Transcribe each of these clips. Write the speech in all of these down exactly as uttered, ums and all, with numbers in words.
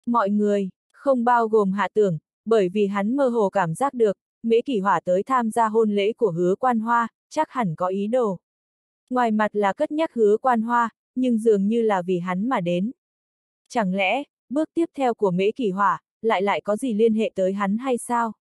Mọi người, không bao gồm Hạ Tưởng, bởi vì hắn mơ hồ cảm giác được, Mễ Kỷ Hỏa tới tham gia hôn lễ của Hứa Quan Hoa, chắc hẳn có ý đồ. Ngoài mặt là cất nhắc Hứa Quan Hoa, nhưng dường như là vì hắn mà đến. Chẳng lẽ, bước tiếp theo của Mễ Kỷ Hỏa, lại lại có gì liên hệ tới hắn hay sao?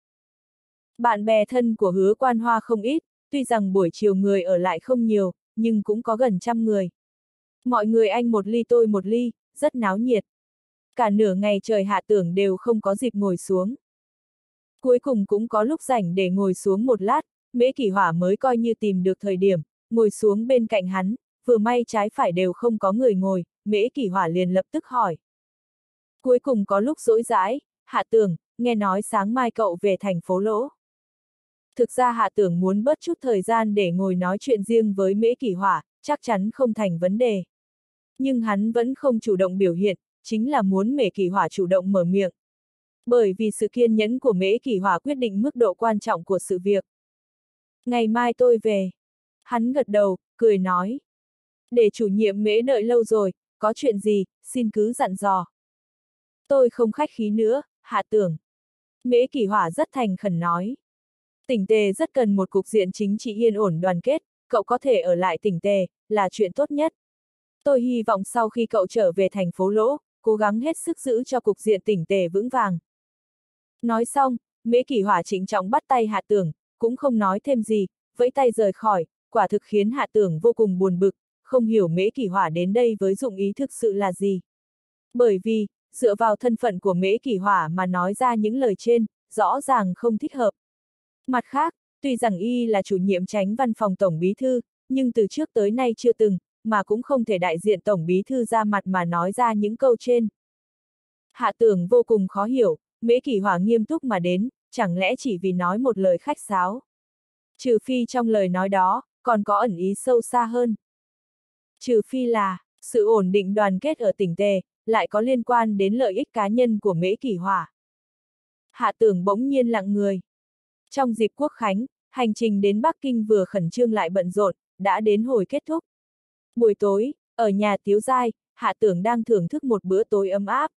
Bạn bè thân của Hứa Quan Hoa không ít, tuy rằng buổi chiều người ở lại không nhiều, nhưng cũng có gần trăm người. Mọi người anh một ly tôi một ly, rất náo nhiệt. Cả nửa ngày trời Hạ Tưởng đều không có dịp ngồi xuống. Cuối cùng cũng có lúc rảnh để ngồi xuống một lát, Mễ Kỷ Hỏa mới coi như tìm được thời điểm, ngồi xuống bên cạnh hắn, vừa may trái phải đều không có người ngồi, Mễ Kỷ Hỏa liền lập tức hỏi. Cuối cùng có lúc rỗi rãi, Hạ Tưởng, nghe nói sáng mai cậu về thành phố Lỗ. Thực ra Hạ Tưởng muốn bớt chút thời gian để ngồi nói chuyện riêng với Mễ Kỷ Hỏa, chắc chắn không thành vấn đề. Nhưng hắn vẫn không chủ động biểu hiện, chính là muốn Mễ Kỷ Hỏa chủ động mở miệng. Bởi vì sự kiên nhẫn của Mễ Kỷ Hỏa quyết định mức độ quan trọng của sự việc. Ngày mai tôi về. Hắn gật đầu, cười nói. Để chủ nhiệm Mễ đợi lâu rồi, có chuyện gì, xin cứ dặn dò. Tôi không khách khí nữa, Hạ Tưởng. Mễ Kỷ Hỏa rất thành khẩn nói. Tỉnh Tề rất cần một cục diện chính trị yên ổn đoàn kết, cậu có thể ở lại Tỉnh Tề, là chuyện tốt nhất. Tôi hy vọng sau khi cậu trở về thành phố Lỗ, cố gắng hết sức giữ cho cục diện Tỉnh Tề vững vàng. Nói xong, Mễ Kỷ Hỏa trịnh trọng bắt tay Hạ Tưởng, cũng không nói thêm gì, vẫy tay rời khỏi, quả thực khiến Hạ Tưởng vô cùng buồn bực, không hiểu Mễ Kỷ Hỏa đến đây với dụng ý thực sự là gì. Bởi vì, dựa vào thân phận của Mễ Kỷ Hỏa mà nói ra những lời trên, rõ ràng không thích hợp. Mặt khác, tuy rằng y là chủ nhiệm chánh văn phòng Tổng Bí Thư, nhưng từ trước tới nay chưa từng, mà cũng không thể đại diện Tổng Bí Thư ra mặt mà nói ra những câu trên. Hạ Tưởng vô cùng khó hiểu, Mễ Kỷ Hỏa nghiêm túc mà đến, chẳng lẽ chỉ vì nói một lời khách sáo. Trừ phi trong lời nói đó, còn có ẩn ý sâu xa hơn. Trừ phi là, sự ổn định đoàn kết ở Tỉnh Tề, lại có liên quan đến lợi ích cá nhân của Mễ Kỷ Hỏa. Hạ Tưởng bỗng nhiên lặng người. Trong dịp Quốc Khánh, hành trình đến Bắc Kinh vừa khẩn trương lại bận rộn, đã đến hồi kết thúc. Buổi tối, ở nhà Tiếu Giai, Hạ Tưởng đang thưởng thức một bữa tối ấm áp.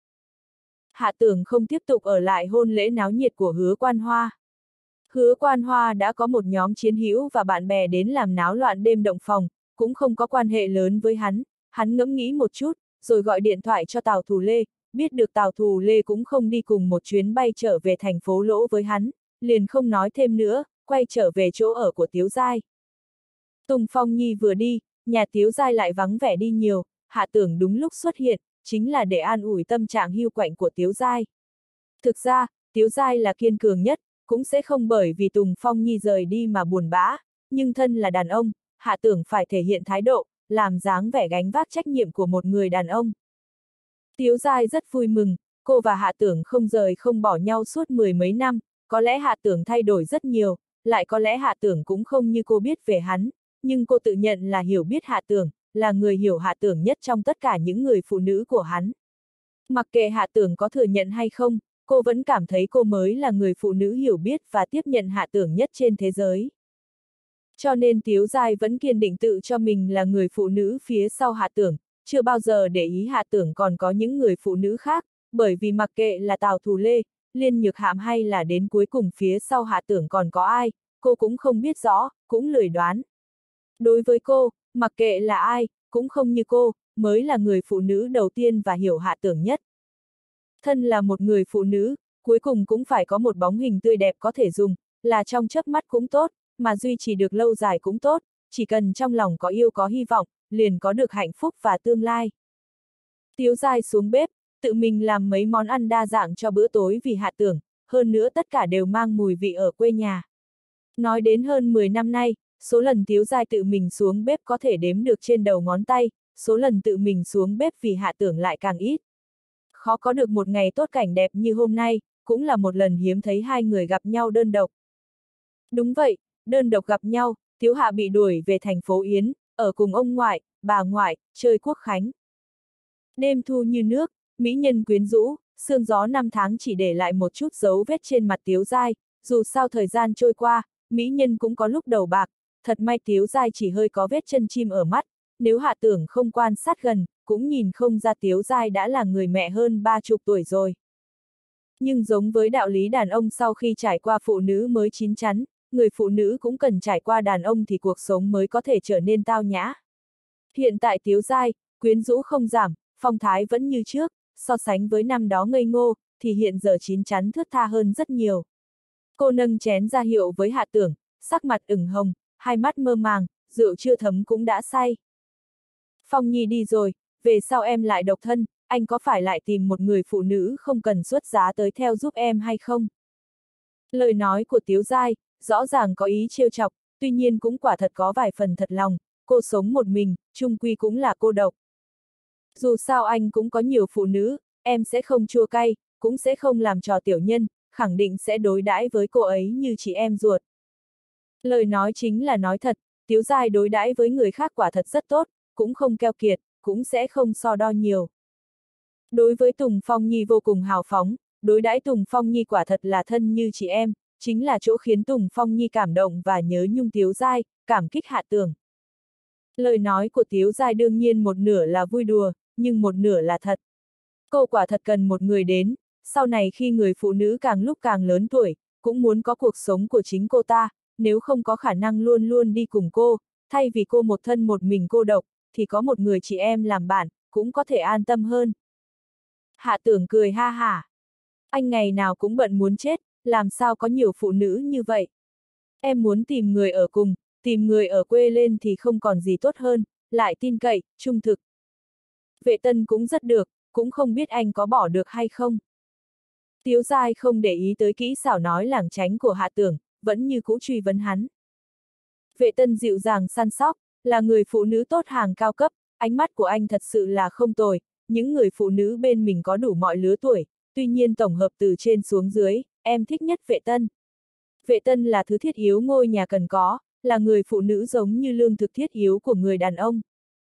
Hạ Tưởng không tiếp tục ở lại hôn lễ náo nhiệt của Hứa Quan Hoa. Hứa Quan Hoa đã có một nhóm chiến hữu và bạn bè đến làm náo loạn đêm động phòng, cũng không có quan hệ lớn với hắn, hắn ngẫm nghĩ một chút, rồi gọi điện thoại cho Tào Thù Lê, biết được Tào Thù Lê cũng không đi cùng một chuyến bay trở về thành phố Lỗ với hắn, liền không nói thêm nữa, quay trở về chỗ ở của Tiếu Giai. Tùng Phong Nhi vừa đi, nhà Tiếu Giai lại vắng vẻ đi nhiều, Hạ Tưởng đúng lúc xuất hiện, chính là để an ủi tâm trạng hiu quạnh của Tiếu Giai. Thực ra, Tiếu Giai là kiên cường nhất, cũng sẽ không bởi vì Tùng Phong Nhi rời đi mà buồn bã, nhưng thân là đàn ông, Hạ Tưởng phải thể hiện thái độ, làm dáng vẻ gánh vác trách nhiệm của một người đàn ông. Tiếu Giai rất vui mừng, cô và Hạ Tưởng không rời không bỏ nhau suốt mười mấy năm, có lẽ Hạ Tưởng thay đổi rất nhiều, lại có lẽ Hạ Tưởng cũng không như cô biết về hắn, nhưng cô tự nhận là hiểu biết Hạ Tưởng, là người hiểu Hạ Tưởng nhất trong tất cả những người phụ nữ của hắn. Mặc kệ Hạ Tưởng có thừa nhận hay không, cô vẫn cảm thấy cô mới là người phụ nữ hiểu biết và tiếp nhận Hạ Tưởng nhất trên thế giới. Cho nên Tiếu Giai vẫn kiên định tự cho mình là người phụ nữ phía sau Hạ Tưởng, chưa bao giờ để ý Hạ Tưởng còn có những người phụ nữ khác, bởi vì mặc kệ là Tào Thù Lê, Liên Nhược Hạm hay là đến cuối cùng phía sau Hạ Tưởng còn có ai, cô cũng không biết rõ, cũng lười đoán. Đối với cô, mặc kệ là ai, cũng không như cô, mới là người phụ nữ đầu tiên và hiểu Hạ Tưởng nhất. Thân là một người phụ nữ, cuối cùng cũng phải có một bóng hình tươi đẹp có thể dùng, là trong chớp mắt cũng tốt, mà duy trì được lâu dài cũng tốt, chỉ cần trong lòng có yêu có hy vọng, liền có được hạnh phúc và tương lai. Tiếu Giai xuống bếp, tự mình làm mấy món ăn đa dạng cho bữa tối vì Hạ Tưởng, hơn nữa tất cả đều mang mùi vị ở quê nhà. Nói đến hơn mười năm nay, số lần Tiếu Giai tự mình xuống bếp có thể đếm được trên đầu ngón tay, số lần tự mình xuống bếp vì Hạ Tưởng lại càng ít. Khó có được một ngày tốt cảnh đẹp như hôm nay, cũng là một lần hiếm thấy hai người gặp nhau đơn độc. Đúng vậy, đơn độc gặp nhau, Tiếu Hạ bị đuổi về thành phố Yến, ở cùng ông ngoại, bà ngoại, chơi Quốc Khánh. Đêm thu như nước, mỹ nhân quyến rũ, sương gió năm tháng chỉ để lại một chút dấu vết trên mặt Tiếu Giai, dù sao thời gian trôi qua, mỹ nhân cũng có lúc đầu bạc, thật may Tiếu Giai chỉ hơi có vết chân chim ở mắt, nếu Hạ Tưởng không quan sát gần, cũng nhìn không ra Tiếu Giai đã là người mẹ hơn ba chục tuổi rồi. Nhưng giống với đạo lý đàn ông sau khi trải qua phụ nữ mới chín chắn, người phụ nữ cũng cần trải qua đàn ông thì cuộc sống mới có thể trở nên tao nhã. Hiện tại Tiếu Giai, quyến rũ không giảm, phong thái vẫn như trước, so sánh với năm đó ngây ngô, thì hiện giờ chín chắn thướt tha hơn rất nhiều. Cô nâng chén ra hiệu với Hạ Tưởng, sắc mặt ửng hồng, hai mắt mơ màng, rượu chưa thấm cũng đã say. Phong Nhi đi rồi, về sau em lại độc thân, anh có phải lại tìm một người phụ nữ không cần xuất giá tới theo giúp em hay không? Lời nói của Tiếu Giai, rõ ràng có ý trêu chọc, tuy nhiên cũng quả thật có vài phần thật lòng, cô sống một mình, chung quy cũng là cô độc. Dù sao anh cũng có nhiều phụ nữ, em sẽ không chua cay, cũng sẽ không làm trò tiểu nhân, khẳng định sẽ đối đãi với cô ấy như chị em ruột. Lời nói chính là nói thật, Tiếu Giai đối đãi với người khác quả thật rất tốt, cũng không keo kiệt, cũng sẽ không so đo nhiều. Đối với Tùng Phong Nhi vô cùng hào phóng, đối đãi Tùng Phong Nhi quả thật là thân như chị em, chính là chỗ khiến Tùng Phong Nhi cảm động và nhớ nhung Tiếu Giai, cảm kích Hạ Tưởng. Lời nói của Tiếu Giai đương nhiên một nửa là vui đùa, nhưng một nửa là thật. Cô quả thật cần một người đến, sau này khi người phụ nữ càng lúc càng lớn tuổi, cũng muốn có cuộc sống của chính cô ta, nếu không có khả năng luôn luôn đi cùng cô, thay vì cô một thân một mình cô độc, thì có một người chị em làm bạn, cũng có thể an tâm hơn. Hạ Tưởng cười ha hả. Anh ngày nào cũng bận muốn chết, làm sao có nhiều phụ nữ như vậy. Em muốn tìm người ở cùng, tìm người ở quê lên thì không còn gì tốt hơn, lại tin cậy, trung thực. Vệ Tân cũng rất được, cũng không biết anh có bỏ được hay không. Tiếu Giai không để ý tới kỹ xảo nói lảng tránh của Hạ Tưởng, vẫn như cũ truy vấn hắn. Vệ Tân dịu dàng săn sóc, là người phụ nữ tốt hàng cao cấp, ánh mắt của anh thật sự là không tồi, những người phụ nữ bên mình có đủ mọi lứa tuổi, tuy nhiên tổng hợp từ trên xuống dưới, em thích nhất Vệ Tân. Vệ Tân là thứ thiết yếu ngôi nhà cần có, là người phụ nữ giống như lương thực thiết yếu của người đàn ông.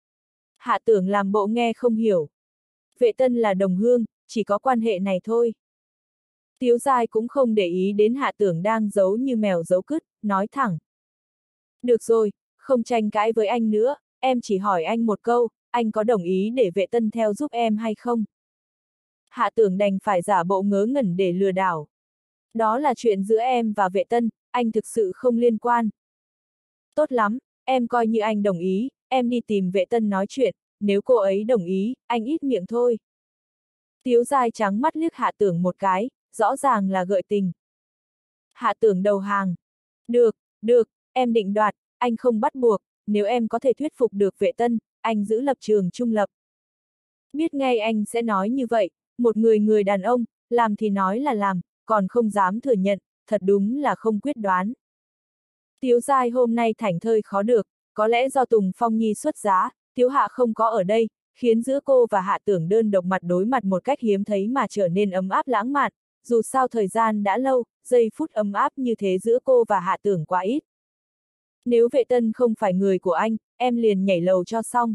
Hạ Tưởng làm bộ nghe không hiểu. Vệ Tân là đồng hương, chỉ có quan hệ này thôi. Tiếu Giai cũng không để ý đến Hạ Tưởng đang giấu như mèo giấu cứt, nói thẳng. Được rồi, không tranh cãi với anh nữa, em chỉ hỏi anh một câu, anh có đồng ý để Vệ Tân theo giúp em hay không? Hạ Tưởng đành phải giả bộ ngớ ngẩn để lừa đảo. Đó là chuyện giữa em và Vệ Tân, anh thực sự không liên quan. Tốt lắm, em coi như anh đồng ý, em đi tìm Vệ Tân nói chuyện, nếu cô ấy đồng ý, anh ít miệng thôi. Tiếu Giai trắng mắt liếc Hạ Tưởng một cái, rõ ràng là gợi tình. Hạ Tưởng đầu hàng. Được, được, em định đoạt, anh không bắt buộc, nếu em có thể thuyết phục được Vệ Tân, anh giữ lập trường trung lập. Biết ngay anh sẽ nói như vậy, một người người đàn ông, làm thì nói là làm, còn không dám thừa nhận, thật đúng là không quyết đoán. Tiếu Giai hôm nay thảnh thơi khó được, có lẽ do Tùng Phong Nhi xuất giá, Tiếu Hạ không có ở đây, khiến giữa cô và Hạ Tưởng đơn độc mặt đối mặt một cách hiếm thấy mà trở nên ấm áp lãng mạn, dù sao thời gian đã lâu, giây phút ấm áp như thế giữa cô và Hạ Tưởng quá ít. Nếu Vệ Tân không phải người của anh, em liền nhảy lầu cho xong.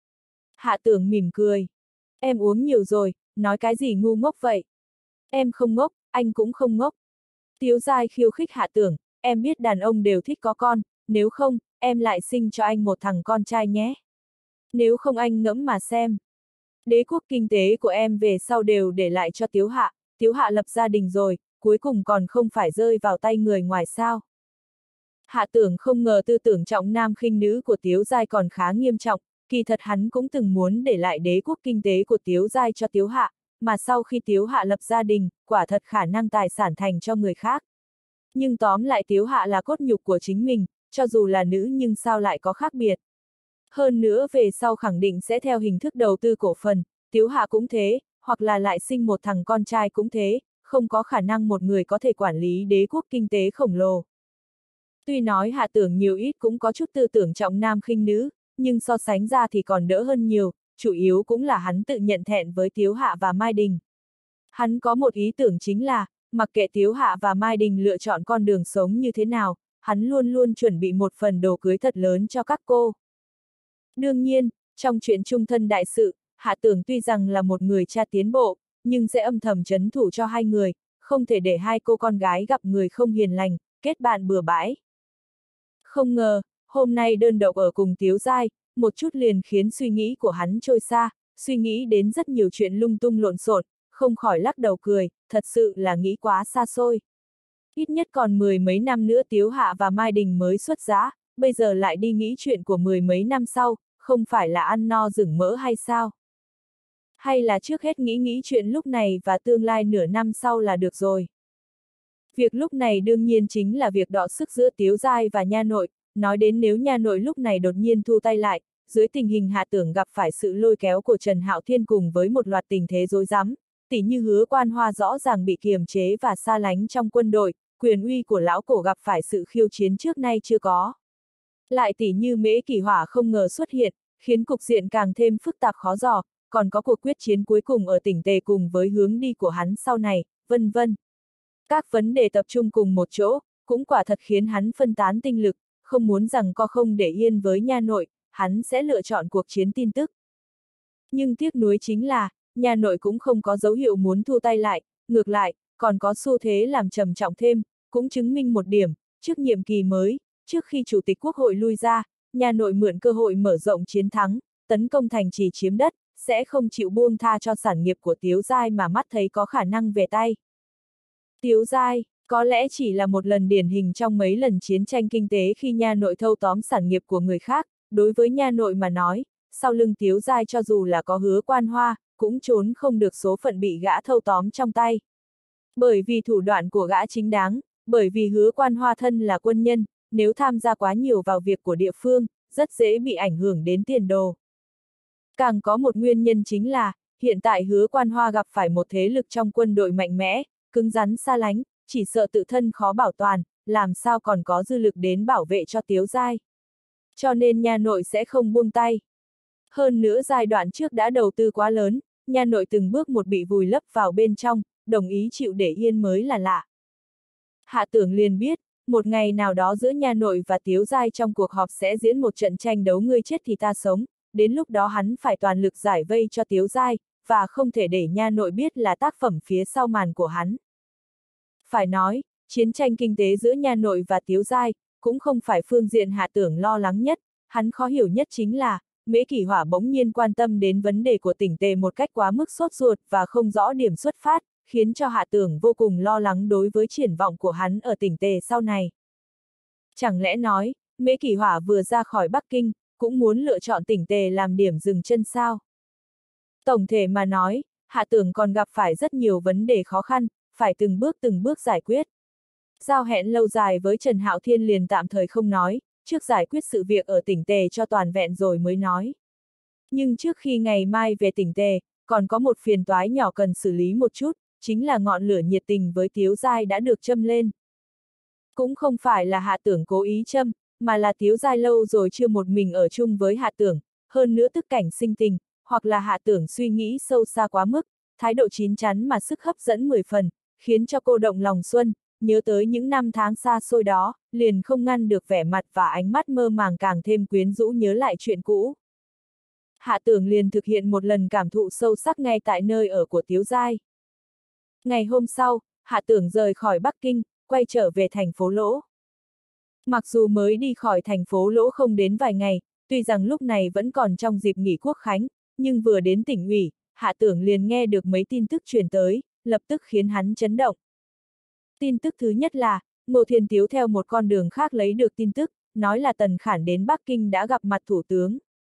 Hạ Tưởng mỉm cười. Em uống nhiều rồi, nói cái gì ngu ngốc vậy? Em không ngốc, anh cũng không ngốc. Tiếu Giai khiêu khích Hạ Tưởng, em biết đàn ông đều thích có con, nếu không, em lại sinh cho anh một thằng con trai nhé. Nếu không anh ngẫm mà xem. Đế quốc kinh tế của em về sau đều để lại cho Tiếu Hạ, Tiếu Hạ lập gia đình rồi, cuối cùng còn không phải rơi vào tay người ngoài sao. Hạ Tưởng không ngờ tư tưởng trọng nam khinh nữ của Tiếu Giai còn khá nghiêm trọng, kỳ thật hắn cũng từng muốn để lại đế quốc kinh tế của Tiếu Giai cho Tiếu Hạ, mà sau khi Tiếu Hạ lập gia đình, quả thật khả năng tài sản thành cho người khác. Nhưng tóm lại Tiếu Hạ là cốt nhục của chính mình, cho dù là nữ nhưng sao lại có khác biệt. Hơn nữa về sau khẳng định sẽ theo hình thức đầu tư cổ phần, Tiếu Hạ cũng thế, hoặc là lại sinh một thằng con trai cũng thế, không có khả năng một người có thể quản lý đế quốc kinh tế khổng lồ. Tuy nói Hạ Tưởng nhiều ít cũng có chút tư tưởng trọng nam khinh nữ, nhưng so sánh ra thì còn đỡ hơn nhiều, chủ yếu cũng là hắn tự nhận thẹn với Tiếu Hạ và Mai Đình. Hắn có một ý tưởng chính là, mặc kệ Tiếu Hạ và Mai Đình lựa chọn con đường sống như thế nào, hắn luôn luôn chuẩn bị một phần đồ cưới thật lớn cho các cô. Đương nhiên, trong chuyện chung thân đại sự, Hạ Tưởng tuy rằng là một người cha tiến bộ, nhưng sẽ âm thầm trấn thủ cho hai người, không thể để hai cô con gái gặp người không hiền lành, kết bạn bừa bãi. Không ngờ, hôm nay đơn độc ở cùng Tiếu Giai, một chút liền khiến suy nghĩ của hắn trôi xa, suy nghĩ đến rất nhiều chuyện lung tung lộn xộn, không khỏi lắc đầu cười, thật sự là nghĩ quá xa xôi. Ít nhất còn mười mấy năm nữa Tiếu Hạ và Mai Đình mới xuất giá, bây giờ lại đi nghĩ chuyện của mười mấy năm sau, không phải là ăn no rừng mỡ hay sao? Hay là trước hết nghĩ nghĩ chuyện lúc này và tương lai nửa năm sau là được rồi. Việc lúc này đương nhiên chính là việc đọ sức giữa Tiếu Giai và nha nội, nói đến nếu nha nội lúc này đột nhiên thu tay lại, dưới tình hình Hạ Tưởng gặp phải sự lôi kéo của Trần Hạo Thiên cùng với một loạt tình thế rối rắm, tỉ như Hứa Quan Hoa rõ ràng bị kiềm chế và xa lánh trong quân đội, quyền uy của lão cổ gặp phải sự khiêu chiến trước nay chưa có. Lại tỉ như Mễ Kỷ Hỏa không ngờ xuất hiện, khiến cục diện càng thêm phức tạp khó dò, còn có cuộc quyết chiến cuối cùng ở tỉnh Tề cùng với hướng đi của hắn sau này, vân vân. Các vấn đề tập trung cùng một chỗ, cũng quả thật khiến hắn phân tán tinh lực, không muốn rằng co không để yên với nha nội, hắn sẽ lựa chọn cuộc chiến tin tức. Nhưng tiếc nuối chính là, nha nội cũng không có dấu hiệu muốn thu tay lại, ngược lại, còn có xu thế làm trầm trọng thêm, cũng chứng minh một điểm, trước nhiệm kỳ mới, trước khi Chủ tịch Quốc hội lui ra, nha nội mượn cơ hội mở rộng chiến thắng, tấn công thành trì chiếm đất, sẽ không chịu buông tha cho sản nghiệp của Tiếu Giai mà mắt thấy có khả năng về tay. Tiếu Giai, có lẽ chỉ là một lần điển hình trong mấy lần chiến tranh kinh tế khi nha nội thâu tóm sản nghiệp của người khác, đối với nha nội mà nói, sau lưng Tiếu Giai cho dù là có Hứa Quan Hoa, cũng trốn không được số phận bị gã thâu tóm trong tay. Bởi vì thủ đoạn của gã chính đáng, bởi vì Hứa Quan Hoa thân là quân nhân, nếu tham gia quá nhiều vào việc của địa phương, rất dễ bị ảnh hưởng đến tiền đồ. Càng có một nguyên nhân chính là, hiện tại Hứa Quan Hoa gặp phải một thế lực trong quân đội mạnh mẽ, cứng rắn xa lánh, chỉ sợ tự thân khó bảo toàn, làm sao còn có dư lực đến bảo vệ cho Tiếu Giai. Cho nên nha nội sẽ không buông tay. Hơn nữa giai đoạn trước đã đầu tư quá lớn, nha nội từng bước một bị vùi lấp vào bên trong, đồng ý chịu để yên mới là lạ. Hạ Tưởng liền biết, một ngày nào đó giữa nha nội và Tiếu Giai trong cuộc họp sẽ diễn một trận tranh đấu ngươi chết thì ta sống, đến lúc đó hắn phải toàn lực giải vây cho Tiếu Giai, và không thể để nha nội biết là tác phẩm phía sau màn của hắn. Phải nói, chiến tranh kinh tế giữa nha nội và Tiếu Giai, cũng không phải phương diện Hạ Tưởng lo lắng nhất, hắn khó hiểu nhất chính là, Mễ Kỷ Hỏa bỗng nhiên quan tâm đến vấn đề của tỉnh Tề một cách quá mức sốt ruột và không rõ điểm xuất phát, khiến cho Hạ Tưởng vô cùng lo lắng đối với triển vọng của hắn ở tỉnh Tề sau này. Chẳng lẽ nói, Mễ Kỷ Hỏa vừa ra khỏi Bắc Kinh, cũng muốn lựa chọn tỉnh Tề làm điểm dừng chân sao? Tổng thể mà nói, Hạ Tưởng còn gặp phải rất nhiều vấn đề khó khăn, phải từng bước từng bước giải quyết. Giao hẹn lâu dài với Trần Hạo Thiên liền tạm thời không nói, trước giải quyết sự việc ở tỉnh Tề cho toàn vẹn rồi mới nói. Nhưng trước khi ngày mai về tỉnh Tề, còn có một phiền toái nhỏ cần xử lý một chút, chính là ngọn lửa nhiệt tình với Tiếu Giai đã được châm lên. Cũng không phải là Hạ Tưởng cố ý châm, mà là Tiếu Giai lâu rồi chưa một mình ở chung với Hạ Tưởng, hơn nữa tức cảnh sinh tình, hoặc là Hạ Tưởng suy nghĩ sâu xa quá mức, thái độ chín chắn mà sức hấp dẫn mười phần, khiến cho cô động lòng xuân, nhớ tới những năm tháng xa xôi đó, liền không ngăn được vẻ mặt và ánh mắt mơ màng càng thêm quyến rũ nhớ lại chuyện cũ. Hạ Tưởng liền thực hiện một lần cảm thụ sâu sắc ngay tại nơi ở của Tiếu Giai. Ngày hôm sau, Hạ Tưởng rời khỏi Bắc Kinh, quay trở về thành phố Lỗ. Mặc dù mới đi khỏi thành phố Lỗ không đến vài ngày, tuy rằng lúc này vẫn còn trong dịp nghỉ quốc khánh, nhưng vừa đến tỉnh ủy, Hạ Tưởng liền nghe được mấy tin tức truyền tới, lập tức khiến hắn chấn động. Tin tức thứ nhất là, Ngô Thiên Tiếu theo một con đường khác lấy được tin tức, nói là Tần Khản đến Bắc Kinh đã gặp mặt Thủ tướng.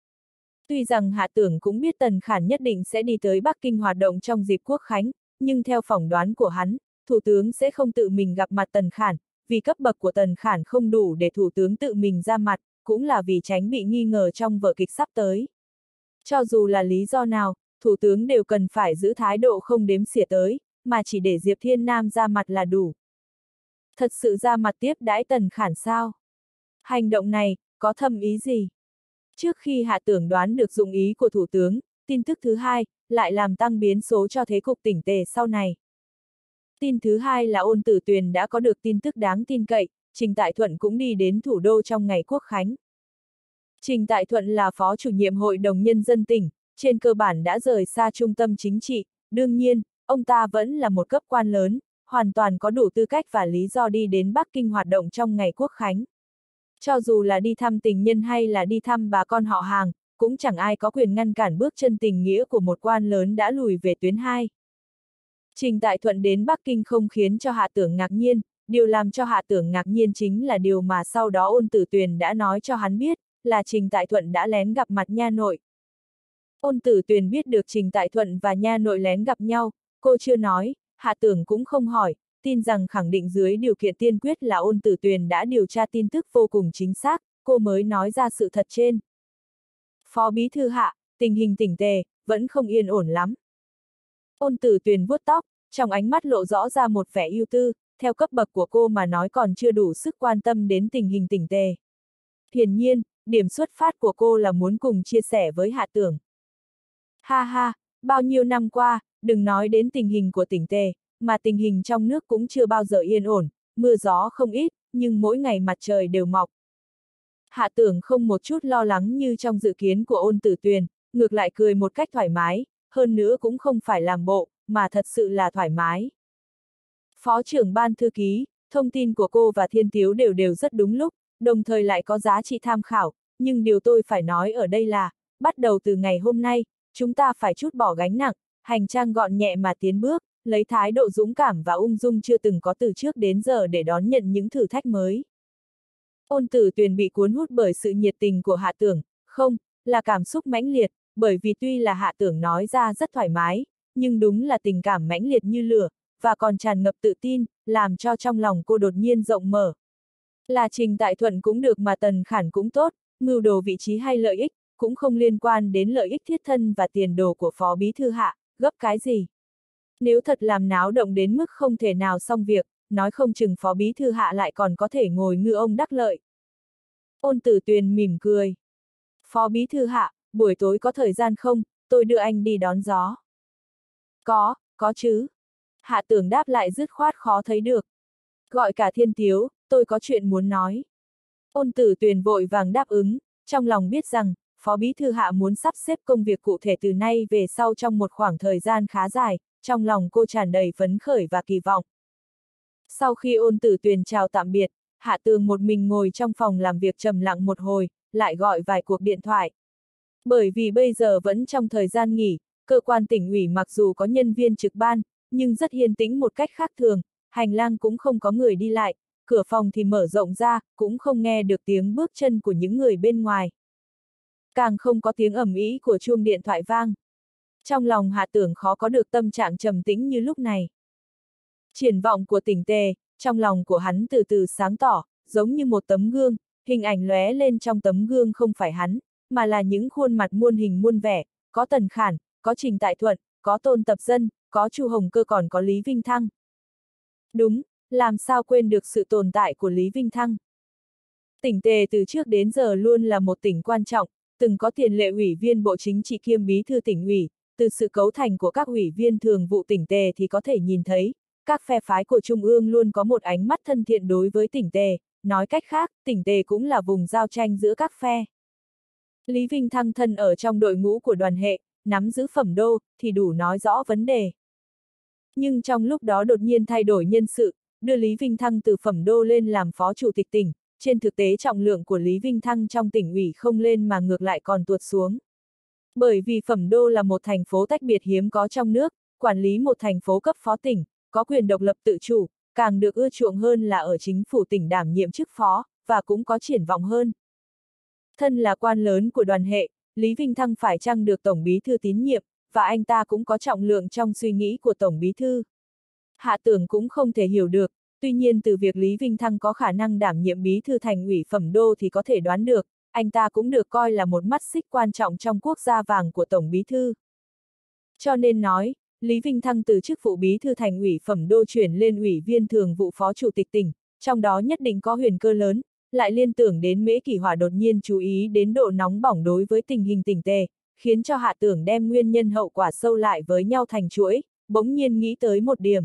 Tuy rằng Hạ Tưởng cũng biết Tần Khản nhất định sẽ đi tới Bắc Kinh hoạt động trong dịp quốc khánh, nhưng theo phỏng đoán của hắn, Thủ tướng sẽ không tự mình gặp mặt Tần Khản, vì cấp bậc của Tần Khản không đủ để Thủ tướng tự mình ra mặt, cũng là vì tránh bị nghi ngờ trong vở kịch sắp tới. Cho dù là lý do nào, Thủ tướng đều cần phải giữ thái độ không đếm xỉa tới, mà chỉ để Diệp Thiên Nam ra mặt là đủ. Thật sự ra mặt tiếp đãi Tần Khản sao? Hành động này, có thâm ý gì? Trước khi Hạ Tưởng đoán được dụng ý của Thủ tướng, tin tức thứ hai, lại làm tăng biến số cho thế cục tỉnh Tề sau này. Tin thứ hai là Ôn Tử Tuyền đã có được tin tức đáng tin cậy, Trình Tại Thuận cũng đi đến thủ đô trong ngày quốc khánh. Trình Tại Thuận là phó chủ nhiệm Hội đồng Nhân dân tỉnh, trên cơ bản đã rời xa trung tâm chính trị, đương nhiên, ông ta vẫn là một cấp quan lớn, hoàn toàn có đủ tư cách và lý do đi đến Bắc Kinh hoạt động trong ngày quốc khánh. Cho dù là đi thăm tình nhân hay là đi thăm bà con họ hàng, cũng chẳng ai có quyền ngăn cản bước chân tình nghĩa của một quan lớn đã lùi về tuyến hai. Trình Tại Thuận đến Bắc Kinh không khiến cho Hạ Tưởng ngạc nhiên, điều làm cho Hạ Tưởng ngạc nhiên chính là điều mà sau đó Ôn Tử Tuyền đã nói cho hắn biết, là Trình Tại Thuận đã lén gặp mặt nha nội. Ôn Tử Tuyền biết được Trình Tại Thuận và nha nội lén gặp nhau, cô chưa nói, Hạ Tưởng cũng không hỏi, tin rằng khẳng định dưới điều kiện tiên quyết là Ôn Tử Tuyền đã điều tra tin tức vô cùng chính xác, cô mới nói ra sự thật trên. Phó Bí Thư Hạ, tình hình tỉnh tề, vẫn không yên ổn lắm. Ôn Tử Tuyền vuốt tóc, trong ánh mắt lộ rõ ra một vẻ ưu tư, theo cấp bậc của cô mà nói còn chưa đủ sức quan tâm đến tình hình tỉnh tề. Hiển nhiên, điểm xuất phát của cô là muốn cùng chia sẻ với Hạ Tưởng. Ha ha, bao nhiêu năm qua, đừng nói đến tình hình của tỉnh tề, mà tình hình trong nước cũng chưa bao giờ yên ổn, mưa gió không ít, nhưng mỗi ngày mặt trời đều mọc. Hạ Tưởng không một chút lo lắng như trong dự kiến của Ôn Tử Tuyền, ngược lại cười một cách thoải mái, hơn nữa cũng không phải làm bộ, mà thật sự là thoải mái. Phó trưởng ban thư ký, thông tin của cô và Thiên Tiếu đều đều rất đúng lúc, đồng thời lại có giá trị tham khảo, nhưng điều tôi phải nói ở đây là, bắt đầu từ ngày hôm nay, chúng ta phải trút bỏ gánh nặng, hành trang gọn nhẹ mà tiến bước, lấy thái độ dũng cảm và ung dung chưa từng có từ trước đến giờ để đón nhận những thử thách mới. Ôn Tử Tuyền bị cuốn hút bởi sự nhiệt tình của Hạ Tưởng, không, là cảm xúc mãnh liệt, bởi vì tuy là Hạ Tưởng nói ra rất thoải mái, nhưng đúng là tình cảm mãnh liệt như lửa, và còn tràn ngập tự tin, làm cho trong lòng cô đột nhiên rộng mở. Là Trình Tại Thuận cũng được mà Tần Khản cũng tốt, mưu đồ vị trí hay lợi ích, cũng không liên quan đến lợi ích thiết thân và tiền đồ của Phó Bí Thư Hạ, gấp cái gì. Nếu thật làm náo động đến mức không thể nào xong việc, nói không chừng Phó Bí Thư Hạ lại còn có thể ngồi ngư ông đắc lợi. Ôn Tử Tuyền mỉm cười. Phó Bí Thư Hạ, buổi tối có thời gian không, tôi đưa anh đi đón gió. Có, có chứ. Hạ Tưởng đáp lại dứt khoát khó thấy được. Gọi cả Thiên Tiếu, tôi có chuyện muốn nói. Ôn Tử Tuyền vội vàng đáp ứng, trong lòng biết rằng, Phó Bí Thư Hạ muốn sắp xếp công việc cụ thể từ nay về sau trong một khoảng thời gian khá dài, trong lòng cô tràn đầy phấn khởi và kỳ vọng. Sau khi Ôn Tử Tuyền chào tạm biệt, Hạ Tường một mình ngồi trong phòng làm việc trầm lặng một hồi, lại gọi vài cuộc điện thoại. Bởi vì bây giờ vẫn trong thời gian nghỉ, cơ quan tỉnh ủy mặc dù có nhân viên trực ban, nhưng rất yên tĩnh một cách khác thường, hành lang cũng không có người đi lại, cửa phòng thì mở rộng ra, cũng không nghe được tiếng bước chân của những người bên ngoài. Càng không có tiếng ầm ĩ của chuông điện thoại vang. Trong lòng Hạ Tưởng khó có được tâm trạng trầm tĩnh như lúc này. Triển vọng của tỉnh tề, trong lòng của hắn từ từ sáng tỏ, giống như một tấm gương, hình ảnh lóe lên trong tấm gương không phải hắn, mà là những khuôn mặt muôn hình muôn vẻ, có Tần Khản, có Trình Tại Thuận, có Tôn Tập Dân, có Chu Hồng Cơ còn có Lý Vinh Thăng. Đúng, làm sao quên được sự tồn tại của Lý Vinh Thăng. Tỉnh tề từ trước đến giờ luôn là một tỉnh quan trọng, từng có tiền lệ ủy viên Bộ Chính trị kiêm bí thư tỉnh ủy, từ sự cấu thành của các ủy viên thường vụ tỉnh tề thì có thể nhìn thấy, các phe phái của Trung ương luôn có một ánh mắt thân thiện đối với tỉnh tề, nói cách khác, tỉnh tề cũng là vùng giao tranh giữa các phe. Lý Vinh Thăng thân ở trong đội ngũ của đoàn hệ, nắm giữ phẩm đô, thì đủ nói rõ vấn đề. Nhưng trong lúc đó đột nhiên thay đổi nhân sự, đưa Lý Vinh Thăng từ phẩm đô lên làm phó chủ tịch tỉnh, trên thực tế trọng lượng của Lý Vinh Thăng trong tỉnh ủy không lên mà ngược lại còn tuột xuống. Bởi vì phẩm đô là một thành phố tách biệt hiếm có trong nước, quản lý một thành phố cấp phó tỉnh, có quyền độc lập tự chủ, càng được ưa chuộng hơn là ở chính phủ tỉnh đảm nhiệm chức phó, và cũng có triển vọng hơn. Thân là quan lớn của đoàn hệ, Lý Vinh Thăng phải chăng được Tổng Bí Thư tín nhiệm, và anh ta cũng có trọng lượng trong suy nghĩ của Tổng Bí Thư. Hạ Tưởng cũng không thể hiểu được, tuy nhiên từ việc Lý Vinh Thăng có khả năng đảm nhiệm Bí Thư Thành ủy phẩm đô thì có thể đoán được, anh ta cũng được coi là một mắt xích quan trọng trong quốc gia vàng của Tổng Bí Thư. Cho nên nói, Lý Vinh Thăng từ chức vụ Bí Thư Thành ủy phẩm đô chuyển lên ủy viên thường vụ phó chủ tịch tỉnh, trong đó nhất định có huyền cơ lớn, lại liên tưởng đến Mễ Kỷ Hỏa đột nhiên chú ý đến độ nóng bỏng đối với tình hình tỉnh tề, khiến cho Hạ Tưởng đem nguyên nhân hậu quả sâu lại với nhau thành chuỗi, bỗng nhiên nghĩ tới một điểm.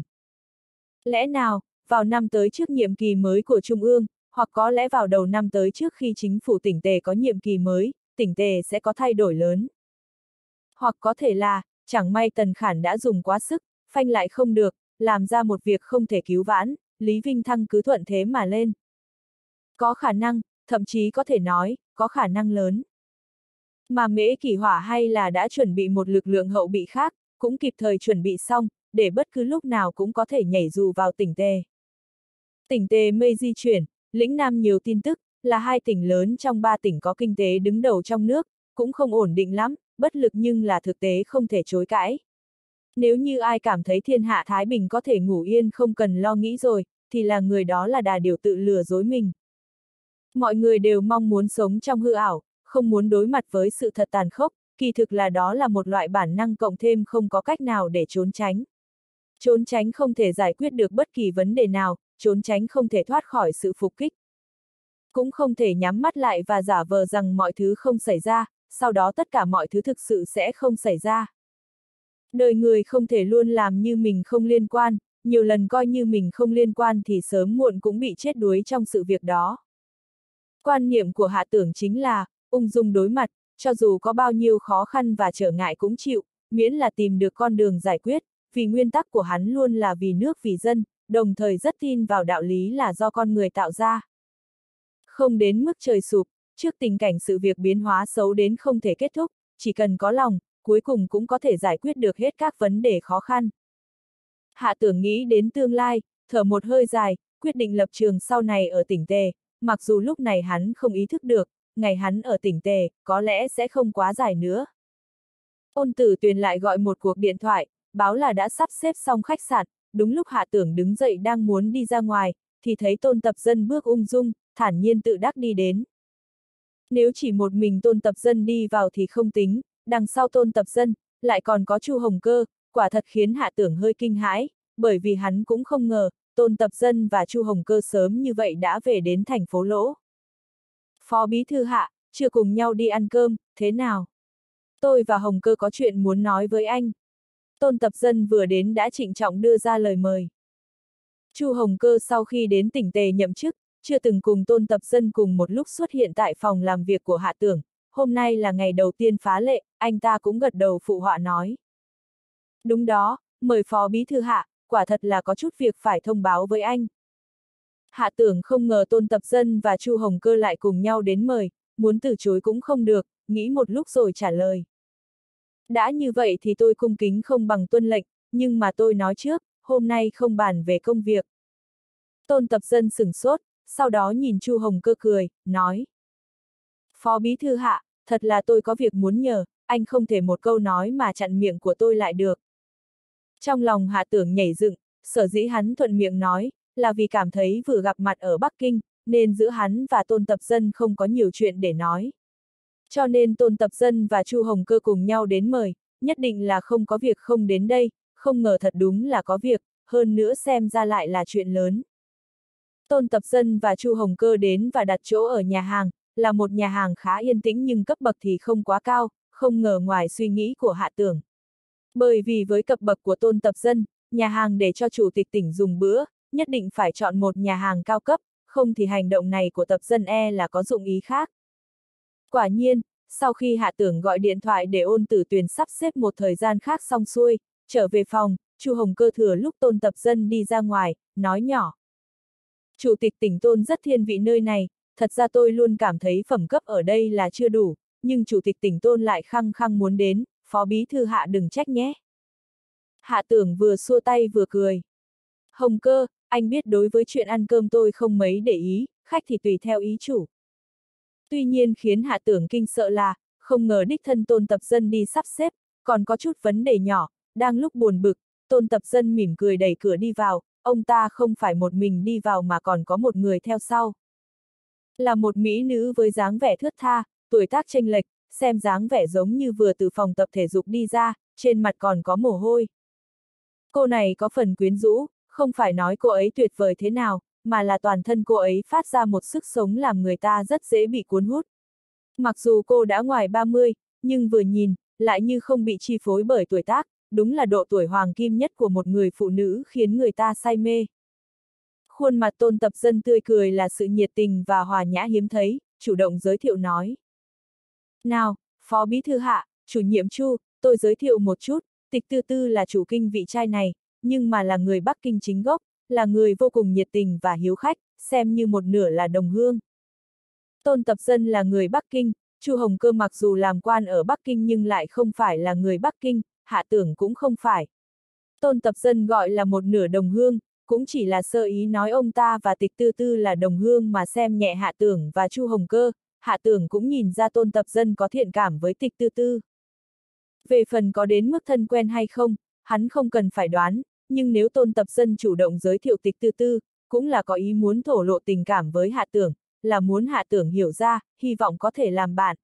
Lẽ nào, vào năm tới trước nhiệm kỳ mới của Trung ương, hoặc có lẽ vào đầu năm tới trước khi chính phủ tỉnh tề có nhiệm kỳ mới, tỉnh tề sẽ có thay đổi lớn. Hoặc có thể là, chẳng may Tần Khản đã dùng quá sức, phanh lại không được, làm ra một việc không thể cứu vãn, Lý Vinh Thăng cứ thuận thế mà lên. Có khả năng, thậm chí có thể nói, có khả năng lớn. Mà Mễ Kỷ Hỏa hay là đã chuẩn bị một lực lượng hậu bị khác, cũng kịp thời chuẩn bị xong, để bất cứ lúc nào cũng có thể nhảy dù vào tỉnh Tề. Tỉnh Tề mây di chuyển, lĩnh Nam nhiều tin tức, là hai tỉnh lớn trong ba tỉnh có kinh tế đứng đầu trong nước, cũng không ổn định lắm, bất lực nhưng là thực tế không thể chối cãi. Nếu như ai cảm thấy thiên hạ Thái Bình có thể ngủ yên không cần lo nghĩ rồi, thì là người đó là đà điểu tự lừa dối mình. Mọi người đều mong muốn sống trong hư ảo, không muốn đối mặt với sự thật tàn khốc, kỳ thực là đó là một loại bản năng cộng thêm không có cách nào để trốn tránh. Trốn tránh không thể giải quyết được bất kỳ vấn đề nào, trốn tránh không thể thoát khỏi sự phục kích. Cũng không thể nhắm mắt lại và giả vờ rằng mọi thứ không xảy ra, sau đó tất cả mọi thứ thực sự sẽ không xảy ra. Đời người không thể luôn làm như mình không liên quan, nhiều lần coi như mình không liên quan thì sớm muộn cũng bị chết đuối trong sự việc đó. Quan niệm của Hạ Tưởng chính là, ung dung đối mặt, cho dù có bao nhiêu khó khăn và trở ngại cũng chịu, miễn là tìm được con đường giải quyết, vì nguyên tắc của hắn luôn là vì nước vì dân, đồng thời rất tin vào đạo lý là do con người tạo ra. Không đến mức trời sụp, trước tình cảnh sự việc biến hóa xấu đến không thể kết thúc, chỉ cần có lòng, cuối cùng cũng có thể giải quyết được hết các vấn đề khó khăn. Hạ Tưởng nghĩ đến tương lai, thở một hơi dài, quyết định lập trường sau này ở tỉnh Tề, mặc dù lúc này hắn không ý thức được, ngày hắn ở tỉnh Tề, có lẽ sẽ không quá dài nữa. Ôn Tử Tuyền lại gọi một cuộc điện thoại, báo là đã sắp xếp xong khách sạn, đúng lúc Hạ Tưởng đứng dậy đang muốn đi ra ngoài, thì thấy Tôn Tập Dân bước ung dung, thản nhiên tự đắc đi đến. Nếu chỉ một mình Tôn Tập Dân đi vào thì không tính, đằng sau Tôn Tập Dân, lại còn có Chu Hồng Cơ, quả thật khiến Hạ Tưởng hơi kinh hãi, bởi vì hắn cũng không ngờ, Tôn Tập Dân và Chu Hồng Cơ sớm như vậy đã về đến thành phố Lỗ. Phó Bí Thư Hạ, chưa cùng nhau đi ăn cơm, thế nào? Tôi và Hồng Cơ có chuyện muốn nói với anh. Tôn Tập Dân vừa đến đã trịnh trọng đưa ra lời mời. Chu Hồng Cơ sau khi đến tỉnh Tề nhậm chức, chưa từng cùng Tôn Tập Dân cùng một lúc xuất hiện tại phòng làm việc của Hạ Tưởng, hôm nay là ngày đầu tiên phá lệ, anh ta cũng gật đầu phụ họa nói. Đúng đó, mời Phó Bí Thư Hạ, quả thật là có chút việc phải thông báo với anh. Hạ Tưởng không ngờ Tôn Tập Dân và Chu Hồng Cơ lại cùng nhau đến mời, muốn từ chối cũng không được, nghĩ một lúc rồi trả lời. Đã như vậy thì tôi cung kính không bằng tuân lệnh, nhưng mà tôi nói trước, hôm nay không bàn về công việc. Tôn Tập Dân sửng sốt, sau đó nhìn Chu Hồng Cơ cười, nói. Phó Bí Thư Hạ, thật là tôi có việc muốn nhờ, anh không thể một câu nói mà chặn miệng của tôi lại được. Trong lòng Hạ Tưởng nhảy dựng, sở dĩ hắn thuận miệng nói, là vì cảm thấy vừa gặp mặt ở Bắc Kinh, nên giữa hắn và Tôn Tập Dân không có nhiều chuyện để nói. Cho nên Tôn Tập Dân và Chu Hồng Cơ cùng nhau đến mời, nhất định là không có việc không đến đây, không ngờ thật đúng là có việc, hơn nữa xem ra lại là chuyện lớn. Tôn Tập Dân và Chu Hồng Cơ đến và đặt chỗ ở nhà hàng, là một nhà hàng khá yên tĩnh nhưng cấp bậc thì không quá cao, không ngờ ngoài suy nghĩ của Hạ Tưởng. Bởi vì với cấp bậc của Tôn Tập Dân, nhà hàng để cho chủ tịch tỉnh dùng bữa, nhất định phải chọn một nhà hàng cao cấp, không thì hành động này của Tập Dân e là có dụng ý khác. Quả nhiên, sau khi Hạ Tưởng gọi điện thoại để Ôn Tử Tuyền sắp xếp một thời gian khác xong xuôi, trở về phòng, Chu Hồng Cơ thừa lúc Tôn Tập Dân đi ra ngoài, nói nhỏ. Chủ tịch tỉnh Tôn rất thiên vị nơi này, thật ra tôi luôn cảm thấy phẩm cấp ở đây là chưa đủ, nhưng Chủ tịch tỉnh Tôn lại khăng khăng muốn đến, Phó Bí Thư Hạ đừng trách nhé. Hạ Tưởng vừa xua tay vừa cười. Hồng Cơ, anh biết đối với chuyện ăn cơm tôi không mấy để ý, khách thì tùy theo ý chủ. Tuy nhiên khiến Hạ Tưởng kinh sợ là, không ngờ đích thân Tôn Tập Dân đi sắp xếp, còn có chút vấn đề nhỏ, đang lúc buồn bực, Tôn Tập Dân mỉm cười đẩy cửa đi vào, ông ta không phải một mình đi vào mà còn có một người theo sau. Là một mỹ nữ với dáng vẻ thướt tha, tuổi tác chênh lệch, xem dáng vẻ giống như vừa từ phòng tập thể dục đi ra, trên mặt còn có mồ hôi. Cô này có phần quyến rũ, không phải nói cô ấy tuyệt vời thế nào, mà là toàn thân cô ấy phát ra một sức sống làm người ta rất dễ bị cuốn hút. Mặc dù cô đã ngoài ba mươi, nhưng vừa nhìn, lại như không bị chi phối bởi tuổi tác, đúng là độ tuổi hoàng kim nhất của một người phụ nữ khiến người ta say mê. Khuôn mặt Tôn Tập Dân tươi cười là sự nhiệt tình và hòa nhã hiếm thấy, chủ động giới thiệu nói. Nào, Phó Bí Thư Hạ, chủ nhiệm Chu, tôi giới thiệu một chút, Tịch Tư Tư là chủ kinh vị trai này, nhưng mà là người Bắc Kinh chính gốc, là người vô cùng nhiệt tình và hiếu khách, xem như một nửa là đồng hương. Tôn Tập Dân là người Bắc Kinh, Chu Hồng Cơ mặc dù làm quan ở Bắc Kinh nhưng lại không phải là người Bắc Kinh, Hạ Tưởng cũng không phải. Tôn Tập Dân gọi là một nửa đồng hương, cũng chỉ là sơ ý nói ông ta và Tịch Tư Tư là đồng hương mà xem nhẹ Hạ Tưởng và Chu Hồng Cơ. Hạ Tưởng cũng nhìn ra Tôn Tập Dân có thiện cảm với Tịch Tư Tư. Về phần có đến mức thân quen hay không, hắn không cần phải đoán, nhưng nếu Tôn Tập Dân chủ động giới thiệu Tịch Tư Tư, cũng là có ý muốn thổ lộ tình cảm với Hạ Tưởng, là muốn Hạ Tưởng hiểu ra, hy vọng có thể làm bạn.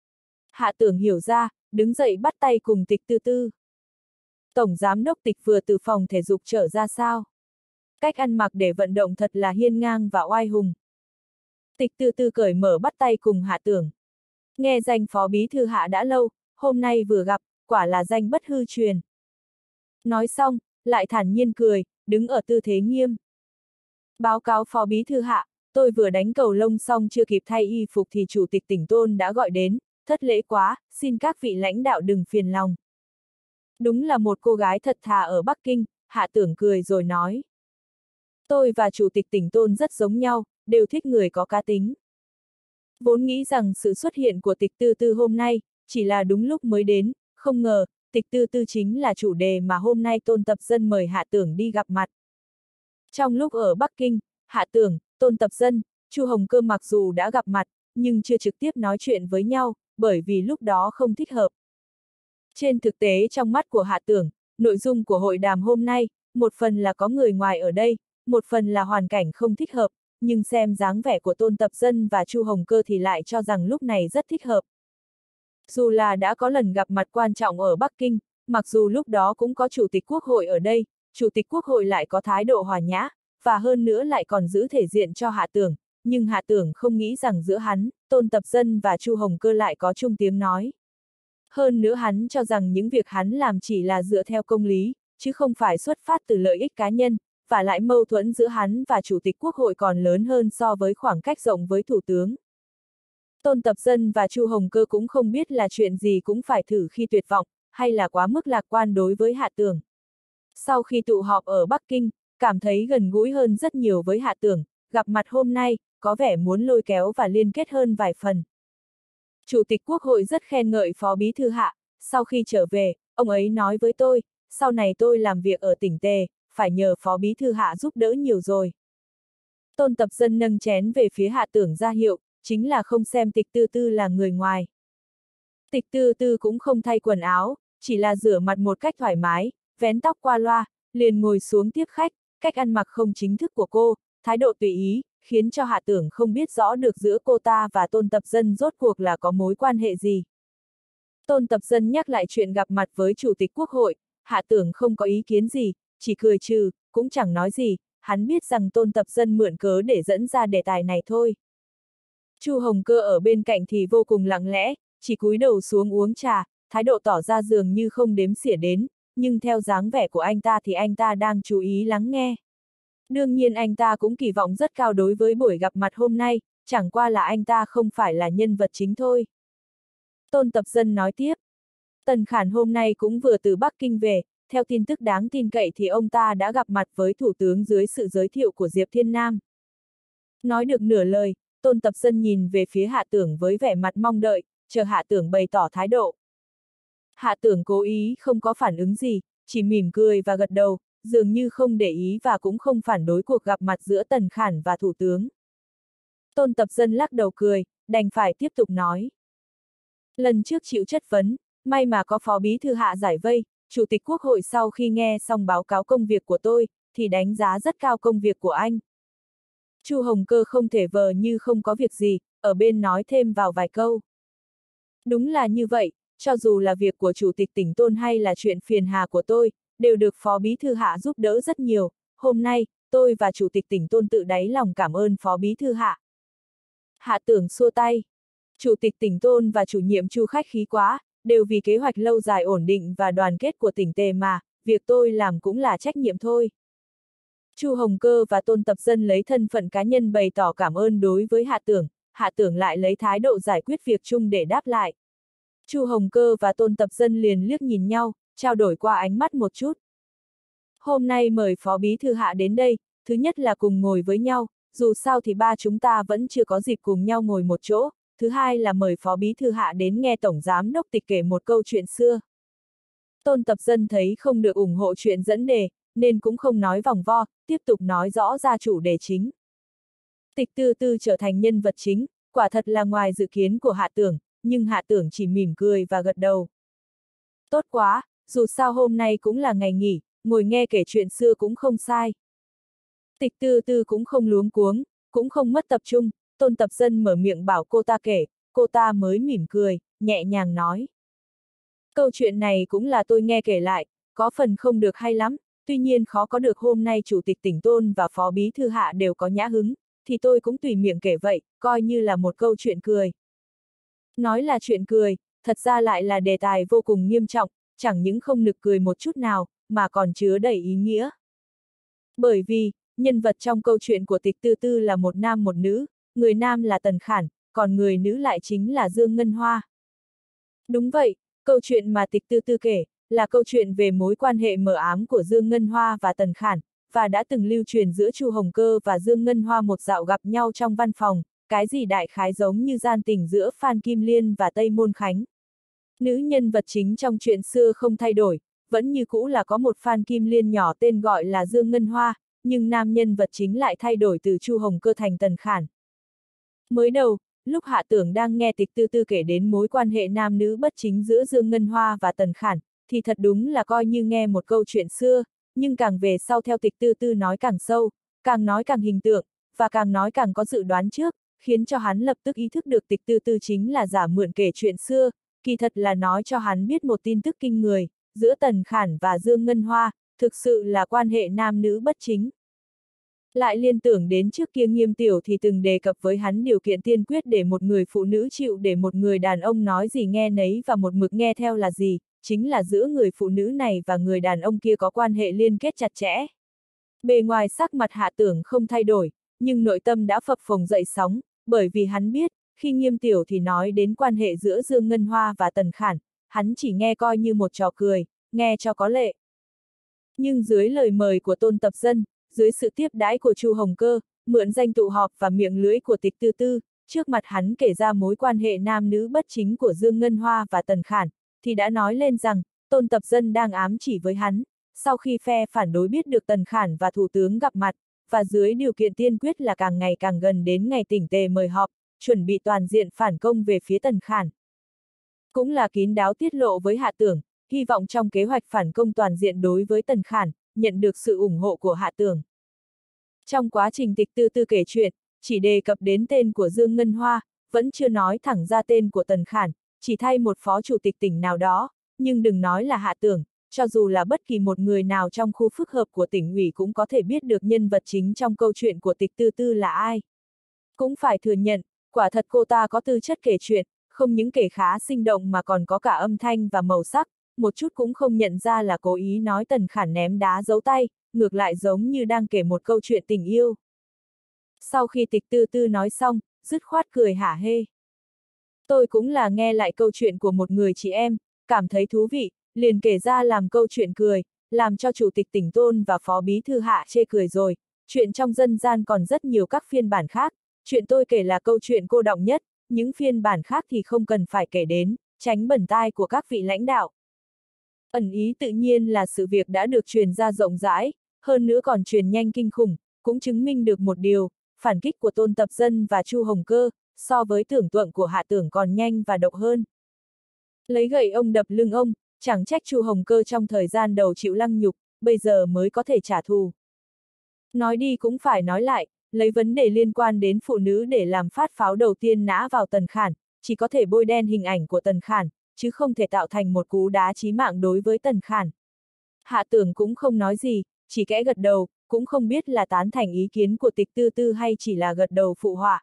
Hạ Tưởng hiểu ra, đứng dậy bắt tay cùng Tịch Tư Tư. Tổng giám đốc Tịch vừa từ phòng thể dục trở ra sao? Cách ăn mặc để vận động thật là hiên ngang và oai hùng. Tịch Tư Tư cởi mở bắt tay cùng Hạ Tưởng. Nghe danh phó bí thư Hạ đã lâu, hôm nay vừa gặp, quả là danh bất hư truyền. Nói xong, lại thản nhiên cười, đứng ở tư thế nghiêm. Báo cáo phó bí thư Hạ, tôi vừa đánh cầu lông xong chưa kịp thay y phục thì chủ tịch tỉnh Tôn đã gọi đến, thất lễ quá, xin các vị lãnh đạo đừng phiền lòng. Đúng là một cô gái thật thà ở Bắc Kinh, Hạ Tưởng cười rồi nói. Tôi và chủ tịch tỉnh Tôn rất giống nhau, đều thích người có cá tính. Vốn nghĩ rằng sự xuất hiện của Tịch Tư Tư hôm nay, chỉ là đúng lúc mới đến, không ngờ, Tịch Tư Tư chính là chủ đề mà hôm nay Tôn Tập Dân mời Hạ Tưởng đi gặp mặt. Trong lúc ở Bắc Kinh, Hạ Tưởng, Tôn Tập Dân, Chu Hồng Cơ mặc dù đã gặp mặt, nhưng chưa trực tiếp nói chuyện với nhau, bởi vì lúc đó không thích hợp. Trên thực tế trong mắt của Hạ Tưởng, nội dung của hội đàm hôm nay, một phần là có người ngoài ở đây, một phần là hoàn cảnh không thích hợp, nhưng xem dáng vẻ của Tôn Tập Dân và Chu Hồng Cơ thì lại cho rằng lúc này rất thích hợp. Dù là đã có lần gặp mặt quan trọng ở Bắc Kinh, mặc dù lúc đó cũng có Chủ tịch Quốc hội ở đây, Chủ tịch Quốc hội lại có thái độ hòa nhã, và hơn nữa lại còn giữ thể diện cho Hạ Tưởng, nhưng Hạ Tưởng không nghĩ rằng giữa hắn, Tôn Tập Dân và Chu Hồng Cơ lại có chung tiếng nói. Hơn nữa hắn cho rằng những việc hắn làm chỉ là dựa theo công lý, chứ không phải xuất phát từ lợi ích cá nhân, và lại mâu thuẫn giữa hắn và Chủ tịch Quốc hội còn lớn hơn so với khoảng cách rộng với Thủ tướng. Tôn Tập Dân và Chu Hồng Cơ cũng không biết là chuyện gì cũng phải thử khi tuyệt vọng, hay là quá mức lạc quan đối với Hạ Tưởng. Sau khi tụ họp ở Bắc Kinh, cảm thấy gần gũi hơn rất nhiều với Hạ Tưởng, gặp mặt hôm nay, có vẻ muốn lôi kéo và liên kết hơn vài phần. Chủ tịch Quốc hội rất khen ngợi Phó Bí thư Hạ, sau khi trở về, ông ấy nói với tôi, sau này tôi làm việc ở tỉnh Tề, phải nhờ Phó Bí thư Hạ giúp đỡ nhiều rồi. Tôn Tập Dân nâng chén về phía Hạ Tưởng ra hiệu, chính là không xem Tịch Tư Tư là người ngoài. Tịch Tư Tư cũng không thay quần áo, chỉ là rửa mặt một cách thoải mái, vén tóc qua loa, liền ngồi xuống tiếp khách, cách ăn mặc không chính thức của cô, thái độ tùy ý, khiến cho Hạ Tưởng không biết rõ được giữa cô ta và Tôn Tập Dân rốt cuộc là có mối quan hệ gì. Tôn Tập Dân nhắc lại chuyện gặp mặt với Chủ tịch Quốc hội, Hạ Tưởng không có ý kiến gì, chỉ cười trừ, cũng chẳng nói gì, hắn biết rằng Tôn Tập Dân mượn cớ để dẫn ra đề tài này thôi. Chu Hồng Cơ ở bên cạnh thì vô cùng lặng lẽ, chỉ cúi đầu xuống uống trà, thái độ tỏ ra dường như không đếm xỉa đến, nhưng theo dáng vẻ của anh ta thì anh ta đang chú ý lắng nghe. Đương nhiên anh ta cũng kỳ vọng rất cao đối với buổi gặp mặt hôm nay, chẳng qua là anh ta không phải là nhân vật chính thôi. Tôn Tập Dân nói tiếp. Tần Khản hôm nay cũng vừa từ Bắc Kinh về, theo tin tức đáng tin cậy thì ông ta đã gặp mặt với Thủ tướng dưới sự giới thiệu của Diệp Thiên Nam. Nói được nửa lời, Tôn Tập Dân nhìn về phía Hạ Tưởng với vẻ mặt mong đợi, chờ Hạ Tưởng bày tỏ thái độ. Hạ Tưởng cố ý không có phản ứng gì, chỉ mỉm cười và gật đầu, dường như không để ý và cũng không phản đối cuộc gặp mặt giữa Tần Khản và Thủ tướng. Tôn Tập Dân lắc đầu cười, đành phải tiếp tục nói. Lần trước chịu chất vấn, may mà có Phó Bí thư Hạ giải vây, Chủ tịch Quốc hội sau khi nghe xong báo cáo công việc của tôi, thì đánh giá rất cao công việc của anh. Chu Hồng Cơ không thể vờ như không có việc gì, ở bên nói thêm vào vài câu. Đúng là như vậy, cho dù là việc của Chủ tịch tỉnh Tôn hay là chuyện phiền hà của tôi, đều được Phó Bí thư Hạ giúp đỡ rất nhiều, hôm nay, tôi và Chủ tịch tỉnh Tôn tự đáy lòng cảm ơn Phó Bí thư Hạ. Hạ Tưởng xua tay. Chủ tịch tỉnh Tôn và chủ nhiệm Chu khách khí quá, đều vì kế hoạch lâu dài ổn định và đoàn kết của tỉnh Tề mà, việc tôi làm cũng là trách nhiệm thôi. Chu Hồng Cơ và Tôn Tập Dân lấy thân phận cá nhân bày tỏ cảm ơn đối với Hạ Tưởng, Hạ Tưởng lại lấy thái độ giải quyết việc chung để đáp lại. Chu Hồng Cơ và Tôn Tập Dân liền liếc nhìn nhau, trao đổi qua ánh mắt một chút. Hôm nay mời Phó Bí thư Hạ đến đây, thứ nhất là cùng ngồi với nhau, dù sao thì ba chúng ta vẫn chưa có dịp cùng nhau ngồi một chỗ, thứ hai là mời Phó Bí Thư Hạ đến nghe Tổng Giám Đốc Tịch kể một câu chuyện xưa. Tôn Tập Dân thấy không được ủng hộ chuyện dẫn đề, nên cũng không nói vòng vo, tiếp tục nói rõ ra chủ đề chính. Tịch Tư Tư trở thành nhân vật chính, quả thật là ngoài dự kiến của Hạ Tưởng, nhưng Hạ Tưởng chỉ mỉm cười và gật đầu. Tốt quá, dù sao hôm nay cũng là ngày nghỉ, ngồi nghe kể chuyện xưa cũng không sai. Tịch Tư Tư cũng không luống cuống, cũng không mất tập trung, Tôn Tập Dân mở miệng bảo cô ta kể, cô ta mới mỉm cười, nhẹ nhàng nói. Câu chuyện này cũng là tôi nghe kể lại, có phần không được hay lắm, tuy nhiên khó có được hôm nay Chủ tịch tỉnh Tôn và Phó Bí Thư Hạ đều có nhã hứng, thì tôi cũng tùy miệng kể vậy, coi như là một câu chuyện cười. Nói là chuyện cười, thật ra lại là đề tài vô cùng nghiêm trọng, chẳng những không nực cười một chút nào, mà còn chứa đầy ý nghĩa. Bởi vì, nhân vật trong câu chuyện của Tịch Tư Tư là một nam một nữ, người nam là Tần Khản, còn người nữ lại chính là Dương Ngân Hoa. Đúng vậy, câu chuyện mà Tịch Tư Tư kể, là câu chuyện về mối quan hệ mờ ám của Dương Ngân Hoa và Tần Khản, và đã từng lưu truyền giữa Chu Hồng Cơ và Dương Ngân Hoa một dạo gặp nhau trong văn phòng, cái gì đại khái giống như gian tình giữa Phan Kim Liên và Tây Môn Khánh. Nữ nhân vật chính trong chuyện xưa không thay đổi, vẫn như cũ là có một Phan Kim Liên nhỏ tên gọi là Dương Ngân Hoa, nhưng nam nhân vật chính lại thay đổi từ Chu Hồng Cơ thành Tần Khản. Mới đầu, lúc Hạ Tưởng đang nghe Tịch Tư Tư kể đến mối quan hệ nam nữ bất chính giữa Dương Ngân Hoa và Tần Khản, thì thật đúng là coi như nghe một câu chuyện xưa, nhưng càng về sau theo Tịch Tư Tư nói càng sâu, càng nói càng hình tượng, và càng nói càng có dự đoán trước, khiến cho hắn lập tức ý thức được Tịch Tư Tư chính là giả mượn kể chuyện xưa, kỳ thật là nói cho hắn biết một tin tức kinh người, giữa Tần Khản và Dương Ngân Hoa, thực sự là quan hệ nam nữ bất chính. Lại liên tưởng đến trước kia Nghiêm Tiểu thì từng đề cập với hắn điều kiện tiên quyết để một người phụ nữ chịu để một người đàn ông nói gì nghe nấy và một mực nghe theo là gì, chính là giữa người phụ nữ này và người đàn ông kia có quan hệ liên kết chặt chẽ. Bề ngoài sắc mặt Hạ Tưởng không thay đổi, nhưng nội tâm đã phập phồng dậy sóng, bởi vì hắn biết, khi Nghiêm Tiểu thì nói đến quan hệ giữa Dương Ngân Hoa và Tần Khản, hắn chỉ nghe coi như một trò cười, nghe cho có lệ. Nhưng dưới lời mời của Tôn Tập Dân, dưới sự tiếp đãi của Chu Hồng Cơ, mượn danh tụ họp và miệng lưỡi của Tịch Tư Tư, trước mặt hắn kể ra mối quan hệ nam nữ bất chính của Dương Ngân Hoa và Tần Khản, thì đã nói lên rằng, Tôn Tập Dân đang ám chỉ với hắn, sau khi phe phản đối biết được Tần Khản và Thủ tướng gặp mặt, và dưới điều kiện tiên quyết là càng ngày càng gần đến ngày tỉnh tề mời họp, chuẩn bị toàn diện phản công về phía Tần Khản. Cũng là kín đáo tiết lộ với Hạ Tưởng, hy vọng trong kế hoạch phản công toàn diện đối với Tần Khản, nhận được sự ủng hộ của Hạ Tưởng. Trong quá trình Tịch Tư Tư kể chuyện, chỉ đề cập đến tên của Dương Ngân Hoa, vẫn chưa nói thẳng ra tên của Tần Khản, chỉ thay một phó chủ tịch tỉnh nào đó, nhưng đừng nói là Hạ Tưởng, cho dù là bất kỳ một người nào trong khu phức hợp của tỉnh ủy cũng có thể biết được nhân vật chính trong câu chuyện của Tịch Tư Tư là ai. Cũng phải thừa nhận, quả thật cô ta có tư chất kể chuyện, không những kể khá sinh động mà còn có cả âm thanh và màu sắc, một chút cũng không nhận ra là cố ý nói Tần Khản ném đá giấu tay, ngược lại giống như đang kể một câu chuyện tình yêu. Sau khi Tịch Tư Tư nói xong, dứt khoát cười hả hê. Tôi cũng là nghe lại câu chuyện của một người chị em, cảm thấy thú vị, liền kể ra làm câu chuyện cười, làm cho Chủ tịch tỉnh Tôn và Phó Bí Thư Hạ chê cười rồi, chuyện trong dân gian còn rất nhiều các phiên bản khác, chuyện tôi kể là câu chuyện cô đọng nhất, những phiên bản khác thì không cần phải kể đến, tránh bẩn tai của các vị lãnh đạo. Ẩn ý tự nhiên là sự việc đã được truyền ra rộng rãi, hơn nữa còn truyền nhanh kinh khủng, cũng chứng minh được một điều, phản kích của Tôn Tập Dân và Chu Hồng Cơ, so với tưởng tượng của Hạ Tưởng còn nhanh và độc hơn. Lấy gậy ông đập lưng ông, chẳng trách Chu Hồng Cơ trong thời gian đầu chịu lăng nhục, bây giờ mới có thể trả thù. Nói đi cũng phải nói lại, lấy vấn đề liên quan đến phụ nữ để làm phát pháo đầu tiên nã vào Tần Khản, chỉ có thể bôi đen hình ảnh của Tần Khản, chứ không thể tạo thành một cú đá chí mạng đối với Tần Khản. Hạ Tưởng cũng không nói gì, chỉ kẽ gật đầu, cũng không biết là tán thành ý kiến của Tịch Tư Tư hay chỉ là gật đầu phụ họa.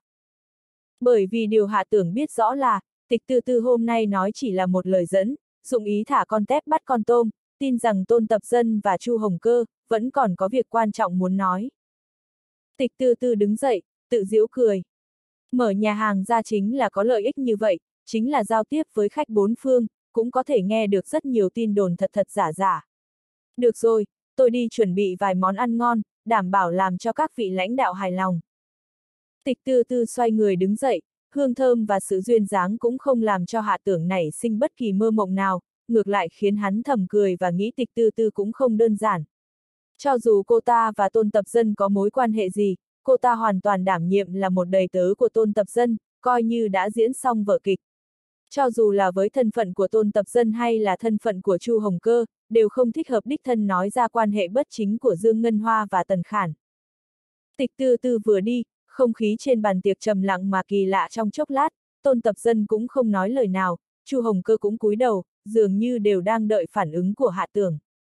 Bởi vì điều Hạ Tưởng biết rõ là, Tịch Tư Tư hôm nay nói chỉ là một lời dẫn, dụng ý thả con tép bắt con tôm, tin rằng Tôn Tập Dân và Chu Hồng Cơ vẫn còn có việc quan trọng muốn nói. Tịch Tư Tư đứng dậy, tự giễu cười. Mở nhà hàng ra chính là có lợi ích như vậy, chính là giao tiếp với khách bốn phương, cũng có thể nghe được rất nhiều tin đồn thật thật giả giả. Được rồi, tôi đi chuẩn bị vài món ăn ngon, đảm bảo làm cho các vị lãnh đạo hài lòng. Tịch Tư Tư xoay người đứng dậy, hương thơm và sự duyên dáng cũng không làm cho Hạ Tưởng nảy sinh bất kỳ mơ mộng nào, ngược lại khiến hắn thầm cười và nghĩ Tịch Tư Tư cũng không đơn giản. Cho dù cô ta và Tôn Tập Dân có mối quan hệ gì, cô ta hoàn toàn đảm nhiệm là một đầy tớ của Tôn Tập Dân, coi như đã diễn xong vở kịch. Cho dù là với thân phận của Tôn Tập Dân hay là thân phận của Chu Hồng Cơ, đều không thích hợp đích thân nói ra quan hệ bất chính của Dương Ngân Hoa và Tần Khản. Tịch Tư Tư vừa đi, không khí trên bàn tiệc trầm lặng mà kỳ lạ trong chốc lát, Tôn Tập Dân cũng không nói lời nào, Chu Hồng Cơ cũng cúi đầu, dường như đều đang đợi phản ứng của Hạ Tưởng.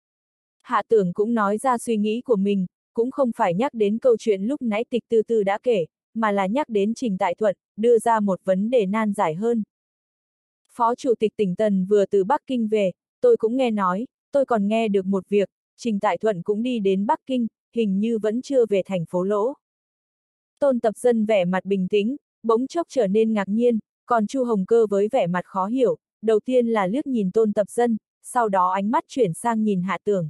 Hạ Tưởng cũng nói ra suy nghĩ của mình, cũng không phải nhắc đến câu chuyện lúc nãy Tịch Tư Tư đã kể, mà là nhắc đến Trình Tại Thuận, đưa ra một vấn đề nan giải hơn. Phó Chủ tịch tỉnh Tần vừa từ Bắc Kinh về, tôi cũng nghe nói, tôi còn nghe được một việc, Trình Tại Thuận cũng đi đến Bắc Kinh, hình như vẫn chưa về thành phố Lỗ. Tôn Tập Dân vẻ mặt bình tĩnh, bỗng chốc trở nên ngạc nhiên, còn Chu Hồng Cơ với vẻ mặt khó hiểu, đầu tiên là liếc nhìn Tôn Tập Dân, sau đó ánh mắt chuyển sang nhìn Hạ Tưởng.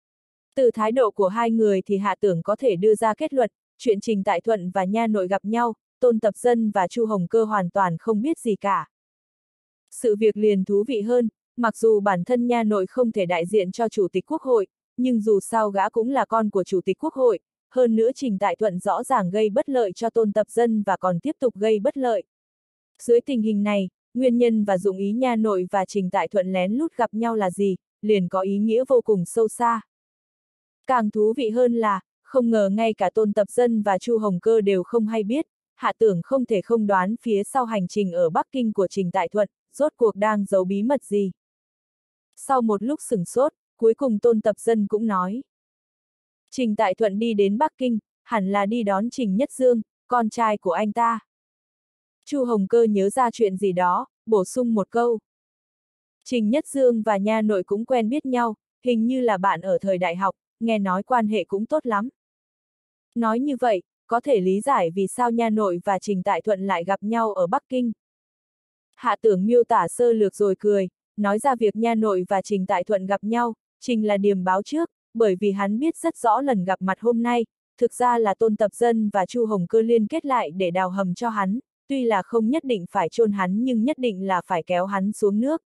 Từ thái độ của hai người thì Hạ Tưởng có thể đưa ra kết luận, chuyện Trình Tại Thuận và nha nội gặp nhau, Tôn Tập Dân và Chu Hồng Cơ hoàn toàn không biết gì cả. Sự việc liền thú vị hơn, mặc dù bản thân nha nội không thể đại diện cho Chủ tịch Quốc hội, nhưng dù sao gã cũng là con của Chủ tịch Quốc hội, hơn nữa Trình Tại Thuận rõ ràng gây bất lợi cho Tôn Tập Dân và còn tiếp tục gây bất lợi. Dưới tình hình này, nguyên nhân và dụng ý nha nội và Trình Tại Thuận lén lút gặp nhau là gì, liền có ý nghĩa vô cùng sâu xa. Càng thú vị hơn là, không ngờ ngay cả Tôn Tập Dân và Chu Hồng Cơ đều không hay biết, Hạ Tưởng không thể không đoán phía sau hành trình ở Bắc Kinh của Trình Tại Thuận, rốt cuộc đang giấu bí mật gì. Sau một lúc sửng sốt, cuối cùng Tôn Tập Dân cũng nói. Trình Tại Thuận đi đến Bắc Kinh, hẳn là đi đón Trình Nhất Dương, con trai của anh ta. Chu Hồng Cơ nhớ ra chuyện gì đó, bổ sung một câu. Trình Nhất Dương và nha nội cũng quen biết nhau, hình như là bạn ở thời đại học, nghe nói quan hệ cũng tốt lắm. Nói như vậy, có thể lý giải vì sao nha nội và Trình Tại Thuận lại gặp nhau ở Bắc Kinh. Hạ Tưởng miêu tả sơ lược rồi cười, nói ra việc nha nội và Trình Tại Thuận gặp nhau, Trình là điềm báo trước, bởi vì hắn biết rất rõ lần gặp mặt hôm nay, thực ra là Tôn Tập Dân và Chu Hồng Cơ liên kết lại để đào hầm cho hắn, tuy là không nhất định phải chôn hắn nhưng nhất định là phải kéo hắn xuống nước.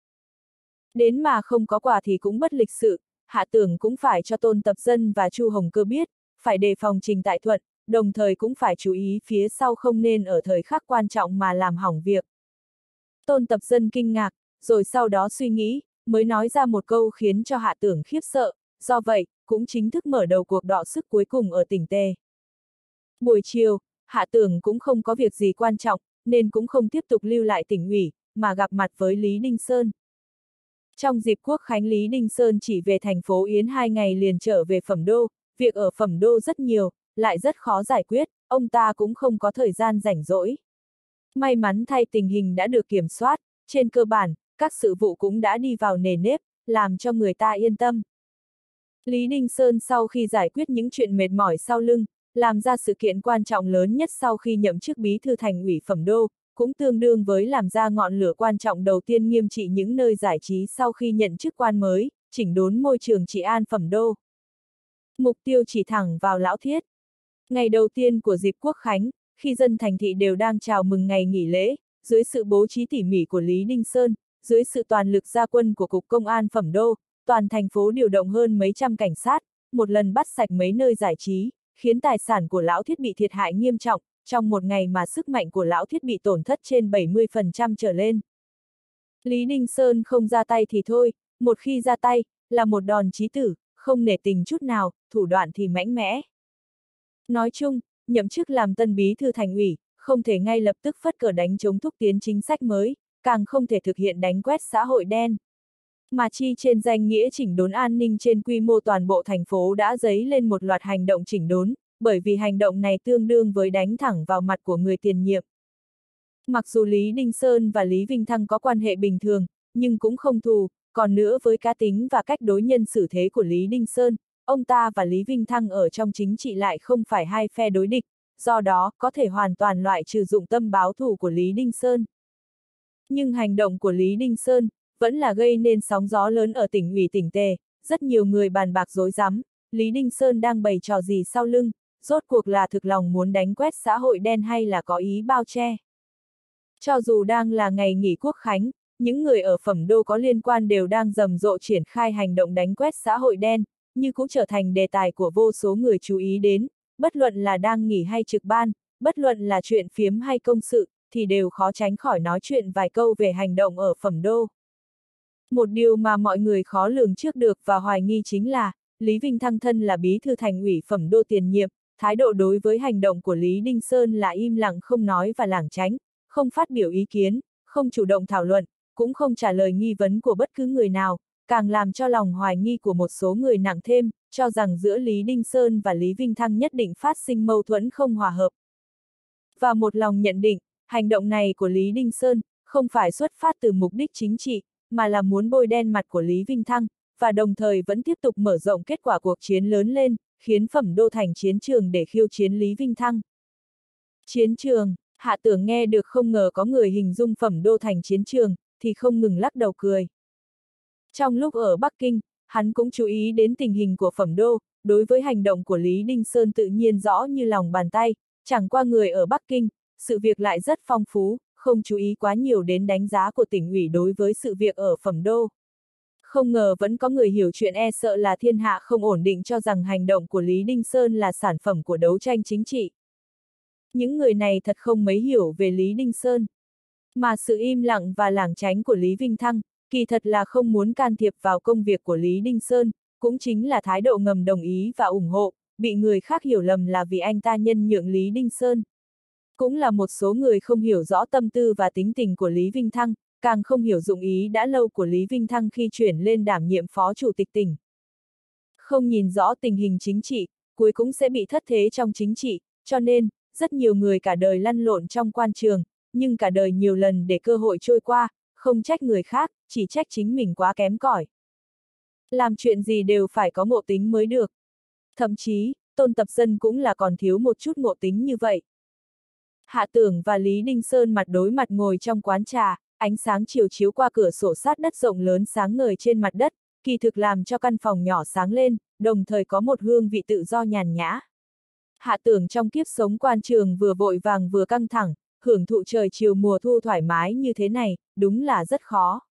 Đến mà không có quà thì cũng bất lịch sự, Hạ Tưởng cũng phải cho Tôn Tập Dân và Chu Hồng Cơ biết, phải đề phòng Trình Tại Thuận, đồng thời cũng phải chú ý phía sau không nên ở thời khắc quan trọng mà làm hỏng việc. Tôn Tập Dân kinh ngạc, rồi sau đó suy nghĩ, mới nói ra một câu khiến cho Hạ Tưởng khiếp sợ, do vậy, cũng chính thức mở đầu cuộc đọ sức cuối cùng ở tỉnh Tề. Buổi chiều, Hạ Tưởng cũng không có việc gì quan trọng, nên cũng không tiếp tục lưu lại tỉnh ủy, mà gặp mặt với Lý Đinh Sơn. Trong dịp Quốc khánh Lý Đinh Sơn chỉ về thành phố Yến hai ngày liền trở về Phẩm Đô, việc ở Phẩm Đô rất nhiều, lại rất khó giải quyết, ông ta cũng không có thời gian rảnh rỗi. May mắn thay tình hình đã được kiểm soát, trên cơ bản, các sự vụ cũng đã đi vào nề nếp, làm cho người ta yên tâm. Lý Đinh Sơn sau khi giải quyết những chuyện mệt mỏi sau lưng, làm ra sự kiện quan trọng lớn nhất sau khi nhậm chức bí thư thành ủy Phẩm Đô, cũng tương đương với làm ra ngọn lửa quan trọng đầu tiên nghiêm trị những nơi giải trí sau khi nhận chức quan mới, chỉnh đốn môi trường trị an Phẩm Đô. Mục tiêu chỉ thẳng vào Lão Thiết. Ngày đầu tiên của dịp Quốc khánh, khi dân thành thị đều đang chào mừng ngày nghỉ lễ, dưới sự bố trí tỉ mỉ của Lý Đinh Sơn, dưới sự toàn lực ra quân của Cục Công an Phẩm Đô, toàn thành phố điều động hơn mấy trăm cảnh sát, một lần bắt sạch mấy nơi giải trí, khiến tài sản của Lão Thiết bị thiệt hại nghiêm trọng, trong một ngày mà sức mạnh của Lão Thiết bị tổn thất trên bảy mươi phần trăm trở lên. Lý Đinh Sơn không ra tay thì thôi, một khi ra tay, là một đòn chí tử, không nể tình chút nào, thủ đoạn thì mãnh mẽ. Nói chung, nhậm chức làm tân bí thư thành ủy, không thể ngay lập tức phất cờ đánh chống thúc tiến chính sách mới, càng không thể thực hiện đánh quét xã hội đen. Mà chi trên danh nghĩa chỉnh đốn an ninh trên quy mô toàn bộ thành phố đã dấy lên một loạt hành động chỉnh đốn, bởi vì hành động này tương đương với đánh thẳng vào mặt của người tiền nhiệm. Mặc dù Lý Đinh Sơn và Lý Vinh Thăng có quan hệ bình thường, nhưng cũng không thù, còn nữa với cá tính và cách đối nhân xử thế của Lý Đinh Sơn, ông ta và Lý Vinh Thăng ở trong chính trị lại không phải hai phe đối địch, do đó có thể hoàn toàn loại trừ dụng tâm báo thù của Lý Đinh Sơn. Nhưng hành động của Lý Đinh Sơn vẫn là gây nên sóng gió lớn ở tỉnh ủy tỉnh Tề, rất nhiều người bàn bạc rối rắm, Lý Đinh Sơn đang bày trò gì sau lưng, rốt cuộc là thực lòng muốn đánh quét xã hội đen hay là có ý bao che. Cho dù đang là ngày nghỉ quốc khánh, những người ở Phẩm Đô có liên quan đều đang rầm rộ triển khai hành động đánh quét xã hội đen, như cũng trở thành đề tài của vô số người chú ý đến, bất luận là đang nghỉ hay trực ban, bất luận là chuyện phiếm hay công sự, thì đều khó tránh khỏi nói chuyện vài câu về hành động ở Phẩm Đô. Một điều mà mọi người khó lường trước được và hoài nghi chính là, Lý Vinh Thăng thân là bí thư thành ủy Phẩm Đô tiền nhiệm, thái độ đối với hành động của Lý Đinh Sơn là im lặng không nói và lảng tránh, không phát biểu ý kiến, không chủ động thảo luận, cũng không trả lời nghi vấn của bất cứ người nào, càng làm cho lòng hoài nghi của một số người nặng thêm, cho rằng giữa Lý Đinh Sơn và Lý Vinh Thăng nhất định phát sinh mâu thuẫn không hòa hợp. Và một lòng nhận định, hành động này của Lý Đinh Sơn không phải xuất phát từ mục đích chính trị, mà là muốn bôi đen mặt của Lý Vinh Thăng, và đồng thời vẫn tiếp tục mở rộng kết quả cuộc chiến lớn lên, khiến Phẩm Đô thành chiến trường để khiêu chiến Lý Vinh Thăng. Chiến trường, Hạ Tưởng nghe được không ngờ có người hình dung Phẩm Đô thành chiến trường, thì không ngừng lắc đầu cười. Trong lúc ở Bắc Kinh, hắn cũng chú ý đến tình hình của Phẩm Đô, đối với hành động của Lý Đinh Sơn tự nhiên rõ như lòng bàn tay, chẳng qua người ở Bắc Kinh, sự việc lại rất phong phú, không chú ý quá nhiều đến đánh giá của tỉnh ủy đối với sự việc ở Phẩm Đô. Không ngờ vẫn có người hiểu chuyện e sợ là thiên hạ không ổn định cho rằng hành động của Lý Đinh Sơn là sản phẩm của đấu tranh chính trị. Những người này thật không mấy hiểu về Lý Đinh Sơn. Mà sự im lặng và lảng tránh của Lý Vinh Thăng, kỳ thật là không muốn can thiệp vào công việc của Lý Đinh Sơn, cũng chính là thái độ ngầm đồng ý và ủng hộ, bị người khác hiểu lầm là vì anh ta nhân nhượng Lý Đinh Sơn. Cũng là một số người không hiểu rõ tâm tư và tính tình của Lý Vinh Thăng, càng không hiểu dụng ý đã lâu của Lý Vinh Thăng khi chuyển lên đảm nhiệm phó chủ tịch tỉnh. Không nhìn rõ tình hình chính trị, cuối cũng sẽ bị thất thế trong chính trị, cho nên, rất nhiều người cả đời lăn lộn trong quan trường, nhưng cả đời nhiều lần để cơ hội trôi qua, không trách người khác, chỉ trách chính mình quá kém cỏi. Làm chuyện gì đều phải có ngộ tính mới được. Thậm chí, Tôn Tập Dân cũng là còn thiếu một chút ngộ tính như vậy. Hạ Tưởng và Lý Đinh Sơn mặt đối mặt ngồi trong quán trà, ánh sáng chiều chiếu qua cửa sổ sát đất rộng lớn sáng ngời trên mặt đất, kỳ thực làm cho căn phòng nhỏ sáng lên, đồng thời có một hương vị tự do nhàn nhã. Hạ Tưởng trong kiếp sống quan trường vừa vội vàng vừa căng thẳng, hưởng thụ trời chiều mùa thu thoải mái như thế này, đúng là rất khó.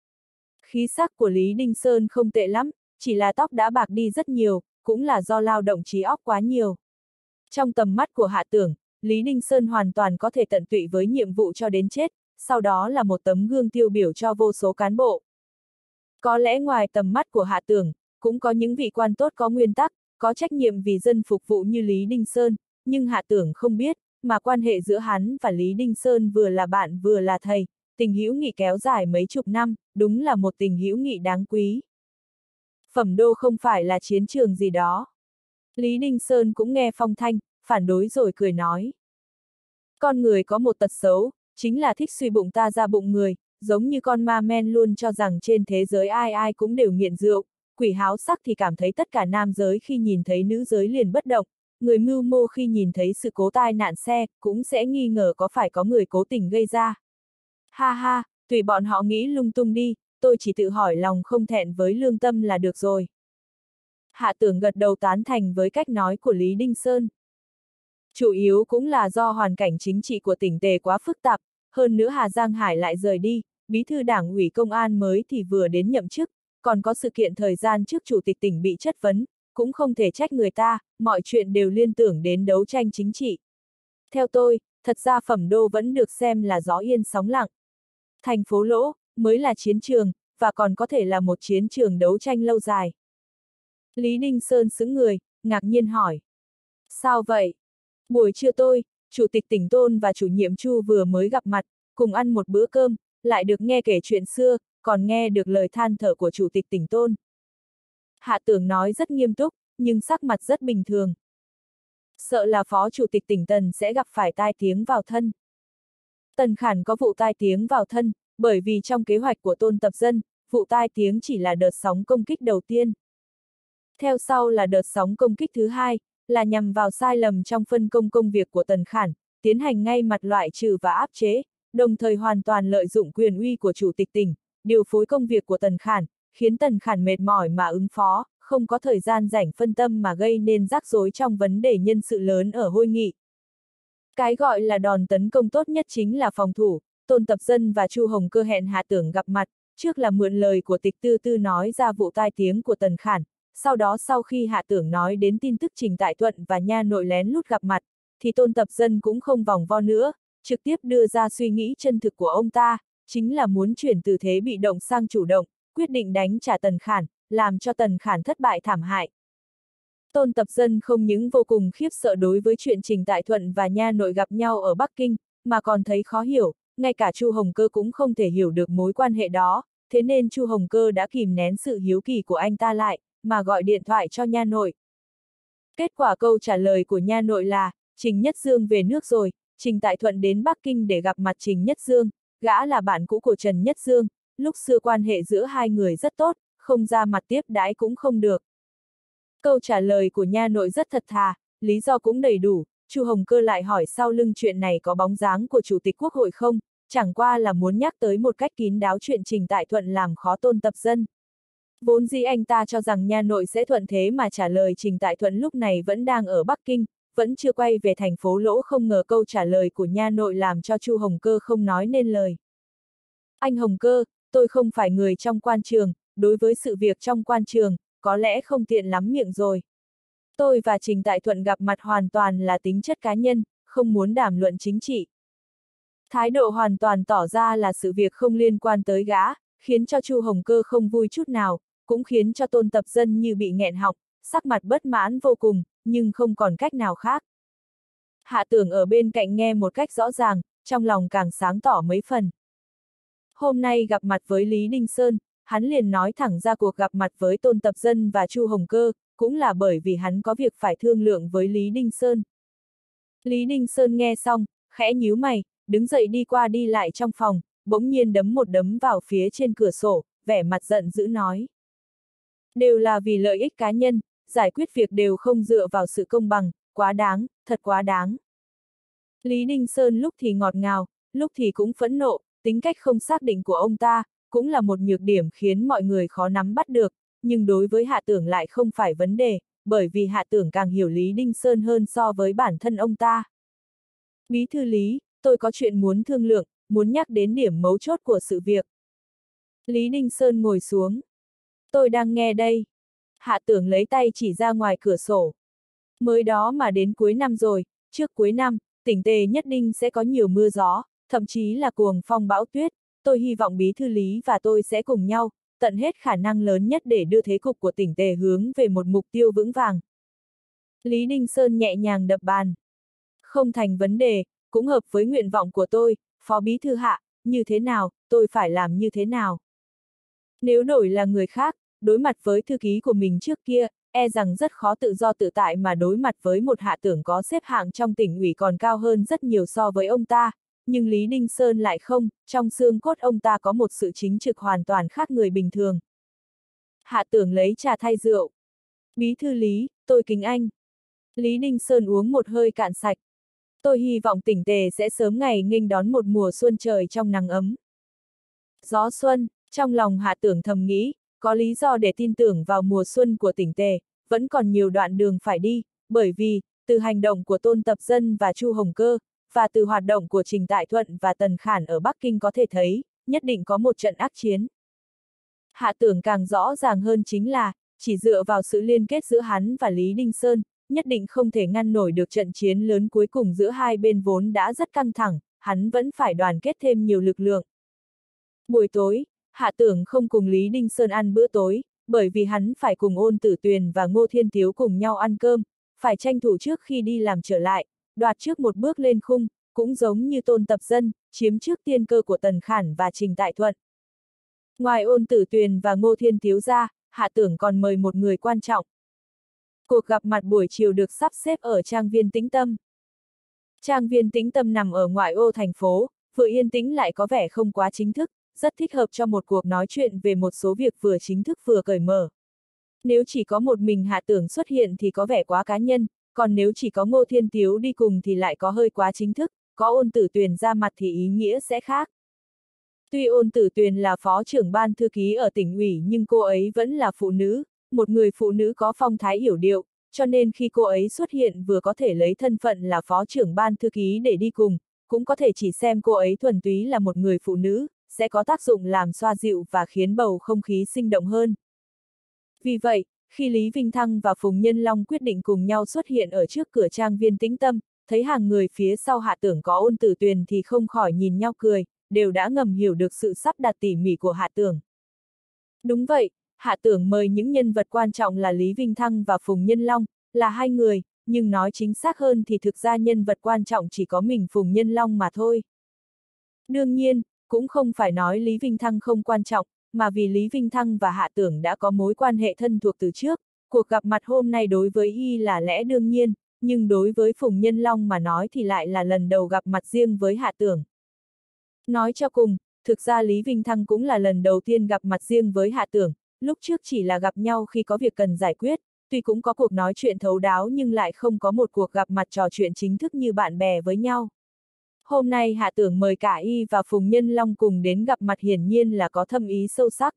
Khí sắc của Lý Đinh Sơn không tệ lắm, chỉ là tóc đã bạc đi rất nhiều, cũng là do lao động trí óc quá nhiều. Trong tầm mắt của Hạ Tưởng, Lý Đinh Sơn hoàn toàn có thể tận tụy với nhiệm vụ cho đến chết, sau đó là một tấm gương tiêu biểu cho vô số cán bộ. Có lẽ ngoài tầm mắt của Hạ Tưởng, cũng có những vị quan tốt có nguyên tắc, có trách nhiệm vì dân phục vụ như Lý Đinh Sơn, nhưng Hạ Tưởng không biết, mà quan hệ giữa hắn và Lý Đinh Sơn vừa là bạn vừa là thầy, tình hữu nghị kéo dài mấy chục năm, đúng là một tình hữu nghị đáng quý. Phẩm Đô không phải là chiến trường gì đó. Lý Đinh Sơn cũng nghe phong thanh, phản đối rồi cười nói. Con người có một tật xấu, chính là thích suy bụng ta ra bụng người, giống như con ma men luôn cho rằng trên thế giới ai ai cũng đều nghiện rượu, quỷ háo sắc thì cảm thấy tất cả nam giới khi nhìn thấy nữ giới liền bất động, người mưu mô khi nhìn thấy sự cố tai nạn xe, cũng sẽ nghi ngờ có phải có người cố tình gây ra. Ha ha, tùy bọn họ nghĩ lung tung đi, tôi chỉ tự hỏi lòng không thẹn với lương tâm là được rồi. Hạ Tưởng gật đầu tán thành với cách nói của Lý Đinh Sơn. Chủ yếu cũng là do hoàn cảnh chính trị của tỉnh Tề quá phức tạp, hơn nữa Hà Giang Hải lại rời đi, bí thư đảng ủy công an mới thì vừa đến nhậm chức, còn có sự kiện thời gian trước chủ tịch tỉnh bị chất vấn, cũng không thể trách người ta, mọi chuyện đều liên tưởng đến đấu tranh chính trị. Theo tôi, thật ra Phẩm Đô vẫn được xem là gió yên sóng lặng. Thành phố Lỗ, mới là chiến trường, và còn có thể là một chiến trường đấu tranh lâu dài. Lý Đinh Sơn sững người, ngạc nhiên hỏi. Sao vậy? Buổi trưa tôi, Chủ tịch tỉnh Tôn và chủ nhiệm Chu vừa mới gặp mặt, cùng ăn một bữa cơm, lại được nghe kể chuyện xưa, còn nghe được lời than thở của Chủ tịch tỉnh Tôn. Hạ Tưởng nói rất nghiêm túc, nhưng sắc mặt rất bình thường. Sợ là Phó Chủ tịch tỉnh Tần sẽ gặp phải tai tiếng vào thân. Tần Khản có vụ tai tiếng vào thân, bởi vì trong kế hoạch của Tôn Tập Dân, vụ tai tiếng chỉ là đợt sóng công kích đầu tiên. Theo sau là đợt sóng công kích thứ hai, là nhằm vào sai lầm trong phân công công việc của Tần Khản, tiến hành ngay mặt loại trừ và áp chế, đồng thời hoàn toàn lợi dụng quyền uy của Chủ tịch tỉnh, điều phối công việc của Tần Khản, khiến Tần Khản mệt mỏi mà ứng phó, không có thời gian rảnh phân tâm mà gây nên rắc rối trong vấn đề nhân sự lớn ở hội nghị. Cái gọi là đòn tấn công tốt nhất chính là phòng thủ, Tôn Tập Dân và Chu Hồng Cơ hẹn Hạ Tưởng gặp mặt, trước là mượn lời của Tịch Tư Tư nói ra vụ tai tiếng của Tần Khản, sau đó sau khi Hạ Tưởng nói đến tin tức Trình Tại Thuận và nha nội lén lút gặp mặt, thì Tôn Tập Dân cũng không vòng vo nữa, trực tiếp đưa ra suy nghĩ chân thực của ông ta, chính là muốn chuyển từ thế bị động sang chủ động, quyết định đánh trả Tần Khản, làm cho Tần Khản thất bại thảm hại. Tôn Tập Dân không những vô cùng khiếp sợ đối với chuyện Trình Tại Thuận và nha nội gặp nhau ở Bắc Kinh, mà còn thấy khó hiểu, ngay cả Chu Hồng Cơ cũng không thể hiểu được mối quan hệ đó, thế nên Chu Hồng Cơ đã kìm nén sự hiếu kỳ của anh ta lại, mà gọi điện thoại cho nha nội. Kết quả câu trả lời của nha nội là, Trình Nhất Dương về nước rồi, Trình Tại Thuận đến Bắc Kinh để gặp mặt Trình Nhất Dương, gã là bạn cũ của Trần Nhất Dương, lúc xưa quan hệ giữa hai người rất tốt, không ra mặt tiếp đãi cũng không được. Câu trả lời của nha nội rất thật thà, lý do cũng đầy đủ. Chu Hồng Cơ lại hỏi sau lưng chuyện này có bóng dáng của Chủ tịch Quốc hội không, chẳng qua là muốn nhắc tới một cách kín đáo chuyện Trình Tại Thuận làm khó Tôn Tập Dân. Vốn dĩ anh ta cho rằng nha nội sẽ thuận thế mà trả lời Trình Tại Thuận lúc này vẫn đang ở Bắc Kinh, vẫn chưa quay về thành phố Lỗ, không ngờ câu trả lời của nha nội làm cho Chu Hồng Cơ không nói nên lời. Anh Hồng Cơ, tôi không phải người trong quan trường, đối với sự việc trong quan trường, có lẽ không tiện lắm miệng rồi. Tôi và Trình Tại Thuận gặp mặt hoàn toàn là tính chất cá nhân, không muốn đàm luận chính trị. Thái độ hoàn toàn tỏ ra là sự việc không liên quan tới gã, khiến cho Chu Hồng Cơ không vui chút nào, cũng khiến cho Tôn Tập Dân như bị nghẹn họng, sắc mặt bất mãn vô cùng, nhưng không còn cách nào khác. Hạ Tưởng ở bên cạnh nghe một cách rõ ràng, trong lòng càng sáng tỏ mấy phần. Hôm nay gặp mặt với Lý Đinh Sơn, hắn liền nói thẳng ra cuộc gặp mặt với Tôn Tập Dân và Chu Hồng Cơ, cũng là bởi vì hắn có việc phải thương lượng với Lý Đinh Sơn. Lý Đinh Sơn nghe xong, khẽ nhíu mày, đứng dậy đi qua đi lại trong phòng, bỗng nhiên đấm một đấm vào phía trên cửa sổ, vẻ mặt giận dữ nói. Đều là vì lợi ích cá nhân, giải quyết việc đều không dựa vào sự công bằng, quá đáng, thật quá đáng. Lý Đinh Sơn lúc thì ngọt ngào, lúc thì cũng phẫn nộ, tính cách không xác định của ông ta, cũng là một nhược điểm khiến mọi người khó nắm bắt được, nhưng đối với Hạ Tưởng lại không phải vấn đề, bởi vì Hạ Tưởng càng hiểu Lý Đinh Sơn hơn so với bản thân ông ta. Bí thư Lý, tôi có chuyện muốn thương lượng, muốn nhắc đến điểm mấu chốt của sự việc. Lý Đinh Sơn ngồi xuống. Tôi đang nghe đây. Hạ Tưởng lấy tay chỉ ra ngoài cửa sổ. Mới đó mà đến cuối năm rồi, trước cuối năm, tỉnh Tề nhất định sẽ có nhiều mưa gió, thậm chí là cuồng phong bão tuyết. Tôi hy vọng bí thư Lý và tôi sẽ cùng nhau, tận hết khả năng lớn nhất để đưa thế cục của tỉnh Tề hướng về một mục tiêu vững vàng. Lý Đinh Sơn nhẹ nhàng đập bàn. Không thành vấn đề, cũng hợp với nguyện vọng của tôi, Phó Bí thư Hạ, như thế nào, tôi phải làm như thế nào. Nếu đổi là người khác, đối mặt với thư ký của mình trước kia, e rằng rất khó tự do tự tại mà đối mặt với một Hạ Tưởng có xếp hạng trong tỉnh ủy còn cao hơn rất nhiều so với ông ta. Nhưng Lý Đinh Sơn lại không, trong xương cốt ông ta có một sự chính trực hoàn toàn khác người bình thường. Hạ Tưởng lấy trà thay rượu. Bí thư Lý, tôi kính anh. Lý Đinh Sơn uống một hơi cạn sạch. Tôi hy vọng tỉnh Tề sẽ sớm ngày nghênh đón một mùa xuân trời trong nắng ấm. Gió xuân, trong lòng Hạ Tưởng thầm nghĩ, có lý do để tin tưởng vào mùa xuân của tỉnh Tề, vẫn còn nhiều đoạn đường phải đi, bởi vì, từ hành động của Tôn Tập Dân và Chu Hồng Cơ, và từ hoạt động của Trình Tại Thuận và Tần Khản ở Bắc Kinh có thể thấy, nhất định có một trận ác chiến. Hạ Tưởng càng rõ ràng hơn chính là, chỉ dựa vào sự liên kết giữa hắn và Lý Đinh Sơn, nhất định không thể ngăn nổi được trận chiến lớn cuối cùng giữa hai bên vốn đã rất căng thẳng, hắn vẫn phải đoàn kết thêm nhiều lực lượng. Buổi tối, Hạ Tưởng không cùng Lý Đinh Sơn ăn bữa tối, bởi vì hắn phải cùng Ôn Tử Tuyền và Ngô Thiên Thiếu cùng nhau ăn cơm, phải tranh thủ trước khi đi làm trở lại, đoạt trước một bước lên khung, cũng giống như Tôn Tập Dân, chiếm trước tiên cơ của Tần Khản và Trình Tại Thuận. Ngoài Ôn Tử Tuyền và Ngô Thiên Thiếu ra, Hạ Tưởng còn mời một người quan trọng. Cuộc gặp mặt buổi chiều được sắp xếp ở trang viên Tĩnh Tâm. Trang viên Tĩnh Tâm nằm ở ngoại ô thành phố, vừa yên tĩnh lại có vẻ không quá chính thức, rất thích hợp cho một cuộc nói chuyện về một số việc vừa chính thức vừa cởi mở. Nếu chỉ có một mình Hạ Tưởng xuất hiện thì có vẻ quá cá nhân, còn nếu chỉ có Ngô Thiên Thiếu đi cùng thì lại có hơi quá chính thức, có Ôn Tử Tuyền ra mặt thì ý nghĩa sẽ khác. Tuy Ôn Tử Tuyền là phó trưởng ban thư ký ở tỉnh ủy nhưng cô ấy vẫn là phụ nữ, một người phụ nữ có phong thái yểu điệu, cho nên khi cô ấy xuất hiện vừa có thể lấy thân phận là phó trưởng ban thư ký để đi cùng, cũng có thể chỉ xem cô ấy thuần túy là một người phụ nữ, sẽ có tác dụng làm xoa dịu và khiến bầu không khí sinh động hơn. Vì vậy, khi Lý Vinh Thăng và Phùng Nhân Long quyết định cùng nhau xuất hiện ở trước cửa trang viên Tĩnh Tâm, thấy hàng người phía sau Hạ Tưởng có Ôn Tử Tuyền thì không khỏi nhìn nhau cười, đều đã ngầm hiểu được sự sắp đặt tỉ mỉ của Hạ Tưởng. Đúng vậy, Hạ Tưởng mời những nhân vật quan trọng là Lý Vinh Thăng và Phùng Nhân Long, là hai người, nhưng nói chính xác hơn thì thực ra nhân vật quan trọng chỉ có mình Phùng Nhân Long mà thôi. Đương nhiên, cũng không phải nói Lý Vinh Thăng không quan trọng, mà vì Lý Vinh Thăng và Hạ Tưởng đã có mối quan hệ thân thuộc từ trước, cuộc gặp mặt hôm nay đối với y là lẽ đương nhiên, nhưng đối với Phùng Nhân Long mà nói thì lại là lần đầu gặp mặt riêng với Hạ Tưởng. Nói cho cùng, thực ra Lý Vinh Thăng cũng là lần đầu tiên gặp mặt riêng với Hạ Tưởng, lúc trước chỉ là gặp nhau khi có việc cần giải quyết, tuy cũng có cuộc nói chuyện thấu đáo nhưng lại không có một cuộc gặp mặt trò chuyện chính thức như bạn bè với nhau. Hôm nay Hạ Tưởng mời cả y và Phùng Nhân Long cùng đến gặp mặt hiển nhiên là có thâm ý sâu sắc.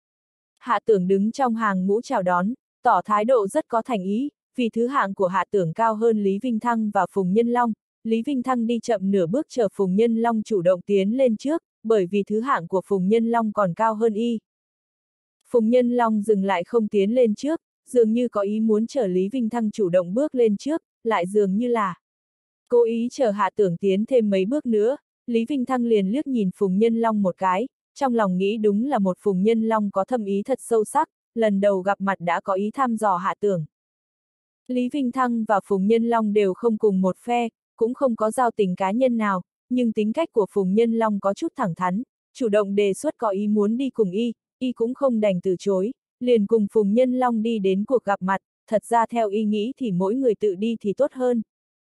Hạ Tưởng đứng trong hàng ngũ chào đón, tỏ thái độ rất có thành ý, vì thứ hạng của Hạ Tưởng cao hơn Lý Vinh Thăng và Phùng Nhân Long, Lý Vinh Thăng đi chậm nửa bước chờ Phùng Nhân Long chủ động tiến lên trước, bởi vì thứ hạng của Phùng Nhân Long còn cao hơn y. Phùng Nhân Long dừng lại không tiến lên trước, dường như có ý muốn chờ Lý Vinh Thăng chủ động bước lên trước, lại dường như là cố ý chờ Hạ Tưởng tiến thêm mấy bước nữa. Lý Vinh Thăng liền liếc nhìn Phùng Nhân Long một cái, trong lòng nghĩ đúng là một Phùng Nhân Long có thâm ý thật sâu sắc, lần đầu gặp mặt đã có ý thăm dò Hạ Tưởng. Lý Vinh Thăng và Phùng Nhân Long đều không cùng một phe, cũng không có giao tình cá nhân nào, nhưng tính cách của Phùng Nhân Long có chút thẳng thắn, chủ động đề xuất có ý muốn đi cùng y, y cũng không đành từ chối, liền cùng Phùng Nhân Long đi đến cuộc gặp mặt, thật ra theo y nghĩ thì mỗi người tự đi thì tốt hơn.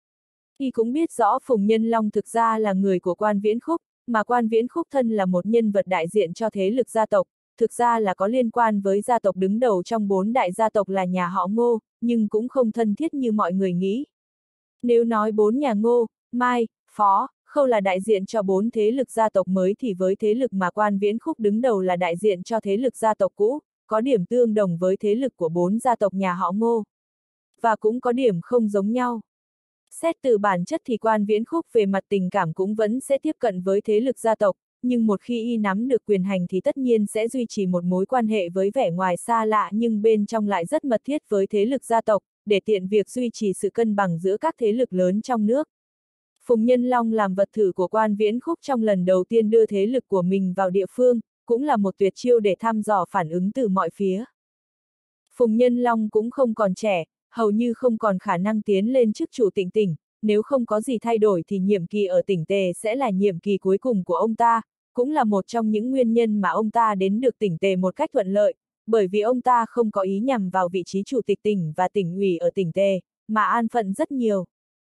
Y cũng biết rõ Phùng Nhân Long thực ra là người của Quan Viễn Khúc, mà Quan Viễn Khúc thân là một nhân vật đại diện cho thế lực gia tộc, thực ra là có liên quan với gia tộc đứng đầu trong bốn đại gia tộc là nhà họ Ngô, nhưng cũng không thân thiết như mọi người nghĩ. Nếu nói bốn nhà Ngô, Mai, Phó, Khâu là đại diện cho bốn thế lực gia tộc mới thì với thế lực mà Quan Viễn Khúc đứng đầu là đại diện cho thế lực gia tộc cũ, có điểm tương đồng với thế lực của bốn gia tộc nhà họ Ngô. Và cũng có điểm không giống nhau. Xét từ bản chất thì Quan Viễn Khúc về mặt tình cảm cũng vẫn sẽ tiếp cận với thế lực gia tộc, nhưng một khi y nắm được quyền hành thì tất nhiên sẽ duy trì một mối quan hệ với vẻ ngoài xa lạ nhưng bên trong lại rất mật thiết với thế lực gia tộc, để tiện việc duy trì sự cân bằng giữa các thế lực lớn trong nước. Phùng Nhân Long làm vật thử của Quan Viễn Khúc trong lần đầu tiên đưa thế lực của mình vào địa phương, cũng là một tuyệt chiêu để thăm dò phản ứng từ mọi phía. Phùng Nhân Long cũng không còn trẻ, hầu như không còn khả năng tiến lên chức chủ tỉnh tỉnh, nếu không có gì thay đổi thì nhiệm kỳ ở tỉnh Tề sẽ là nhiệm kỳ cuối cùng của ông ta, cũng là một trong những nguyên nhân mà ông ta đến được tỉnh Tề một cách thuận lợi, bởi vì ông ta không có ý nhằm vào vị trí chủ tịch tỉnh và tỉnh ủy ở tỉnh Tề, mà an phận rất nhiều.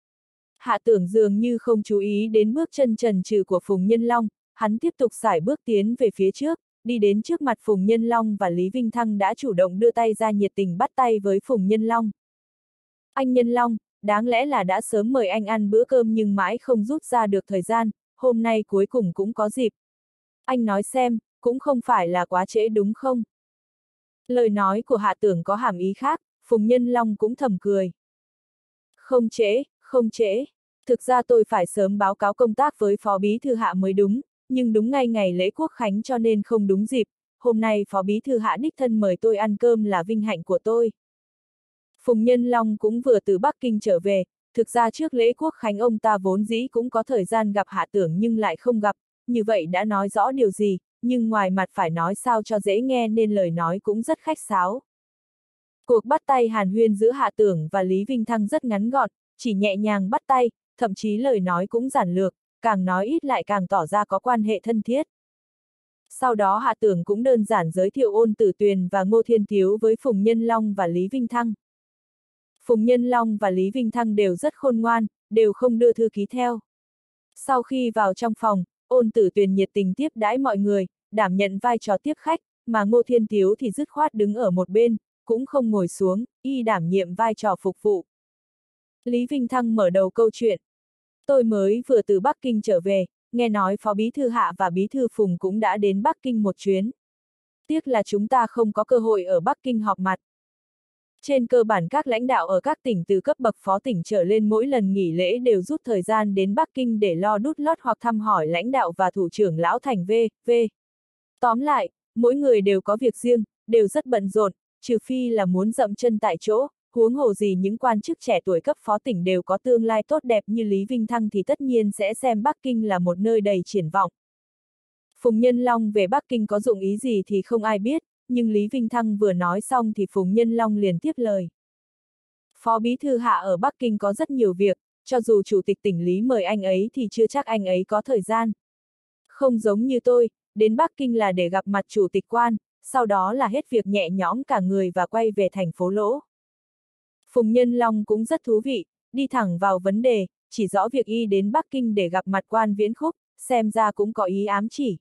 Hạ Tưởng dường như không chú ý đến bước chân chần chừ của Phùng Nhân Long, hắn tiếp tục sải bước tiến về phía trước, đi đến trước mặt Phùng Nhân Long và Lý Vinh Thăng đã chủ động đưa tay ra nhiệt tình bắt tay với Phùng Nhân Long. Anh Nhân Long, đáng lẽ là đã sớm mời anh ăn bữa cơm nhưng mãi không rút ra được thời gian, hôm nay cuối cùng cũng có dịp. Anh nói xem, cũng không phải là quá trễ đúng không? Lời nói của Hạ Tưởng có hàm ý khác, Phùng Nhân Long cũng thầm cười. Không trễ, không trễ. Thực ra tôi phải sớm báo cáo công tác với Phó Bí Thư Hạ mới đúng, nhưng đúng ngay ngày lễ Quốc Khánh cho nên không đúng dịp. Hôm nay Phó Bí Thư Hạ đích thân mời tôi ăn cơm là vinh hạnh của tôi. Phùng Nhân Long cũng vừa từ Bắc Kinh trở về, thực ra trước lễ Quốc Khánh ông ta vốn dĩ cũng có thời gian gặp Hạ Tưởng nhưng lại không gặp, như vậy đã nói rõ điều gì, nhưng ngoài mặt phải nói sao cho dễ nghe nên lời nói cũng rất khách sáo. Cuộc bắt tay hàn huyên giữa Hạ Tưởng và Lý Vinh Thăng rất ngắn gọn, chỉ nhẹ nhàng bắt tay, thậm chí lời nói cũng giản lược, càng nói ít lại càng tỏ ra có quan hệ thân thiết. Sau đó Hạ Tưởng cũng đơn giản giới thiệu Ôn Tử Tuyền và Ngô Thiên Thiếu với Phùng Nhân Long và Lý Vinh Thăng. Phùng Nhân Long và Lý Vinh Thăng đều rất khôn ngoan, đều không đưa thư ký theo. Sau khi vào trong phòng, Ôn Tử Tuyền nhiệt tình tiếp đãi mọi người, đảm nhận vai trò tiếp khách, mà Ngô Thiên Thiếu thì dứt khoát đứng ở một bên, cũng không ngồi xuống, y đảm nhiệm vai trò phục vụ. Lý Vinh Thăng mở đầu câu chuyện. Tôi mới vừa từ Bắc Kinh trở về, nghe nói Phó Bí Thư Hạ và Bí Thư Phùng cũng đã đến Bắc Kinh một chuyến. Tiếc là chúng ta không có cơ hội ở Bắc Kinh họp mặt. Trên cơ bản các lãnh đạo ở các tỉnh từ cấp bậc phó tỉnh trở lên mỗi lần nghỉ lễ đều rút thời gian đến Bắc Kinh để lo đút lót hoặc thăm hỏi lãnh đạo và thủ trưởng lão thành V, V. Tóm lại, mỗi người đều có việc riêng, đều rất bận rộn, trừ phi là muốn dậm chân tại chỗ, huống hồ gì những quan chức trẻ tuổi cấp phó tỉnh đều có tương lai tốt đẹp như Lý Vinh Thăng thì tất nhiên sẽ xem Bắc Kinh là một nơi đầy triển vọng. Phùng Nhân Long về Bắc Kinh có dụng ý gì thì không ai biết, nhưng Lý Vinh Thăng vừa nói xong thì Phùng Nhân Long liền tiếp lời. Phó Bí Thư Hạ ở Bắc Kinh có rất nhiều việc, cho dù Chủ tịch tỉnh Lý mời anh ấy thì chưa chắc anh ấy có thời gian. Không giống như tôi, đến Bắc Kinh là để gặp mặt Chủ tịch Quan, sau đó là hết việc nhẹ nhõm cả người và quay về thành phố Lỗ. Phùng Nhân Long cũng rất thú vị, đi thẳng vào vấn đề, chỉ rõ việc y đến Bắc Kinh để gặp mặt Quan Viễn Khúc, xem ra cũng có ý ám chỉ.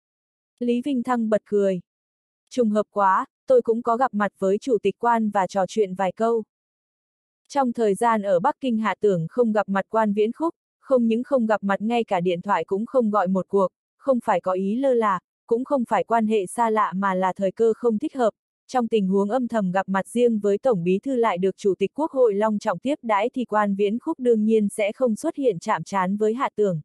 Lý Vinh Thăng bật cười. Trùng hợp quá, tôi cũng có gặp mặt với Chủ tịch Quan và trò chuyện vài câu. Trong thời gian ở Bắc Kinh Hạ Tưởng không gặp mặt Quan Viễn Khúc, không những không gặp mặt ngay cả điện thoại cũng không gọi một cuộc, không phải có ý lơ là, cũng không phải quan hệ xa lạ mà là thời cơ không thích hợp. Trong tình huống âm thầm gặp mặt riêng với Tổng Bí Thư lại được Chủ tịch Quốc hội long trọng tiếp đãi thì Quan Viễn Khúc đương nhiên sẽ không xuất hiện chạm trán với Hạ Tưởng.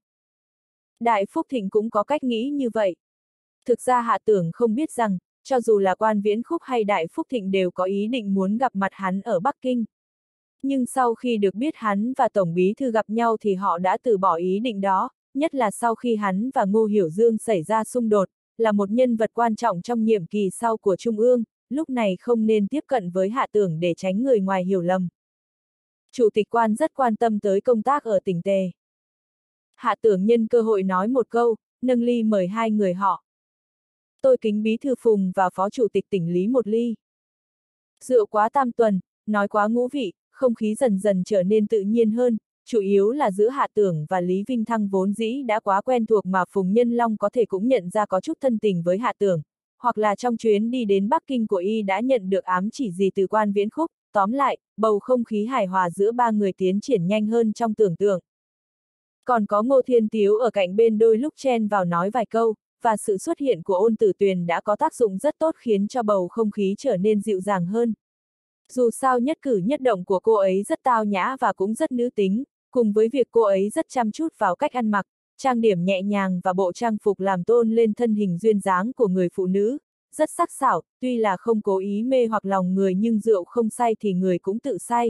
Đại Phúc Thịnh cũng có cách nghĩ như vậy. Thực ra Hạ Tưởng không biết rằng, cho dù là Quan Viễn Khúc hay Đại Phúc Thịnh đều có ý định muốn gặp mặt hắn ở Bắc Kinh. Nhưng sau khi được biết hắn và Tổng Bí Thư gặp nhau thì họ đã từ bỏ ý định đó, nhất là sau khi hắn và Ngô Hiểu Dương xảy ra xung đột, là một nhân vật quan trọng trong nhiệm kỳ sau của Trung ương, lúc này không nên tiếp cận với Hạ Tưởng để tránh người ngoài hiểu lầm. Chủ tịch Quan rất quan tâm tới công tác ở tỉnh Tề. Hạ Tưởng nhân cơ hội nói một câu, nâng ly mời hai người họ. Tôi kính Bí Thư Phùng và Phó Chủ tịch tỉnh Lý một ly. Rượu quá tam tuần, nói quá ngũ vị, không khí dần dần trở nên tự nhiên hơn, chủ yếu là giữa Hạ Tưởng và Lý Vinh Thăng vốn dĩ đã quá quen thuộc mà Phùng Nhân Long có thể cũng nhận ra có chút thân tình với Hạ Tưởng, hoặc là trong chuyến đi đến Bắc Kinh của y đã nhận được ám chỉ gì từ Quan Viễn Khúc, tóm lại, bầu không khí hài hòa giữa ba người tiến triển nhanh hơn trong tưởng tượng. Còn có Ngô Thiên Tiếu ở cạnh bên đôi lúc chen vào nói vài câu, và sự xuất hiện của Ôn Tử Tuyền đã có tác dụng rất tốt khiến cho bầu không khí trở nên dịu dàng hơn. Dù sao nhất cử nhất động của cô ấy rất tao nhã và cũng rất nữ tính, cùng với việc cô ấy rất chăm chút vào cách ăn mặc, trang điểm nhẹ nhàng và bộ trang phục làm tôn lên thân hình duyên dáng của người phụ nữ, rất sắc sảo, tuy là không cố ý mê hoặc lòng người nhưng rượu không say thì người cũng tự say.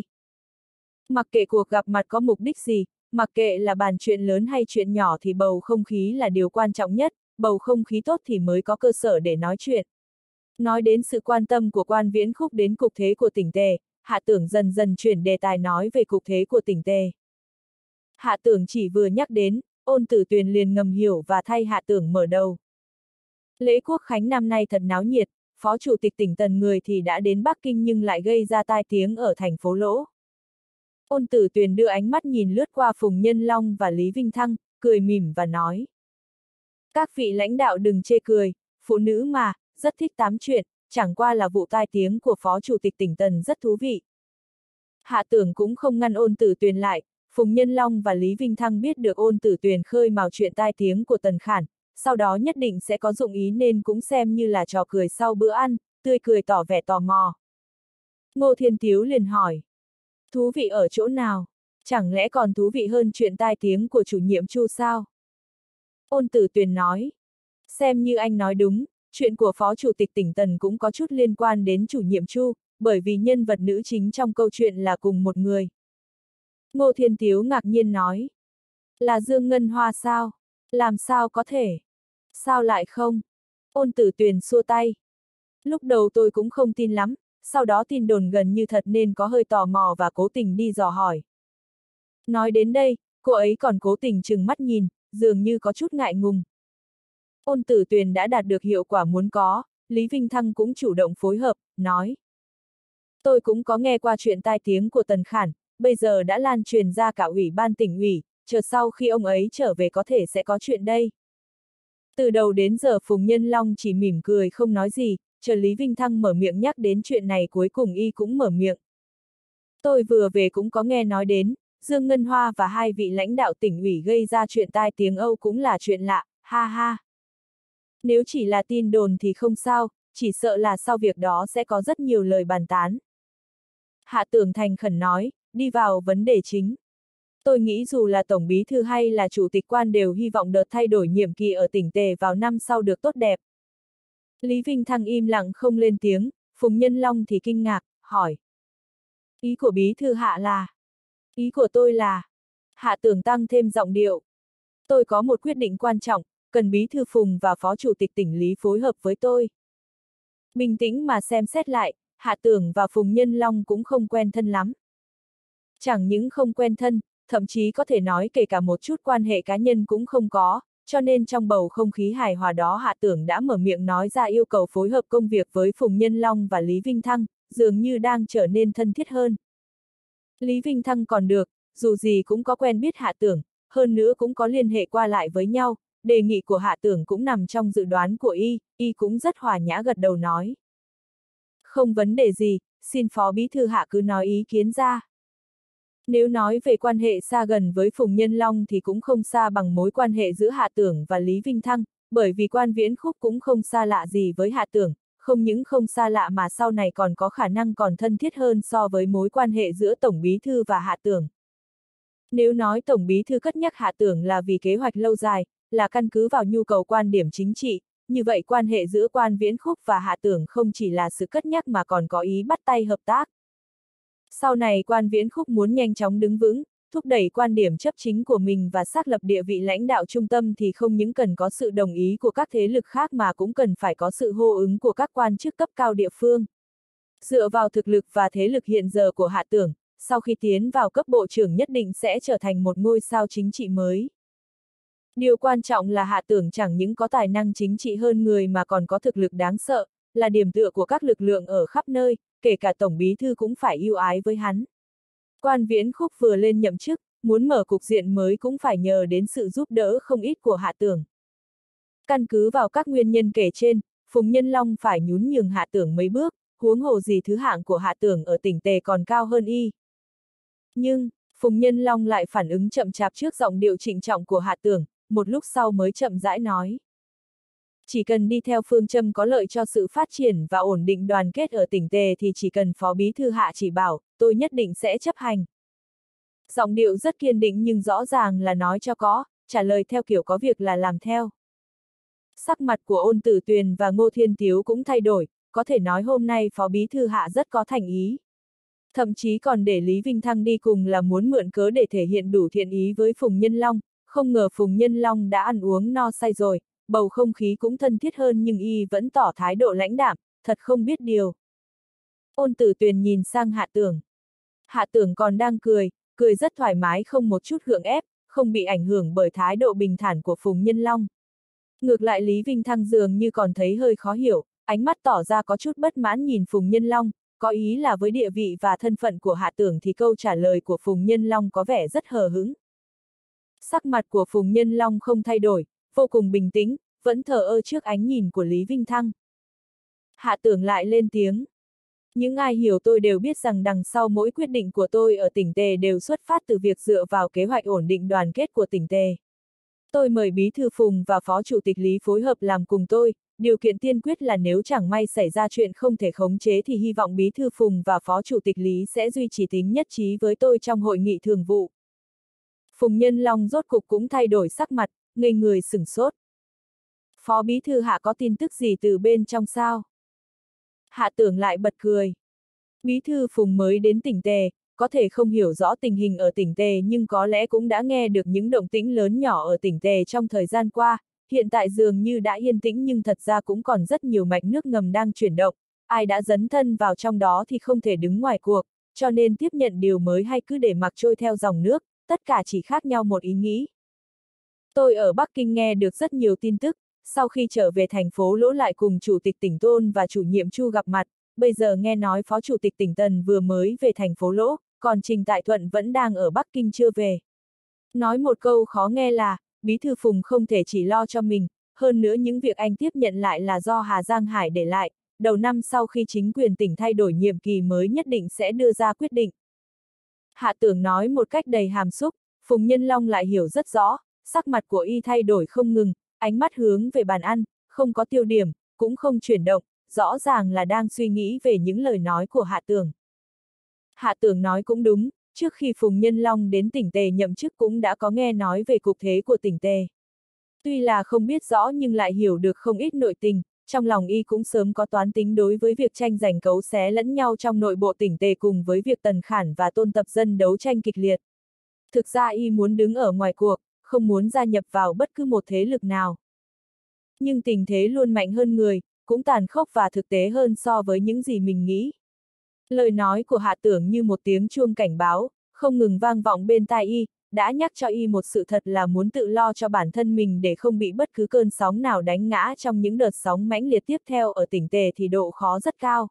Mặc kệ cuộc gặp mặt có mục đích gì, mặc kệ là bàn chuyện lớn hay chuyện nhỏ thì bầu không khí là điều quan trọng nhất, bầu không khí tốt thì mới có cơ sở để nói chuyện. Nói đến sự quan tâm của Quan Viễn Khúc đến cục thế của tỉnh Tề, Hạ Tưởng dần dần chuyển đề tài nói về cục thế của tỉnh Tề. Hạ Tưởng chỉ vừa nhắc đến, Ôn Tử Tuyền liền ngầm hiểu và thay Hạ Tưởng mở đầu. Lễ Quốc Khánh năm nay thật náo nhiệt, Phó Chủ tịch tỉnh Tần người thì đã đến Bắc Kinh nhưng lại gây ra tai tiếng ở thành phố Lỗ. Ôn Tử Tuyền đưa ánh mắt nhìn lướt qua Phùng Nhân Long và Lý Vinh Thăng, cười mỉm và nói. Các vị lãnh đạo đừng chê cười, phụ nữ mà, rất thích tám chuyện, chẳng qua là vụ tai tiếng của Phó Chủ tịch tỉnh Tần rất thú vị. Hạ Tưởng cũng không ngăn Ôn Tử Tuyền lại, Phùng Nhân Long và Lý Vinh Thăng biết được Ôn Tử Tuyền khơi mào chuyện tai tiếng của Tần Khản, sau đó nhất định sẽ có dụng ý nên cũng xem như là trò cười sau bữa ăn, tươi cười tỏ vẻ tò mò. Ngô Thiên Tiếu liền hỏi. Thú vị ở chỗ nào? Chẳng lẽ còn thú vị hơn chuyện tai tiếng của chủ nhiệm Chu sao? Ôn Tử Tuyền nói. Xem như anh nói đúng, chuyện của Phó Chủ tịch tỉnh Tần cũng có chút liên quan đến chủ nhiệm Chu, bởi vì nhân vật nữ chính trong câu chuyện là cùng một người. Ngô Thiên Tiếu ngạc nhiên nói. Là Dương Ngân Hoa sao? Làm sao có thể? Sao lại không? Ôn Tử Tuyền xua tay. Lúc đầu tôi cũng không tin lắm, sau đó tin đồn gần như thật nên có hơi tò mò và cố tình đi dò hỏi. Nói đến đây, cô ấy còn cố tình trừng mắt nhìn, dường như có chút ngại ngùng. Ôn Tử Tuyền đã đạt được hiệu quả muốn có, Lý Vinh Thăng cũng chủ động phối hợp, nói. Tôi cũng có nghe qua chuyện tai tiếng của Tần Khản, bây giờ đã lan truyền ra cả ủy ban tỉnh ủy, chờ sau khi ông ấy trở về có thể sẽ có chuyện đây. Từ đầu đến giờ Phùng Nhân Long chỉ mỉm cười không nói gì, chờ Lý Vinh Thăng mở miệng nhắc đến chuyện này cuối cùng y cũng mở miệng. Tôi vừa về cũng có nghe nói đến, Dương Ngân Hoa và hai vị lãnh đạo tỉnh ủy gây ra chuyện tai tiếng Âu cũng là chuyện lạ, ha ha. Nếu chỉ là tin đồn thì không sao, chỉ sợ là sau việc đó sẽ có rất nhiều lời bàn tán. Hạ Tưởng thành khẩn nói, đi vào vấn đề chính. Tôi nghĩ dù là Tổng Bí Thư hay là Chủ tịch Quan đều hy vọng đợt thay đổi nhiệm kỳ ở tỉnh Tề vào năm sau được tốt đẹp. Lý Vinh Thăng im lặng không lên tiếng, Phùng Nhân Long thì kinh ngạc, hỏi. Ý của Bí Thư Hạ là? Ý của tôi là... Hạ Tưởng tăng thêm giọng điệu. Tôi có một quyết định quan trọng, cần Bí Thư Phùng và Phó Chủ tịch tỉnh Lý phối hợp với tôi. Bình tĩnh mà xem xét lại, Hạ Tưởng và Phùng Nhân Long cũng không quen thân lắm. Chẳng những không quen thân, thậm chí có thể nói kể cả một chút quan hệ cá nhân cũng không có, cho nên trong bầu không khí hài hòa đó Hạ Tưởng đã mở miệng nói ra yêu cầu phối hợp công việc với Phùng Nhân Long và Lý Vinh Thăng, dường như đang trở nên thân thiết hơn. Lý Vinh Thăng còn được, dù gì cũng có quen biết Hạ Tưởng, hơn nữa cũng có liên hệ qua lại với nhau, đề nghị của Hạ Tưởng cũng nằm trong dự đoán của y, y cũng rất hòa nhã gật đầu nói. Không vấn đề gì, xin Phó Bí Thư Hạ cứ nói ý kiến ra. Nếu nói về quan hệ xa gần với Phùng Nhân Long thì cũng không xa bằng mối quan hệ giữa Hạ Tưởng và Lý Vinh Thăng, bởi vì Quan Viễn Khúc cũng không xa lạ gì với Hạ Tưởng, không những không xa lạ mà sau này còn có khả năng còn thân thiết hơn so với mối quan hệ giữa Tổng Bí Thư và Hạ Tưởng. Nếu nói Tổng Bí Thư cất nhắc Hạ Tưởng là vì kế hoạch lâu dài, là căn cứ vào nhu cầu quan điểm chính trị, như vậy quan hệ giữa Quan Viễn Khúc và Hạ Tưởng không chỉ là sự cất nhắc mà còn có ý bắt tay hợp tác. Sau này Quan Viễn Khúc muốn nhanh chóng đứng vững, thúc đẩy quan điểm chấp chính của mình và xác lập địa vị lãnh đạo trung tâm thì không những cần có sự đồng ý của các thế lực khác mà cũng cần phải có sự hô ứng của các quan chức cấp cao địa phương. Dựa vào thực lực và thế lực hiện giờ của Hạ Tưởng, sau khi tiến vào cấp bộ trưởng nhất định sẽ trở thành một ngôi sao chính trị mới. Điều quan trọng là Hạ Tưởng chẳng những có tài năng chính trị hơn người mà còn có thực lực đáng sợ, là điểm tựa của các lực lượng ở khắp nơi, kể cả Tổng Bí Thư cũng phải yêu ái với hắn. Quan Viễn Khúc vừa lên nhậm chức, muốn mở cục diện mới cũng phải nhờ đến sự giúp đỡ không ít của Hạ Tưởng. Căn cứ vào các nguyên nhân kể trên, Phùng Nhân Long phải nhún nhường Hạ Tưởng mấy bước, huống hồ gì thứ hạng của Hạ Tưởng ở tỉnh Tề còn cao hơn y. Nhưng, Phùng Nhân Long lại phản ứng chậm chạp trước giọng điệu trịnh trọng của Hạ Tưởng, một lúc sau mới chậm rãi nói. Chỉ cần đi theo phương châm có lợi cho sự phát triển và ổn định đoàn kết ở tỉnh Tề thì chỉ cần Phó Bí Thư Hạ chỉ bảo, tôi nhất định sẽ chấp hành. Giọng điệu rất kiên định nhưng rõ ràng là nói cho có, trả lời theo kiểu có việc là làm theo. Sắc mặt của Ôn Tử Tuyền và Ngô Thiên Tiếu cũng thay đổi, có thể nói hôm nay Phó Bí Thư Hạ rất có thành ý. Thậm chí còn để Lý Vinh Thăng đi cùng là muốn mượn cớ để thể hiện đủ thiện ý với Phùng Nhân Long, không ngờ Phùng Nhân Long đã ăn uống no say rồi, bầu không khí cũng thân thiết hơn nhưng y vẫn tỏ thái độ lãnh đạm, thật không biết điều. Ôn Tử Tuyền nhìn sang Hạ Tưởng. Hạ Tưởng còn đang cười, cười rất thoải mái không một chút gượng ép, không bị ảnh hưởng bởi thái độ bình thản của Phùng Nhân Long. Ngược lại Lý Vinh Thăng dường như còn thấy hơi khó hiểu, ánh mắt tỏ ra có chút bất mãn nhìn Phùng Nhân Long, có ý là với địa vị và thân phận của Hạ Tưởng thì câu trả lời của Phùng Nhân Long có vẻ rất hờ hững. Sắc mặt của Phùng Nhân Long không thay đổi, vô cùng bình tĩnh, vẫn thờ ơ trước ánh nhìn của Lý Vinh Thăng. Hạ Tưởng lại lên tiếng. Những ai hiểu tôi đều biết rằng đằng sau mỗi quyết định của tôi ở tỉnh Tề đều xuất phát từ việc dựa vào kế hoạch ổn định đoàn kết của tỉnh Tề. Tôi mời Bí Thư Phùng và Phó Chủ tịch Lý phối hợp làm cùng tôi, điều kiện tiên quyết là nếu chẳng may xảy ra chuyện không thể khống chế thì hy vọng Bí Thư Phùng và Phó Chủ tịch Lý sẽ duy trì tính nhất trí với tôi trong hội nghị thường vụ. Phùng Nhân Long rốt cục cũng thay đổi sắc mặt, ngây người sửng sốt. Phó Bí Thư Hạ có tin tức gì từ bên trong sao? Hạ Tưởng lại bật cười. Bí Thư Phùng mới đến tỉnh Tề, có thể không hiểu rõ tình hình ở tỉnh Tề nhưng có lẽ cũng đã nghe được những động tĩnh lớn nhỏ ở tỉnh Tề trong thời gian qua, hiện tại dường như đã yên tĩnh nhưng thật ra cũng còn rất nhiều mạch nước ngầm đang chuyển động, ai đã dấn thân vào trong đó thì không thể đứng ngoài cuộc, cho nên tiếp nhận điều mới hay cứ để mặc trôi theo dòng nước, tất cả chỉ khác nhau một ý nghĩ. Tôi ở Bắc Kinh nghe được rất nhiều tin tức, sau khi trở về thành phố Lỗ lại cùng Chủ tịch tỉnh Tôn và chủ nhiệm Chu gặp mặt, bây giờ nghe nói Phó Chủ tịch tỉnh Tần vừa mới về thành phố Lỗ, còn Trình Tại Thuận vẫn đang ở Bắc Kinh chưa về. Nói một câu khó nghe là, Bí Thư Phùng không thể chỉ lo cho mình, hơn nữa những việc anh tiếp nhận lại là do Hà Giang Hải để lại, đầu năm sau khi chính quyền tỉnh thay đổi nhiệm kỳ mới nhất định sẽ đưa ra quyết định. Hạ Tưởng nói một cách đầy hàm xúc, Phùng Nhân Long lại hiểu rất rõ, sắc mặt của y thay đổi không ngừng, ánh mắt hướng về bàn ăn, không có tiêu điểm, cũng không chuyển động, rõ ràng là đang suy nghĩ về những lời nói của Hạ Tưởng. Hạ Tưởng nói cũng đúng, trước khi Phùng Nhân Long đến tỉnh Tề nhậm chức cũng đã có nghe nói về cục thế của tỉnh Tề. Tuy là không biết rõ nhưng lại hiểu được không ít nội tình, trong lòng y cũng sớm có toán tính đối với việc tranh giành cấu xé lẫn nhau trong nội bộ tỉnh Tề cùng với việc Tần Khản và Tôn Tập Dân đấu tranh kịch liệt. Thực ra y muốn đứng ở ngoài cuộc, không muốn gia nhập vào bất cứ một thế lực nào. Nhưng tình thế luôn mạnh hơn người, cũng tàn khốc và thực tế hơn so với những gì mình nghĩ. Lời nói của Hạ Tưởng như một tiếng chuông cảnh báo, không ngừng vang vọng bên tai y, đã nhắc cho y một sự thật là muốn tự lo cho bản thân mình để không bị bất cứ cơn sóng nào đánh ngã trong những đợt sóng mãnh liệt tiếp theo ở tỉnh Tề thì độ khó rất cao.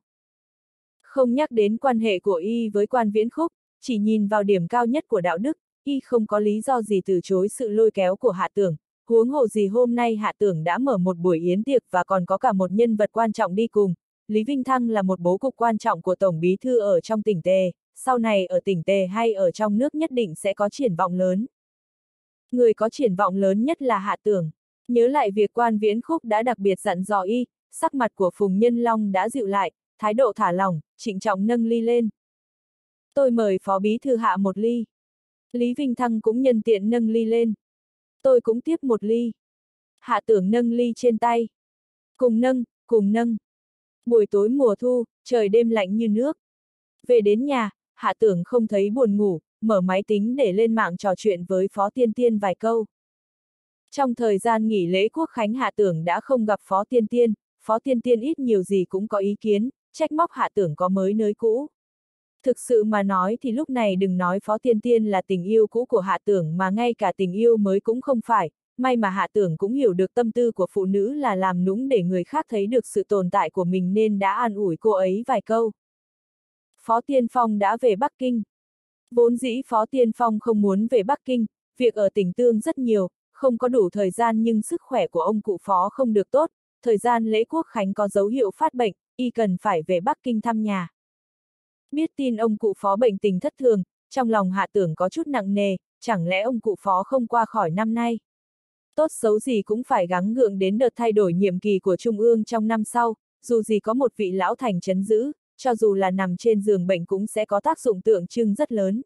Không nhắc đến quan hệ của y với Quan Viễn Khúc, chỉ nhìn vào điểm cao nhất của đạo đức, y không có lý do gì từ chối sự lôi kéo của Hạ Tưởng, huống hồ gì hôm nay Hạ Tưởng đã mở một buổi yến tiệc và còn có cả một nhân vật quan trọng đi cùng. Lý Vinh Thăng là một bố cục quan trọng của Tổng Bí Thư ở trong tỉnh Tề, sau này ở tỉnh Tề hay ở trong nước nhất định sẽ có triển vọng lớn. Người có triển vọng lớn nhất là Hạ Tưởng. Nhớ lại việc Quan Viễn Khúc đã đặc biệt dặn dò y, sắc mặt của Phùng Nhân Long đã dịu lại, thái độ thả lỏng, trịnh trọng nâng ly lên. Tôi mời Phó Bí Thư hạ một ly. Lý Vinh Thăng cũng nhân tiện nâng ly lên. Tôi cũng tiếp một ly. Hạ Tưởng nâng ly trên tay. Cùng nâng, cùng nâng. Buổi tối mùa thu, trời đêm lạnh như nước. Về đến nhà, Hạ Tưởng không thấy buồn ngủ, mở máy tính để lên mạng trò chuyện với Phó Tiên Tiên vài câu. Trong thời gian nghỉ lễ Quốc khánh Hạ Tưởng đã không gặp Phó Tiên Tiên, Phó Tiên Tiên ít nhiều gì cũng có ý kiến, trách móc Hạ Tưởng có mới nới cũ. Thực sự mà nói thì lúc này đừng nói Phó Tiên Tiên là tình yêu cũ của Hạ Tưởng mà ngay cả tình yêu mới cũng không phải, may mà Hạ Tưởng cũng hiểu được tâm tư của phụ nữ là làm nũng để người khác thấy được sự tồn tại của mình nên đã an ủi cô ấy vài câu. Phó Tiên Phong đã về Bắc Kinh. Vốn dĩ Phó Tiên Phong không muốn về Bắc Kinh, việc ở tỉnh Tương rất nhiều, không có đủ thời gian nhưng sức khỏe của ông cụ Phó không được tốt, thời gian lễ Quốc khánh có dấu hiệu phát bệnh, y cần phải về Bắc Kinh thăm nhà. Biết tin ông cụ Phó bệnh tình thất thường, trong lòng Hạ Tưởng có chút nặng nề, chẳng lẽ ông cụ Phó không qua khỏi năm nay? Tốt xấu gì cũng phải gắng gượng đến đợt thay đổi nhiệm kỳ của Trung ương trong năm sau, dù gì có một vị lão thành trấn giữ, cho dù là nằm trên giường bệnh cũng sẽ có tác dụng tượng trưng rất lớn.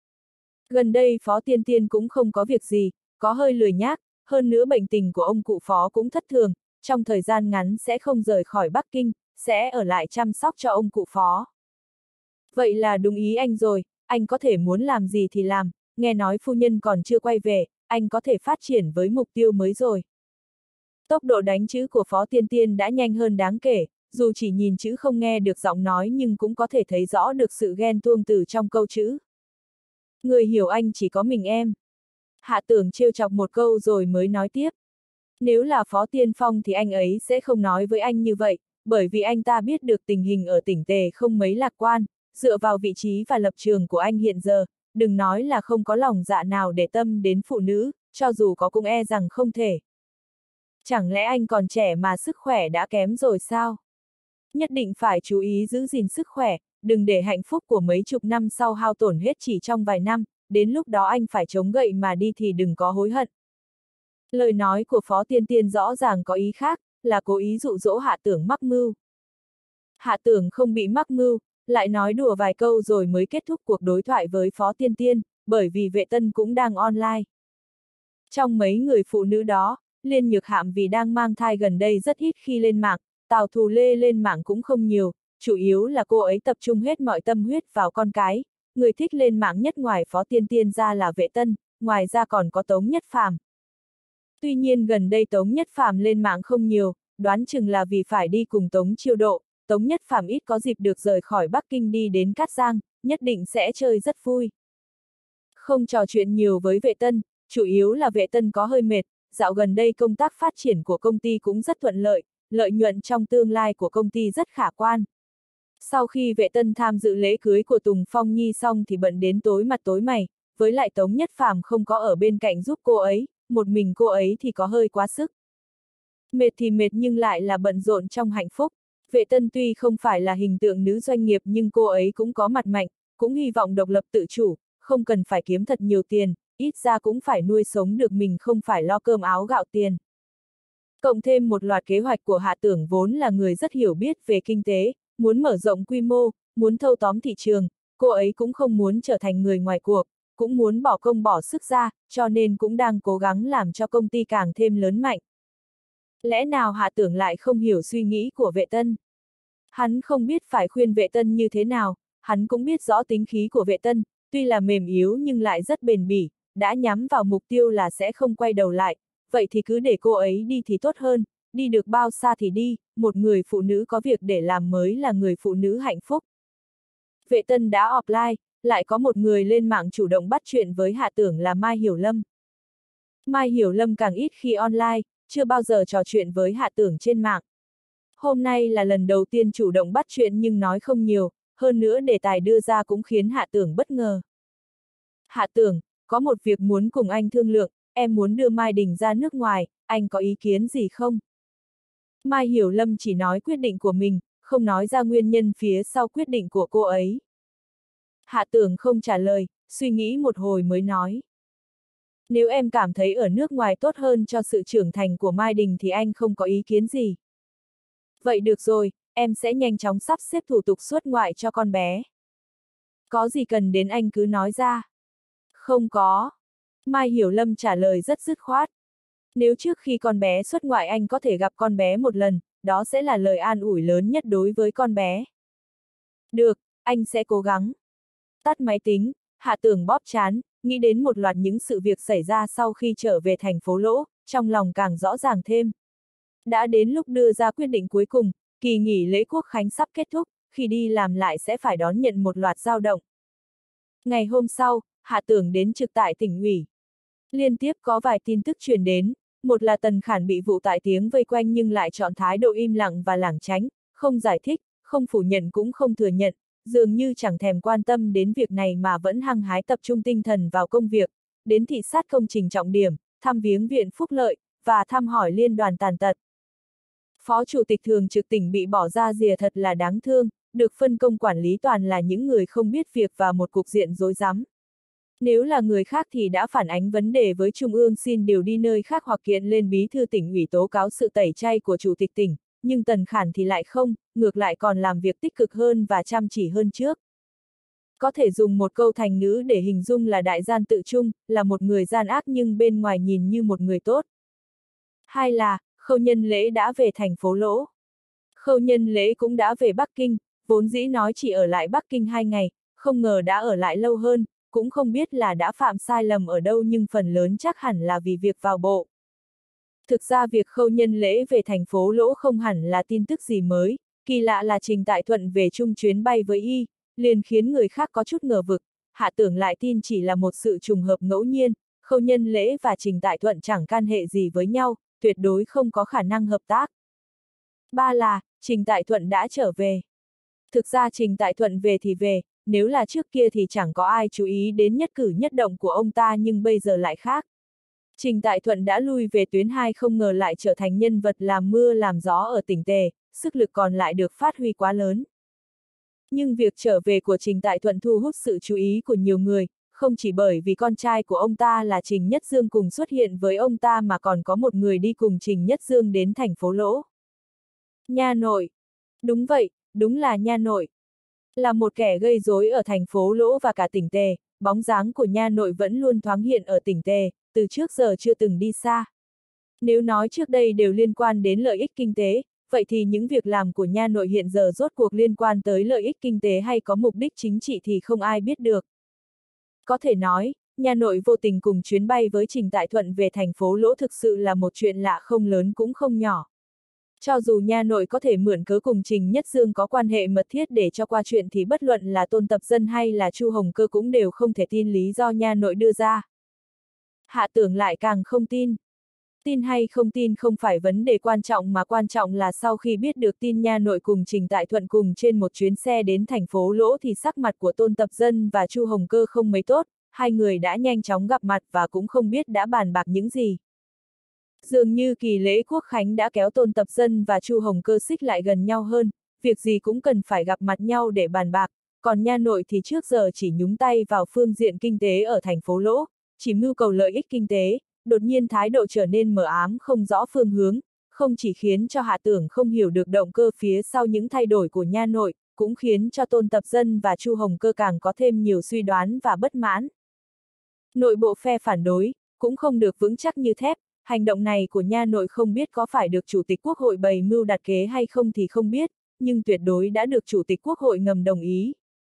Gần đây Phó Tiên Tiên cũng không có việc gì, có hơi lười nhác, hơn nữa bệnh tình của ông cụ Phó cũng thất thường, trong thời gian ngắn sẽ không rời khỏi Bắc Kinh, sẽ ở lại chăm sóc cho ông cụ Phó. Vậy là đúng ý anh rồi, anh có thể muốn làm gì thì làm, nghe nói phu nhân còn chưa quay về, anh có thể phát triển với mục tiêu mới rồi. Tốc độ đánh chữ của Phó Tiên Tiên đã nhanh hơn đáng kể, dù chỉ nhìn chữ không nghe được giọng nói nhưng cũng có thể thấy rõ được sự ghen tuông từ trong câu chữ. Người hiểu anh chỉ có mình em. Hạ Tưởng trêu chọc một câu rồi mới nói tiếp. Nếu là Phó Tiên Phong thì anh ấy sẽ không nói với anh như vậy, bởi vì anh ta biết được tình hình ở tỉnh Tề không mấy lạc quan, dựa vào vị trí và lập trường của anh hiện giờ, đừng nói là không có lòng dạ nào để tâm đến phụ nữ, cho dù có cũng e rằng không thể. Chẳng lẽ anh còn trẻ mà sức khỏe đã kém rồi sao? Nhất định phải chú ý giữ gìn sức khỏe, đừng để hạnh phúc của mấy chục năm sau hao tổn hết chỉ trong vài năm, đến lúc đó anh phải chống gậy mà đi thì đừng có hối hận. Lời nói của Phó Tiên Tiên rõ ràng có ý khác, là cố ý dụ dỗ Hạ Tưởng mắc mưu. Hạ Tưởng không bị mắc mưu, lại nói đùa vài câu rồi mới kết thúc cuộc đối thoại với Phó Tiên Tiên, bởi vì Vệ Tân cũng đang online. Trong mấy người phụ nữ đó, Liên Nhược Hạm vì đang mang thai gần đây rất ít khi lên mạng, Tào Thù Lê lên mạng cũng không nhiều, chủ yếu là cô ấy tập trung hết mọi tâm huyết vào con cái, người thích lên mạng nhất ngoài Phó Tiên Tiên ra là Vệ Tân, ngoài ra còn có Tống Nhất Phàm. Tuy nhiên gần đây Tống Nhất Phàm lên mạng không nhiều, đoán chừng là vì phải đi cùng Tống Chiêu Độ, Tống Nhất Phàm ít có dịp được rời khỏi Bắc Kinh đi đến Cát Giang, nhất định sẽ chơi rất vui. Không trò chuyện nhiều với Vệ Tân, chủ yếu là Vệ Tân có hơi mệt, dạo gần đây công tác phát triển của công ty cũng rất thuận lợi, lợi nhuận trong tương lai của công ty rất khả quan. Sau khi Vệ Tân tham dự lễ cưới của Tùng Phong Nhi xong thì bận đến tối mặt tối mày, với lại Tống Nhất Phàm không có ở bên cạnh giúp cô ấy, một mình cô ấy thì có hơi quá sức. Mệt thì mệt nhưng lại là bận rộn trong hạnh phúc. Vệ Tân tuy không phải là hình tượng nữ doanh nghiệp nhưng cô ấy cũng có mặt mạnh, cũng hy vọng độc lập tự chủ, không cần phải kiếm thật nhiều tiền, ít ra cũng phải nuôi sống được mình không phải lo cơm áo gạo tiền. Cộng thêm một loạt kế hoạch của Hạ Tưởng vốn là người rất hiểu biết về kinh tế, muốn mở rộng quy mô, muốn thâu tóm thị trường, cô ấy cũng không muốn trở thành người ngoài cuộc, cũng muốn bỏ công bỏ sức ra, cho nên cũng đang cố gắng làm cho công ty càng thêm lớn mạnh. Lẽ nào Hạ Tưởng lại không hiểu suy nghĩ của Vệ Tân? Hắn không biết phải khuyên Vệ Tân như thế nào, hắn cũng biết rõ tính khí của Vệ Tân, tuy là mềm yếu nhưng lại rất bền bỉ, đã nhắm vào mục tiêu là sẽ không quay đầu lại, vậy thì cứ để cô ấy đi thì tốt hơn, đi được bao xa thì đi, một người phụ nữ có việc để làm mới là người phụ nữ hạnh phúc. Vệ Tân đã offline, lại có một người lên mạng chủ động bắt chuyện với Hạ Tưởng là Mai Hiểu Lâm. Mai Hiểu Lâm càng ít khi online, chưa bao giờ trò chuyện với Hạ Tưởng trên mạng. Hôm nay là lần đầu tiên chủ động bắt chuyện nhưng nói không nhiều, hơn nữa đề tài đưa ra cũng khiến Hạ Tưởng bất ngờ. Hạ Tưởng, có một việc muốn cùng anh thương lượng, em muốn đưa Mai Đình ra nước ngoài, anh có ý kiến gì không? Mai Hiểu Lâm chỉ nói quyết định của mình, không nói ra nguyên nhân phía sau quyết định của cô ấy. Hạ Tưởng không trả lời, suy nghĩ một hồi mới nói. Nếu em cảm thấy ở nước ngoài tốt hơn cho sự trưởng thành của Mai Đình thì anh không có ý kiến gì. Vậy được rồi, em sẽ nhanh chóng sắp xếp thủ tục xuất ngoại cho con bé. Có gì cần đến anh cứ nói ra. Không có. Mai Hiểu Lâm trả lời rất dứt khoát. Nếu trước khi con bé xuất ngoại anh có thể gặp con bé một lần, đó sẽ là lời an ủi lớn nhất đối với con bé. Được, anh sẽ cố gắng. Tắt máy tính, Hạ Tưởng bóp trán, nghĩ đến một loạt những sự việc xảy ra sau khi trở về thành phố Lỗ, trong lòng càng rõ ràng thêm. Đã đến lúc đưa ra quyết định cuối cùng, kỳ nghỉ lễ Quốc khánh sắp kết thúc, khi đi làm lại sẽ phải đón nhận một loạt dao động. Ngày hôm sau, Hạ Tưởng đến trực tại tỉnh ủy. Liên tiếp có vài tin tức truyền đến, một là Tần Khản bị vụ tại tiếng vây quanh nhưng lại chọn thái độ im lặng và lảng tránh, không giải thích, không phủ nhận cũng không thừa nhận, dường như chẳng thèm quan tâm đến việc này mà vẫn hăng hái tập trung tinh thần vào công việc, đến thị sát công trình trọng điểm, thăm viếng viện phúc lợi, và thăm hỏi liên đoàn tàn tật. Phó Chủ tịch Thường trực tỉnh bị bỏ ra rìa thật là đáng thương, được phân công quản lý toàn là những người không biết việc và một cục diện rối rắm. Nếu là người khác thì đã phản ánh vấn đề với Trung ương xin điều đi nơi khác hoặc kiện lên bí thư tỉnh ủy tố cáo sự tẩy chay của Chủ tịch tỉnh, nhưng Tần Khản thì lại không, ngược lại còn làm việc tích cực hơn và chăm chỉ hơn trước. Có thể dùng một câu thành ngữ để hình dung là đại gian tự trung, là một người gian ác nhưng bên ngoài nhìn như một người tốt. Hai là, Khâu Nhân Lễ đã về thành phố Lỗ. Khâu Nhân Lễ cũng đã về Bắc Kinh, vốn dĩ nói chỉ ở lại Bắc Kinh hai ngày, không ngờ đã ở lại lâu hơn, cũng không biết là đã phạm sai lầm ở đâu nhưng phần lớn chắc hẳn là vì việc vào bộ. Thực ra việc Khâu Nhân Lễ về thành phố Lỗ không hẳn là tin tức gì mới, kỳ lạ là Trình Tại Thuận về chung chuyến bay với y, liền khiến người khác có chút ngờ vực, Hạ Tưởng lại tin chỉ là một sự trùng hợp ngẫu nhiên, Khâu Nhân Lễ và Trình Tại Thuận chẳng can hệ gì với nhau, tuyệt đối không có khả năng hợp tác. Ba là, Trình Tại Thuận đã trở về. Thực ra Trình Tại Thuận về thì về, nếu là trước kia thì chẳng có ai chú ý đến nhất cử nhất động của ông ta nhưng bây giờ lại khác. Trình Tại Thuận đã lui về tuyến hai không ngờ lại trở thành nhân vật làm mưa làm gió ở tỉnh Tề, sức lực còn lại được phát huy quá lớn. Nhưng việc trở về của Trình Tại Thuận thu hút sự chú ý của nhiều người, không chỉ bởi vì con trai của ông ta là Trình Nhất Dương cùng xuất hiện với ông ta mà còn có một người đi cùng Trình Nhất Dương đến thành phố Lỗ. Nha nội. Đúng vậy, đúng là nha nội. Là một kẻ gây rối ở thành phố Lỗ và cả tỉnh Tề, bóng dáng của nha nội vẫn luôn thoáng hiện ở tỉnh Tề, từ trước giờ chưa từng đi xa. Nếu nói trước đây đều liên quan đến lợi ích kinh tế, vậy thì những việc làm của nha nội hiện giờ rốt cuộc liên quan tới lợi ích kinh tế hay có mục đích chính trị thì không ai biết được. Có thể nói, nha nội vô tình cùng chuyến bay với Trình Tại Thuận về thành phố Lỗ thực sự là một chuyện lạ không lớn cũng không nhỏ. Cho dù nha nội có thể mượn cớ cùng Trình Nhất Dương có quan hệ mật thiết để cho qua chuyện thì bất luận là Tôn Tập Dân hay là Chu Hồng Cơ cũng đều không thể tin lý do nha nội đưa ra. Hạ Tưởng lại càng không tin. Tin hay không tin không phải vấn đề quan trọng mà quan trọng là sau khi biết được tin nha nội cùng Trình Tại Thuận cùng trên một chuyến xe đến thành phố Lỗ thì sắc mặt của Tôn Tập Dân và Chu Hồng Cơ không mấy tốt, hai người đã nhanh chóng gặp mặt và cũng không biết đã bàn bạc những gì. Dường như kỳ lễ Quốc khánh đã kéo Tôn Tập Dân và Chu Hồng Cơ xích lại gần nhau hơn, việc gì cũng cần phải gặp mặt nhau để bàn bạc, còn nha nội thì trước giờ chỉ nhúng tay vào phương diện kinh tế ở thành phố Lỗ, chỉ mưu cầu lợi ích kinh tế, đột nhiên thái độ trở nên mờ ám không rõ phương hướng, không chỉ khiến cho Hạ Tưởng không hiểu được động cơ phía sau những thay đổi của nha nội, cũng khiến cho Tôn Tập Dân và Chu Hồng Cơ càng có thêm nhiều suy đoán và bất mãn. Nội bộ phe phản đối, cũng không được vững chắc như thép, hành động này của nha nội không biết có phải được Chủ tịch Quốc hội bày mưu đặt kế hay không thì không biết, nhưng tuyệt đối đã được Chủ tịch Quốc hội ngầm đồng ý.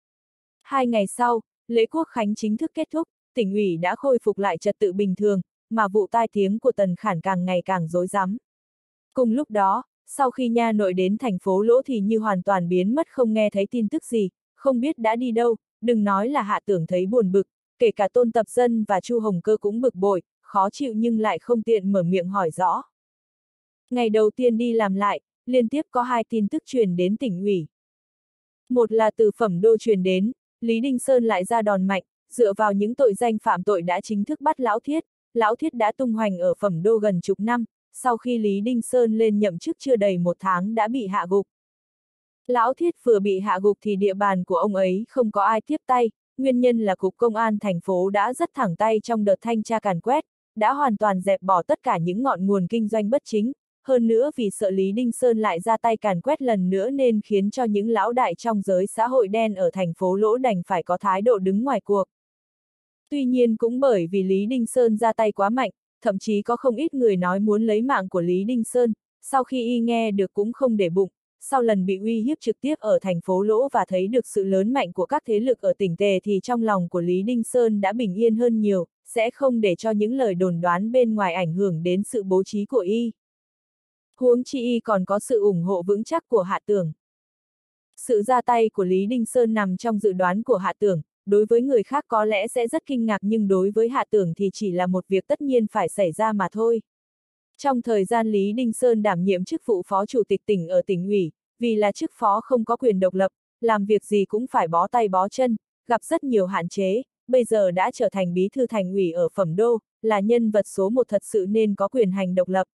Hai ngày sau, lễ quốc khánh chính thức kết thúc, tỉnh ủy đã khôi phục lại trật tự bình thường, mà vụ tai tiếng của Tần Khản càng ngày càng rối rắm. Cùng lúc đó, sau khi nha nội đến thành phố Lỗ thì như hoàn toàn biến mất, không nghe thấy tin tức gì, không biết đã đi đâu, đừng nói là Hạ Tưởng thấy buồn bực, kể cả Tôn Tập Dân và Chu Hồng Cơ cũng bực bội, khó chịu nhưng lại không tiện mở miệng hỏi rõ. Ngày đầu tiên đi làm lại, liên tiếp có hai tin tức truyền đến tỉnh ủy. Một là từ Phẩm Đô truyền đến, Lý Đinh Sơn lại ra đòn mạnh, dựa vào những tội danh phạm tội đã chính thức bắt Lão Thiết. Lão Thiết đã tung hoành ở Phẩm Đô gần chục năm, sau khi Lý Đinh Sơn lên nhậm chức chưa đầy một tháng đã bị hạ gục. Lão Thiết vừa bị hạ gục thì địa bàn của ông ấy không có ai tiếp tay, nguyên nhân là Cục Công an thành phố đã rất thẳng tay trong đợt thanh tra càn quét, đã hoàn toàn dẹp bỏ tất cả những ngọn nguồn kinh doanh bất chính. Hơn nữa vì sợ Lý Đinh Sơn lại ra tay càn quét lần nữa nên khiến cho những lão đại trong giới xã hội đen ở thành phố Lỗ đành phải có thái độ đứng ngoài cuộc. Tuy nhiên cũng bởi vì Lý Đinh Sơn ra tay quá mạnh, thậm chí có không ít người nói muốn lấy mạng của Lý Đinh Sơn, sau khi y nghe được cũng không để bụng, sau lần bị uy hiếp trực tiếp ở thành phố Lỗ và thấy được sự lớn mạnh của các thế lực ở tỉnh Tề thì trong lòng của Lý Đinh Sơn đã bình yên hơn nhiều, sẽ không để cho những lời đồn đoán bên ngoài ảnh hưởng đến sự bố trí của y. Huống chi y còn có sự ủng hộ vững chắc của Hạ Tưởng. Sự ra tay của Lý Đinh Sơn nằm trong dự đoán của Hạ Tưởng, đối với người khác có lẽ sẽ rất kinh ngạc nhưng đối với Hạ Tưởng thì chỉ là một việc tất nhiên phải xảy ra mà thôi. Trong thời gian Lý Đinh Sơn đảm nhiệm chức vụ phó chủ tịch tỉnh ở tỉnh ủy, vì là chức phó không có quyền độc lập, làm việc gì cũng phải bó tay bó chân, gặp rất nhiều hạn chế, bây giờ đã trở thành bí thư thành ủy ở Phẩm Đô, là nhân vật số một thật sự nên có quyền hành độc lập.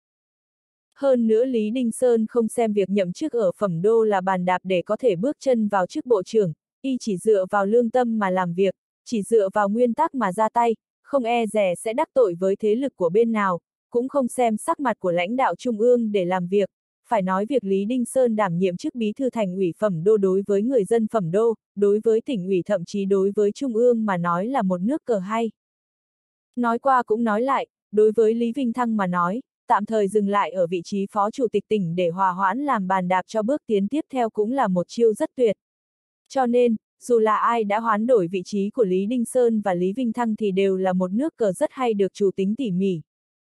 Hơn nữa Lý Đinh Sơn không xem việc nhậm chức ở Phẩm Đô là bàn đạp để có thể bước chân vào chức bộ trưởng, y chỉ dựa vào lương tâm mà làm việc, chỉ dựa vào nguyên tắc mà ra tay, không e dè sẽ đắc tội với thế lực của bên nào, cũng không xem sắc mặt của lãnh đạo trung ương để làm việc. Phải nói việc Lý Đinh Sơn đảm nhiệm chức bí thư thành ủy Phẩm Đô đối với người dân Phẩm Đô, đối với tỉnh ủy thậm chí đối với trung ương mà nói là một nước cờ hay. Nói qua cũng nói lại, đối với Lý Vinh Thăng mà nói, tạm thời dừng lại ở vị trí phó chủ tịch tỉnh để hòa hoãn làm bàn đạp cho bước tiến tiếp theo cũng là một chiêu rất tuyệt. Cho nên, dù là ai đã hoán đổi vị trí của Lý Đinh Sơn và Lý Vinh Thăng thì đều là một nước cờ rất hay được chủ tính tỉ mỉ.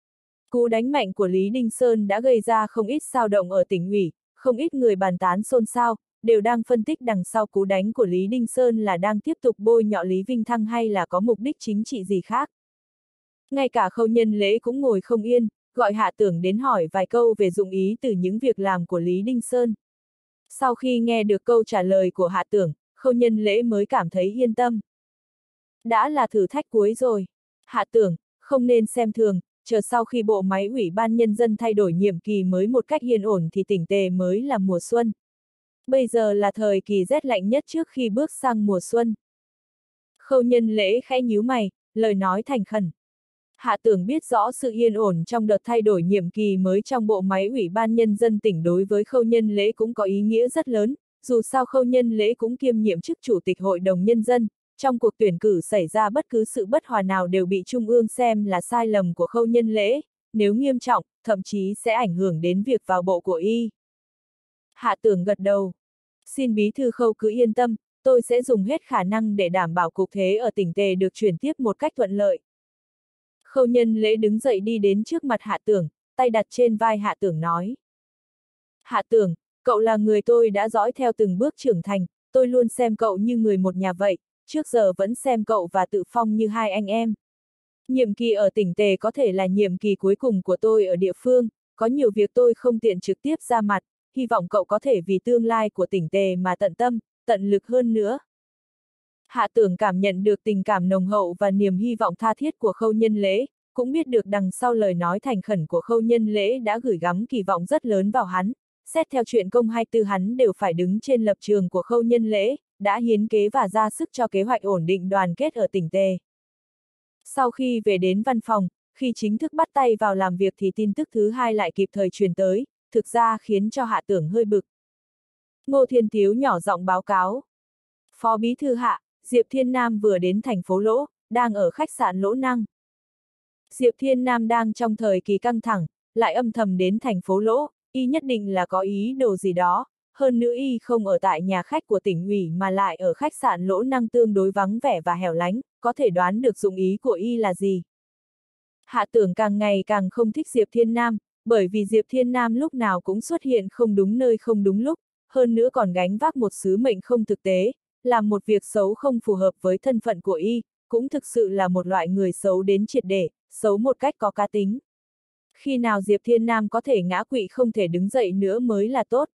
Cú đánh mạnh của Lý Đinh Sơn đã gây ra không ít xao động ở tỉnh ủy, không ít người bàn tán xôn xao, đều đang phân tích đằng sau cú đánh của Lý Đinh Sơn là đang tiếp tục bôi nhọ Lý Vinh Thăng hay là có mục đích chính trị gì khác. Ngay cả Khâu Nhân Lễ cũng ngồi không yên, gọi Hạ Tưởng đến hỏi vài câu về dụng ý từ những việc làm của Lý Đinh Sơn. Sau khi nghe được câu trả lời của Hạ Tưởng, Khâu Nhân Lễ mới cảm thấy yên tâm. Đã là thử thách cuối rồi. Hạ Tưởng, không nên xem thường, chờ sau khi bộ máy Ủy ban Nhân dân thay đổi nhiệm kỳ mới một cách yên ổn thì tỉnh Tề mới là mùa xuân. Bây giờ là thời kỳ rét lạnh nhất trước khi bước sang mùa xuân. Khâu Nhân Lễ khẽ nhíu mày, lời nói thành khẩn. Hạ Tưởng biết rõ sự yên ổn trong đợt thay đổi nhiệm kỳ mới trong bộ máy Ủy ban Nhân dân tỉnh đối với Khâu Nhân Lễ cũng có ý nghĩa rất lớn, dù sao Khâu Nhân Lễ cũng kiêm nhiệm chức Chủ tịch Hội đồng Nhân dân, trong cuộc tuyển cử xảy ra bất cứ sự bất hòa nào đều bị Trung ương xem là sai lầm của Khâu Nhân Lễ, nếu nghiêm trọng, thậm chí sẽ ảnh hưởng đến việc vào bộ của y. Hạ Tưởng gật đầu. Xin bí thư Khâu cứ yên tâm, tôi sẽ dùng hết khả năng để đảm bảo cục thế ở tỉnh Tề được chuyển tiếp một cách thuận lợi. Khâu Nhân Lễ đứng dậy đi đến trước mặt Hạ Tưởng, tay đặt trên vai Hạ Tưởng nói. Hạ Tưởng, cậu là người tôi đã dõi theo từng bước trưởng thành, tôi luôn xem cậu như người một nhà vậy, trước giờ vẫn xem cậu và Tự Phong như hai anh em. Nhiệm kỳ ở tỉnh Tề có thể là nhiệm kỳ cuối cùng của tôi ở địa phương, có nhiều việc tôi không tiện trực tiếp ra mặt, hy vọng cậu có thể vì tương lai của tỉnh Tề mà tận tâm, tận lực hơn nữa. Hạ Tưởng cảm nhận được tình cảm nồng hậu và niềm hy vọng tha thiết của Khâu Nhân Lễ, cũng biết được đằng sau lời nói thành khẩn của Khâu Nhân Lễ đã gửi gắm kỳ vọng rất lớn vào hắn, xét theo chuyện công hay tư hắn đều phải đứng trên lập trường của Khâu Nhân Lễ, đã hiến kế và ra sức cho kế hoạch ổn định đoàn kết ở tỉnh Tề. Sau khi về đến văn phòng, khi chính thức bắt tay vào làm việc thì tin tức thứ hai lại kịp thời truyền tới, thực ra khiến cho Hạ Tưởng hơi bực. Ngô Thiên Tiếu nhỏ giọng báo cáo. Phó bí thư Hạ, Diệp Thiên Nam vừa đến thành phố Lỗ, đang ở khách sạn Lỗ Năng. Diệp Thiên Nam đang trong thời kỳ căng thẳng, lại âm thầm đến thành phố Lỗ, y nhất định là có ý đồ gì đó, hơn nữa y không ở tại nhà khách của tỉnh ủy mà lại ở khách sạn Lỗ Năng tương đối vắng vẻ và hẻo lánh, có thể đoán được dụng ý của y là gì. Hạ Tưởng càng ngày càng không thích Diệp Thiên Nam, bởi vì Diệp Thiên Nam lúc nào cũng xuất hiện không đúng nơi không đúng lúc, hơn nữa còn gánh vác một sứ mệnh không thực tế, làm một việc xấu không phù hợp với thân phận của y, cũng thực sự là một loại người xấu đến triệt để, xấu một cách có cá tính. Khi nào Diệp Thiên Nam có thể ngã quỵ không thể đứng dậy nữa mới là tốt.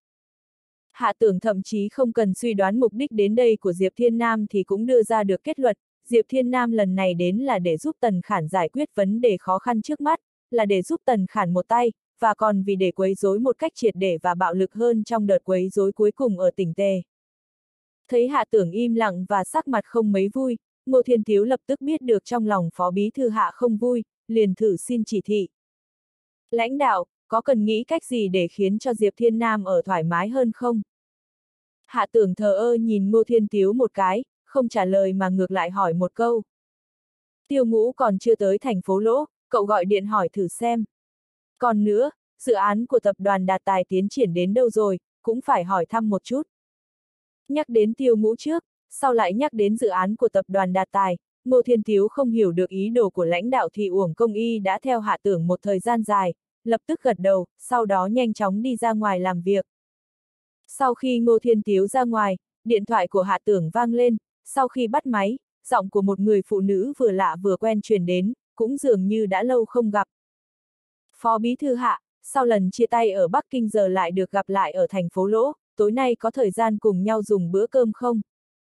Hạ Tưởng thậm chí không cần suy đoán mục đích đến đây của Diệp Thiên Nam thì cũng đưa ra được kết luận, Diệp Thiên Nam lần này đến là để giúp Tần Khản giải quyết vấn đề khó khăn trước mắt, là để giúp Tần Khản một tay, và còn vì để quấy rối một cách triệt để và bạo lực hơn trong đợt quấy rối cuối cùng ở tỉnh Tề. Thấy Hạ Tưởng im lặng và sắc mặt không mấy vui, Ngô Thiên Tiếu lập tức biết được trong lòng Phó Bí Thư Hạ không vui, liền thử xin chỉ thị. Lãnh đạo, có cần nghĩ cách gì để khiến cho Diệp Thiên Nam ở thoải mái hơn không? Hạ Tưởng thờ ơ nhìn Ngô Thiên Tiếu một cái, không trả lời mà ngược lại hỏi một câu. Tiêu Ngũ còn chưa tới thành phố Lỗ, cậu gọi điện hỏi thử xem. Còn nữa, dự án của tập đoàn Đạt Tài tiến triển đến đâu rồi, cũng phải hỏi thăm một chút. Nhắc đến Tiêu Ngũ trước, sau lại nhắc đến dự án của tập đoàn Đạt Tài, Ngô Thiên Tiếu không hiểu được ý đồ của lãnh đạo thì uổng công y đã theo Hạ Tưởng một thời gian dài, lập tức gật đầu, sau đó nhanh chóng đi ra ngoài làm việc. Sau khi Ngô Thiên Tiếu ra ngoài, điện thoại của Hạ Tưởng vang lên, sau khi bắt máy, giọng của một người phụ nữ vừa lạ vừa quen truyền đến, cũng dường như đã lâu không gặp. Phó Bí Thư Hạ, sau lần chia tay ở Bắc Kinh giờ lại được gặp lại ở thành phố Lỗ, tối nay có thời gian cùng nhau dùng bữa cơm không?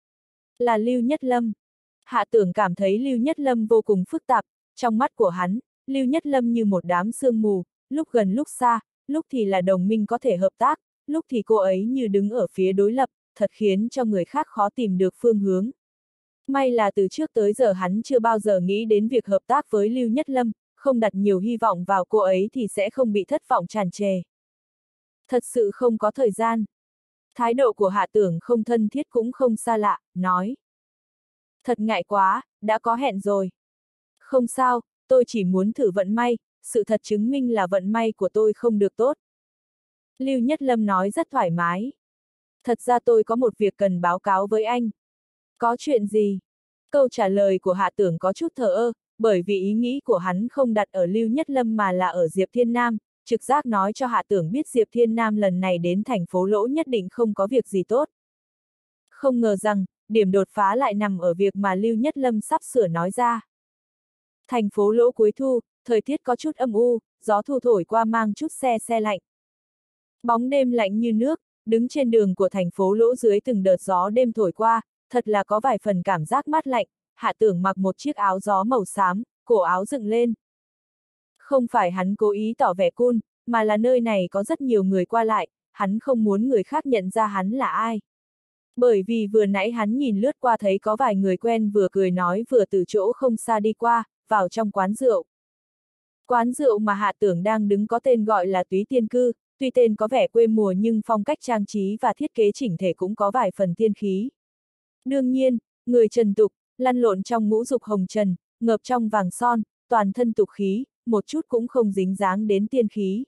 Là Lưu Nhất Lâm. Hạ Tưởng cảm thấy Lưu Nhất Lâm vô cùng phức tạp, trong mắt của hắn, Lưu Nhất Lâm như một đám sương mù, lúc gần lúc xa, lúc thì là đồng minh có thể hợp tác, lúc thì cô ấy như đứng ở phía đối lập, thật khiến cho người khác khó tìm được phương hướng. May là từ trước tới giờ hắn chưa bao giờ nghĩ đến việc hợp tác với Lưu Nhất Lâm, không đặt nhiều hy vọng vào cô ấy thì sẽ không bị thất vọng tràn trề. Thật sự không có thời gian. Thái độ của Hạ Tưởng không thân thiết cũng không xa lạ, nói. Thật ngại quá, đã có hẹn rồi. Không sao, tôi chỉ muốn thử vận may, sự thật chứng minh là vận may của tôi không được tốt. Lưu Nhất Lâm nói rất thoải mái. Thật ra tôi có một việc cần báo cáo với anh. Có chuyện gì? Câu trả lời của Hạ Tưởng có chút thờ ơ, bởi vì ý nghĩ của hắn không đặt ở Lưu Nhất Lâm mà là ở Diệp Thiên Nam, trực giác nói cho Hạ Tưởng biết Diệp Thiên Nam lần này đến thành phố Lỗ nhất định không có việc gì tốt. Không ngờ rằng, điểm đột phá lại nằm ở việc mà Lưu Nhất Lâm sắp sửa nói ra. Thành phố Lỗ cuối thu, thời tiết có chút âm u, gió thu thổi qua mang chút se se lạnh. Bóng đêm lạnh như nước, đứng trên đường của thành phố Lỗ dưới từng đợt gió đêm thổi qua, thật là có vài phần cảm giác mát lạnh. Hạ Tưởng mặc một chiếc áo gió màu xám, cổ áo dựng lên. Không phải hắn cố ý tỏ vẻ cool, mà là nơi này có rất nhiều người qua lại, hắn không muốn người khác nhận ra hắn là ai. Bởi vì vừa nãy hắn nhìn lướt qua thấy có vài người quen vừa cười nói vừa từ chỗ không xa đi qua, vào trong quán rượu. Quán rượu mà Hạ Tưởng đang đứng có tên gọi là Túy Tiên Cư, tuy tên có vẻ quê mùa nhưng phong cách trang trí và thiết kế chỉnh thể cũng có vài phần tiên khí. Đương nhiên, người trần tục, lăn lộn trong ngũ dục hồng trần, ngợp trong vàng son, toàn thân tục khí, một chút cũng không dính dáng đến tiên khí.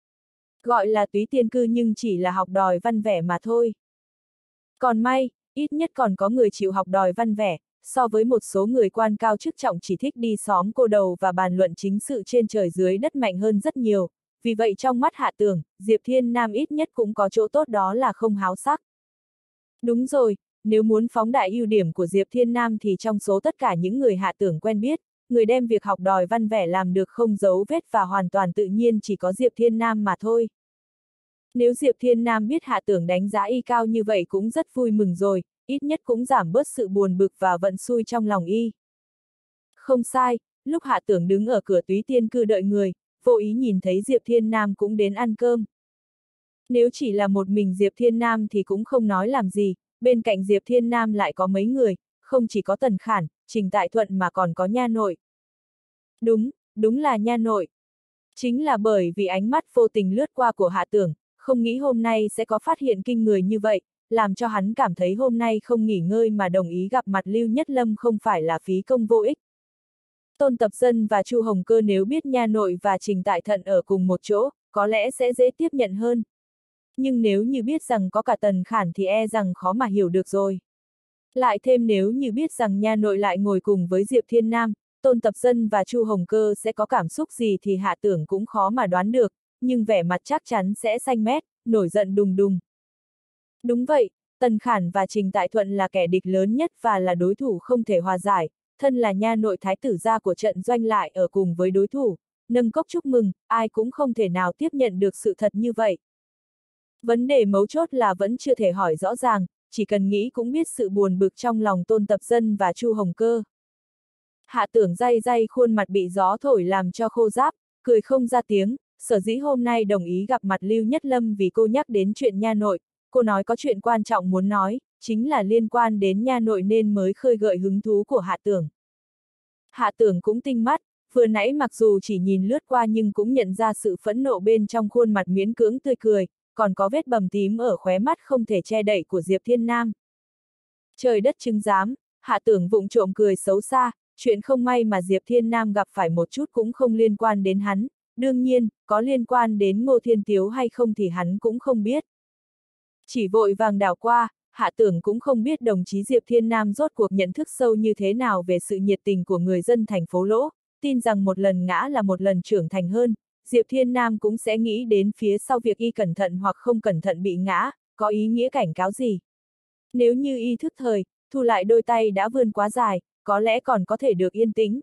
Gọi là Túy Tiên Cư nhưng chỉ là học đòi văn vẻ mà thôi. Còn may, ít nhất còn có người chịu học đòi văn vẻ, so với một số người quan cao chức trọng chỉ thích đi xóm cô đầu và bàn luận chính sự trên trời dưới đất mạnh hơn rất nhiều, vì vậy trong mắt Hạ Tưởng, Diệp Thiên Nam ít nhất cũng có chỗ tốt đó là không háo sắc. Đúng rồi, nếu muốn phóng đại ưu điểm của Diệp Thiên Nam thì trong số tất cả những người Hạ Tưởng quen biết, người đem việc học đòi văn vẻ làm được không giấu vết và hoàn toàn tự nhiên chỉ có Diệp Thiên Nam mà thôi. Nếu Diệp Thiên Nam biết Hạ Tưởng đánh giá y cao như vậy cũng rất vui mừng rồi, ít nhất cũng giảm bớt sự buồn bực và vận xui trong lòng y. Không sai, lúc Hạ Tưởng đứng ở cửa Túy Tiên Cư đợi người, vô ý nhìn thấy Diệp Thiên Nam cũng đến ăn cơm. Nếu chỉ là một mình Diệp Thiên Nam thì cũng không nói làm gì, bên cạnh Diệp Thiên Nam lại có mấy người, không chỉ có Tần Khản, Trình Tại Thuận mà còn có nha nội. Đúng, đúng là nha nội. Chính là bởi vì ánh mắt vô tình lướt qua của Hạ Tưởng, không nghĩ hôm nay sẽ có phát hiện kinh người như vậy, làm cho hắn cảm thấy hôm nay không nghỉ ngơi mà đồng ý gặp mặt Lưu Nhất Lâm không phải là phí công vô ích. Tôn Tập Dân và Chu Hồng Cơ nếu biết Nha Nội và Trình Tại Thận ở cùng một chỗ, có lẽ sẽ dễ tiếp nhận hơn. Nhưng nếu như biết rằng có cả Tần Khản thì e rằng khó mà hiểu được rồi. Lại thêm nếu như biết rằng Nha Nội lại ngồi cùng với Diệp Thiên Nam, Tôn Tập Dân và Chu Hồng Cơ sẽ có cảm xúc gì thì Hạ Tưởng cũng khó mà đoán được, nhưng vẻ mặt chắc chắn sẽ xanh mét, nổi giận đùng đùng. Đúng vậy, Tần Khản và Trình Tại Thuận là kẻ địch lớn nhất và là đối thủ không thể hòa giải, thân là Nha Nội thái tử gia của trận doanh lại ở cùng với đối thủ, nâng cốc chúc mừng, ai cũng không thể nào tiếp nhận được sự thật như vậy. Vấn đề mấu chốt là vẫn chưa thể hỏi rõ ràng, chỉ cần nghĩ cũng biết sự buồn bực trong lòng Tôn Tập Dân và Chu Hồng Cơ. Hạ Tưởng day day khuôn mặt bị gió thổi làm cho khô ráp, cười không ra tiếng, sở dĩ hôm nay đồng ý gặp mặt Lưu Nhất Lâm vì cô nhắc đến chuyện Nha Nội, cô nói có chuyện quan trọng muốn nói, chính là liên quan đến Nha Nội nên mới khơi gợi hứng thú của Hạ Tưởng. Hạ Tưởng cũng tinh mắt, vừa nãy mặc dù chỉ nhìn lướt qua nhưng cũng nhận ra sự phẫn nộ bên trong khuôn mặt miễn cưỡng tươi cười, còn có vết bầm tím ở khóe mắt không thể che đậy của Diệp Thiên Nam. Trời đất chứng giám, Hạ Tưởng vụng trộm cười xấu xa, chuyện không may mà Diệp Thiên Nam gặp phải một chút cũng không liên quan đến hắn, đương nhiên, có liên quan đến Ngô Thiên Tiếu hay không thì hắn cũng không biết. Chỉ vội vàng đảo qua, Hạ Tưởng cũng không biết đồng chí Diệp Thiên Nam rốt cuộc nhận thức sâu như thế nào về sự nhiệt tình của người dân thành phố Lỗ, tin rằng một lần ngã là một lần trưởng thành hơn, Diệp Thiên Nam cũng sẽ nghĩ đến phía sau việc y cẩn thận hoặc không cẩn thận bị ngã, có ý nghĩa cảnh cáo gì. Nếu như y thức thời, thu lại đôi tay đã vươn quá dài, có lẽ còn có thể được yên tĩnh.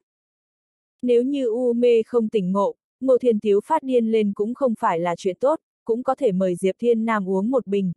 Nếu như u mê không tỉnh ngộ, Ngô Thiên Tiếu phát điên lên cũng không phải là chuyện tốt, cũng có thể mời Diệp Thiên Nam uống một bình.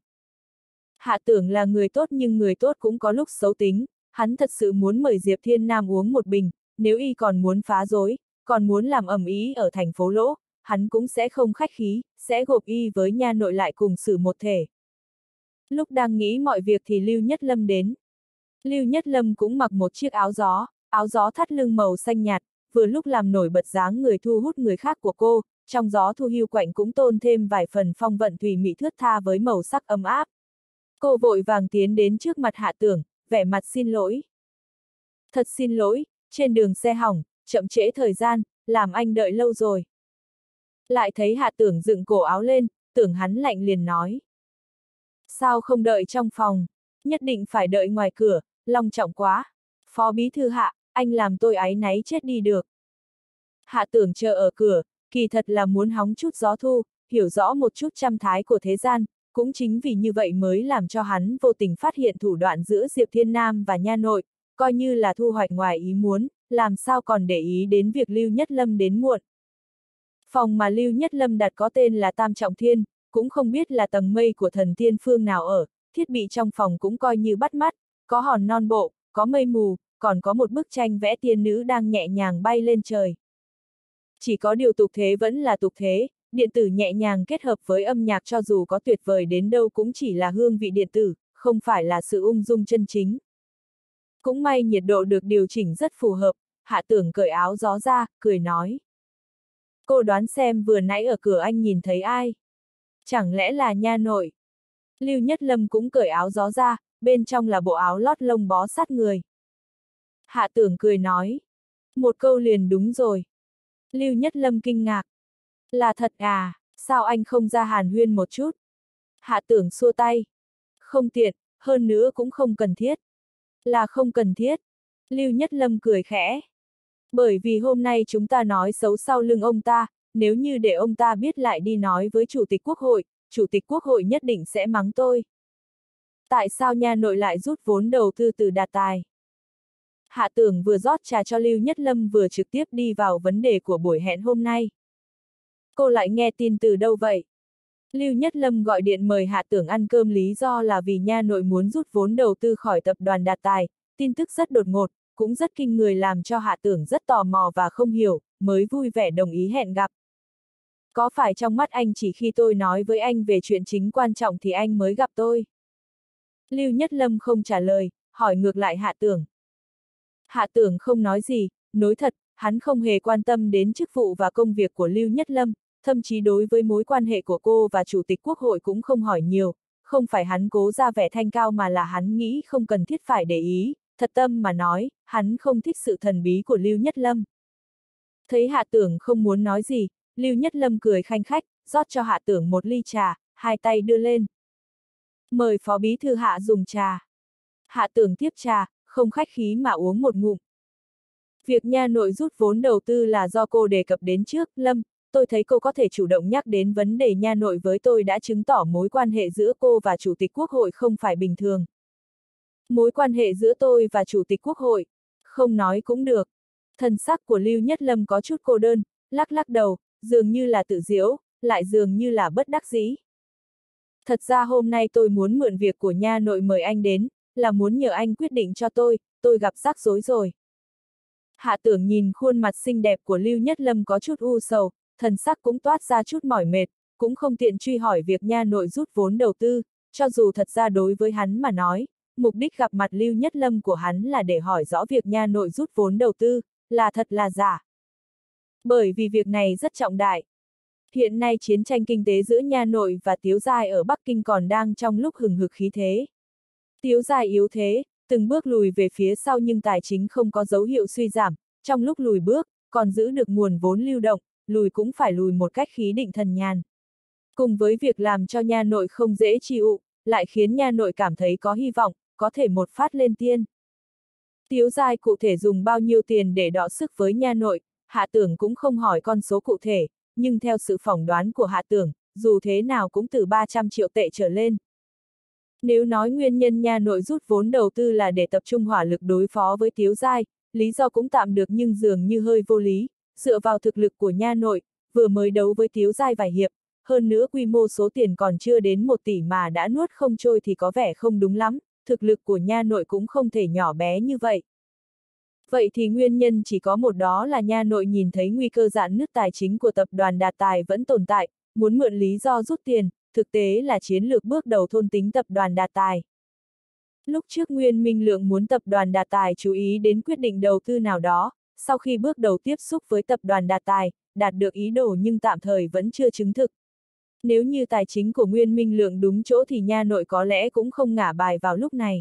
Hạ Tưởng là người tốt nhưng người tốt cũng có lúc xấu tính, hắn thật sự muốn mời Diệp Thiên Nam uống một bình, nếu y còn muốn phá rối, còn muốn làm ầm ĩ ở thành phố Lỗ, hắn cũng sẽ không khách khí, sẽ gộp y với Nha Nội lại cùng xử một thể. Lúc đang nghĩ mọi việc thì Lưu Nhất Lâm đến. Lưu Nhất Lâm cũng mặc một chiếc áo gió, áo gió thắt lưng màu xanh nhạt, vừa lúc làm nổi bật dáng người thu hút người khác của cô, trong gió thu hưu quạnh cũng tôn thêm vài phần phong vận thùy mị thướt tha với màu sắc ấm áp. Cô vội vàng tiến đến trước mặt Hạ Tưởng, vẻ mặt xin lỗi. Thật xin lỗi, trên đường xe hỏng, chậm trễ thời gian, làm anh đợi lâu rồi. Lại thấy Hạ Tưởng dựng cổ áo lên, Tưởng hắn lạnh liền nói. Sao không đợi trong phòng, nhất định phải đợi ngoài cửa, long trọng quá. Phó bí thư Hạ, anh làm tôi áy náy chết đi được. Hạ Tưởng chờ ở cửa, kỳ thật là muốn hóng chút gió thu, hiểu rõ một chút trăm thái của thế gian, cũng chính vì như vậy mới làm cho hắn vô tình phát hiện thủ đoạn giữa Diệp Thiên Nam và Nha Nội, coi như là thu hoạch ngoài ý muốn, làm sao còn để ý đến việc Lưu Nhất Lâm đến muộn. Phòng mà Lưu Nhất Lâm đặt có tên là Tam Trọng Thiên, cũng không biết là tầng mây của thần tiên phương nào ở, thiết bị trong phòng cũng coi như bắt mắt, có hòn non bộ, có mây mù, còn có một bức tranh vẽ tiên nữ đang nhẹ nhàng bay lên trời. Chỉ có điều tục thế vẫn là tục thế, điện tử nhẹ nhàng kết hợp với âm nhạc cho dù có tuyệt vời đến đâu cũng chỉ là hương vị điện tử, không phải là sự ung dung chân chính. Cũng may nhiệt độ được điều chỉnh rất phù hợp, Hạ Tưởng cởi áo gió ra, cười nói. Cô đoán xem vừa nãy ở cửa anh nhìn thấy ai? Chẳng lẽ là Nha Nội? Lưu Nhất Lâm cũng cởi áo gió ra, bên trong là bộ áo lót lông bó sát người. Hạ Tưởng cười nói. Một câu liền đúng rồi. Lưu Nhất Lâm kinh ngạc. Là thật à, sao anh không ra hàn huyên một chút? Hạ Tưởng xua tay. Không tiện, hơn nữa cũng không cần thiết. Là không cần thiết. Lưu Nhất Lâm cười khẽ. Bởi vì hôm nay chúng ta nói xấu sau lưng ông ta, nếu như để ông ta biết lại đi nói với Chủ tịch Quốc hội, Chủ tịch Quốc hội nhất định sẽ mắng tôi. Tại sao Nha Nội lại rút vốn đầu tư từ Đạt Tài? Hạ Tưởng vừa rót trà cho Lưu Nhất Lâm vừa trực tiếp đi vào vấn đề của buổi hẹn hôm nay. Cô lại nghe tin từ đâu vậy? Lưu Nhất Lâm gọi điện mời Hạ Tưởng ăn cơm lý do là vì Nha Nội muốn rút vốn đầu tư khỏi tập đoàn Đạt Tài, tin tức rất đột ngột, cũng rất kinh người làm cho Hạ Tưởng rất tò mò và không hiểu, mới vui vẻ đồng ý hẹn gặp. Có phải trong mắt anh chỉ khi tôi nói với anh về chuyện chính quan trọng thì anh mới gặp tôi? Lưu Nhất Lâm không trả lời, hỏi ngược lại Hạ Tưởng. Hạ Tưởng không nói gì, nói thật, hắn không hề quan tâm đến chức vụ và công việc của Lưu Nhất Lâm, thậm chí đối với mối quan hệ của cô và Chủ tịch Quốc hội cũng không hỏi nhiều, không phải hắn cố ra vẻ thanh cao mà là hắn nghĩ không cần thiết phải để ý, thật tâm mà nói, hắn không thích sự thần bí của Lưu Nhất Lâm. Thấy Hạ Tưởng không muốn nói gì, Lưu Nhất Lâm cười khanh khách, rót cho Hạ Tưởng một ly trà, hai tay đưa lên. Mời Phó Bí Thư Hạ dùng trà. Hạ Tưởng tiếp trà, không khách khí mà uống một ngụm. Việc nha nội rút vốn đầu tư là do cô đề cập đến trước, Lâm, tôi thấy cô có thể chủ động nhắc đến vấn đề nha nội với tôi đã chứng tỏ mối quan hệ giữa cô và Chủ tịch Quốc hội không phải bình thường. Mối quan hệ giữa tôi và Chủ tịch Quốc hội, không nói cũng được. Thần sắc của Lưu Nhất Lâm có chút cô đơn, lắc lắc đầu, dường như là tự giễu, lại dường như là bất đắc dĩ. Thật ra hôm nay tôi muốn mượn việc của nha nội mời anh đến, là muốn nhờ anh quyết định cho tôi, tôi gặp rắc rối rồi. Hạ Tưởng nhìn khuôn mặt xinh đẹp của Lưu Nhất Lâm có chút u sầu, thần sắc cũng toát ra chút mỏi mệt, cũng không tiện truy hỏi việc nha nội rút vốn đầu tư, cho dù thật ra đối với hắn mà nói, mục đích gặp mặt Lưu Nhất Lâm của hắn là để hỏi rõ việc nha nội rút vốn đầu tư, là thật là giả. Bởi vì việc này rất trọng đại. Hiện nay chiến tranh kinh tế giữa nha nội và Tiếu Giai ở Bắc Kinh còn đang trong lúc hừng hực khí thế. Tiếu Giai yếu thế, từng bước lùi về phía sau nhưng tài chính không có dấu hiệu suy giảm, trong lúc lùi bước, còn giữ được nguồn vốn lưu động, lùi cũng phải lùi một cách khí định thần nhàn. Cùng với việc làm cho nha nội không dễ chịu, lại khiến nha nội cảm thấy có hy vọng, có thể một phát lên tiên. Tiếu Giai cụ thể dùng bao nhiêu tiền để đọ sức với nha nội, Hạ Tưởng cũng không hỏi con số cụ thể, nhưng theo sự phỏng đoán của Hạ Tưởng, dù thế nào cũng từ ba trăm triệu tệ trở lên. Nếu nói nguyên nhân nha nội rút vốn đầu tư là để tập trung hỏa lực đối phó với Tiếu Giai, lý do cũng tạm được nhưng dường như hơi vô lý, dựa vào thực lực của nha nội, vừa mới đấu với Tiếu Giai vài hiệp, hơn nữa quy mô số tiền còn chưa đến một tỷ mà đã nuốt không trôi thì có vẻ không đúng lắm, thực lực của nha nội cũng không thể nhỏ bé như vậy. Vậy thì nguyên nhân chỉ có một, đó là nha nội nhìn thấy nguy cơ rạn nứt tài chính của tập đoàn Đạt Tài vẫn tồn tại, muốn mượn lý do rút tiền, thực tế là chiến lược bước đầu thôn tính tập đoàn Đạt Tài. Lúc trước Nguyên Minh Lượng muốn tập đoàn Đạt Tài chú ý đến quyết định đầu tư nào đó, sau khi bước đầu tiếp xúc với tập đoàn Đạt Tài, đạt được ý đồ nhưng tạm thời vẫn chưa chứng thực. Nếu như tài chính của Nguyên Minh Lượng đúng chỗ thì nha nội có lẽ cũng không ngả bài vào lúc này.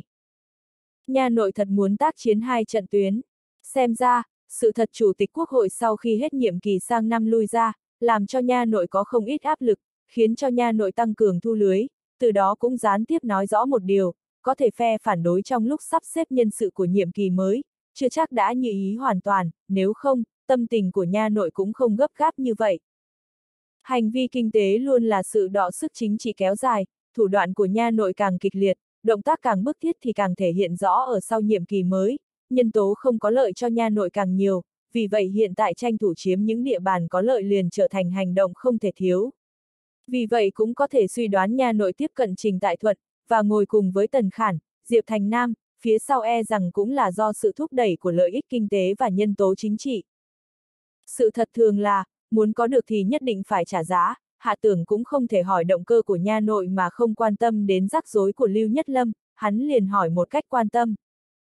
Nha nội thật muốn tác chiến hai trận tuyến. Xem ra, sự thật Chủ tịch Quốc hội sau khi hết nhiệm kỳ sang năm lui ra, làm cho nha nội có không ít áp lực, khiến cho nha nội tăng cường thu lưới, từ đó cũng gián tiếp nói rõ một điều, có thể phe phản đối trong lúc sắp xếp nhân sự của nhiệm kỳ mới, chưa chắc đã như ý hoàn toàn, nếu không, tâm tình của nha nội cũng không gấp gáp như vậy. Hành vi kinh tế luôn là sự đọ sức chính trị kéo dài, thủ đoạn của nha nội càng kịch liệt, động tác càng bức thiết thì càng thể hiện rõ ở sau nhiệm kỳ mới, nhân tố không có lợi cho nha nội càng nhiều, vì vậy hiện tại tranh thủ chiếm những địa bàn có lợi liền trở thành hành động không thể thiếu. Vì vậy cũng có thể suy đoán nha nội tiếp cận Trình Tại Thuận, và ngồi cùng với Tần Khản, Diệp Thành Nam, phía sau e rằng cũng là do sự thúc đẩy của lợi ích kinh tế và nhân tố chính trị. Sự thật thường là, muốn có được thì nhất định phải trả giá, Hạ Tưởng cũng không thể hỏi động cơ của nha nội mà không quan tâm đến rắc rối của Lưu Nhất Lâm, hắn liền hỏi một cách quan tâm.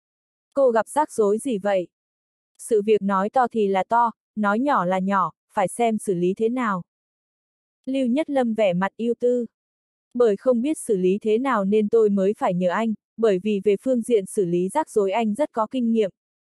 Cô gặp rắc rối gì vậy? Sự việc nói to thì là to, nói nhỏ là nhỏ, phải xem xử lý thế nào. Lưu Nhất Lâm vẻ mặt ưu tư. Bởi không biết xử lý thế nào nên tôi mới phải nhờ anh, bởi vì về phương diện xử lý rắc rối anh rất có kinh nghiệm.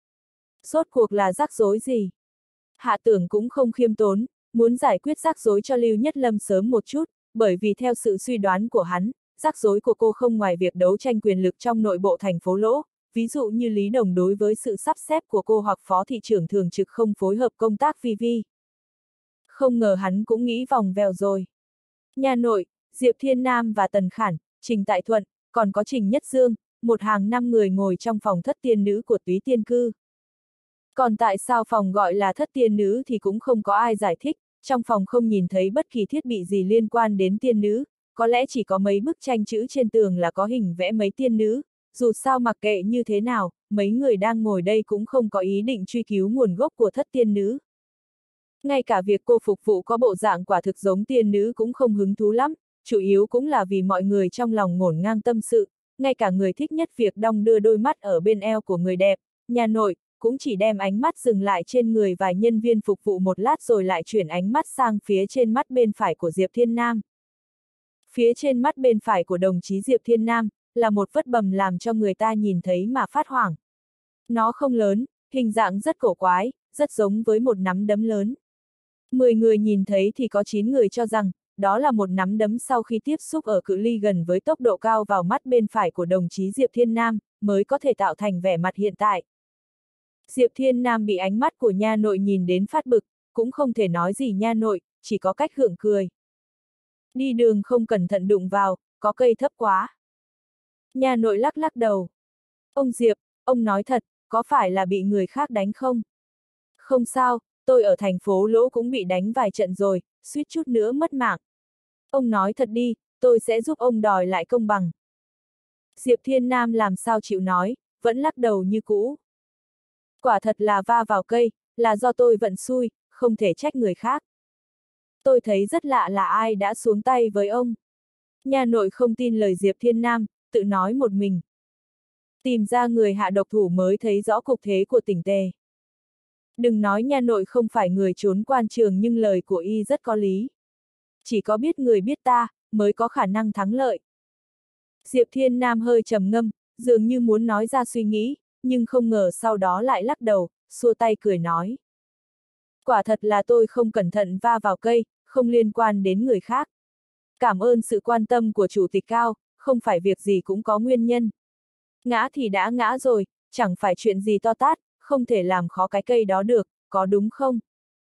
Rốt cuộc là rắc rối gì? Hạ Tưởng cũng không khiêm tốn, muốn giải quyết rắc rối cho Lưu Nhất Lâm sớm một chút, bởi vì theo sự suy đoán của hắn, rắc rối của cô không ngoài việc đấu tranh quyền lực trong nội bộ thành phố Lỗ, ví dụ như Lý Đồng đối với sự sắp xếp của cô hoặc phó thị trưởng thường trực không phối hợp công tác vi vi. Không ngờ hắn cũng nghĩ vòng vèo rồi. Nha nội, Diệp Thiên Nam và Tần Khản, Trình Tại Thuận, còn có Trình Nhất Dương, một hàng năm người ngồi trong phòng thất tiên nữ của Túy Tiên Cư. Còn tại sao phòng gọi là thất tiên nữ thì cũng không có ai giải thích, trong phòng không nhìn thấy bất kỳ thiết bị gì liên quan đến tiên nữ, có lẽ chỉ có mấy bức tranh chữ trên tường là có hình vẽ mấy tiên nữ, dù sao mặc kệ như thế nào, mấy người đang ngồi đây cũng không có ý định truy cứu nguồn gốc của thất tiên nữ. Ngay cả việc cô phục vụ có bộ dạng quả thực giống tiên nữ cũng không hứng thú lắm, chủ yếu cũng là vì mọi người trong lòng ngổn ngang tâm sự, ngay cả người thích nhất việc đong đưa đôi mắt ở bên eo của người đẹp, nhà nội, cũng chỉ đem ánh mắt dừng lại trên người vài nhân viên phục vụ một lát rồi lại chuyển ánh mắt sang phía trên mắt bên phải của Diệp Thiên Nam. Phía trên mắt bên phải của đồng chí Diệp Thiên Nam, là một vết bầm làm cho người ta nhìn thấy mà phát hoảng. Nó không lớn, hình dạng rất cổ quái, rất giống với một nắm đấm lớn. Mười người nhìn thấy thì có chín người cho rằng, đó là một nắm đấm sau khi tiếp xúc ở cự ly gần với tốc độ cao vào mắt bên phải của đồng chí Diệp Thiên Nam, mới có thể tạo thành vẻ mặt hiện tại. Diệp Thiên Nam bị ánh mắt của nha nội nhìn đến phát bực, cũng không thể nói gì nha nội, chỉ có cách gượng cười. Đi đường không cẩn thận đụng vào, có cây thấp quá. Nha nội lắc lắc đầu. Ông Diệp, ông nói thật, có phải là bị người khác đánh không? Không sao, tôi ở thành phố Lỗ cũng bị đánh vài trận rồi, suýt chút nữa mất mạng. Ông nói thật đi, tôi sẽ giúp ông đòi lại công bằng. Diệp Thiên Nam làm sao chịu nói, vẫn lắc đầu như cũ. Quả thật là va vào cây, là do tôi vận xui, không thể trách người khác. Tôi thấy rất lạ là ai đã xuống tay với ông. Nha nội không tin lời Diệp Thiên Nam, tự nói một mình. Tìm ra người hạ độc thủ mới thấy rõ cục thế của tỉnh tề. Đừng nói nha nội không phải người trốn quan trường nhưng lời của y rất có lý. Chỉ có biết người biết ta, mới có khả năng thắng lợi. Diệp Thiên Nam hơi trầm ngâm, dường như muốn nói ra suy nghĩ, nhưng không ngờ sau đó lại lắc đầu, xua tay cười nói. Quả thật là tôi không cẩn thận va vào cây, không liên quan đến người khác. Cảm ơn sự quan tâm của chủ tịch Cao, không phải việc gì cũng có nguyên nhân. Ngã thì đã ngã rồi, chẳng phải chuyện gì to tát, không thể làm khó cái cây đó được, có đúng không?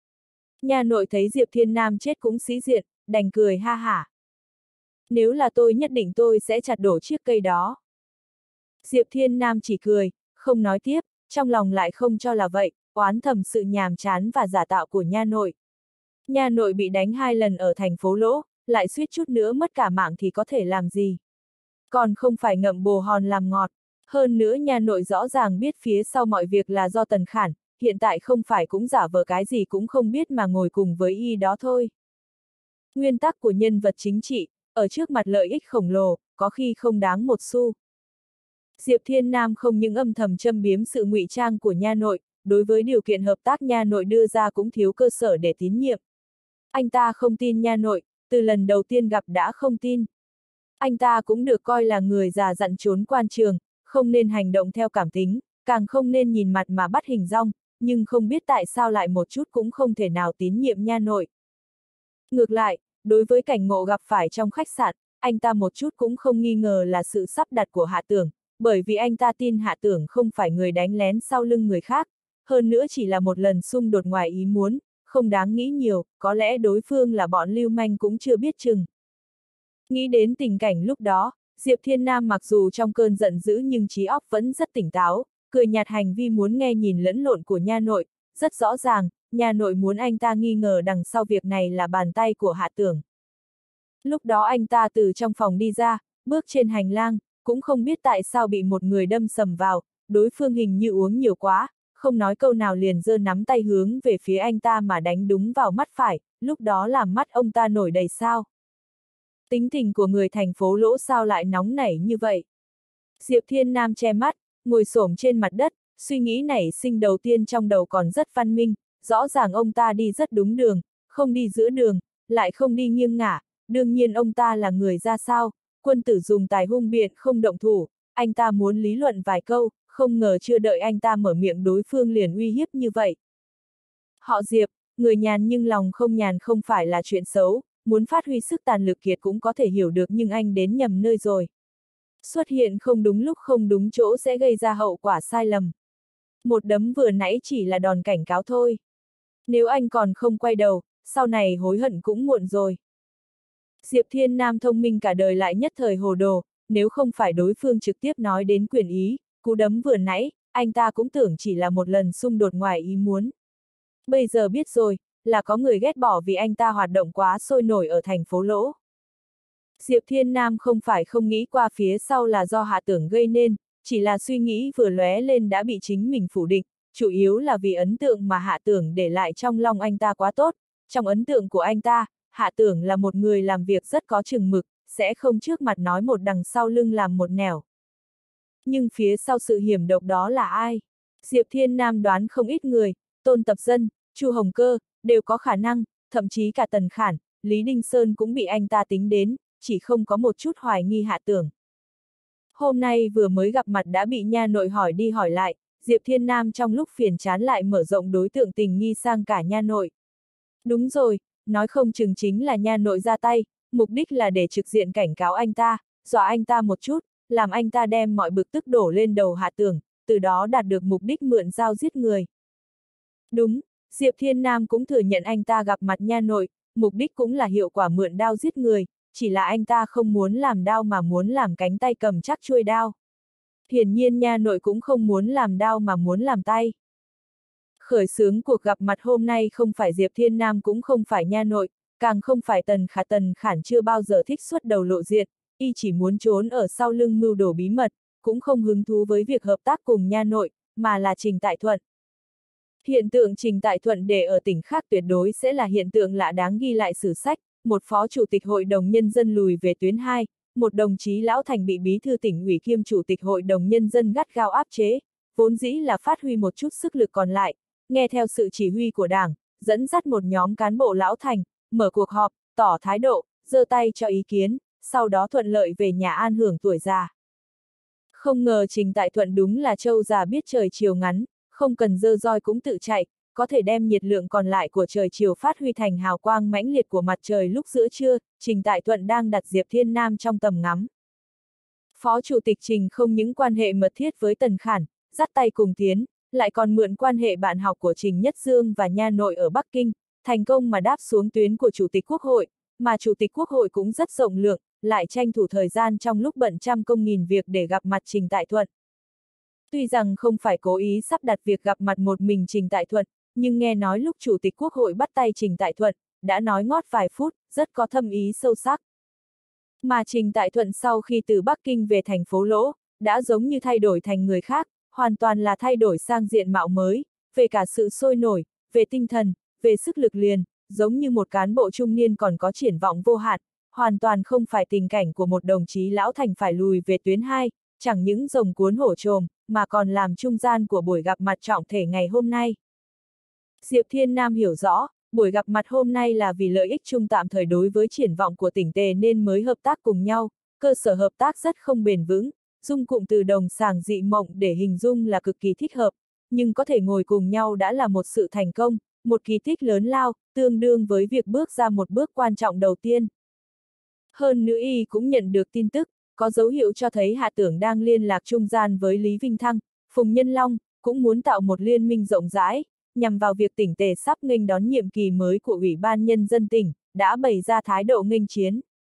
Nha nội thấy Diệp Thiên Nam chết cũng sĩ diện, đành cười ha hả. Nếu là tôi nhất định tôi sẽ chặt đổ chiếc cây đó. Diệp Thiên Nam chỉ cười, không nói tiếp, trong lòng lại không cho là vậy, oán thầm sự nhàm chán và giả tạo của nha nội. Nha nội bị đánh hai lần ở thành phố Lỗ, lại suýt chút nữa mất cả mạng thì có thể làm gì? Còn không phải ngậm bồ hòn làm ngọt. Hơn nữa nha nội rõ ràng biết phía sau mọi việc là do Tần Khản, hiện tại không phải cũng giả vờ cái gì cũng không biết mà ngồi cùng với y đó thôi. Nguyên tắc của nhân vật chính trị, ở trước mặt lợi ích khổng lồ, có khi không đáng một xu. Diệp Thiên Nam không những âm thầm châm biếm sự ngụy trang của nha nội, đối với điều kiện hợp tác nha nội đưa ra cũng thiếu cơ sở để tín nhiệm. Anh ta không tin nha nội, từ lần đầu tiên gặp đã không tin. Anh ta cũng được coi là người già dặn trốn quan trường, không nên hành động theo cảm tính, càng không nên nhìn mặt mà bắt hình dong, nhưng không biết tại sao lại một chút cũng không thể nào tín nhiệm nha nội. Ngược lại, đối với cảnh ngộ gặp phải trong khách sạn, anh ta một chút cũng không nghi ngờ là sự sắp đặt của Hạ Tưởng, bởi vì anh ta tin Hạ Tưởng không phải người đánh lén sau lưng người khác, hơn nữa chỉ là một lần xung đột ngoài ý muốn, không đáng nghĩ nhiều, có lẽ đối phương là bọn lưu manh cũng chưa biết chừng. Nghĩ đến tình cảnh lúc đó, Diệp Thiên Nam mặc dù trong cơn giận dữ nhưng trí óc vẫn rất tỉnh táo, cười nhạt hành vi muốn nghe nhìn lẫn lộn của nha nội, rất rõ ràng, nha nội muốn anh ta nghi ngờ đằng sau việc này là bàn tay của Hạ Tưởng. Lúc đó anh ta từ trong phòng đi ra, bước trên hành lang, cũng không biết tại sao bị một người đâm sầm vào, đối phương hình như uống nhiều quá, không nói câu nào liền giơ nắm tay hướng về phía anh ta mà đánh đúng vào mắt phải, lúc đó làm mắt ông ta nổi đầy sao. Tính tình của người thành phố Lỗ sao lại nóng nảy như vậy? Diệp Thiên Nam che mắt, ngồi xổm trên mặt đất, suy nghĩ nảy sinh đầu tiên trong đầu còn rất văn minh, rõ ràng ông ta đi rất đúng đường, không đi giữa đường, lại không đi nghiêng ngả, đương nhiên ông ta là người ra sao, quân tử dùng tài hung biện không động thủ, anh ta muốn lý luận vài câu, không ngờ chưa đợi anh ta mở miệng đối phương liền uy hiếp như vậy. Họ Diệp, người nhàn nhưng lòng không nhàn không phải là chuyện xấu, muốn phát huy sức tàn lực kiệt cũng có thể hiểu được nhưng anh đến nhầm nơi rồi. Xuất hiện không đúng lúc không đúng chỗ sẽ gây ra hậu quả sai lầm. Một đấm vừa nãy chỉ là đòn cảnh cáo thôi. Nếu anh còn không quay đầu, sau này hối hận cũng muộn rồi. Diệp Thiên Nam thông minh cả đời lại nhất thời hồ đồ, nếu không phải đối phương trực tiếp nói đến quyền ý, cú đấm vừa nãy, anh ta cũng tưởng chỉ là một lần xung đột ngoài ý muốn. Bây giờ biết rồi, là có người ghét bỏ vì anh ta hoạt động quá sôi nổi ở thành phố Lỗ. Diệp Thiên Nam không phải không nghĩ qua phía sau là do Hạ Tưởng gây nên, chỉ là suy nghĩ vừa lóe lên đã bị chính mình phủ định, chủ yếu là vì ấn tượng mà Hạ Tưởng để lại trong lòng anh ta quá tốt. Trong ấn tượng của anh ta, Hạ Tưởng là một người làm việc rất có chừng mực, sẽ không trước mặt nói một đằng sau lưng làm một nẻo. Nhưng phía sau sự hiểm độc đó là ai? Diệp Thiên Nam đoán không ít người, Tôn Tập Dân, Chu Hồng Cơ, đều có khả năng, thậm chí cả Tần Khản, Lý Đinh Sơn cũng bị anh ta tính đến, chỉ không có một chút hoài nghi Hạ Tưởng. Hôm nay vừa mới gặp mặt đã bị nha nội hỏi đi hỏi lại, Diệp Thiên Nam trong lúc phiền chán lại mở rộng đối tượng tình nghi sang cả nha nội. Đúng rồi, nói không chừng chính là nha nội ra tay, mục đích là để trực diện cảnh cáo anh ta, dọa anh ta một chút, làm anh ta đem mọi bực tức đổ lên đầu Hạ Tưởng, từ đó đạt được mục đích mượn dao giết người. Đúng, Diệp Thiên Nam cũng thừa nhận anh ta gặp mặt nha nội, mục đích cũng là hiệu quả mượn đao giết người, chỉ là anh ta không muốn làm đao mà muốn làm cánh tay cầm chắc chuôi đao. Hiển nhiên nha nội cũng không muốn làm đao mà muốn làm tay. Khởi xướng cuộc gặp mặt hôm nay không phải Diệp Thiên Nam cũng không phải nha nội, càng không phải Tần Khả Tần Khản chưa bao giờ thích xuất đầu lộ diện, y chỉ muốn trốn ở sau lưng mưu đồ bí mật, cũng không hứng thú với việc hợp tác cùng nha nội, mà là Trình Tại Thuận. Hiện tượng Trình Tại Thuận để ở tỉnh khác tuyệt đối sẽ là hiện tượng lạ đáng ghi lại sử sách, một phó chủ tịch hội đồng nhân dân lùi về tuyến hai, một đồng chí lão thành bị bí thư tỉnh ủy kiêm chủ tịch hội đồng nhân dân gắt gao áp chế, vốn dĩ là phát huy một chút sức lực còn lại, nghe theo sự chỉ huy của Đảng, dẫn dắt một nhóm cán bộ lão thành, mở cuộc họp, tỏ thái độ, giơ tay cho ý kiến, sau đó thuận lợi về nhà an hưởng tuổi già. Không ngờ Trình Tại Thuận đúng là trâu già biết trời chiều ngắn, không cần dơ roi cũng tự chạy, có thể đem nhiệt lượng còn lại của trời chiều phát huy thành hào quang mãnh liệt của mặt trời lúc giữa trưa, Trình Tại Thuận đang đặt Diệp Thiên Nam trong tầm ngắm. Phó Chủ tịch Trình không những quan hệ mật thiết với Tần Khản, dắt tay cùng tiến, lại còn mượn quan hệ bạn học của Trình Nhất Dương và nha nội ở Bắc Kinh, thành công mà đáp xuống tuyến của Chủ tịch Quốc hội, mà Chủ tịch Quốc hội cũng rất rộng lượng, lại tranh thủ thời gian trong lúc bận trăm công nghìn việc để gặp mặt Trình Tại Thuận. Tuy rằng không phải cố ý sắp đặt việc gặp mặt một mình Trình Tại Thuận, nhưng nghe nói lúc Chủ tịch Quốc hội bắt tay Trình Tại Thuận, đã nói ngót vài phút, rất có thâm ý sâu sắc. Mà Trình Tại Thuận sau khi từ Bắc Kinh về thành phố Lỗ, đã giống như thay đổi thành người khác, hoàn toàn là thay đổi sang diện mạo mới, về cả sự sôi nổi, về tinh thần, về sức lực liền, giống như một cán bộ trung niên còn có triển vọng vô hạn, hoàn toàn không phải tình cảnh của một đồng chí lão thành phải lùi về tuyến hai, chẳng những rồng cuốn hổ trồm, mà còn làm trung gian của buổi gặp mặt trọng thể ngày hôm nay. Diệp Thiên Nam hiểu rõ, buổi gặp mặt hôm nay là vì lợi ích chung tạm thời đối với triển vọng của tỉnh Tề nên mới hợp tác cùng nhau, cơ sở hợp tác rất không bền vững, dung cụm từ đồng sàng dị mộng để hình dung là cực kỳ thích hợp, nhưng có thể ngồi cùng nhau đã là một sự thành công, một kỳ tích lớn lao, tương đương với việc bước ra một bước quan trọng đầu tiên. Hơn nữa y cũng nhận được tin tức, có dấu hiệu cho thấy Hạ Tưởng đang liên lạc trung gian với Lý Vinh Thăng, Phùng Nhân Long, cũng muốn tạo một liên minh rộng rãi, nhằm vào việc tỉnh Tề sắp nghênh đón nhiệm kỳ mới của Ủy ban Nhân dân tỉnh, đã bày ra thái độ nghênh chiến.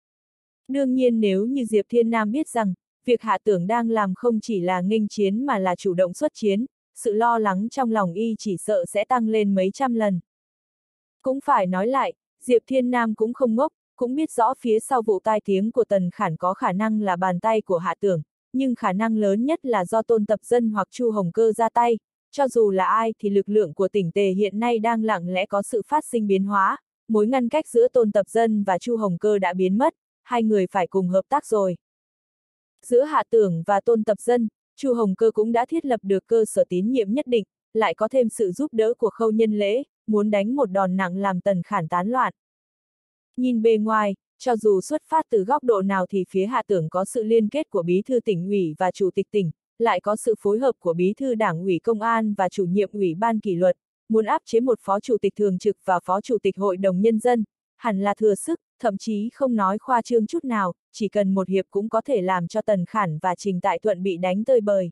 Đương nhiên nếu như Diệp Thiên Nam biết rằng, việc Hạ Tưởng đang làm không chỉ là nghênh chiến mà là chủ động xuất chiến, sự lo lắng trong lòng y chỉ sợ sẽ tăng lên mấy trăm lần. Cũng phải nói lại, Diệp Thiên Nam cũng không ngốc, cũng biết rõ phía sau vụ tai tiếng của Tần Khản có khả năng là bàn tay của Hạ Tưởng, nhưng khả năng lớn nhất là do Tôn Tập Dân hoặc Chu Hồng Cơ ra tay, cho dù là ai thì lực lượng của tỉnh Tề hiện nay đang lặng lẽ có sự phát sinh biến hóa, mối ngăn cách giữa Tôn Tập Dân và Chu Hồng Cơ đã biến mất, hai người phải cùng hợp tác rồi. Giữa Hạ Tưởng và Tôn Tập Dân, Chu Hồng Cơ cũng đã thiết lập được cơ sở tín nhiệm nhất định, lại có thêm sự giúp đỡ của Khâu Nhân Lễ, muốn đánh một đòn nặng làm Tần Khản tán loạn. Nhìn bề ngoài, cho dù xuất phát từ góc độ nào thì phía Hạ Tưởng có sự liên kết của Bí thư tỉnh ủy và Chủ tịch tỉnh, lại có sự phối hợp của Bí thư Đảng ủy Công an và chủ nhiệm Ủy ban kỷ luật, muốn áp chế một Phó Chủ tịch thường trực và Phó Chủ tịch Hội đồng Nhân dân, hẳn là thừa sức, thậm chí không nói khoa trương chút nào, chỉ cần một hiệp cũng có thể làm cho Tần Khản và Trình Tại Thuận bị đánh tơi bời.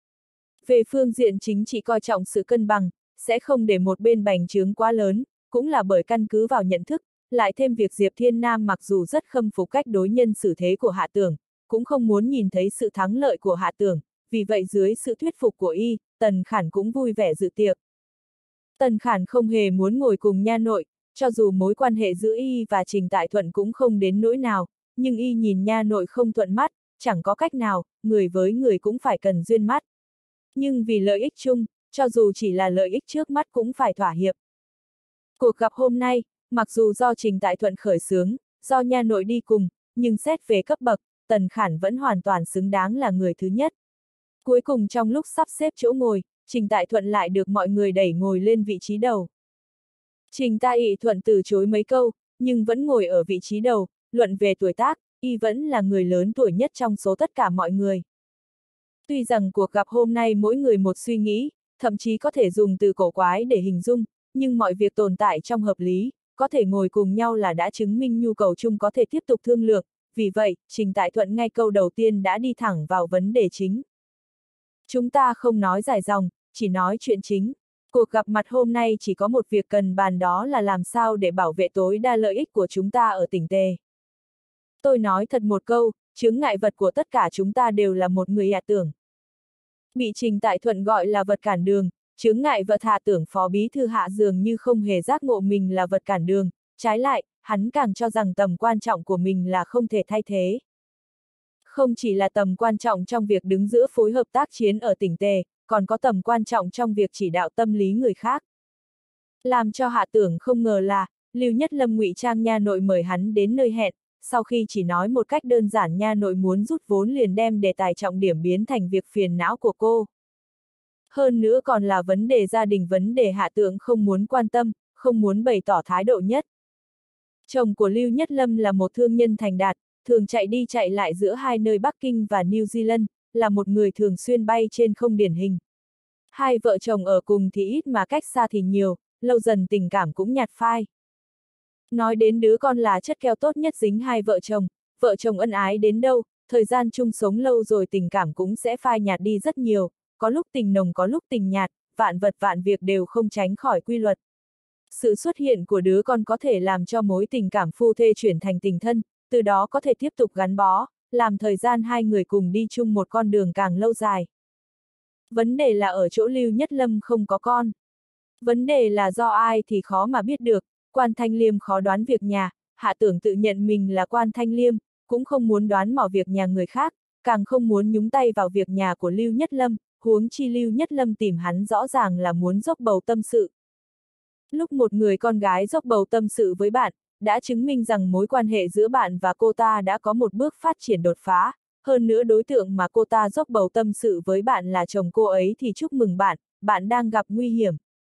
Về phương diện chính trị coi trọng sự cân bằng, sẽ không để một bên bành trướng quá lớn, cũng là bởi căn cứ vào nhận thức, lại thêm việc Diệp Thiên Nam mặc dù rất khâm phục cách đối nhân xử thế của Hạ Tưởng, cũng không muốn nhìn thấy sự thắng lợi của Hạ Tưởng, vì vậy dưới sự thuyết phục của y, Tần Khản cũng vui vẻ dự tiệc. Tần Khản không hề muốn ngồi cùng nha nội, cho dù mối quan hệ giữa y và Trình Tại Thuận cũng không đến nỗi nào, nhưng y nhìn nha nội không thuận mắt, chẳng có cách nào, người với người cũng phải cần duyên mắt. Nhưng vì lợi ích chung, cho dù chỉ là lợi ích trước mắt cũng phải thỏa hiệp. Cuộc gặp hôm nay, mặc dù do Trình Tại Thuận khởi xướng, do nha nội đi cùng, nhưng xét về cấp bậc, Tần Khản vẫn hoàn toàn xứng đáng là người thứ nhất. Cuối cùng trong lúc sắp xếp chỗ ngồi, Trình Tại Thuận lại được mọi người đẩy ngồi lên vị trí đầu. Trình Tại Thuận từ chối mấy câu, nhưng vẫn ngồi ở vị trí đầu, luận về tuổi tác, y vẫn là người lớn tuổi nhất trong số tất cả mọi người. Tuy rằng cuộc gặp hôm nay mỗi người một suy nghĩ, thậm chí có thể dùng từ cổ quái để hình dung, nhưng mọi việc tồn tại trong hợp lý, có thể ngồi cùng nhau là đã chứng minh nhu cầu chung có thể tiếp tục thương lượng, vì vậy, Trình Tại Thuận ngay câu đầu tiên đã đi thẳng vào vấn đề chính. Chúng ta không nói dài dòng, chỉ nói chuyện chính. Cuộc gặp mặt hôm nay chỉ có một việc cần bàn, đó là làm sao để bảo vệ tối đa lợi ích của chúng ta ở tỉnh Tề. Tôi nói thật một câu, chướng ngại vật của tất cả chúng ta đều là một người Hạ Tưởng. Bị Trình Tại Thuận gọi là vật cản đường, chướng ngại vật Hạ Tưởng phó bí thư Hạ dường như không hề giác ngộ mình là vật cản đường, trái lại, hắn càng cho rằng tầm quan trọng của mình là không thể thay thế. Không chỉ là tầm quan trọng trong việc đứng giữa phối hợp tác chiến ở tỉnh Tề, còn có tầm quan trọng trong việc chỉ đạo tâm lý người khác. Làm cho Hạ Tưởng không ngờ là, Lưu Nhất Lâm ngụy trang nha nội mời hắn đến nơi hẹn, sau khi chỉ nói một cách đơn giản nha nội muốn rút vốn liền đem đề tài trọng điểm biến thành việc phiền não của cô. Hơn nữa còn là vấn đề gia đình, vấn đề Hạ Tưởng không muốn quan tâm, không muốn bày tỏ thái độ nhất. Chồng của Lưu Nhất Lâm là một thương nhân thành đạt, thường chạy đi chạy lại giữa hai nơi Bắc Kinh và New Zealand, là một người thường xuyên bay trên không điển hình. Hai vợ chồng ở cùng thì ít mà cách xa thì nhiều, lâu dần tình cảm cũng nhạt phai. Nói đến đứa con là chất keo tốt nhất dính hai vợ chồng, vợ chồng ân ái đến đâu, thời gian chung sống lâu rồi tình cảm cũng sẽ phai nhạt đi rất nhiều, có lúc tình nồng có lúc tình nhạt, vạn vật vạn việc đều không tránh khỏi quy luật. Sự xuất hiện của đứa con có thể làm cho mối tình cảm phu thê chuyển thành tình thân, từ đó có thể tiếp tục gắn bó, làm thời gian hai người cùng đi chung một con đường càng lâu dài. Vấn đề là ở chỗ Lưu Nhất Lâm không có con. Vấn đề là do ai thì khó mà biết được, Quan Thanh Liêm khó đoán việc nhà, Hạ Tưởng tự nhận mình là Quan Thanh Liêm, cũng không muốn đoán mò việc nhà người khác, càng không muốn nhúng tay vào việc nhà của Lưu Nhất Lâm, huống chi Lưu Nhất Lâm tìm hắn rõ ràng là muốn dốc bầu tâm sự. Lúc một người con gái dốc bầu tâm sự với bạn, đã chứng minh rằng mối quan hệ giữa bạn và cô ta đã có một bước phát triển đột phá, hơn nữa đối tượng mà cô ta dốc bầu tâm sự với bạn là chồng cô ấy thì chúc mừng bạn, bạn đang gặp nguy hiểm.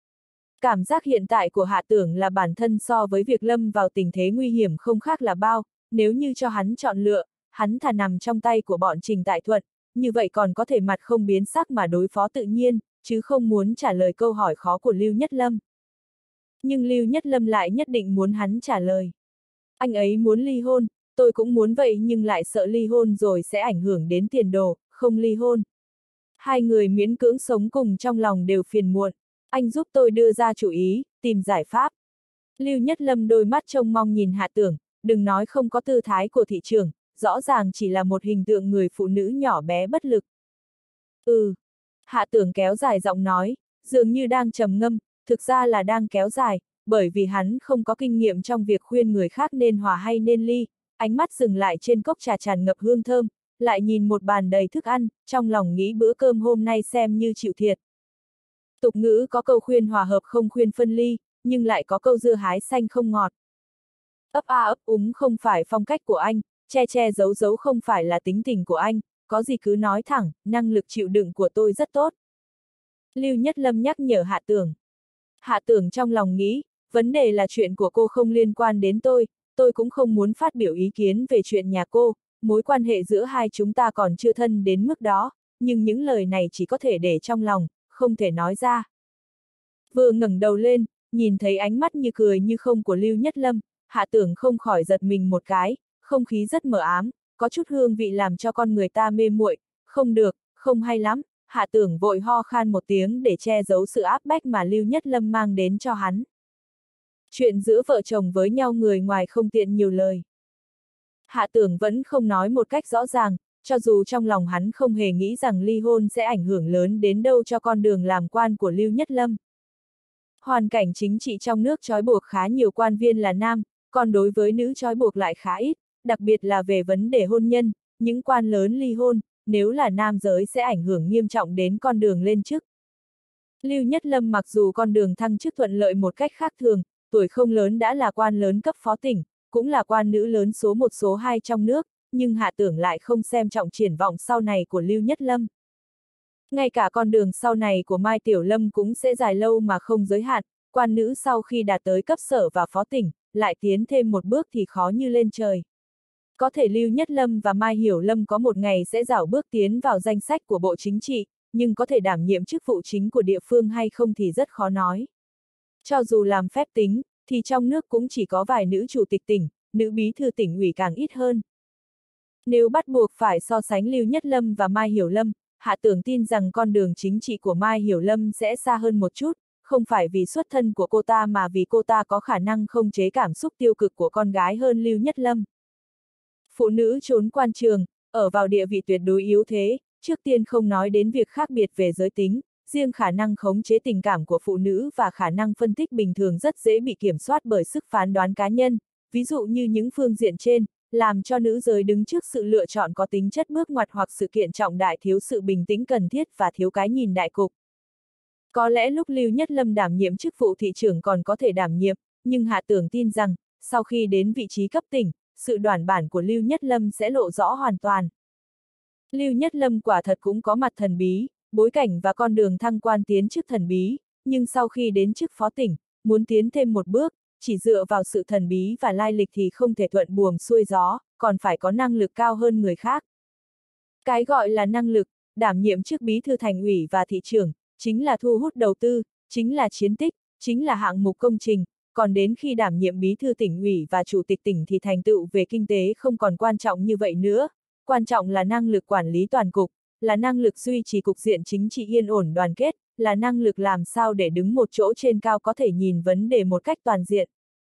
Cảm giác hiện tại của Hạ Tưởng là bản thân so với việc lâm vào tình thế nguy hiểm không khác là bao, nếu như cho hắn chọn lựa, hắn thà nằm trong tay của bọn Trình Tại Thuận, như vậy còn có thể mặt không biến sắc mà đối phó tự nhiên, chứ không muốn trả lời câu hỏi khó của Lưu Nhất Lâm. Nhưng Lưu Nhất Lâm lại nhất định muốn hắn trả lời. Anh ấy muốn ly hôn, tôi cũng muốn vậy nhưng lại sợ ly hôn rồi sẽ ảnh hưởng đến tiền đồ, không ly hôn. Hai người miễn cưỡng sống cùng trong lòng đều phiền muộn, anh giúp tôi đưa ra chủ ý, tìm giải pháp. Lưu Nhất Lâm đôi mắt trông mong nhìn Hạ Tưởng, đừng nói không có tư thái của thị trường, rõ ràng chỉ là một hình tượng người phụ nữ nhỏ bé bất lực. Ừ. Hạ Tưởng kéo dài giọng nói, dường như đang trầm ngâm, thực ra là đang kéo dài, bởi vì hắn không có kinh nghiệm trong việc khuyên người khác nên hòa hay nên ly, ánh mắt dừng lại trên cốc trà tràn ngập hương thơm, lại nhìn một bàn đầy thức ăn, trong lòng nghĩ bữa cơm hôm nay xem như chịu thiệt. Tục ngữ có câu khuyên hòa hợp không khuyên phân ly, nhưng lại có câu dưa hái xanh không ngọt. Ấp a ấp úng không phải phong cách của anh, che che giấu giấu không phải là tính tình của anh, có gì cứ nói thẳng, năng lực chịu đựng của tôi rất tốt. Lưu Nhất Lâm nhắc nhở Hạ Tưởng. Hạ Tưởng trong lòng nghĩ, vấn đề là chuyện của cô không liên quan đến tôi, tôi cũng không muốn phát biểu ý kiến về chuyện nhà cô, mối quan hệ giữa hai chúng ta còn chưa thân đến mức đó, nhưng những lời này chỉ có thể để trong lòng, không thể nói ra. Vừa ngẩng đầu lên, nhìn thấy ánh mắt như cười như không của Lưu Nhất Lâm, Hạ Tưởng không khỏi giật mình một cái, không khí rất mờ ám, có chút hương vị làm cho con người ta mê muội, không được, không hay lắm. Hạ Tưởng vội ho khan một tiếng để che giấu sự áp bách mà Lưu Nhất Lâm mang đến cho hắn. Chuyện giữa vợ chồng với nhau người ngoài không tiện nhiều lời. Hạ Tưởng vẫn không nói một cách rõ ràng, cho dù trong lòng hắn không hề nghĩ rằng ly hôn sẽ ảnh hưởng lớn đến đâu cho con đường làm quan của Lưu Nhất Lâm. Hoàn cảnh chính trị trong nước trói buộc khá nhiều quan viên là nam, còn đối với nữ trói buộc lại khá ít, đặc biệt là về vấn đề hôn nhân, những quan lớn ly hôn, nếu là nam giới sẽ ảnh hưởng nghiêm trọng đến con đường lên chức. Lưu Nhất Lâm mặc dù con đường thăng chức thuận lợi một cách khác thường, tuổi không lớn đã là quan lớn cấp phó tỉnh, cũng là quan nữ lớn số một số hai trong nước, nhưng Hạ Tưởng lại không xem trọng triển vọng sau này của Lưu Nhất Lâm. Ngay cả con đường sau này của Mai Tiểu Lâm cũng sẽ dài lâu mà không giới hạn, quan nữ sau khi đạt tới cấp sở và phó tỉnh, lại tiến thêm một bước thì khó như lên trời. Có thể Lưu Nhất Lâm và Mai Hiểu Lâm có một ngày sẽ rảo bước tiến vào danh sách của Bộ Chính trị, nhưng có thể đảm nhiệm chức vụ chính của địa phương hay không thì rất khó nói. Cho dù làm phép tính, thì trong nước cũng chỉ có vài nữ chủ tịch tỉnh, nữ bí thư tỉnh ủy càng ít hơn. Nếu bắt buộc phải so sánh Lưu Nhất Lâm và Mai Hiểu Lâm, Hạ Tưởng tin rằng con đường chính trị của Mai Hiểu Lâm sẽ xa hơn một chút, không phải vì xuất thân của cô ta mà vì cô ta có khả năng khống chế cảm xúc tiêu cực của con gái hơn Lưu Nhất Lâm. Phụ nữ trốn quan trường, ở vào địa vị tuyệt đối yếu thế, trước tiên không nói đến việc khác biệt về giới tính, riêng khả năng khống chế tình cảm của phụ nữ và khả năng phân tích bình thường rất dễ bị kiểm soát bởi sức phán đoán cá nhân, ví dụ như những phương diện trên, làm cho nữ giới đứng trước sự lựa chọn có tính chất bước ngoặt hoặc sự kiện trọng đại thiếu sự bình tĩnh cần thiết và thiếu cái nhìn đại cục. Có lẽ lúc Lưu Nhất Lâm đảm nhiệm chức vụ thị trưởng còn có thể đảm nhiệm, nhưng Hạ Tưởng tin rằng, sau khi đến vị trí cấp tỉnh, sự đoản bản của Lưu Nhất Lâm sẽ lộ rõ hoàn toàn. Lưu Nhất Lâm quả thật cũng có mặt thần bí, bối cảnh và con đường thăng quan tiến chức thần bí, nhưng sau khi đến chức phó tỉnh, muốn tiến thêm một bước, chỉ dựa vào sự thần bí và lai lịch thì không thể thuận buồm xuôi gió, còn phải có năng lực cao hơn người khác. Cái gọi là năng lực, đảm nhiệm chức bí thư thành ủy và thị trưởng, chính là thu hút đầu tư, chính là chiến tích, chính là hạng mục công trình, còn đến khi đảm nhiệm bí thư tỉnh ủy và chủ tịch tỉnh thì thành tựu về kinh tế không còn quan trọng như vậy nữa, quan trọng là năng lực quản lý toàn cục, là năng lực duy trì cục diện chính trị yên ổn đoàn kết, là năng lực làm sao để đứng một chỗ trên cao có thể nhìn vấn đề một cách toàn diện.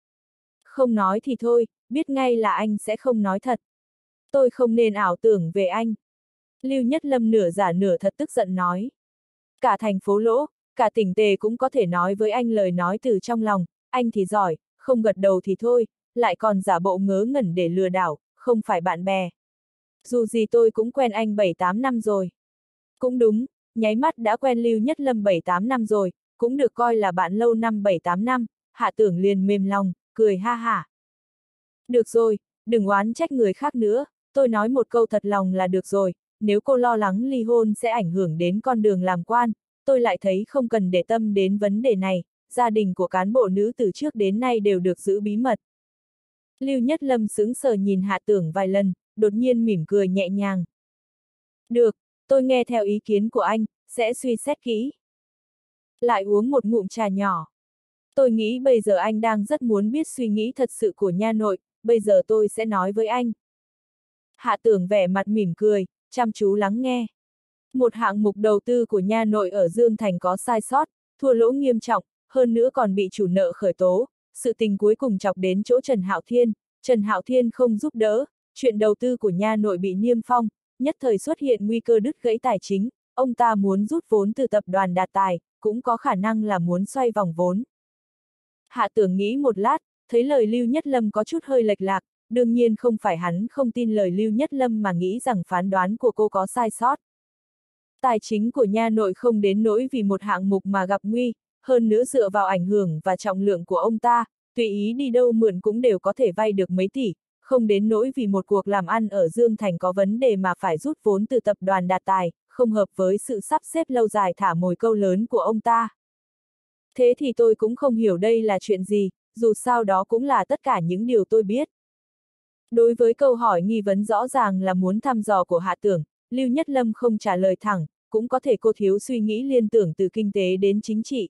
Không nói thì thôi, biết ngay là anh sẽ không nói thật. Tôi không nên ảo tưởng về anh. Lưu Nhất Lâm nửa giả nửa thật tức giận nói. Cả thành phố lỗ, cả tỉnh Tề cũng có thể nói với anh lời nói từ trong lòng, anh thì giỏi, không gật đầu thì thôi, lại còn giả bộ ngớ ngẩn để lừa đảo, không phải bạn bè. Dù gì tôi cũng quen anh bảy tám năm rồi. Cũng đúng, nháy mắt đã quen Lưu Nhất Lâm bảy tám năm rồi, cũng được coi là bạn lâu năm bảy tám năm, Hạ Tưởng liền mềm lòng, cười ha hả. Được rồi, đừng oán trách người khác nữa, tôi nói một câu thật lòng là được rồi, nếu cô lo lắng ly hôn sẽ ảnh hưởng đến con đường làm quan, tôi lại thấy không cần để tâm đến vấn đề này, gia đình của cán bộ nữ từ trước đến nay đều được giữ bí mật. Lưu Nhất Lâm sững sờ nhìn Hạ Tưởng vài lần, đột nhiên mỉm cười nhẹ nhàng. Được, tôi nghe theo ý kiến của anh, sẽ suy xét kỹ. Lại uống một ngụm trà nhỏ. Tôi nghĩ bây giờ anh đang rất muốn biết suy nghĩ thật sự của nha nội, bây giờ tôi sẽ nói với anh. Hạ Tưởng vẻ mặt mỉm cười, chăm chú lắng nghe. Một hạng mục đầu tư của nha nội ở Dương Thành có sai sót, thua lỗ nghiêm trọng, hơn nữa còn bị chủ nợ khởi tố, sự tình cuối cùng chọc đến chỗ Trần Hạo Thiên, Trần Hạo Thiên không giúp đỡ, chuyện đầu tư của nha nội bị niêm phong, nhất thời xuất hiện nguy cơ đứt gãy tài chính, ông ta muốn rút vốn từ tập đoàn Đạt Tài, cũng có khả năng là muốn xoay vòng vốn. Hạ Tưởng nghĩ một lát, thấy lời Lưu Nhất Lâm có chút hơi lệch lạc, đương nhiên không phải hắn không tin lời Lưu Nhất Lâm mà nghĩ rằng phán đoán của cô có sai sót. Tài chính của nha nội không đến nỗi vì một hạng mục mà gặp nguy, hơn nữa dựa vào ảnh hưởng và trọng lượng của ông ta, tùy ý đi đâu mượn cũng đều có thể vay được mấy tỷ, không đến nỗi vì một cuộc làm ăn ở Dương Thành có vấn đề mà phải rút vốn từ tập đoàn Đạt Tài, không hợp với sự sắp xếp lâu dài thả mồi câu lớn của ông ta. Thế thì tôi cũng không hiểu đây là chuyện gì, dù sao đó cũng là tất cả những điều tôi biết. Đối với câu hỏi nghi vấn rõ ràng là muốn thăm dò của Hạ Tưởng, Lưu Nhất Lâm không trả lời thẳng, cũng có thể cô thiếu suy nghĩ liên tưởng từ kinh tế đến chính trị.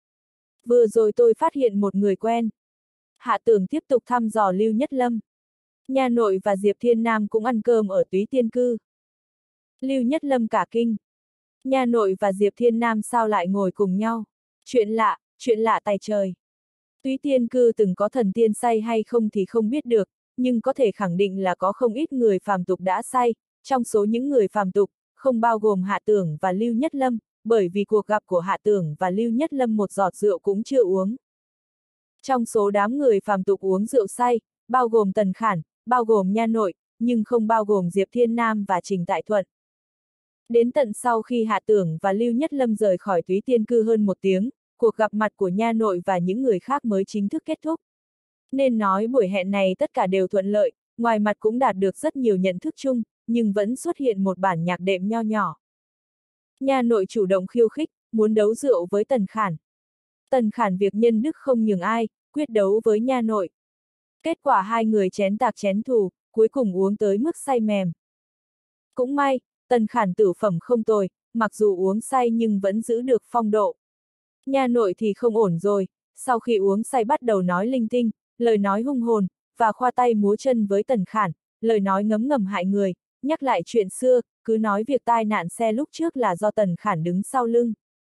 Vừa rồi tôi phát hiện một người quen. Hạ Tưởng tiếp tục thăm dò Lưu Nhất Lâm. Nha nội và Diệp Thiên Nam cũng ăn cơm ở Túy Tiên Cư. Lưu Nhất Lâm cả kinh. Nha nội và Diệp Thiên Nam sao lại ngồi cùng nhau? Chuyện lạ, chuyện lạ tài trời. Túy Tiên Cư từng có thần tiên say hay không thì không biết được, nhưng có thể khẳng định là có không ít người phàm tục đã say, trong số những người phàm tục, không bao gồm Hạ Tưởng và Lưu Nhất Lâm, bởi vì cuộc gặp của Hạ Tưởng và Lưu Nhất Lâm một giọt rượu cũng chưa uống. Trong số đám người phàm tục uống rượu say, bao gồm Tần Khản, bao gồm nha nội, nhưng không bao gồm Diệp Thiên Nam và Trình Tại Thuận. Đến tận sau khi Hạ Tưởng và Lưu Nhất Lâm rời khỏi Túy Tiên Cư hơn một tiếng, cuộc gặp mặt của nha nội và những người khác mới chính thức kết thúc. Nên nói buổi hẹn này tất cả đều thuận lợi, ngoài mặt cũng đạt được rất nhiều nhận thức chung, nhưng vẫn xuất hiện một bản nhạc đệm nho nhỏ. Nha nội chủ động khiêu khích, muốn đấu rượu với Tần Khản. Tần Khản việc nhân đức không nhường ai, quyết đấu với nha nội. Kết quả hai người chén tạc chén thù, cuối cùng uống tới mức say mềm. Cũng may, Tần Khản tử phẩm không tồi, mặc dù uống say nhưng vẫn giữ được phong độ. Nha nội thì không ổn rồi, sau khi uống say bắt đầu nói linh tinh, lời nói hung hồn, và khoa tay múa chân với Tần Khản, lời nói ngấm ngầm hại người, nhắc lại chuyện xưa, cứ nói việc tai nạn xe lúc trước là do Tần Khản đứng sau lưng.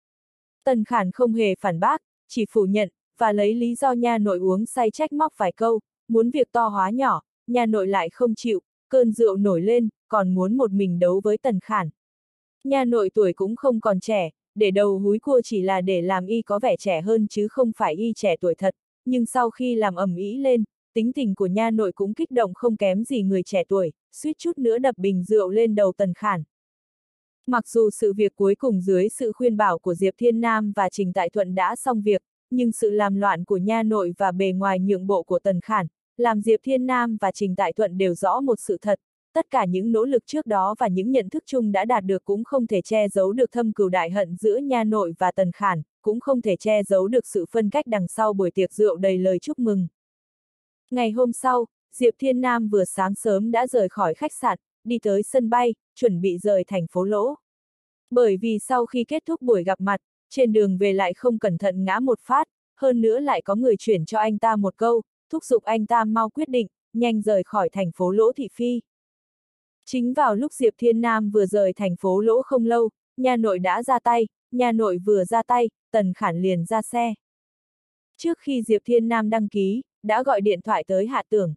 Tần Khản không hề phản bác, chỉ phủ nhận, và lấy lý do nha nội uống say trách móc vài câu, muốn việc to hóa nhỏ, nha nội lại không chịu, cơn rượu nổi lên, còn muốn một mình đấu với Tần Khản. Nha nội tuổi cũng không còn trẻ, để đầu húi cua chỉ là để làm y có vẻ trẻ hơn chứ không phải y trẻ tuổi thật, nhưng sau khi làm ầm ĩ lên, tính tình của nha nội cũng kích động không kém gì người trẻ tuổi, suýt chút nữa đập bình rượu lên đầu Tần Khản. Mặc dù sự việc cuối cùng dưới sự khuyên bảo của Diệp Thiên Nam và Trình Tại Thuận đã xong việc, nhưng sự làm loạn của nha nội và bề ngoài nhượng bộ của Tần Khản, làm Diệp Thiên Nam và Trình Tại Thuận đều rõ một sự thật, tất cả những nỗ lực trước đó và những nhận thức chung đã đạt được cũng không thể che giấu được thâm cừu đại hận giữa nha nội và Tần Khản, cũng không thể che giấu được sự phân cách đằng sau buổi tiệc rượu đầy lời chúc mừng. Ngày hôm sau, Diệp Thiên Nam vừa sáng sớm đã rời khỏi khách sạn, đi tới sân bay, chuẩn bị rời thành phố Lỗ. Bởi vì sau khi kết thúc buổi gặp mặt, trên đường về lại không cẩn thận ngã một phát, hơn nữa lại có người chuyển cho anh ta một câu, thúc giục anh ta mau quyết định, nhanh rời khỏi thành phố Lỗ thị phi. Chính vào lúc Diệp Thiên Nam vừa rời thành phố Lỗ không lâu, nha nội đã ra tay, nha nội vừa ra tay, Tần Khản liền ra xe. Trước khi Diệp Thiên Nam đăng ký, đã gọi điện thoại tới Hạ Tưởng.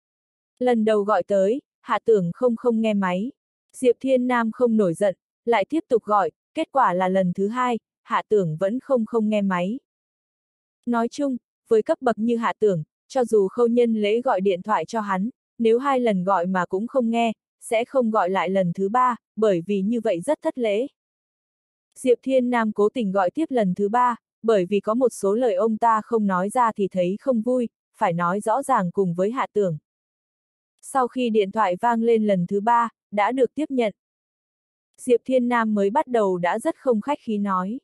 Lần đầu gọi tới, Hạ Tưởng không không nghe máy. Diệp Thiên Nam không nổi giận, lại tiếp tục gọi, kết quả là lần thứ hai, Hạ Tưởng vẫn không không nghe máy. Nói chung, với cấp bậc như Hạ Tưởng, cho dù Khâu Nhân Lễ gọi điện thoại cho hắn, nếu hai lần gọi mà cũng không nghe, sẽ không gọi lại lần thứ ba, bởi vì như vậy rất thất lễ. Diệp Thiên Nam cố tình gọi tiếp lần thứ ba, bởi vì có một số lời ông ta không nói ra thì thấy không vui, phải nói rõ ràng cùng với Hạ Tưởng. Sau khi điện thoại vang lên lần thứ ba, đã được tiếp nhận. Diệp Thiên Nam mới bắt đầu đã rất không khách khí nói.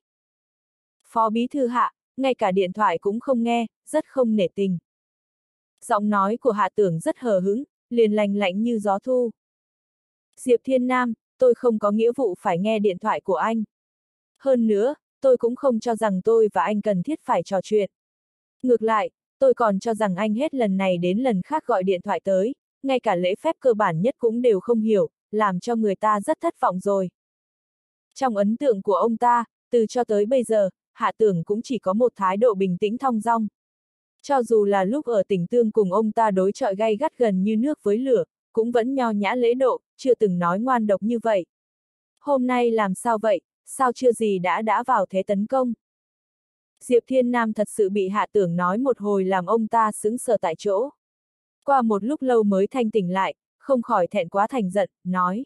Phó bí thư Hạ, ngay cả điện thoại cũng không nghe, rất không nể tình. Giọng nói của Hạ Tưởng rất hờ hững, liền lành lạnh như gió thu. Diệp Thiên Nam, tôi không có nghĩa vụ phải nghe điện thoại của anh. Hơn nữa, tôi cũng không cho rằng tôi và anh cần thiết phải trò chuyện. Ngược lại, tôi còn cho rằng anh hết lần này đến lần khác gọi điện thoại tới, ngay cả lễ phép cơ bản nhất cũng đều không hiểu, làm cho người ta rất thất vọng rồi. Trong ấn tượng của ông ta, từ cho tới bây giờ, Hạ Tưởng cũng chỉ có một thái độ bình tĩnh thong dong. Cho dù là lúc ở tỉnh Tương cùng ông ta đối chọi gay gắt gần như nước với lửa, cũng vẫn nho nhã lễ độ, chưa từng nói ngoan độc như vậy. Hôm nay làm sao vậy, sao chưa gì đã đã vào thế tấn công? Diệp Thiên Nam thật sự bị Hạ Tưởng nói một hồi làm ông ta sững sờ tại chỗ. Qua một lúc lâu mới thanh tỉnh lại, không khỏi thẹn quá thành giận, nói.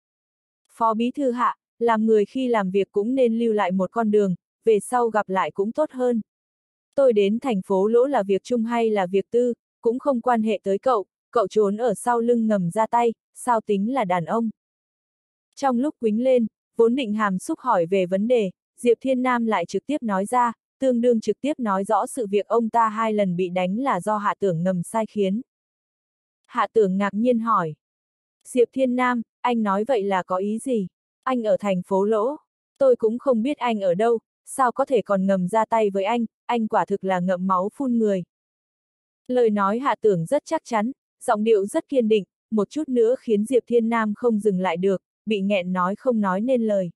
Phó bí thư Hạ, làm người khi làm việc cũng nên lưu lại một con đường, về sau gặp lại cũng tốt hơn. Tôi đến thành phố Lỗ là việc chung hay là việc tư, cũng không quan hệ tới cậu, cậu trốn ở sau lưng ngầm ra tay, sao tính là đàn ông. Trong lúc quýnh lên, vốn định hàm xúc hỏi về vấn đề, Diệp Thiên Nam lại trực tiếp nói ra, tương đương trực tiếp nói rõ sự việc ông ta hai lần bị đánh là do Hạ Tưởng ngầm sai khiến. Hạ Tưởng ngạc nhiên hỏi. Diệp Thiên Nam, anh nói vậy là có ý gì? Anh ở thành phố Lỗ. Tôi cũng không biết anh ở đâu, sao có thể còn ngầm ra tay với anh, anh quả thực là ngậm máu phun người. Lời nói Hạ Tưởng rất chắc chắn, giọng điệu rất kiên định, một chút nữa khiến Diệp Thiên Nam không dừng lại được, bị nghẹn nói không nói nên lời.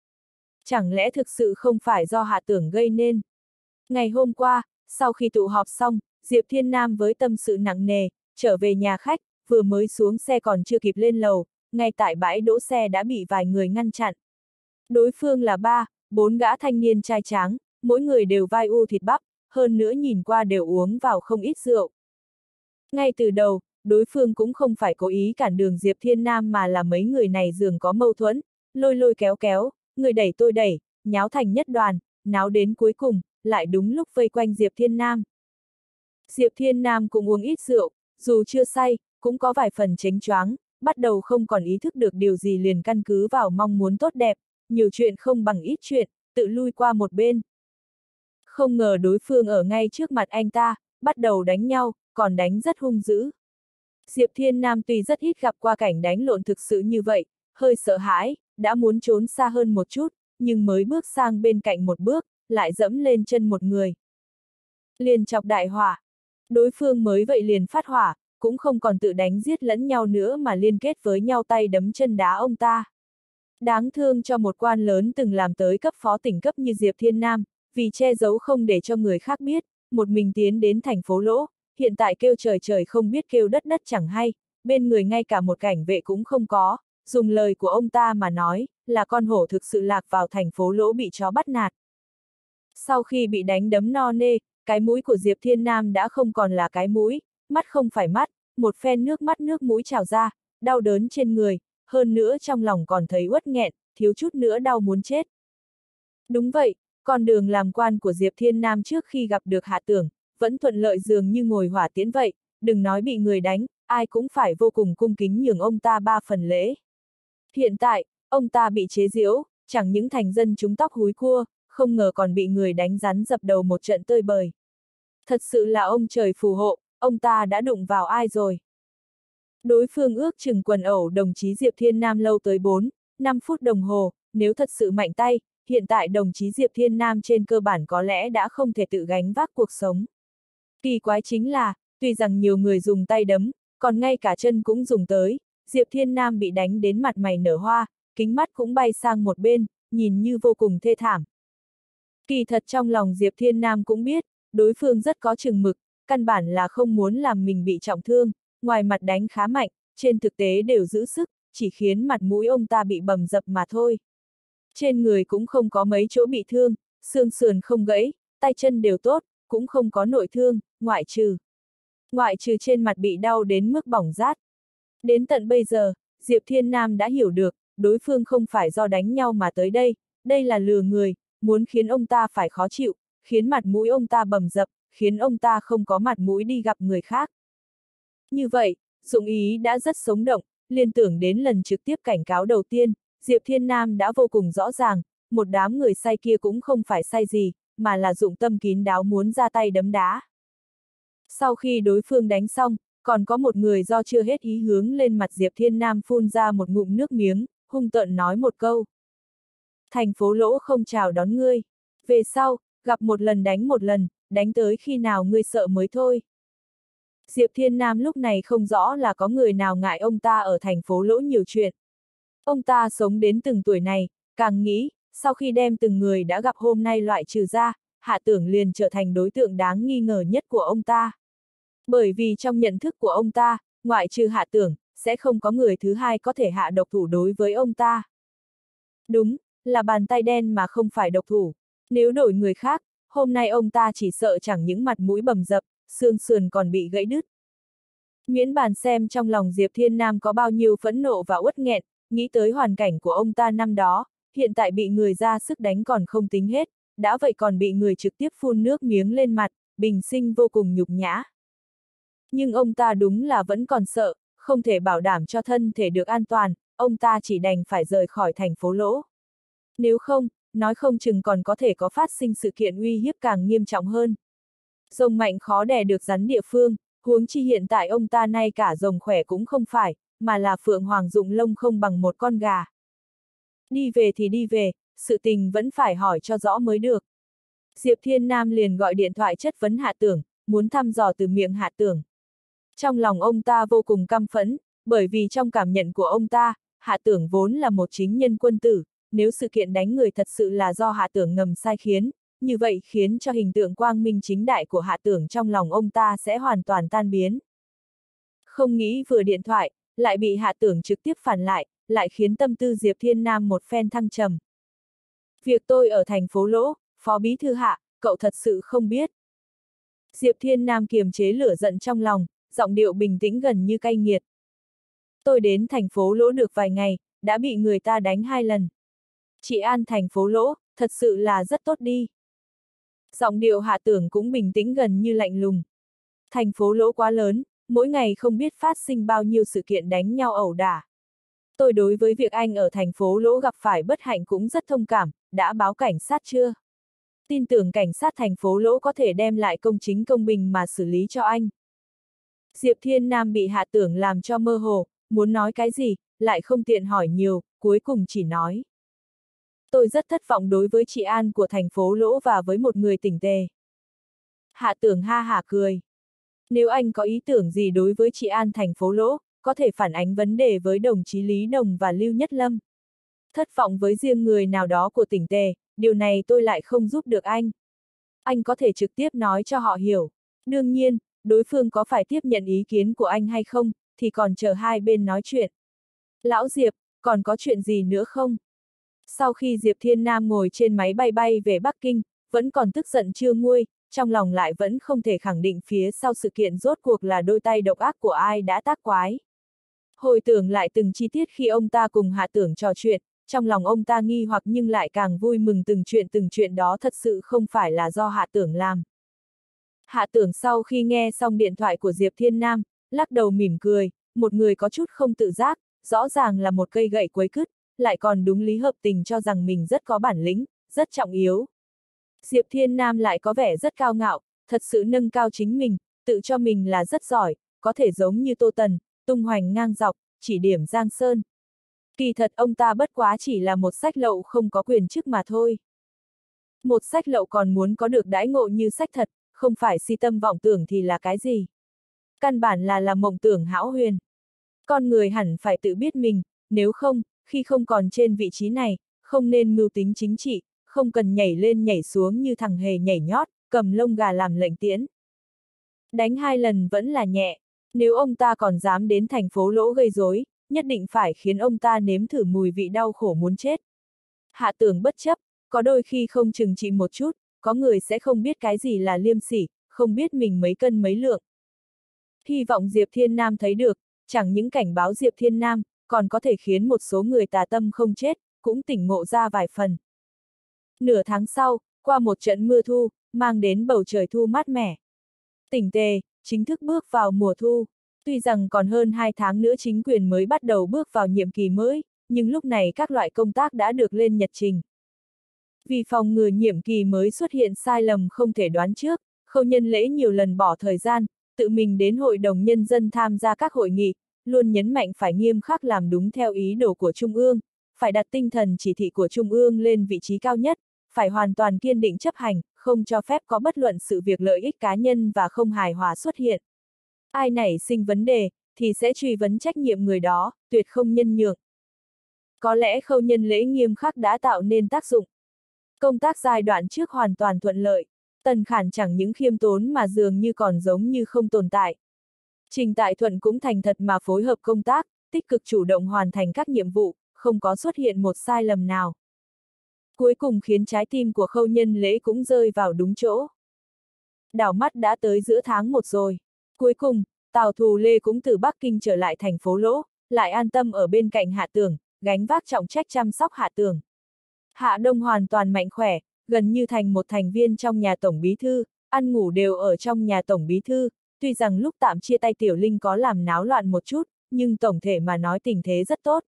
Chẳng lẽ thực sự không phải do Hạ Tưởng gây nên? Ngày hôm qua, sau khi tụ họp xong, Diệp Thiên Nam với tâm sự nặng nề, trở về nhà khách, vừa mới xuống xe còn chưa kịp lên lầu, ngay tại bãi đỗ xe đã bị vài người ngăn chặn. Đối phương là ba, bốn gã thanh niên trai tráng, mỗi người đều vai u thịt bắp, hơn nữa nhìn qua đều uống vào không ít rượu. Ngay từ đầu, đối phương cũng không phải cố ý cản đường Diệp Thiên Nam mà là mấy người này dường có mâu thuẫn, lôi lôi kéo kéo, người đẩy tôi đẩy, nháo thành nhất đoàn, náo đến cuối cùng, lại đúng lúc vây quanh Diệp Thiên Nam. Diệp Thiên Nam cũng uống ít rượu, dù chưa say, cũng có vài phần chếnh choáng, bắt đầu không còn ý thức được điều gì liền căn cứ vào mong muốn tốt đẹp, nhiều chuyện không bằng ít chuyện, tự lui qua một bên. Không ngờ đối phương ở ngay trước mặt anh ta, bắt đầu đánh nhau, còn đánh rất hung dữ. Diệp Thiên Nam tuy rất ít gặp qua cảnh đánh lộn thực sự như vậy, hơi sợ hãi, đã muốn trốn xa hơn một chút, nhưng mới bước sang bên cạnh một bước, lại dẫm lên chân một người. Liền chọc đại hỏa. Đối phương mới vậy liền phát hỏa, cũng không còn tự đánh giết lẫn nhau nữa mà liên kết với nhau tay đấm chân đá ông ta. Đáng thương cho một quan lớn từng làm tới cấp phó tỉnh cấp như Diệp Thiên Nam, vì che giấu không để cho người khác biết, một mình tiến đến thành phố Lỗ, hiện tại kêu trời trời không biết kêu đất đất chẳng hay, bên người ngay cả một cảnh vệ cũng không có, dùng lời của ông ta mà nói, là con hổ thực sự lạc vào thành phố Lỗ bị chó bắt nạt. Sau khi bị đánh đấm no nê, cái mũi của Diệp Thiên Nam đã không còn là cái mũi, mắt không phải mắt, một phen nước mắt nước mũi trào ra, đau đớn trên người, hơn nữa trong lòng còn thấy uất nghẹn, thiếu chút nữa đau muốn chết. Đúng vậy, con đường làm quan của Diệp Thiên Nam trước khi gặp được Hạ Tưởng, vẫn thuận lợi dường như ngồi hỏa tiễn vậy, đừng nói bị người đánh, ai cũng phải vô cùng cung kính nhường ông ta ba phần lễ. Hiện tại, ông ta bị chế giễu, chẳng những thành dân chúng tóc húi cua, không ngờ còn bị người đánh rắn dập đầu một trận tơi bời. Thật sự là ông trời phù hộ, ông ta đã đụng vào ai rồi. Đối phương ước chừng quần ẩu đồng chí Diệp Thiên Nam lâu tới bốn, năm phút đồng hồ, nếu thật sự mạnh tay, hiện tại đồng chí Diệp Thiên Nam trên cơ bản có lẽ đã không thể tự gánh vác cuộc sống. Kỳ quái chính là, tuy rằng nhiều người dùng tay đấm, còn ngay cả chân cũng dùng tới, Diệp Thiên Nam bị đánh đến mặt mày nở hoa, kính mắt cũng bay sang một bên, nhìn như vô cùng thê thảm. Kỳ thật trong lòng Diệp Thiên Nam cũng biết, đối phương rất có chừng mực, căn bản là không muốn làm mình bị trọng thương, ngoài mặt đánh khá mạnh, trên thực tế đều giữ sức, chỉ khiến mặt mũi ông ta bị bầm dập mà thôi. Trên người cũng không có mấy chỗ bị thương, xương sườn không gãy, tay chân đều tốt, cũng không có nội thương, ngoại trừ. Ngoại trừ trên mặt bị đau đến mức bỏng rát. Đến tận bây giờ, Diệp Thiên Nam đã hiểu được, đối phương không phải do đánh nhau mà tới đây, đây là lừa người, muốn khiến ông ta phải khó chịu, khiến mặt mũi ông ta bầm dập, khiến ông ta không có mặt mũi đi gặp người khác. Như vậy, dụng ý đã rất sống động, liên tưởng đến lần trực tiếp cảnh cáo đầu tiên, Diệp Thiên Nam đã vô cùng rõ ràng, một đám người say kia cũng không phải say gì, mà là dụng tâm kín đáo muốn ra tay đấm đá. Sau khi đối phương đánh xong, còn có một người do chưa hết ý hướng lên mặt Diệp Thiên Nam phun ra một ngụm nước miếng, hung tợn nói một câu. Thành phố Lỗ không chào đón ngươi. Về sau, gặp một lần đánh một lần, đánh tới khi nào ngươi sợ mới thôi. Diệp Thiên Nam lúc này không rõ là có người nào ngại ông ta ở thành phố Lỗ nhiều chuyện. Ông ta sống đến từng tuổi này, càng nghĩ, sau khi đem từng người đã gặp hôm nay loại trừ ra, Hạ Tưởng liền trở thành đối tượng đáng nghi ngờ nhất của ông ta. Bởi vì trong nhận thức của ông ta, ngoại trừ Hạ Tưởng, sẽ không có người thứ hai có thể hạ độc thủ đối với ông ta. Đúng, là bàn tay đen mà không phải độc thủ. Nếu đổi người khác, hôm nay ông ta chỉ sợ chẳng những mặt mũi bầm dập, xương sườn còn bị gãy đứt. Miễn bàn xem trong lòng Diệp Thiên Nam có bao nhiêu phẫn nộ và uất nghẹn, nghĩ tới hoàn cảnh của ông ta năm đó, hiện tại bị người ra sức đánh còn không tính hết, đã vậy còn bị người trực tiếp phun nước miếng lên mặt, bình sinh vô cùng nhục nhã. Nhưng ông ta đúng là vẫn còn sợ, không thể bảo đảm cho thân thể được an toàn, ông ta chỉ đành phải rời khỏi thành phố Lỗ. Nếu không, nói không chừng còn có thể có phát sinh sự kiện uy hiếp càng nghiêm trọng hơn. Rồng mạnh khó đè được rắn địa phương, huống chi hiện tại ông ta nay cả rồng khỏe cũng không phải, mà là phượng hoàng dụng lông không bằng một con gà. Đi về thì đi về, sự tình vẫn phải hỏi cho rõ mới được. Diệp Thiên Nam liền gọi điện thoại chất vấn Hạ Tưởng, muốn thăm dò từ miệng Hạ Tưởng. Trong lòng ông ta vô cùng căm phẫn, bởi vì trong cảm nhận của ông ta, Hạ Tưởng vốn là một chính nhân quân tử, nếu sự kiện đánh người thật sự là do Hạ Tưởng ngầm sai khiến, như vậy khiến cho hình tượng quang minh chính đại của Hạ Tưởng trong lòng ông ta sẽ hoàn toàn tan biến. Không nghĩ vừa điện thoại, lại bị Hạ Tưởng trực tiếp phản lại, lại khiến tâm tư Diệp Thiên Nam một phen thăng trầm. Việc tôi ở thành phố Lỗ, Phó Bí Thư Hạ, cậu thật sự không biết. Diệp Thiên Nam kiềm chế lửa giận trong lòng, giọng điệu bình tĩnh gần như cay nghiệt. Tôi đến thành phố Lỗ được vài ngày, đã bị người ta đánh hai lần. Chị an thành phố Lỗ, thật sự là rất tốt đi. Giọng điệu Hạ Tưởng cũng bình tĩnh gần như lạnh lùng. Thành phố Lỗ quá lớn, mỗi ngày không biết phát sinh bao nhiêu sự kiện đánh nhau ẩu đả. Tôi đối với việc anh ở thành phố Lỗ gặp phải bất hạnh cũng rất thông cảm, đã báo cảnh sát chưa? Tin tưởng cảnh sát thành phố Lỗ có thể đem lại công chính công bình mà xử lý cho anh. Diệp Thiên Nam bị Hạ Tưởng làm cho mơ hồ, muốn nói cái gì, lại không tiện hỏi nhiều, cuối cùng chỉ nói. Tôi rất thất vọng đối với chị An của thành phố Lỗ và với một người tỉnh tề. Hạ Tưởng ha hả cười. Nếu anh có ý tưởng gì đối với chị An thành phố Lỗ, có thể phản ánh vấn đề với đồng chí Lý Đồng và Lưu Nhất Lâm. Thất vọng với riêng người nào đó của tỉnh tề, điều này tôi lại không giúp được anh. Anh có thể trực tiếp nói cho họ hiểu. Đương nhiên, đối phương có phải tiếp nhận ý kiến của anh hay không, thì còn chờ hai bên nói chuyện. Lão Diệp, còn có chuyện gì nữa không? Sau khi Diệp Thiên Nam ngồi trên máy bay bay về Bắc Kinh, vẫn còn tức giận chưa nguôi, trong lòng lại vẫn không thể khẳng định phía sau sự kiện rốt cuộc là đôi tay độc ác của ai đã tác quái. Hồi tưởng lại từng chi tiết khi ông ta cùng Hạ Tưởng trò chuyện, trong lòng ông ta nghi hoặc nhưng lại càng vui mừng từng chuyện từng chuyện đó thật sự không phải là do Hạ Tưởng làm. Hạ Tưởng sau khi nghe xong điện thoại của Diệp Thiên Nam, lắc đầu mỉm cười, một người có chút không tự giác, rõ ràng là một cây gậy quấy cứt, lại còn đúng lý hợp tình cho rằng mình rất có bản lĩnh, rất trọng yếu. Diệp Thiên Nam lại có vẻ rất cao ngạo, thật sự nâng cao chính mình, tự cho mình là rất giỏi, có thể giống như Tô Tần, tung hoành ngang dọc, chỉ điểm Giang Sơn. Kỳ thật ông ta bất quá chỉ là một sách lậu không có quyền chức mà thôi. Một sách lậu còn muốn có được đãi ngộ như sách thật, không phải si tâm vọng tưởng thì là cái gì? Căn bản là là mộng tưởng hão huyền. Con người hẳn phải tự biết mình, nếu không, khi không còn trên vị trí này, không nên mưu tính chính trị, không cần nhảy lên nhảy xuống như thằng hề nhảy nhót, cầm lông gà làm lệnh tiễn. Đánh hai lần vẫn là nhẹ, nếu ông ta còn dám đến thành phố Lỗ gây rối, nhất định phải khiến ông ta nếm thử mùi vị đau khổ muốn chết. Hạ Tưởng bất chấp, có đôi khi không chừng trị một chút, có người sẽ không biết cái gì là liêm sỉ, không biết mình mấy cân mấy lượng. Hy vọng Diệp Thiên Nam thấy được, chẳng những cảnh báo Diệp Thiên Nam, còn có thể khiến một số người tà tâm không chết, cũng tỉnh ngộ ra vài phần. Nửa tháng sau, qua một trận mưa thu, mang đến bầu trời thu mát mẻ. Tỉnh tề, chính thức bước vào mùa thu. Tuy rằng còn hơn hai tháng nữa chính quyền mới bắt đầu bước vào nhiệm kỳ mới, nhưng lúc này các loại công tác đã được lên nhật trình. Vì phòng ngừa nhiệm kỳ mới xuất hiện sai lầm không thể đoán trước, Khâu Nhân Lễ nhiều lần bỏ thời gian, tự mình đến Hội đồng Nhân dân tham gia các hội nghị, luôn nhấn mạnh phải nghiêm khắc làm đúng theo ý đồ của Trung ương, phải đặt tinh thần chỉ thị của Trung ương lên vị trí cao nhất, phải hoàn toàn kiên định chấp hành, không cho phép có bất luận sự việc lợi ích cá nhân và không hài hòa xuất hiện. Ai nảy sinh vấn đề, thì sẽ truy vấn trách nhiệm người đó, tuyệt không nhân nhượng. Có lẽ Khâu Nhân Lễ nghiêm khắc đã tạo nên tác dụng. Công tác giai đoạn trước hoàn toàn thuận lợi, Tần Khản chẳng những khiêm tốn mà dường như còn giống như không tồn tại. Trình Tại Thuận cũng thành thật mà phối hợp công tác, tích cực chủ động hoàn thành các nhiệm vụ, không có xuất hiện một sai lầm nào. Cuối cùng khiến trái tim của Khâu Nhân Lễ cũng rơi vào đúng chỗ. Đảo mắt đã tới giữa tháng một rồi. Cuối cùng, Tào Thù Lê cũng từ Bắc Kinh trở lại thành phố Lỗ, lại an tâm ở bên cạnh Hạ Tưởng, gánh vác trọng trách chăm sóc Hạ Tưởng. Hạ Đông hoàn toàn mạnh khỏe, gần như thành một thành viên trong nhà Tổng Bí Thư, ăn ngủ đều ở trong nhà Tổng Bí Thư, tuy rằng lúc tạm chia tay Tiểu Linh có làm náo loạn một chút, nhưng tổng thể mà nói tình thế rất tốt.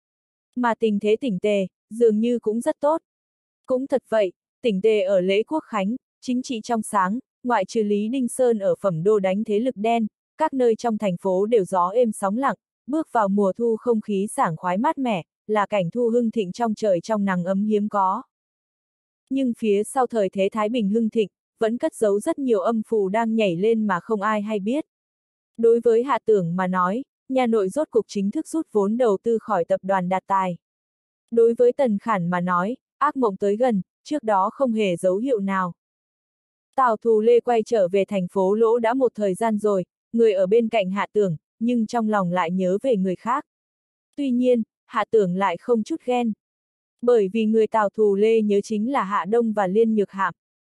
Mà tình thế tỉnh tề, dường như cũng rất tốt. Cũng thật vậy, tỉnh tề ở lễ Quốc Khánh, chính trị trong sáng, ngoại trừ Lý Đinh Sơn ở phẩm đô đánh thế lực đen, các nơi trong thành phố đều gió êm sóng lặng, bước vào mùa thu không khí sảng khoái mát mẻ, là cảnh thu hưng thịnh trong trời trong nắng ấm hiếm có. Nhưng phía sau thời thế Thái Bình hưng thịnh, vẫn cất giấu rất nhiều âm phù đang nhảy lên mà không ai hay biết. Đối với Hạ Tưởng mà nói, nhà nội rốt cục chính thức rút vốn đầu tư khỏi tập đoàn Đạt Tài. Đối với Tần Khản mà nói, ác mộng tới gần, trước đó không hề dấu hiệu nào. Tào Thù Lê quay trở về thành phố Lỗ đã một thời gian rồi, người ở bên cạnh Hạ Tưởng, nhưng trong lòng lại nhớ về người khác. Tuy nhiên, Hạ Tưởng lại không chút ghen. Bởi vì người Tào Thù Lê nhớ chính là Hạ Đông và Liên Nhược Hạm.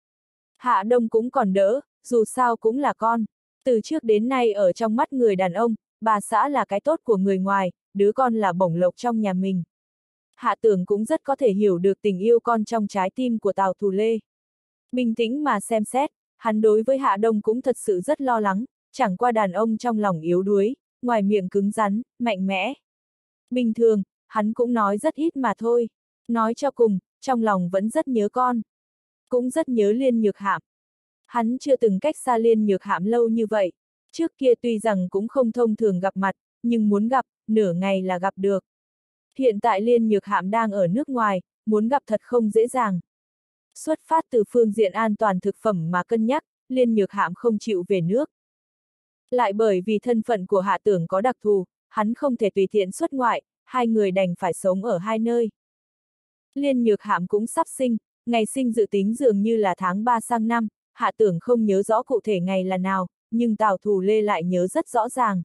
Hạ Đông cũng còn đỡ, dù sao cũng là con. Từ trước đến nay ở trong mắt người đàn ông, bà xã là cái tốt của người ngoài, đứa con là bổng lộc trong nhà mình. Hạ Tưởng cũng rất có thể hiểu được tình yêu con trong trái tim của Tào Thù Lê. Bình tĩnh mà xem xét, hắn đối với Hạ Đông cũng thật sự rất lo lắng, chẳng qua đàn ông trong lòng yếu đuối, ngoài miệng cứng rắn, mạnh mẽ. Bình thường, hắn cũng nói rất ít mà thôi. Nói cho cùng, trong lòng vẫn rất nhớ con. Cũng rất nhớ Liên Nhược Hạm. Hắn chưa từng cách xa Liên Nhược Hạm lâu như vậy. Trước kia tuy rằng cũng không thông thường gặp mặt, nhưng muốn gặp, nửa ngày là gặp được. Hiện tại Liên Nhược Hạm đang ở nước ngoài, muốn gặp thật không dễ dàng. Xuất phát từ phương diện an toàn thực phẩm mà cân nhắc, Liên Nhược Hạm không chịu về nước. Lại bởi vì thân phận của Hạ Tưởng có đặc thù, hắn không thể tùy tiện xuất ngoại, hai người đành phải sống ở hai nơi. Liên Nhược Hạm cũng sắp sinh, ngày sinh dự tính dường như là tháng ba sang năm, Hạ Tưởng không nhớ rõ cụ thể ngày là nào, nhưng Tào Thù Lê lại nhớ rất rõ ràng.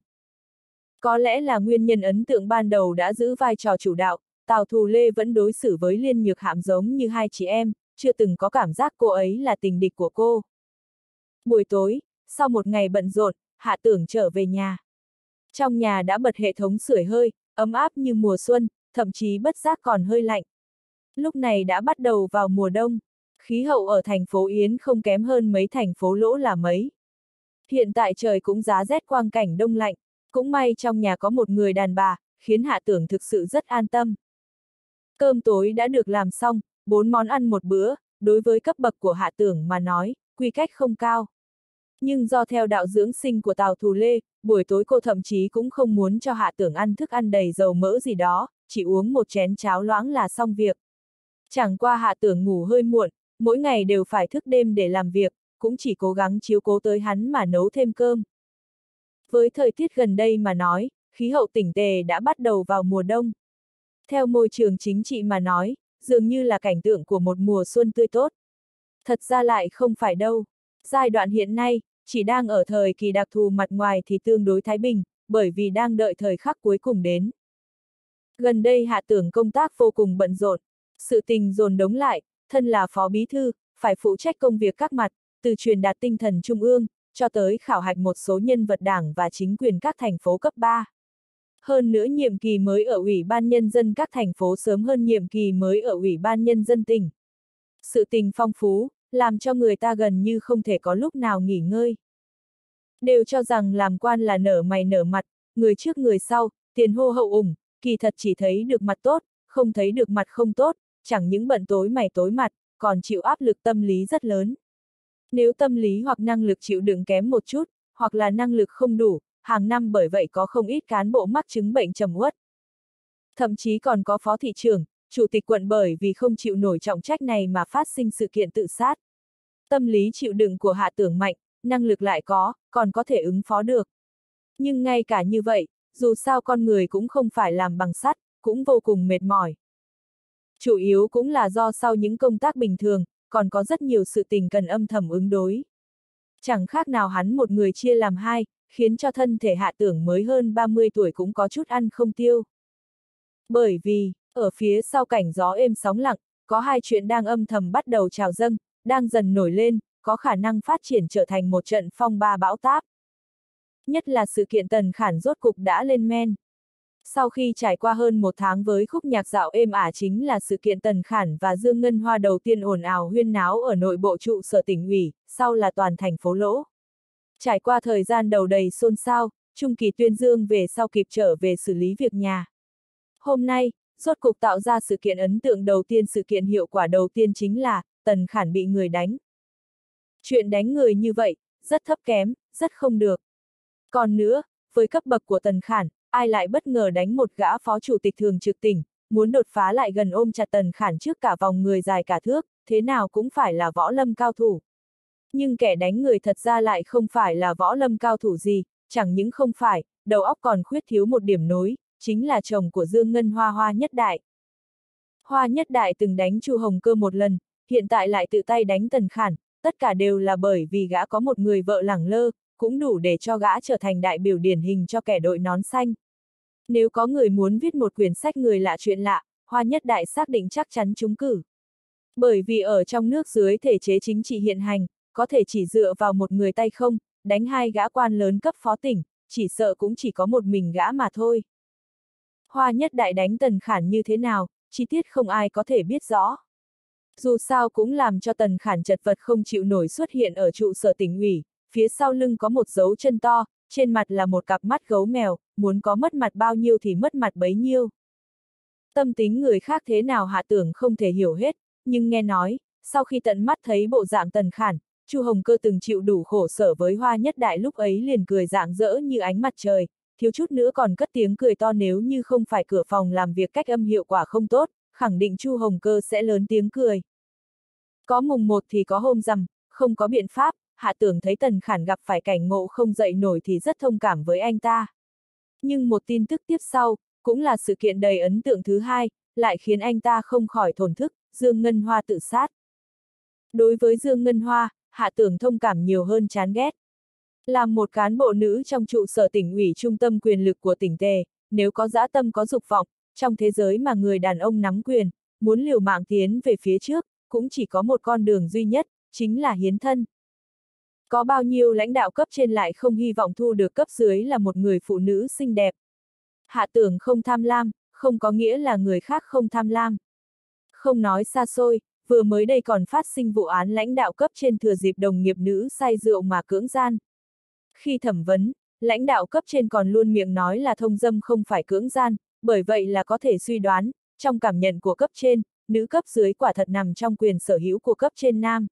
Có lẽ là nguyên nhân ấn tượng ban đầu đã giữ vai trò chủ đạo, Tào Thù Lê vẫn đối xử với Liên Nhược Hạm giống như hai chị em, chưa từng có cảm giác cô ấy là tình địch của cô. Buổi tối, sau một ngày bận rộn, Hạ Tưởng trở về nhà. Trong nhà đã bật hệ thống sưởi hơi, ấm áp như mùa xuân, thậm chí bất giác còn hơi lạnh. Lúc này đã bắt đầu vào mùa đông, khí hậu ở thành phố Yến không kém hơn mấy thành phố lỗ là mấy. Hiện tại trời cũng giá rét quang cảnh đông lạnh, cũng may trong nhà có một người đàn bà, khiến Hạ Tưởng thực sự rất an tâm. Cơm tối đã được làm xong, bốn món ăn một bữa, đối với cấp bậc của Hạ Tưởng mà nói, quy cách không cao. Nhưng do theo đạo dưỡng sinh của Tào Thù Lê, buổi tối cô thậm chí cũng không muốn cho Hạ Tưởng ăn thức ăn đầy dầu mỡ gì đó, chỉ uống một chén cháo loãng là xong việc. Chẳng qua Hạ Tưởng ngủ hơi muộn, mỗi ngày đều phải thức đêm để làm việc, cũng chỉ cố gắng chiếu cố tới hắn mà nấu thêm cơm. Với thời tiết gần đây mà nói, khí hậu tỉnh tề đã bắt đầu vào mùa đông. Theo môi trường chính trị mà nói, dường như là cảnh tượng của một mùa xuân tươi tốt. Thật ra lại không phải đâu. Giai đoạn hiện nay, chỉ đang ở thời kỳ đặc thù mặt ngoài thì tương đối thái bình, bởi vì đang đợi thời khắc cuối cùng đến. Gần đây Hạ Tưởng công tác vô cùng bận rộn, sự tình dồn đống lại, thân là phó bí thư, phải phụ trách công việc các mặt, từ truyền đạt tinh thần trung ương, cho tới khảo hạch một số nhân vật đảng và chính quyền các thành phố cấp ba. Hơn nữa nhiệm kỳ mới ở Ủy ban Nhân dân các thành phố sớm hơn nhiệm kỳ mới ở Ủy ban Nhân dân tỉnh. Sự tình phong phú, làm cho người ta gần như không thể có lúc nào nghỉ ngơi. Đều cho rằng làm quan là nở mày nở mặt, người trước người sau, tiền hô hậu ủng, kỳ thật chỉ thấy được mặt tốt, không thấy được mặt không tốt, chẳng những bận tối mày tối mặt, còn chịu áp lực tâm lý rất lớn. Nếu tâm lý hoặc năng lực chịu đựng kém một chút, hoặc là năng lực không đủ, hàng năm bởi vậy có không ít cán bộ mắc chứng bệnh trầm uất. Thậm chí còn có phó thị trưởng, chủ tịch quận bởi vì không chịu nổi trọng trách này mà phát sinh sự kiện tự sát. Tâm lý chịu đựng của Hạ Tưởng mạnh, năng lực lại có, còn có thể ứng phó được. Nhưng ngay cả như vậy, dù sao con người cũng không phải làm bằng sắt, cũng vô cùng mệt mỏi. Chủ yếu cũng là do sau những công tác bình thường, còn có rất nhiều sự tình cần âm thầm ứng đối. Chẳng khác nào hắn một người chia làm hai, khiến cho thân thể Hạ Tưởng mới hơn ba mươi tuổi cũng có chút ăn không tiêu. Bởi vì, ở phía sau cảnh gió êm sóng lặng, có hai chuyện đang âm thầm bắt đầu trào dâng, đang dần nổi lên, có khả năng phát triển trở thành một trận phong ba bão táp. Nhất là sự kiện Tần Khản rốt cục đã lên men. Sau khi trải qua hơn một tháng với khúc nhạc dạo êm ả chính là sự kiện Tần Khản và Dương Ngân Hoa đầu tiên ồn ào huyên náo ở nội bộ trụ sở tỉnh ủy, sau là toàn thành phố lỗ. Trải qua thời gian đầu đầy xôn xao, Trung Kỳ Tuyên Dương về sau kịp trở về xử lý việc nhà. Hôm nay, rốt cục tạo ra sự kiện ấn tượng đầu tiên, sự kiện hiệu quả đầu tiên chính là Tần Khản bị người đánh. Chuyện đánh người như vậy, rất thấp kém, rất không được. Còn nữa, với cấp bậc của Tần Khản, ai lại bất ngờ đánh một gã phó chủ tịch thường trực tỉnh, muốn đột phá lại gần ôm chặt Tần Khản trước cả vòng người dài cả thước, thế nào cũng phải là võ lâm cao thủ. Nhưng kẻ đánh người thật ra lại không phải là võ lâm cao thủ gì, chẳng những không phải, đầu óc còn khuyết thiếu một điểm nối, chính là chồng của Dương Ngân Hoa, Hoa Nhất Đại. Hoa Nhất Đại từng đánh Chu Hồng Cơ một lần, hiện tại lại tự tay đánh Tần Khản, tất cả đều là bởi vì gã có một người vợ lẳng lơ, cũng đủ để cho gã trở thành đại biểu điển hình cho kẻ đội nón xanh. Nếu có người muốn viết một quyển sách người lạ chuyện lạ, Hoa Nhất Đại xác định chắc chắn trúng cử. Bởi vì ở trong nước dưới thể chế chính trị hiện hành, có thể chỉ dựa vào một người tay không, đánh hai gã quan lớn cấp phó tỉnh, chỉ sợ cũng chỉ có một mình gã mà thôi. Hoa Nhất Đại đánh Tần Khản như thế nào, chi tiết không ai có thể biết rõ. Dù sao cũng làm cho Tần Khản chật vật không chịu nổi xuất hiện ở trụ sở tỉnh ủy, phía sau lưng có một dấu chân to, trên mặt là một cặp mắt gấu mèo, muốn có mất mặt bao nhiêu thì mất mặt bấy nhiêu. Tâm tính người khác thế nào Hạ Tưởng không thể hiểu hết, nhưng nghe nói, sau khi tận mắt thấy bộ dạng Tần Khản, Chu Hồng Cơ từng chịu đủ khổ sở với Hoa Nhất Đại lúc ấy liền cười rạng rỡ như ánh mặt trời, thiếu chút nữa còn cất tiếng cười to, nếu như không phải cửa phòng làm việc cách âm hiệu quả không tốt, khẳng định Chu Hồng Cơ sẽ lớn tiếng cười. Có mùng một thì có hôm rằm, không có biện pháp, Hạ Tưởng thấy Tần Khản gặp phải cảnh ngộ không dậy nổi thì rất thông cảm với anh ta. Nhưng một tin tức tiếp sau, cũng là sự kiện đầy ấn tượng thứ hai, lại khiến anh ta không khỏi thổn thức, Dương Ngân Hoa tự sát. Đối với Dương Ngân Hoa, Hạ Tưởng thông cảm nhiều hơn chán ghét. Làm một cán bộ nữ trong trụ sở tỉnh ủy trung tâm quyền lực của tỉnh Tề, nếu có dã tâm có dục vọng, trong thế giới mà người đàn ông nắm quyền, muốn liều mạng tiến về phía trước, cũng chỉ có một con đường duy nhất, chính là hiến thân. Có bao nhiêu lãnh đạo cấp trên lại không hy vọng thu được cấp dưới là một người phụ nữ xinh đẹp. Hạ Tưởng không tham lam, không có nghĩa là người khác không tham lam. Không nói xa xôi, vừa mới đây còn phát sinh vụ án lãnh đạo cấp trên thừa dịp đồng nghiệp nữ say rượu mà cưỡng gian. Khi thẩm vấn, lãnh đạo cấp trên còn luôn miệng nói là thông dâm không phải cưỡng gian, bởi vậy là có thể suy đoán, trong cảm nhận của cấp trên, nữ cấp dưới quả thật nằm trong quyền sở hữu của cấp trên nam.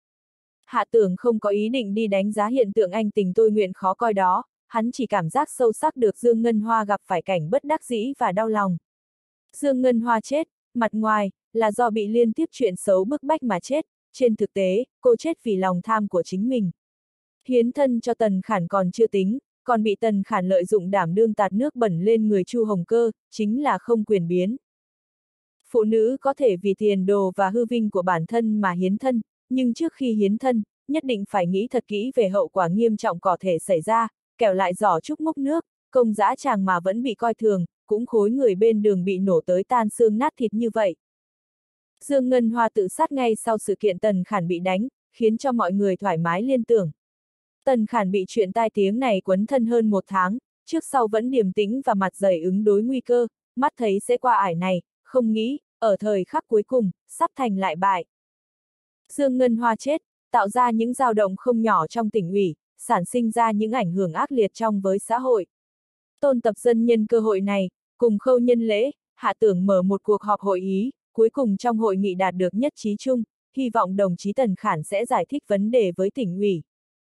Hạ Tưởng không có ý định đi đánh giá hiện tượng anh tình tôi nguyện khó coi đó, hắn chỉ cảm giác sâu sắc được Dương Ngân Hoa gặp phải cảnh bất đắc dĩ và đau lòng. Dương Ngân Hoa chết, mặt ngoài, là do bị liên tiếp chuyện xấu bức bách mà chết, trên thực tế, cô chết vì lòng tham của chính mình. Hiến thân cho Tần Khản còn chưa tính, còn bị Tần Khản lợi dụng đảm đương tạt nước bẩn lên người Chu Hồng Cơ, chính là không quyền biến. Phụ nữ có thể vì tiền đồ và hư vinh của bản thân mà hiến thân, nhưng trước khi hiến thân, nhất định phải nghĩ thật kỹ về hậu quả nghiêm trọng có thể xảy ra, kẻo lại giỏ trúc múc nước, công dã tràng mà vẫn bị coi thường, cũng khối người bên đường bị nổ tới tan xương nát thịt như vậy. Dương Ngân Hoa tự sát ngay sau sự kiện Tần Khản bị đánh, khiến cho mọi người thoải mái liên tưởng. Tần Khản bị chuyện tai tiếng này quấn thân hơn một tháng, trước sau vẫn điềm tĩnh và mặt dày ứng đối nguy cơ, mắt thấy sẽ qua ải này, không nghĩ, ở thời khắc cuối cùng, sắp thành lại bại. Dương Ngân Hoa chết, tạo ra những dao động không nhỏ trong tỉnh ủy, sản sinh ra những ảnh hưởng ác liệt trong với xã hội. Tôn Tập Dân nhân cơ hội này, cùng Khâu Nhân Lễ, Hạ Tưởng mở một cuộc họp hội ý, cuối cùng trong hội nghị đạt được nhất trí chung, hy vọng đồng chí Tần Khản sẽ giải thích vấn đề với tỉnh ủy.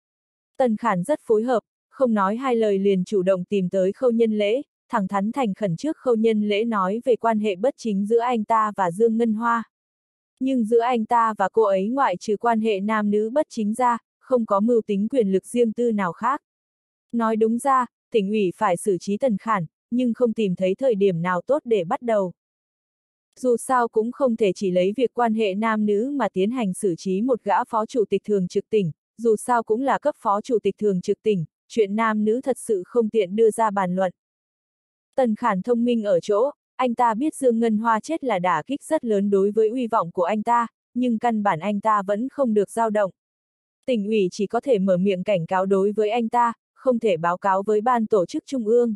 Tần Khản rất phối hợp, không nói hai lời liền chủ động tìm tới Khâu Nhân Lễ, thẳng thắn thành khẩn trước Khâu Nhân Lễ nói về quan hệ bất chính giữa anh ta và Dương Ngân Hoa. Nhưng giữa anh ta và cô ấy ngoại trừ quan hệ nam nữ bất chính ra, không có mưu tính quyền lực riêng tư nào khác. Nói đúng ra, tỉnh ủy phải xử trí Tần Khản, nhưng không tìm thấy thời điểm nào tốt để bắt đầu. Dù sao cũng không thể chỉ lấy việc quan hệ nam nữ mà tiến hành xử trí một gã phó chủ tịch thường trực tỉnh, dù sao cũng là cấp phó chủ tịch thường trực tỉnh, chuyện nam nữ thật sự không tiện đưa ra bàn luận. Tần Khản thông minh ở chỗ, anh ta biết Dương Ngân Hoa chết là đả kích rất lớn đối với uy vọng của anh ta, nhưng căn bản anh ta vẫn không được dao động. Tỉnh ủy chỉ có thể mở miệng cảnh cáo đối với anh ta, không thể báo cáo với ban tổ chức trung ương.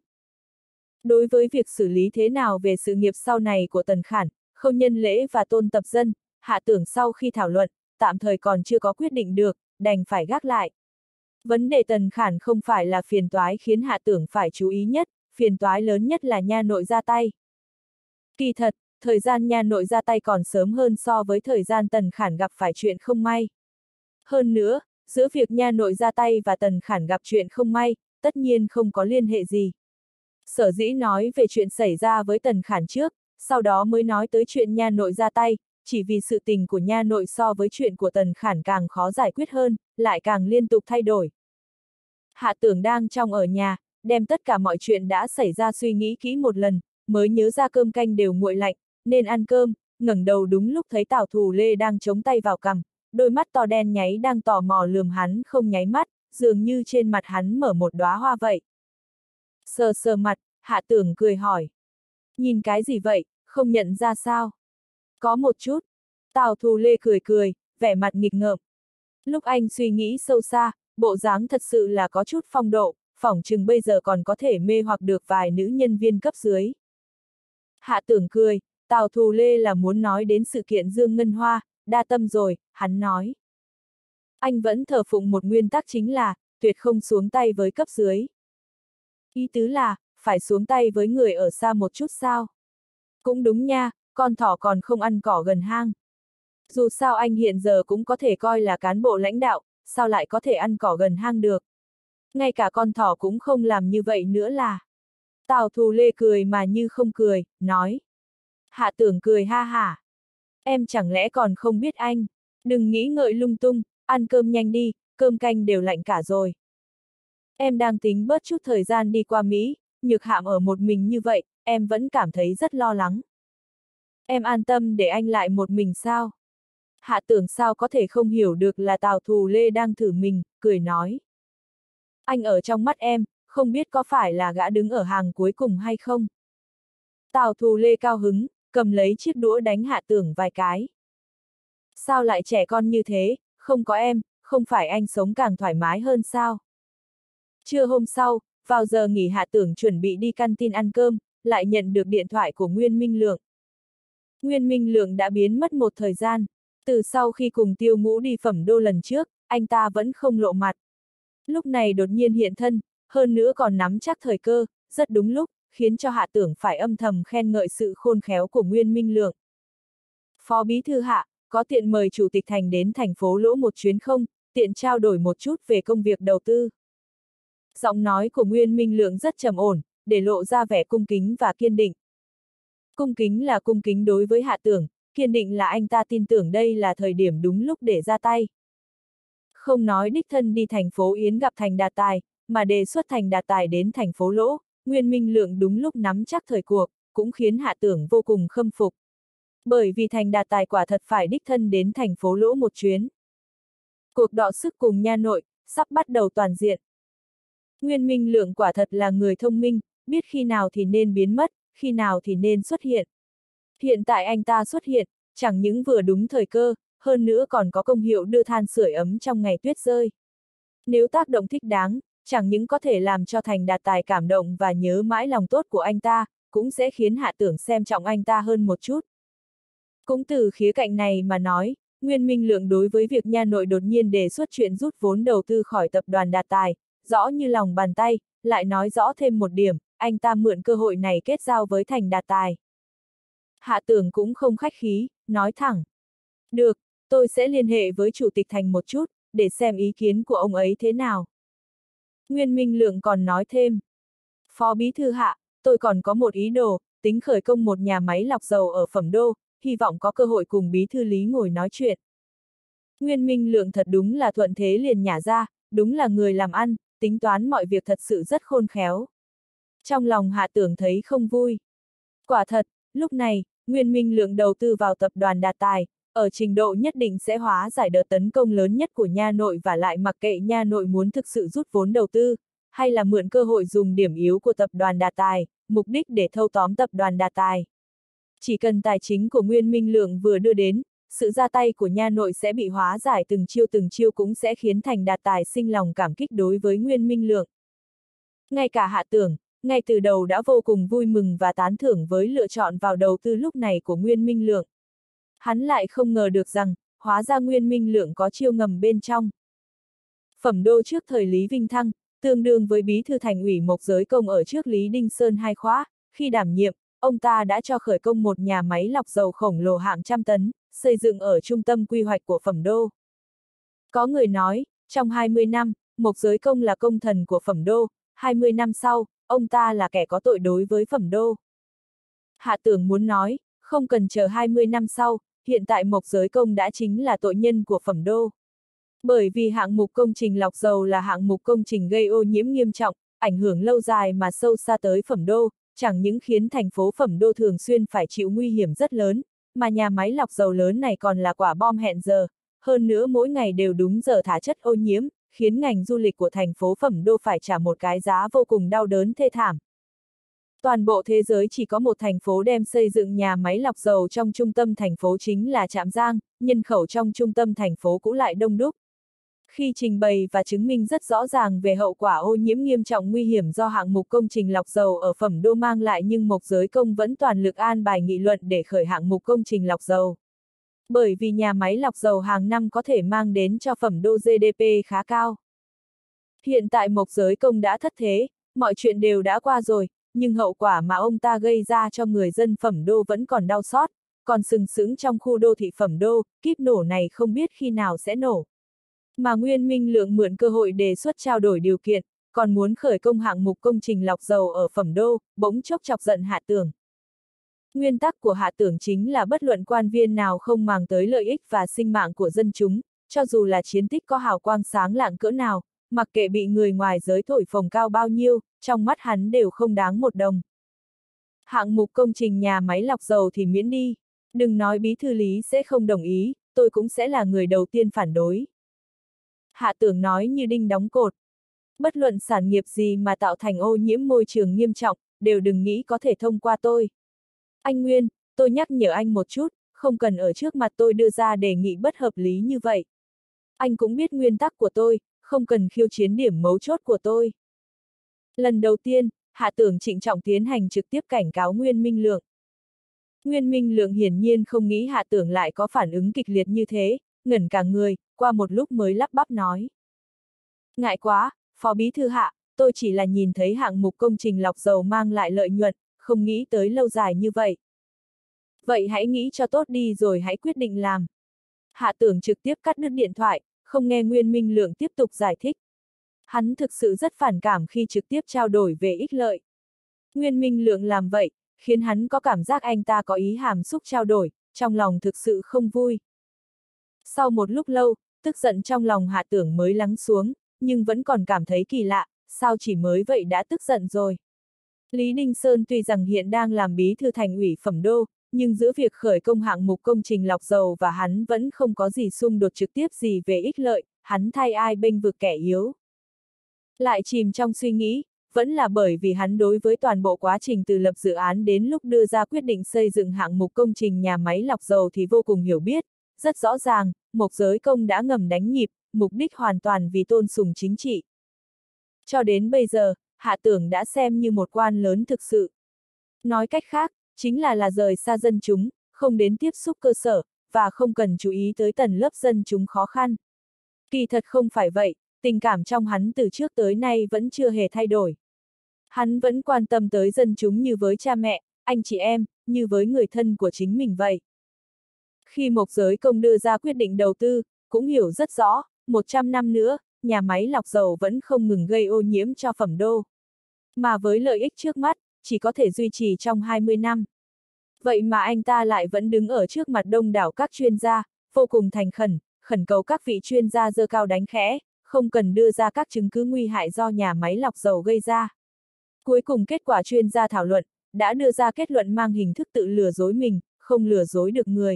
Đối với việc xử lý thế nào về sự nghiệp sau này của Tần Khản, Khâu Nhân Lễ và Tôn Tập Dân, Hạ Tưởng sau khi thảo luận, tạm thời còn chưa có quyết định được, đành phải gác lại. Vấn đề Tần Khản không phải là phiền toái khiến Hạ Tưởng phải chú ý nhất, phiền toái lớn nhất là nha nội ra tay. Kỳ thật, thời gian nha nội ra tay còn sớm hơn so với thời gian Tần Khản gặp phải chuyện không may. Hơn nữa, giữa việc nha nội ra tay và Tần Khản gặp chuyện không may, tất nhiên không có liên hệ gì. Sở dĩ nói về chuyện xảy ra với Tần Khản trước, sau đó mới nói tới chuyện nha nội ra tay, chỉ vì sự tình của nha nội so với chuyện của Tần Khản càng khó giải quyết hơn, lại càng liên tục thay đổi. Hạ Tưởng đang trong ở nhà, đem tất cả mọi chuyện đã xảy ra suy nghĩ kỹ một lần, mới nhớ ra cơm canh đều nguội lạnh, nên ăn cơm, ngẩng đầu đúng lúc thấy Tào Thù Lê đang chống tay vào cằm, đôi mắt to đen nháy đang tò mò lườm hắn không nháy mắt, dường như trên mặt hắn mở một đóa hoa vậy. Sờ sờ mặt, Hạ Tưởng cười hỏi. Nhìn cái gì vậy, không nhận ra sao? Có một chút. Tào Thù Lê cười cười, vẻ mặt nghịch ngợm. Lúc anh suy nghĩ sâu xa, bộ dáng thật sự là có chút phong độ, phỏng chừng bây giờ còn có thể mê hoặc được vài nữ nhân viên cấp dưới. Hạ Tưởng cười, Tào Thù Lê là muốn nói đến sự kiện Dương Ngân Hoa, đa tâm rồi, hắn nói. Anh vẫn thờ phụng một nguyên tắc chính là, tuyệt không xuống tay với cấp dưới. Ý tứ là, phải xuống tay với người ở xa một chút sao? Cũng đúng nha, con thỏ còn không ăn cỏ gần hang. Dù sao anh hiện giờ cũng có thể coi là cán bộ lãnh đạo, sao lại có thể ăn cỏ gần hang được? Ngay cả con thỏ cũng không làm như vậy nữa là. Tào Thù Lê cười mà như không cười, nói. Hạ Tưởng cười ha hả. Em chẳng lẽ còn không biết anh? Đừng nghĩ ngợi lung tung, ăn cơm nhanh đi, cơm canh đều lạnh cả rồi. Em đang tính bớt chút thời gian đi qua Mỹ, Nhược Hạm ở một mình như vậy, em vẫn cảm thấy rất lo lắng. Em an tâm để anh lại một mình sao? Hạ Tưởng sao có thể không hiểu được là Tào Thù Lê đang thử mình, cười nói. Anh ở trong mắt em, không biết có phải là gã đứng ở hàng cuối cùng hay không? Tào Thù Lê cao hứng, cầm lấy chiếc đũa đánh Hạ Tưởng vài cái. Sao lại trẻ con như thế, không có em, không phải anh sống càng thoải mái hơn sao? Trưa hôm sau, vào giờ nghỉ Hạ Tưởng chuẩn bị đi canteen ăn cơm, lại nhận được điện thoại của Nguyên Minh Lượng. Nguyên Minh Lượng đã biến mất một thời gian, từ sau khi cùng Tiêu Ngũ đi Phẩm Đô lần trước, anh ta vẫn không lộ mặt. Lúc này đột nhiên hiện thân, hơn nữa còn nắm chắc thời cơ, rất đúng lúc, khiến cho Hạ Tưởng phải âm thầm khen ngợi sự khôn khéo của Nguyên Minh Lượng. Phó Bí Thư Hạ, có tiện mời Chủ tịch Thành đến thành phố Lỗ một chuyến không, tiện trao đổi một chút về công việc đầu tư. Giọng nói của Nguyên Minh Lượng rất trầm ổn, để lộ ra vẻ cung kính và kiên định. Cung kính là cung kính đối với Hạ Tưởng, kiên định là anh ta tin tưởng đây là thời điểm đúng lúc để ra tay. Không nói đích thân đi thành phố Yến gặp Thành Đạt Tài, mà đề xuất Thành Đạt Tài đến thành phố Lỗ, Nguyên Minh Lượng đúng lúc nắm chắc thời cuộc, cũng khiến Hạ Tưởng vô cùng khâm phục. Bởi vì Thành Đạt Tài quả thật phải đích thân đến thành phố Lỗ một chuyến. Cuộc đọ sức cùng nha nội, sắp bắt đầu toàn diện. Nguyên Minh Lượng quả thật là người thông minh, biết khi nào thì nên biến mất, khi nào thì nên xuất hiện. Hiện tại anh ta xuất hiện, chẳng những vừa đúng thời cơ, hơn nữa còn có công hiệu đưa than sưởi ấm trong ngày tuyết rơi. Nếu tác động thích đáng, chẳng những có thể làm cho Thành Đạt Tài cảm động và nhớ mãi lòng tốt của anh ta, cũng sẽ khiến Hạ Tưởng xem trọng anh ta hơn một chút. Cũng từ khía cạnh này mà nói, Nguyên Minh Lượng đối với việc nha nội đột nhiên đề xuất chuyện rút vốn đầu tư khỏi tập đoàn Đạt Tài, rõ như lòng bàn tay, lại nói rõ thêm một điểm, anh ta mượn cơ hội này kết giao với Thành Đạt Tài. Hạ Tưởng cũng không khách khí, nói thẳng. Được, tôi sẽ liên hệ với Chủ tịch Thành một chút, để xem ý kiến của ông ấy thế nào. Nguyên Minh Lượng còn nói thêm. Phó Bí Thư Hạ, tôi còn có một ý đồ, tính khởi công một nhà máy lọc dầu ở Phẩm Đô, hy vọng có cơ hội cùng Bí Thư Lý ngồi nói chuyện. Nguyên Minh Lượng thật đúng là thuận thế liền nhả ra, đúng là người làm ăn, tính toán mọi việc thật sự rất khôn khéo. Trong lòng Hạ Tưởng thấy không vui. Quả thật, lúc này, Nguyên Minh Lượng đầu tư vào tập đoàn Đạt Tài, ở trình độ nhất định sẽ hóa giải đợt tấn công lớn nhất của nha nội và lại mặc kệ nha nội muốn thực sự rút vốn đầu tư, hay là mượn cơ hội dùng điểm yếu của tập đoàn Đạt Tài, mục đích để thâu tóm tập đoàn Đạt Tài. Chỉ cần tài chính của Nguyên Minh Lượng vừa đưa đến, sự ra tay của nha nội sẽ bị hóa giải từng chiêu từng chiêu cũng sẽ khiến Thành Đạt Tài sinh lòng cảm kích đối với Nguyên Minh Lượng. Ngay cả Hạ Tưởng, ngay từ đầu đã vô cùng vui mừng và tán thưởng với lựa chọn vào đầu tư lúc này của Nguyên Minh Lượng. Hắn lại không ngờ được rằng, hóa ra Nguyên Minh Lượng có chiêu ngầm bên trong. Phẩm Đô trước thời Lý Vinh Thăng, tương đương với Bí Thư Thành ủy Mộc Giới Công ở trước Lý Đinh Sơn hai khóa, khi đảm nhiệm, ông ta đã cho khởi công một nhà máy lọc dầu khổng lồ hạng trăm tấn, xây dựng ở trung tâm quy hoạch của Phẩm Đô. Có người nói, trong hai mươi năm, Mộc Giới Công là công thần của Phẩm Đô, hai mươi năm sau, ông ta là kẻ có tội đối với Phẩm Đô. Hạ Tưởng muốn nói, không cần chờ hai mươi năm sau, hiện tại Mộc Giới Công đã chính là tội nhân của Phẩm Đô. Bởi vì hạng mục công trình lọc dầu là hạng mục công trình gây ô nhiễm nghiêm trọng, ảnh hưởng lâu dài mà sâu xa tới Phẩm Đô, chẳng những khiến thành phố Phẩm Đô thường xuyên phải chịu nguy hiểm rất lớn, mà nhà máy lọc dầu lớn này còn là quả bom hẹn giờ, hơn nữa mỗi ngày đều đúng giờ thả chất ô nhiễm, khiến ngành du lịch của thành phố Phẩm Đô phải trả một cái giá vô cùng đau đớn thê thảm. Toàn bộ thế giới chỉ có một thành phố đem xây dựng nhà máy lọc dầu trong trung tâm thành phố chính là Trạm Giang, nhân khẩu trong trung tâm thành phố cũng lại đông đúc. Khi trình bày và chứng minh rất rõ ràng về hậu quả ô nhiễm nghiêm trọng nguy hiểm do hạng mục công trình lọc dầu ở Phẩm Đô mang lại nhưng Mộc Giới Công vẫn toàn lực an bài nghị luận để khởi hạng mục công trình lọc dầu. Bởi vì nhà máy lọc dầu hàng năm có thể mang đến cho Phẩm Đô giê đê pê khá cao. Hiện tại Mộc Giới Công đã thất thế, mọi chuyện đều đã qua rồi, nhưng hậu quả mà ông ta gây ra cho người dân Phẩm Đô vẫn còn đau xót, còn sừng sững trong khu đô thị Phẩm Đô, kíp nổ này không biết khi nào sẽ nổ. Mà Nguyên Minh Lượng mượn cơ hội đề xuất trao đổi điều kiện, còn muốn khởi công hạng mục công trình lọc dầu ở Phẩm Đô, bỗng chốc chọc giận Hạ Tưởng. Nguyên tắc của Hạ Tưởng chính là bất luận quan viên nào không màng tới lợi ích và sinh mạng của dân chúng, cho dù là chiến tích có hào quang sáng lạng cỡ nào, mặc kệ bị người ngoài giới thổi phồng cao bao nhiêu, trong mắt hắn đều không đáng một đồng. Hạng mục công trình nhà máy lọc dầu thì miễn đi, đừng nói bí thư Lý sẽ không đồng ý, tôi cũng sẽ là người đầu tiên phản đối. Hạ Tưởng nói như đinh đóng cột. Bất luận sản nghiệp gì mà tạo thành ô nhiễm môi trường nghiêm trọng, đều đừng nghĩ có thể thông qua tôi. Anh Nguyên, tôi nhắc nhở anh một chút, không cần ở trước mặt tôi đưa ra đề nghị bất hợp lý như vậy. Anh cũng biết nguyên tắc của tôi, không cần khiêu chiến điểm mấu chốt của tôi. Lần đầu tiên, Hạ Tưởng trịnh trọng tiến hành trực tiếp cảnh cáo Nguyên Minh Lượng. Nguyên Minh Lượng hiển nhiên không nghĩ Hạ Tưởng lại có phản ứng kịch liệt như thế, ngẩn cả người, qua một lúc mới lắp bắp nói. Ngại quá, Phó Bí Thư Hạ, tôi chỉ là nhìn thấy hạng mục công trình lọc dầu mang lại lợi nhuận, không nghĩ tới lâu dài như vậy. Vậy hãy nghĩ cho tốt đi rồi hãy quyết định làm. Hạ Tưởng trực tiếp cắt đứt điện thoại, không nghe Nguyên Minh Lượng tiếp tục giải thích. Hắn thực sự rất phản cảm khi trực tiếp trao đổi về ích lợi. Nguyên Minh Lượng làm vậy, khiến hắn có cảm giác anh ta có ý hàm xúc trao đổi, trong lòng thực sự không vui. Sau một lúc lâu, tức giận trong lòng Hạ Tưởng mới lắng xuống, nhưng vẫn còn cảm thấy kỳ lạ, sao chỉ mới vậy đã tức giận rồi. Lý Ninh Sơn tuy rằng hiện đang làm bí thư thành ủy Phẩm Đô, nhưng giữa việc khởi công hạng mục công trình lọc dầu và hắn vẫn không có gì xung đột trực tiếp gì về ích lợi, hắn thay ai bênh vực kẻ yếu. Lại chìm trong suy nghĩ, vẫn là bởi vì hắn đối với toàn bộ quá trình từ lập dự án đến lúc đưa ra quyết định xây dựng hạng mục công trình nhà máy lọc dầu thì vô cùng hiểu biết, rất rõ ràng, Mộc Giới Công đã ngầm đánh nhịp, mục đích hoàn toàn vì tôn sùng chính trị. Cho đến bây giờ, Hạ Tưởng đã xem như một quan lớn thực sự. Nói cách khác, chính là là rời xa dân chúng, không đến tiếp xúc cơ sở, và không cần chú ý tới tầng lớp dân chúng khó khăn. Kỳ thật không phải vậy, tình cảm trong hắn từ trước tới nay vẫn chưa hề thay đổi. Hắn vẫn quan tâm tới dân chúng như với cha mẹ, anh chị em, như với người thân của chính mình vậy. Khi Mộc Giới Công đưa ra quyết định đầu tư, cũng hiểu rất rõ, một trăm năm nữa, nhà máy lọc dầu vẫn không ngừng gây ô nhiễm cho Phẩm Đô. Mà với lợi ích trước mắt, chỉ có thể duy trì trong hai mươi năm. Vậy mà anh ta lại vẫn đứng ở trước mặt đông đảo các chuyên gia, vô cùng thành khẩn, khẩn cầu các vị chuyên gia giơ cao đánh khẽ, không cần đưa ra các chứng cứ nguy hại do nhà máy lọc dầu gây ra. Cuối cùng kết quả chuyên gia thảo luận, đã đưa ra kết luận mang hình thức tự lừa dối mình, không lừa dối được người.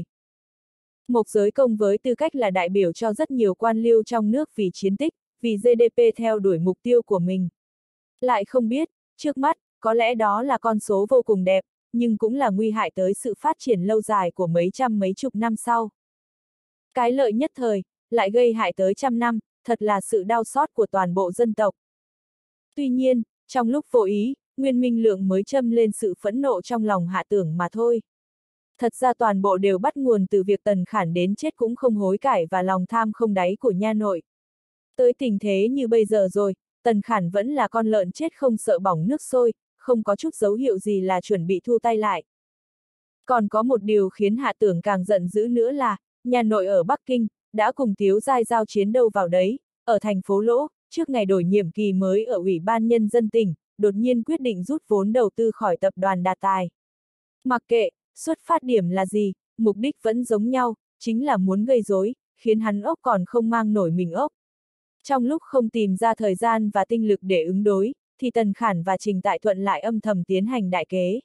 Mộc Giới Công với tư cách là đại biểu cho rất nhiều quan liêu trong nước vì chiến tích, vì giê đê pê theo đuổi mục tiêu của mình. Lại không biết, trước mắt, có lẽ đó là con số vô cùng đẹp, nhưng cũng là nguy hại tới sự phát triển lâu dài của mấy trăm mấy chục năm sau. Cái lợi nhất thời, lại gây hại tới trăm năm, thật là sự đau xót của toàn bộ dân tộc. Tuy nhiên, trong lúc vô ý, Nguyên Minh Lượng mới châm lên sự phẫn nộ trong lòng Hạ Tưởng mà thôi. Thật ra toàn bộ đều bắt nguồn từ việc Tần Khản đến chết cũng không hối cải và lòng tham không đáy của nha nội. Tới tình thế như bây giờ rồi, Tần Khản vẫn là con lợn chết không sợ bỏng nước sôi, không có chút dấu hiệu gì là chuẩn bị thu tay lại. Còn có một điều khiến Hạ Tưởng càng giận dữ nữa là, nhà nội ở Bắc Kinh, đã cùng Tiếu Giai giao chiến đâu vào đấy, ở thành phố Lỗ, trước ngày đổi nhiệm kỳ mới ở Ủy ban Nhân dân tỉnh, đột nhiên quyết định rút vốn đầu tư khỏi tập đoàn Đạt Tài. Mặc kệ, xuất phát điểm là gì, mục đích vẫn giống nhau, chính là muốn gây rối, khiến hắn ốc còn không mang nổi mình ốc. Trong lúc không tìm ra thời gian và tinh lực để ứng đối, thì Tần Khản và Trình Tại Thuận lại âm thầm tiến hành đại kế.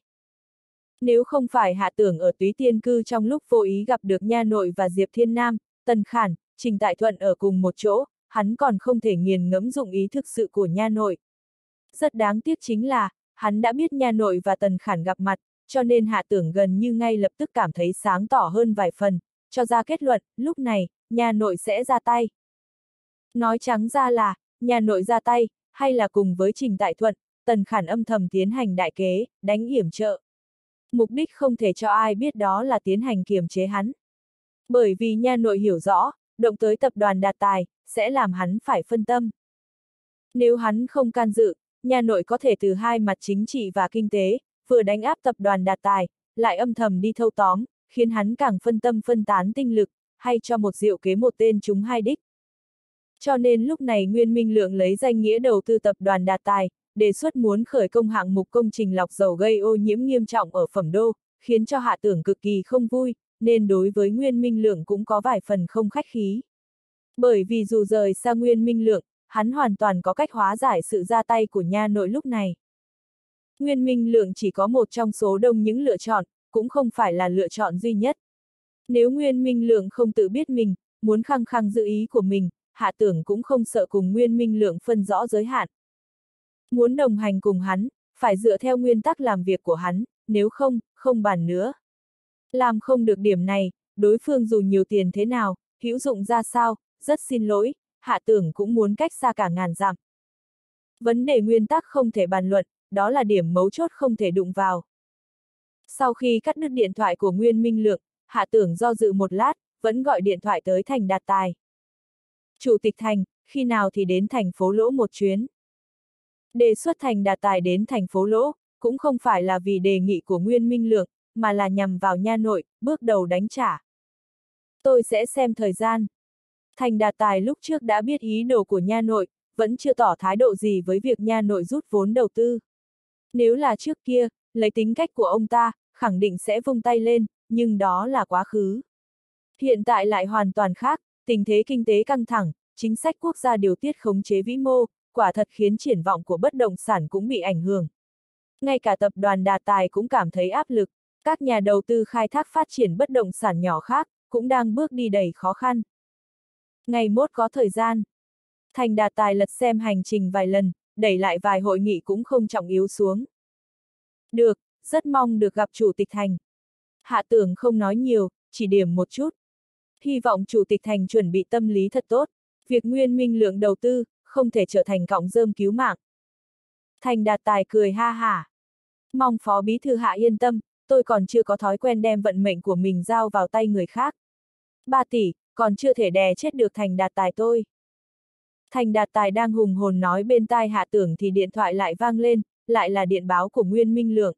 Nếu không phải Hạ Tưởng ở Túy Tiên Cư trong lúc vô ý gặp được nha nội và Diệp Thiên Nam, Tần Khản, Trình Tại Thuận ở cùng một chỗ, hắn còn không thể nghiền ngẫm dụng ý thực sự của nha nội. Rất đáng tiếc chính là, hắn đã biết nha nội và Tần Khản gặp mặt, cho nên Hạ Tưởng gần như ngay lập tức cảm thấy sáng tỏ hơn vài phần, cho ra kết luận, lúc này, nha nội sẽ ra tay. Nói trắng ra là, nha nội ra tay, hay là cùng với Trình Tại Thuận, Tần Khản âm thầm tiến hành đại kế, đánh yểm trợ. Mục đích không thể cho ai biết đó là tiến hành kiềm chế hắn. Bởi vì nha nội hiểu rõ, động tới tập đoàn Đạt Tài, sẽ làm hắn phải phân tâm. Nếu hắn không can dự, nhà nội có thể từ hai mặt chính trị và kinh tế, vừa đánh áp tập đoàn Đạt Tài, lại âm thầm đi thâu tóm, khiến hắn càng phân tâm phân tán tinh lực, hay cho một diệu kế một tên trúng hai đích. Cho nên lúc này Nguyên Minh Lượng lấy danh nghĩa đầu tư tập đoàn Đạt Tài, đề xuất muốn khởi công hạng mục công trình lọc dầu gây ô nhiễm nghiêm trọng ở Phẩm Đô, khiến cho Hạ Tưởng cực kỳ không vui, nên đối với Nguyên Minh Lượng cũng có vài phần không khách khí. Bởi vì dù rời xa Nguyên Minh Lượng, hắn hoàn toàn có cách hóa giải sự ra tay của nha nội lúc này. Nguyên Minh Lượng chỉ có một trong số đông những lựa chọn, cũng không phải là lựa chọn duy nhất. Nếu Nguyên Minh Lượng không tự biết mình, muốn khăng khăng giữ ý của mình, Hạ Tưởng cũng không sợ cùng Nguyên Minh Lượng phân rõ giới hạn. Muốn đồng hành cùng hắn, phải dựa theo nguyên tắc làm việc của hắn, nếu không, không bàn nữa. Làm không được điểm này, đối phương dù nhiều tiền thế nào, hữu dụng ra sao, rất xin lỗi, Hạ Tưởng cũng muốn cách xa cả ngàn dặm. Vấn đề nguyên tắc không thể bàn luận, đó là điểm mấu chốt không thể đụng vào. Sau khi cắt đứt điện thoại của Nguyên Minh Lượng, Hạ Tưởng do dự một lát, vẫn gọi điện thoại tới Thành Đạt Tài. Chủ tịch Thành, khi nào thì đến thành phố Lỗ một chuyến? Đề xuất Thành Đạt Tài đến thành phố Lỗ, cũng không phải là vì đề nghị của Nguyên Minh Lượng, mà là nhằm vào nha nội, bước đầu đánh trả. Tôi sẽ xem thời gian. Thành Đạt Tài lúc trước đã biết ý đồ của nha nội, vẫn chưa tỏ thái độ gì với việc nha nội rút vốn đầu tư. Nếu là trước kia, lấy tính cách của ông ta, khẳng định sẽ vung tay lên, nhưng đó là quá khứ. Hiện tại lại hoàn toàn khác, tình thế kinh tế căng thẳng, chính sách quốc gia điều tiết khống chế vĩ mô, quả thật khiến triển vọng của bất động sản cũng bị ảnh hưởng. Ngay cả tập đoàn Đạt Tài cũng cảm thấy áp lực, các nhà đầu tư khai thác phát triển bất động sản nhỏ khác, cũng đang bước đi đầy khó khăn. Ngày mốt có thời gian. Thành Đạt Tài lật xem hành trình vài lần, đẩy lại vài hội nghị cũng không trọng yếu xuống. Được, rất mong được gặp Chủ tịch Thành. Hạ Tưởng không nói nhiều, chỉ điểm một chút. Hy vọng Chủ tịch Thành chuẩn bị tâm lý thật tốt. Việc Nguyên Minh Lượng đầu tư, không thể trở thành cọng rơm cứu mạng. Thành Đạt Tài cười ha hả. Mong Phó Bí Thư Hạ yên tâm, tôi còn chưa có thói quen đem vận mệnh của mình giao vào tay người khác. Ba tỷ, còn chưa thể đè chết được Thành Đạt Tài tôi. Thành Đạt Tài đang hùng hồn nói bên tai Hạ Tưởng thì điện thoại lại vang lên, lại là điện báo của Nguyên Minh Lượng.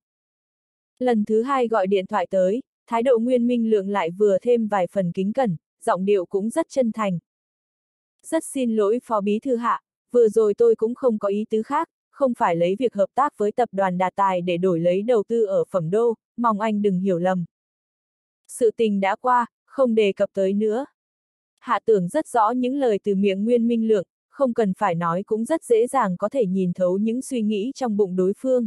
Lần thứ hai gọi điện thoại tới, thái độ Nguyên Minh Lượng lại vừa thêm vài phần kính cẩn, giọng điệu cũng rất chân thành. Rất xin lỗi Phó Bí Thư Hạ, vừa rồi tôi cũng không có ý tứ khác, không phải lấy việc hợp tác với tập đoàn Đạt Tài để đổi lấy đầu tư ở Phẩm Đô, mong anh đừng hiểu lầm. Sự tình đã qua, không đề cập tới nữa. Hạ Tưởng rất rõ những lời từ miệng Nguyên Minh Lượng, không cần phải nói cũng rất dễ dàng có thể nhìn thấu những suy nghĩ trong bụng đối phương.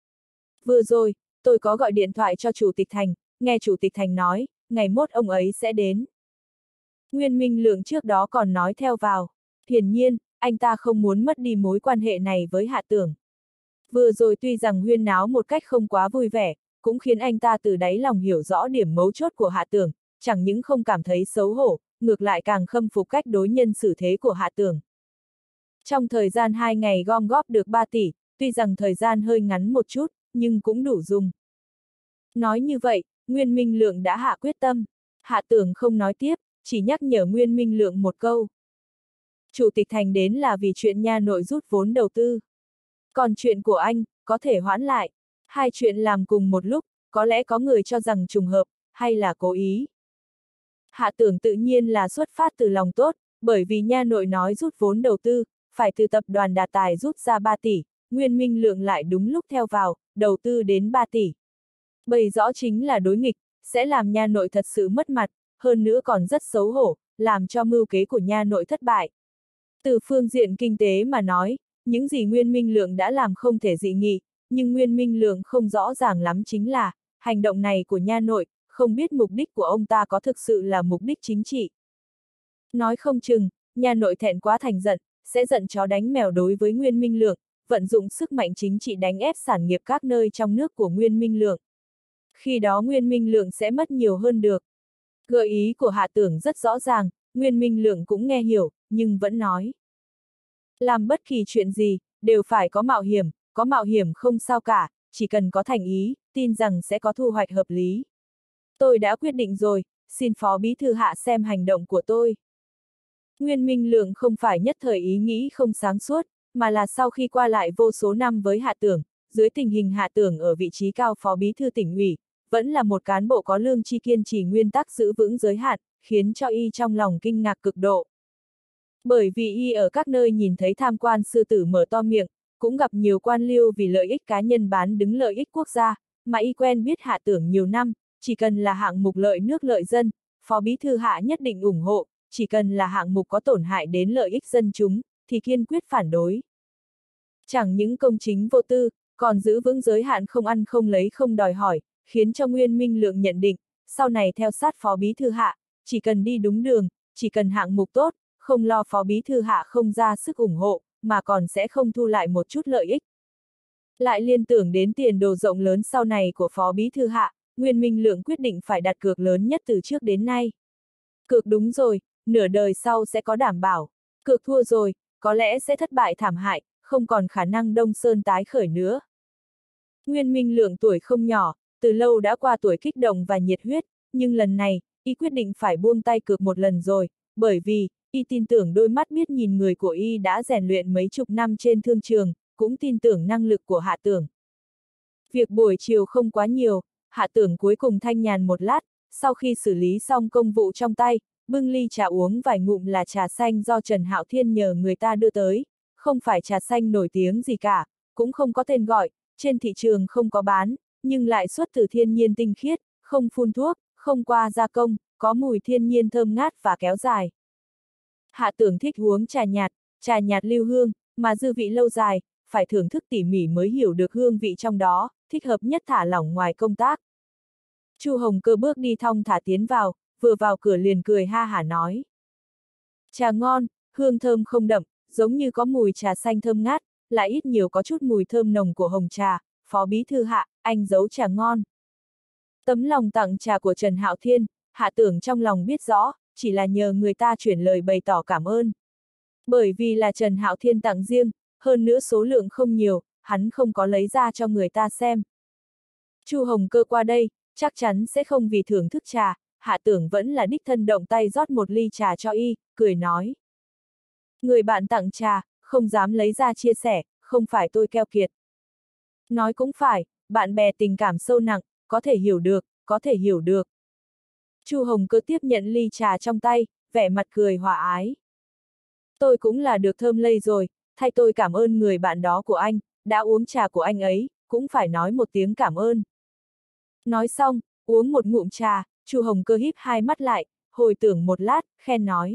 Vừa rồi, tôi có gọi điện thoại cho Chủ tịch Thành, nghe Chủ tịch Thành nói, ngày mốt ông ấy sẽ đến. Nguyên Minh Lượng trước đó còn nói theo vào. Hiển nhiên, anh ta không muốn mất đi mối quan hệ này với Hạ Tưởng. Vừa rồi tuy rằng huyên náo một cách không quá vui vẻ, cũng khiến anh ta từ đáy lòng hiểu rõ điểm mấu chốt của Hạ Tưởng, chẳng những không cảm thấy xấu hổ, ngược lại càng khâm phục cách đối nhân xử thế của Hạ Tưởng. Trong thời gian hai ngày gom góp được ba tỷ, tuy rằng thời gian hơi ngắn một chút, nhưng cũng đủ dùng. Nói như vậy, Nguyên Minh Lượng đã hạ quyết tâm. Hạ Tưởng không nói tiếp, chỉ nhắc nhở Nguyên Minh Lượng một câu. Chủ tịch Thành đến là vì chuyện nha nội rút vốn đầu tư. Còn chuyện của anh, có thể hoãn lại. Hai chuyện làm cùng một lúc, có lẽ có người cho rằng trùng hợp, hay là cố ý. Hạ Tưởng tự nhiên là xuất phát từ lòng tốt, bởi vì nha nội nói rút vốn đầu tư, phải từ tập đoàn Đạt Tài rút ra ba tỷ, Nguyên Minh Lượng lại đúng lúc theo vào, đầu tư đến ba tỷ. Bày rõ chính là đối nghịch, sẽ làm nha nội thật sự mất mặt, hơn nữa còn rất xấu hổ, làm cho mưu kế của nha nội thất bại. Từ phương diện kinh tế mà nói, những gì Nguyên Minh Lượng đã làm không thể dị nghị, nhưng Nguyên Minh Lượng không rõ ràng lắm chính là, hành động này của nha nội, không biết mục đích của ông ta có thực sự là mục đích chính trị. Nói không chừng, nha nội thẹn quá thành giận, sẽ giận chó đánh mèo đối với Nguyên Minh Lượng, vận dụng sức mạnh chính trị đánh ép sản nghiệp các nơi trong nước của Nguyên Minh Lượng. Khi đó Nguyên Minh Lượng sẽ mất nhiều hơn được. Gợi ý của Hạ Tưởng rất rõ ràng, Nguyên Minh Lượng cũng nghe hiểu, nhưng vẫn nói. Làm bất kỳ chuyện gì, đều phải có mạo hiểm, có mạo hiểm không sao cả, chỉ cần có thành ý, tin rằng sẽ có thu hoạch hợp lý. Tôi đã quyết định rồi, xin Phó Bí Thư Hạ xem hành động của tôi. Nguyên Minh Lượng không phải nhất thời ý nghĩ không sáng suốt, mà là sau khi qua lại vô số năm với Hạ Tưởng, dưới tình hình Hạ Tưởng ở vị trí cao phó bí thư tỉnh ủy, vẫn là một cán bộ có lương tri kiên trì nguyên tắc giữ vững giới hạn, khiến cho y trong lòng kinh ngạc cực độ. Bởi vì y ở các nơi nhìn thấy tham quan sư tử mở to miệng, cũng gặp nhiều quan liêu vì lợi ích cá nhân bán đứng lợi ích quốc gia, mà y quen biết Hạ Tưởng nhiều năm, chỉ cần là hạng mục lợi nước lợi dân, phó bí thư Hạ nhất định ủng hộ, chỉ cần là hạng mục có tổn hại đến lợi ích dân chúng, thì kiên quyết phản đối. Chẳng những công chính vô tư, còn giữ vững giới hạn không ăn không lấy không đòi hỏi, khiến cho Nguyên Minh Lượng nhận định, sau này theo sát phó bí thư Hạ, chỉ cần đi đúng đường, chỉ cần hạng mục tốt, không lo phó bí thư Hạ không ra sức ủng hộ, mà còn sẽ không thu lại một chút lợi ích. Lại liên tưởng đến tiền đồ rộng lớn sau này của phó bí thư Hạ, Nguyên Minh Lượng quyết định phải đặt cược lớn nhất từ trước đến nay. Cược đúng rồi, nửa đời sau sẽ có đảm bảo. Cược thua rồi, có lẽ sẽ thất bại thảm hại, không còn khả năng Đông Sơn tái khởi nữa. Nguyên Minh Lượng tuổi không nhỏ, từ lâu đã qua tuổi kích động và nhiệt huyết, nhưng lần này, y quyết định phải buông tay cược một lần rồi, bởi vì, y tin tưởng đôi mắt biết nhìn người của y đã rèn luyện mấy chục năm trên thương trường, cũng tin tưởng năng lực của Hạ Tưởng. Việc buổi chiều không quá nhiều, Hạ Tưởng cuối cùng thanh nhàn một lát, sau khi xử lý xong công vụ trong tay, bưng ly trà uống vài ngụm là trà xanh do Trần Hạo Thiên nhờ người ta đưa tới, không phải trà xanh nổi tiếng gì cả, cũng không có tên gọi, trên thị trường không có bán, nhưng lại xuất từ thiên nhiên tinh khiết, không phun thuốc, không qua gia công, có mùi thiên nhiên thơm ngát và kéo dài. Hạ Tưởng thích uống trà nhạt, trà nhạt lưu hương, mà dư vị lâu dài, phải thưởng thức tỉ mỉ mới hiểu được hương vị trong đó, thích hợp nhất thả lỏng ngoài công tác. Chu Hồng Cơ bước đi thong thả tiến vào, vừa vào cửa liền cười ha hả nói. Trà ngon, hương thơm không đậm, giống như có mùi trà xanh thơm ngát, lại ít nhiều có chút mùi thơm nồng của hồng trà, phó bí thư Hạ, anh giấu trà ngon. Tấm lòng tặng trà của Trần Hạo Thiên, Hạ Tưởng trong lòng biết rõ, chỉ là nhờ người ta chuyển lời bày tỏ cảm ơn. Bởi vì là Trần Hạo Thiên tặng riêng, hơn nữa số lượng không nhiều, hắn không có lấy ra cho người ta xem. Chu Hồng Cơ qua đây, chắc chắn sẽ không vì thưởng thức trà, Hạ Tưởng vẫn là đích thân động tay rót một ly trà cho y, cười nói. Người bạn tặng trà, không dám lấy ra chia sẻ, không phải tôi keo kiệt. Nói cũng phải, bạn bè tình cảm sâu nặng, có thể hiểu được, có thể hiểu được. Chu Hồng Cơ tiếp nhận ly trà trong tay, vẻ mặt cười hòa ái. Tôi cũng là được thơm lây rồi, thay tôi cảm ơn người bạn đó của anh, đã uống trà của anh ấy, cũng phải nói một tiếng cảm ơn. Nói xong, uống một ngụm trà, Chu Hồng Cơ híp hai mắt lại, hồi tưởng một lát, khen nói.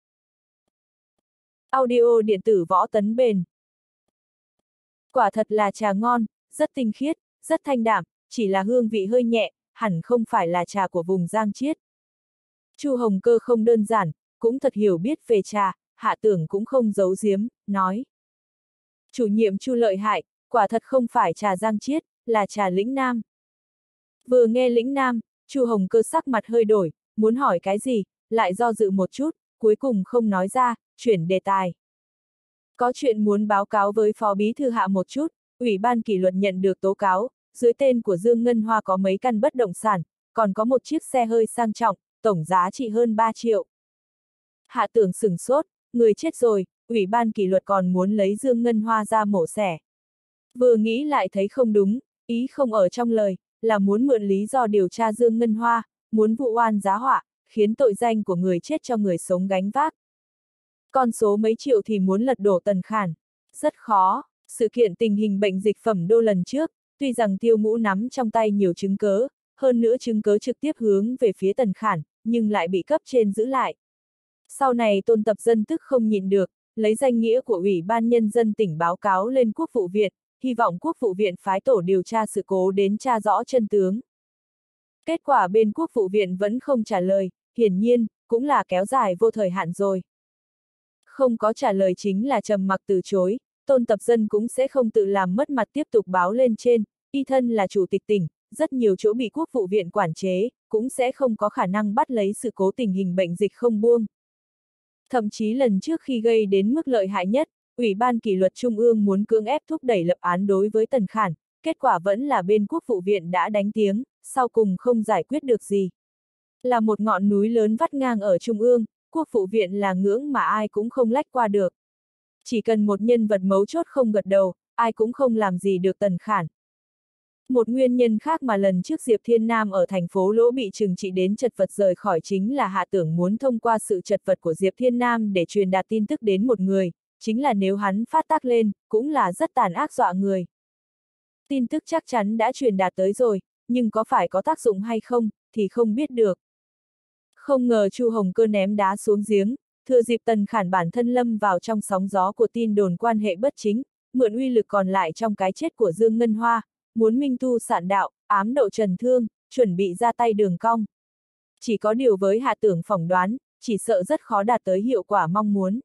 Audio điện tử Võ Tấn Bền. Quả thật là trà ngon, rất tinh khiết, rất thanh đạm, chỉ là hương vị hơi nhẹ, hẳn không phải là trà của vùng Giang Chiết. Chu Hồng Cơ không đơn giản, cũng thật hiểu biết về trà, Hạ Tưởng cũng không giấu giếm, nói. Chủ nhiệm Chu lợi hại, quả thật không phải trà Giang Chiết, là trà Lĩnh Nam. Vừa nghe Lĩnh Nam, Chu Hồng Cơ sắc mặt hơi đổi, muốn hỏi cái gì, lại do dự một chút, cuối cùng không nói ra, chuyển đề tài. Có chuyện muốn báo cáo với phó bí thư Hạ một chút, Ủy ban kỷ luật nhận được tố cáo, dưới tên của Dương Ngân Hoa có mấy căn bất động sản, còn có một chiếc xe hơi sang trọng, tổng giá trị hơn ba triệu. Hạ Tưởng sửng sốt, người chết rồi, Ủy ban kỷ luật còn muốn lấy Dương Ngân Hoa ra mổ xẻ. Vừa nghĩ lại thấy không đúng, ý không ở trong lời, là muốn mượn lý do điều tra Dương Ngân Hoa, muốn vụ oan giá họa, khiến tội danh của người chết cho người sống gánh vác. Con số mấy triệu thì muốn lật đổ Tần Khản. Rất khó, sự kiện tình hình bệnh dịch phẩm đô lần trước, tuy rằng Tiêu Ngũ nắm trong tay nhiều chứng cớ, hơn nữa chứng cớ trực tiếp hướng về phía Tần Khản, nhưng lại bị cấp trên giữ lại. Sau này Tôn Tập Dân tức không nhịn được, lấy danh nghĩa của Ủy ban Nhân dân tỉnh báo cáo lên Quốc vụ viện, hy vọng Quốc vụ viện phái tổ điều tra sự cố đến tra rõ chân tướng. Kết quả bên Quốc vụ viện vẫn không trả lời, hiển nhiên, cũng là kéo dài vô thời hạn rồi. Không có trả lời chính là trầm mặc từ chối, Tôn Tập Dân cũng sẽ không tự làm mất mặt tiếp tục báo lên trên, y thân là chủ tịch tỉnh, rất nhiều chỗ bị Quốc vụ viện quản chế, cũng sẽ không có khả năng bắt lấy sự cố tình hình bệnh dịch không buông. Thậm chí lần trước khi gây đến mức lợi hại nhất, Ủy ban kỷ luật Trung ương muốn cưỡng ép thúc đẩy lập án đối với Tần Khản, kết quả vẫn là bên Quốc vụ viện đã đánh tiếng, sau cùng không giải quyết được gì. Là một ngọn núi lớn vắt ngang ở Trung ương, Quốc vụ viện là ngưỡng mà ai cũng không lách qua được. Chỉ cần một nhân vật mấu chốt không gật đầu, ai cũng không làm gì được Tần Khản. Một nguyên nhân khác mà lần trước Diệp Thiên Nam ở thành phố Lỗ bị trừng trị đến chật vật rời khỏi chính là Hạ Tưởng muốn thông qua sự chật vật của Diệp Thiên Nam để truyền đạt tin tức đến một người, chính là nếu hắn phát tác lên, cũng là rất tàn ác dọa người. Tin tức chắc chắn đã truyền đạt tới rồi, nhưng có phải có tác dụng hay không, thì không biết được. Không ngờ Chu Hồng Cơ ném đá xuống giếng, thừa dịp Tần Khản bản thân lâm vào trong sóng gió của tin đồn quan hệ bất chính, mượn uy lực còn lại trong cái chết của Dương Ngân Hoa, muốn minh tu sạn đạo, ám độ Trần Thương, chuẩn bị ra tay đường cong. Chỉ có điều với Hạ Tưởng phỏng đoán, chỉ sợ rất khó đạt tới hiệu quả mong muốn.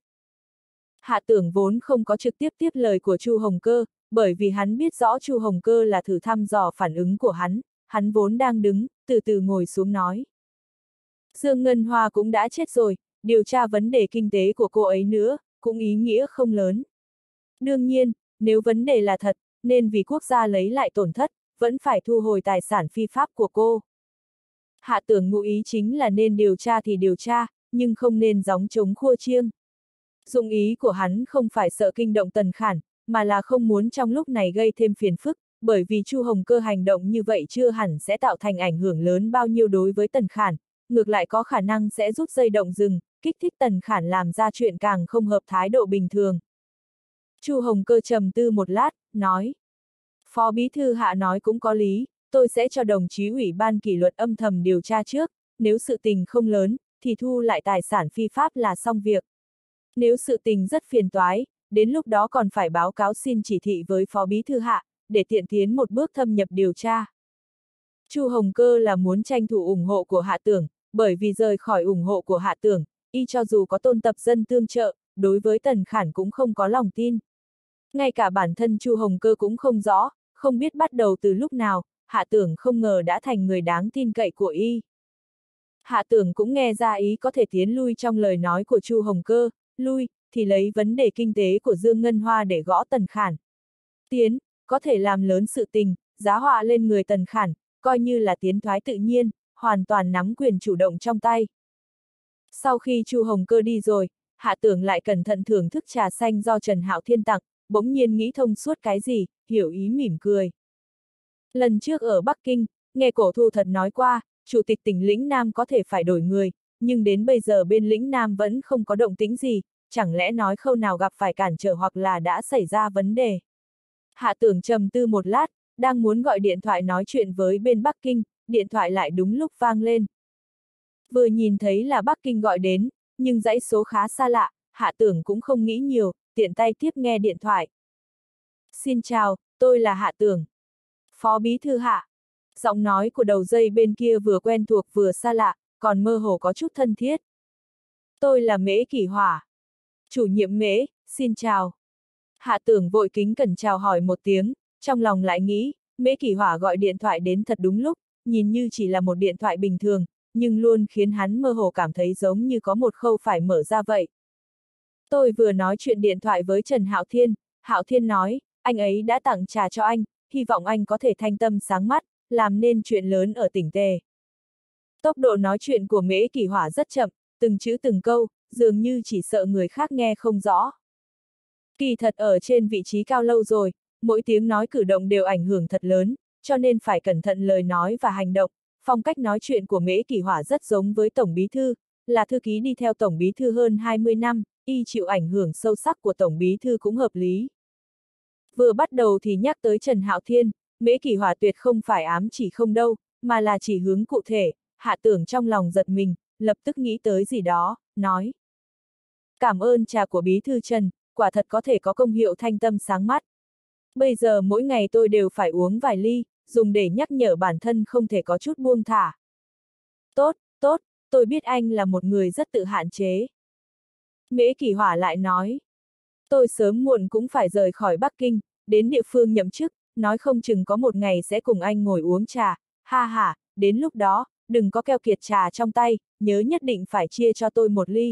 Hạ Tưởng vốn không có trực tiếp tiếp lời của Chu Hồng Cơ, bởi vì hắn biết rõ Chu Hồng Cơ là thử thăm dò phản ứng của hắn, hắn vốn đang đứng, từ từ ngồi xuống nói. Dương Ngân Hoa cũng đã chết rồi, điều tra vấn đề kinh tế của cô ấy nữa, cũng ý nghĩa không lớn. Đương nhiên, nếu vấn đề là thật, nên vì quốc gia lấy lại tổn thất, vẫn phải thu hồi tài sản phi pháp của cô. Hạ Tưởng ngụ ý chính là nên điều tra thì điều tra, nhưng không nên gióng trống khua chiêng. Dụng ý của hắn không phải sợ kinh động Tần Khản, mà là không muốn trong lúc này gây thêm phiền phức, bởi vì Chu Hồng Cơ hành động như vậy chưa hẳn sẽ tạo thành ảnh hưởng lớn bao nhiêu đối với Tần Khản, ngược lại có khả năng sẽ rút dây động rừng, kích thích Tần Khản làm ra chuyện càng không hợp thái độ bình thường. Chu Hồng Cơ trầm tư một lát, nói. Phó Bí Thư Hạ nói cũng có lý, tôi sẽ cho đồng chí ủy ban kỷ luật âm thầm điều tra trước, nếu sự tình không lớn, thì thu lại tài sản phi pháp là xong việc. Nếu sự tình rất phiền toái, đến lúc đó còn phải báo cáo xin chỉ thị với Phó Bí Thư Hạ, để tiện tiến một bước thâm nhập điều tra. Chu Hồng Cơ là muốn tranh thủ ủng hộ của Hạ Tưởng, bởi vì rời khỏi ủng hộ của Hạ Tưởng, y cho dù có Tôn Tập Dân tương trợ, đối với Tần Khản cũng không có lòng tin. Ngay cả bản thân Chu Hồng Cơ cũng không rõ, không biết bắt đầu từ lúc nào, Hạ Tưởng không ngờ đã thành người đáng tin cậy của y. Hạ Tưởng cũng nghe ra ý có thể tiến lui trong lời nói của Chu Hồng Cơ, lui, thì lấy vấn đề kinh tế của Dương Ngân Hoa để gõ Tần Khản. Tiến, có thể làm lớn sự tình, giá họa lên người Tần Khản, coi như là tiến thoái tự nhiên, hoàn toàn nắm quyền chủ động trong tay. Sau khi Chu Hồng Cơ đi rồi, Hạ Tưởng lại cẩn thận thưởng thức trà xanh do Trần Hạo Thiên tặng, bỗng nhiên nghĩ thông suốt cái gì, hiểu ý mỉm cười. Lần trước ở Bắc Kinh, nghe Cổ Thu Thật nói qua, Chủ tịch tỉnh lĩnh Nam có thể phải đổi người, nhưng đến bây giờ bên lĩnh Nam vẫn không có động tĩnh gì, chẳng lẽ nói khâu nào gặp phải cản trở hoặc là đã xảy ra vấn đề. Hạ Tưởng trầm tư một lát, đang muốn gọi điện thoại nói chuyện với bên Bắc Kinh, điện thoại lại đúng lúc vang lên. Vừa nhìn thấy là Bắc Kinh gọi đến, nhưng dãy số khá xa lạ, Hạ Tưởng cũng không nghĩ nhiều, tiện tay tiếp nghe điện thoại. Xin chào, tôi là Hạ Tưởng. Phó Bí Thư Hạ. Giọng nói của đầu dây bên kia vừa quen thuộc vừa xa lạ, còn mơ hồ có chút thân thiết. Tôi là Mễ Kỷ Hỏa. Chủ nhiệm Mễ, xin chào. Hạ Tưởng vội kính cẩn chào hỏi một tiếng, trong lòng lại nghĩ, Mễ Kỷ Hỏa gọi điện thoại đến thật đúng lúc, nhìn như chỉ là một điện thoại bình thường, nhưng luôn khiến hắn mơ hồ cảm thấy giống như có một khâu phải mở ra vậy. Tôi vừa nói chuyện điện thoại với Trần Hạo Thiên, Hạo Thiên nói, anh ấy đã tặng trà cho anh, hy vọng anh có thể thanh tâm sáng mắt, làm nên chuyện lớn ở tỉnh Tề. Tốc độ nói chuyện của Mễ Kỷ Hỏa rất chậm, từng chữ từng câu, dường như chỉ sợ người khác nghe không rõ. Kỳ thật ở trên vị trí cao lâu rồi, mỗi tiếng nói cử động đều ảnh hưởng thật lớn, cho nên phải cẩn thận lời nói và hành động. Phong cách nói chuyện của Mễ Kỷ Hỏa rất giống với Tổng Bí Thư, là thư ký đi theo Tổng Bí Thư hơn hai mươi năm, y chịu ảnh hưởng sâu sắc của Tổng Bí Thư cũng hợp lý. Vừa bắt đầu thì nhắc tới Trần Hạo Thiên, Mễ Kỷ Hỏa tuyệt không phải ám chỉ không đâu, mà là chỉ hướng cụ thể. Hạ Tưởng trong lòng giật mình, lập tức nghĩ tới gì đó, nói. Cảm ơn trà của Bí Thư Trần, quả thật có thể có công hiệu thanh tâm sáng mắt. Bây giờ mỗi ngày tôi đều phải uống vài ly, dùng để nhắc nhở bản thân không thể có chút buông thả. Tốt, tốt, tôi biết anh là một người rất tự hạn chế. Mễ Kỷ Hỏa lại nói. Tôi sớm muộn cũng phải rời khỏi Bắc Kinh, đến địa phương nhậm chức, nói không chừng có một ngày sẽ cùng anh ngồi uống trà, ha ha, đến lúc đó, đừng có keo kiệt trà trong tay, nhớ nhất định phải chia cho tôi một ly.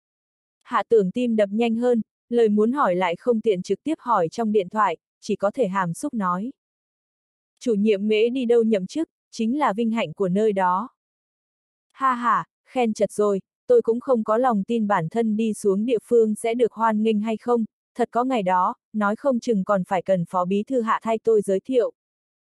Hạ Tưởng tim đập nhanh hơn, lời muốn hỏi lại không tiện trực tiếp hỏi trong điện thoại, chỉ có thể hàm xúc nói. Chủ nhiệm Mễ đi đâu nhậm chức, chính là vinh hạnh của nơi đó. Ha ha, khen chật rồi, tôi cũng không có lòng tin bản thân đi xuống địa phương sẽ được hoan nghênh hay không, thật có ngày đó, nói không chừng còn phải cần phó bí thư Hạ thay tôi giới thiệu.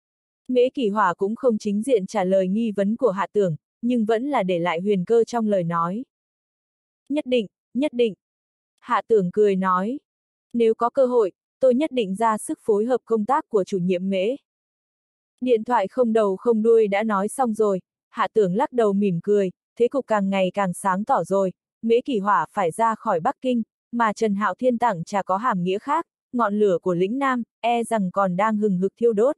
Mễ Kỷ Hỏa cũng không chính diện trả lời nghi vấn của Hạ Tưởng, nhưng vẫn là để lại huyền cơ trong lời nói. Nhất định, nhất định. Hạ Tưởng cười nói. Nếu có cơ hội, tôi nhất định ra sức phối hợp công tác của chủ nhiệm Mễ. Điện thoại không đầu không đuôi đã nói xong rồi, Hạ Tưởng lắc đầu mỉm cười, thế cục càng ngày càng sáng tỏ rồi, Mễ Kỷ Hỏa phải ra khỏi Bắc Kinh, mà Trần Hạo Thiên tặng chả có hàm nghĩa khác, ngọn lửa của lĩnh Nam, e rằng còn đang hừng hực thiêu đốt.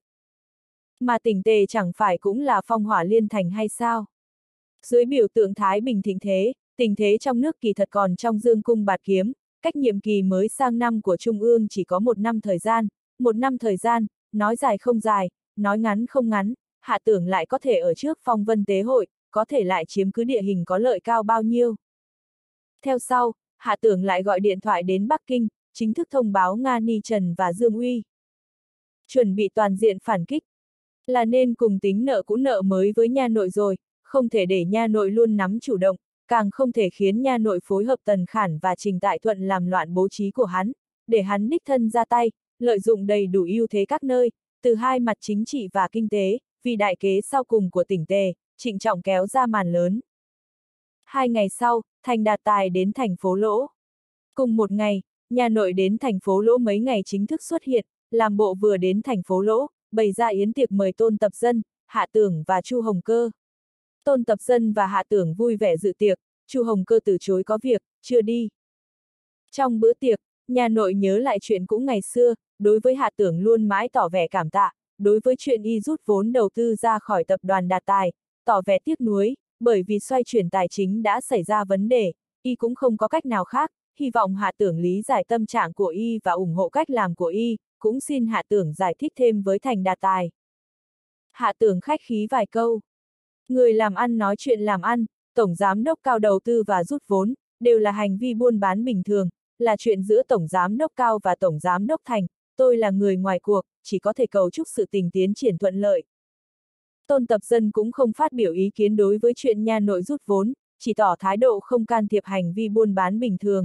Mà Tỉnh Tề chẳng phải cũng là phong hỏa liên thành hay sao? Dưới biểu tượng Thái Bình thịnh thế, tình thế trong nước kỳ thật còn trong dương cung bạt kiếm, cách nhiệm kỳ mới sang năm của Trung ương chỉ có một năm thời gian, một năm thời gian, nói dài không dài, nói ngắn không ngắn, Hạ Tưởng lại có thể ở trước phong vân tế hội, có thể lại chiếm cứ địa hình có lợi cao bao nhiêu. Theo sau, Hạ Tưởng lại gọi điện thoại đến Bắc Kinh, chính thức thông báo Nga Ni Trần và Dương Uy. Chuẩn bị toàn diện phản kích, là nên cùng tính nợ cũ nợ mới với nha nội rồi, không thể để nha nội luôn nắm chủ động, càng không thể khiến nha nội phối hợp Tần Khản và Trình Tại Thuận làm loạn bố trí của hắn, để hắn đích thân ra tay, lợi dụng đầy đủ ưu thế các nơi, từ hai mặt chính trị và kinh tế, vì đại kế sau cùng của tỉnh Tề, trịnh trọng kéo ra màn lớn. Hai ngày sau, Thành Đạt Tài đến thành phố Lỗ. Cùng một ngày, nha nội đến thành phố Lỗ mấy ngày chính thức xuất hiện, làm bộ vừa đến thành phố Lỗ, bày ra yến tiệc mời Tôn Tập Dân, Hạ Tưởng và Chu Hồng Cơ. Tôn Tập Dân và Hạ Tưởng vui vẻ dự tiệc, Chu Hồng Cơ từ chối có việc, chưa đi. Trong bữa tiệc, nhà nội nhớ lại chuyện cũ ngày xưa, đối với Hạ Tưởng luôn mãi tỏ vẻ cảm tạ, đối với chuyện y rút vốn đầu tư ra khỏi tập đoàn Đạt Tài, tỏ vẻ tiếc nuối, bởi vì xoay chuyển tài chính đã xảy ra vấn đề, y cũng không có cách nào khác, hy vọng Hạ Tưởng lý giải tâm trạng của y và ủng hộ cách làm của y, cũng xin Hạ Tưởng giải thích thêm với Thành Đạt Tài. Hạ Tưởng khách khí vài câu. Người làm ăn nói chuyện làm ăn, tổng giám đốc cao đầu tư và rút vốn, đều là hành vi buôn bán bình thường, là chuyện giữa tổng giám đốc cao và tổng giám đốc Thành, tôi là người ngoài cuộc, chỉ có thể cầu chúc sự tình tiến triển thuận lợi. Tôn Tập Dân cũng không phát biểu ý kiến đối với chuyện nha nội rút vốn, chỉ tỏ thái độ không can thiệp hành vi buôn bán bình thường.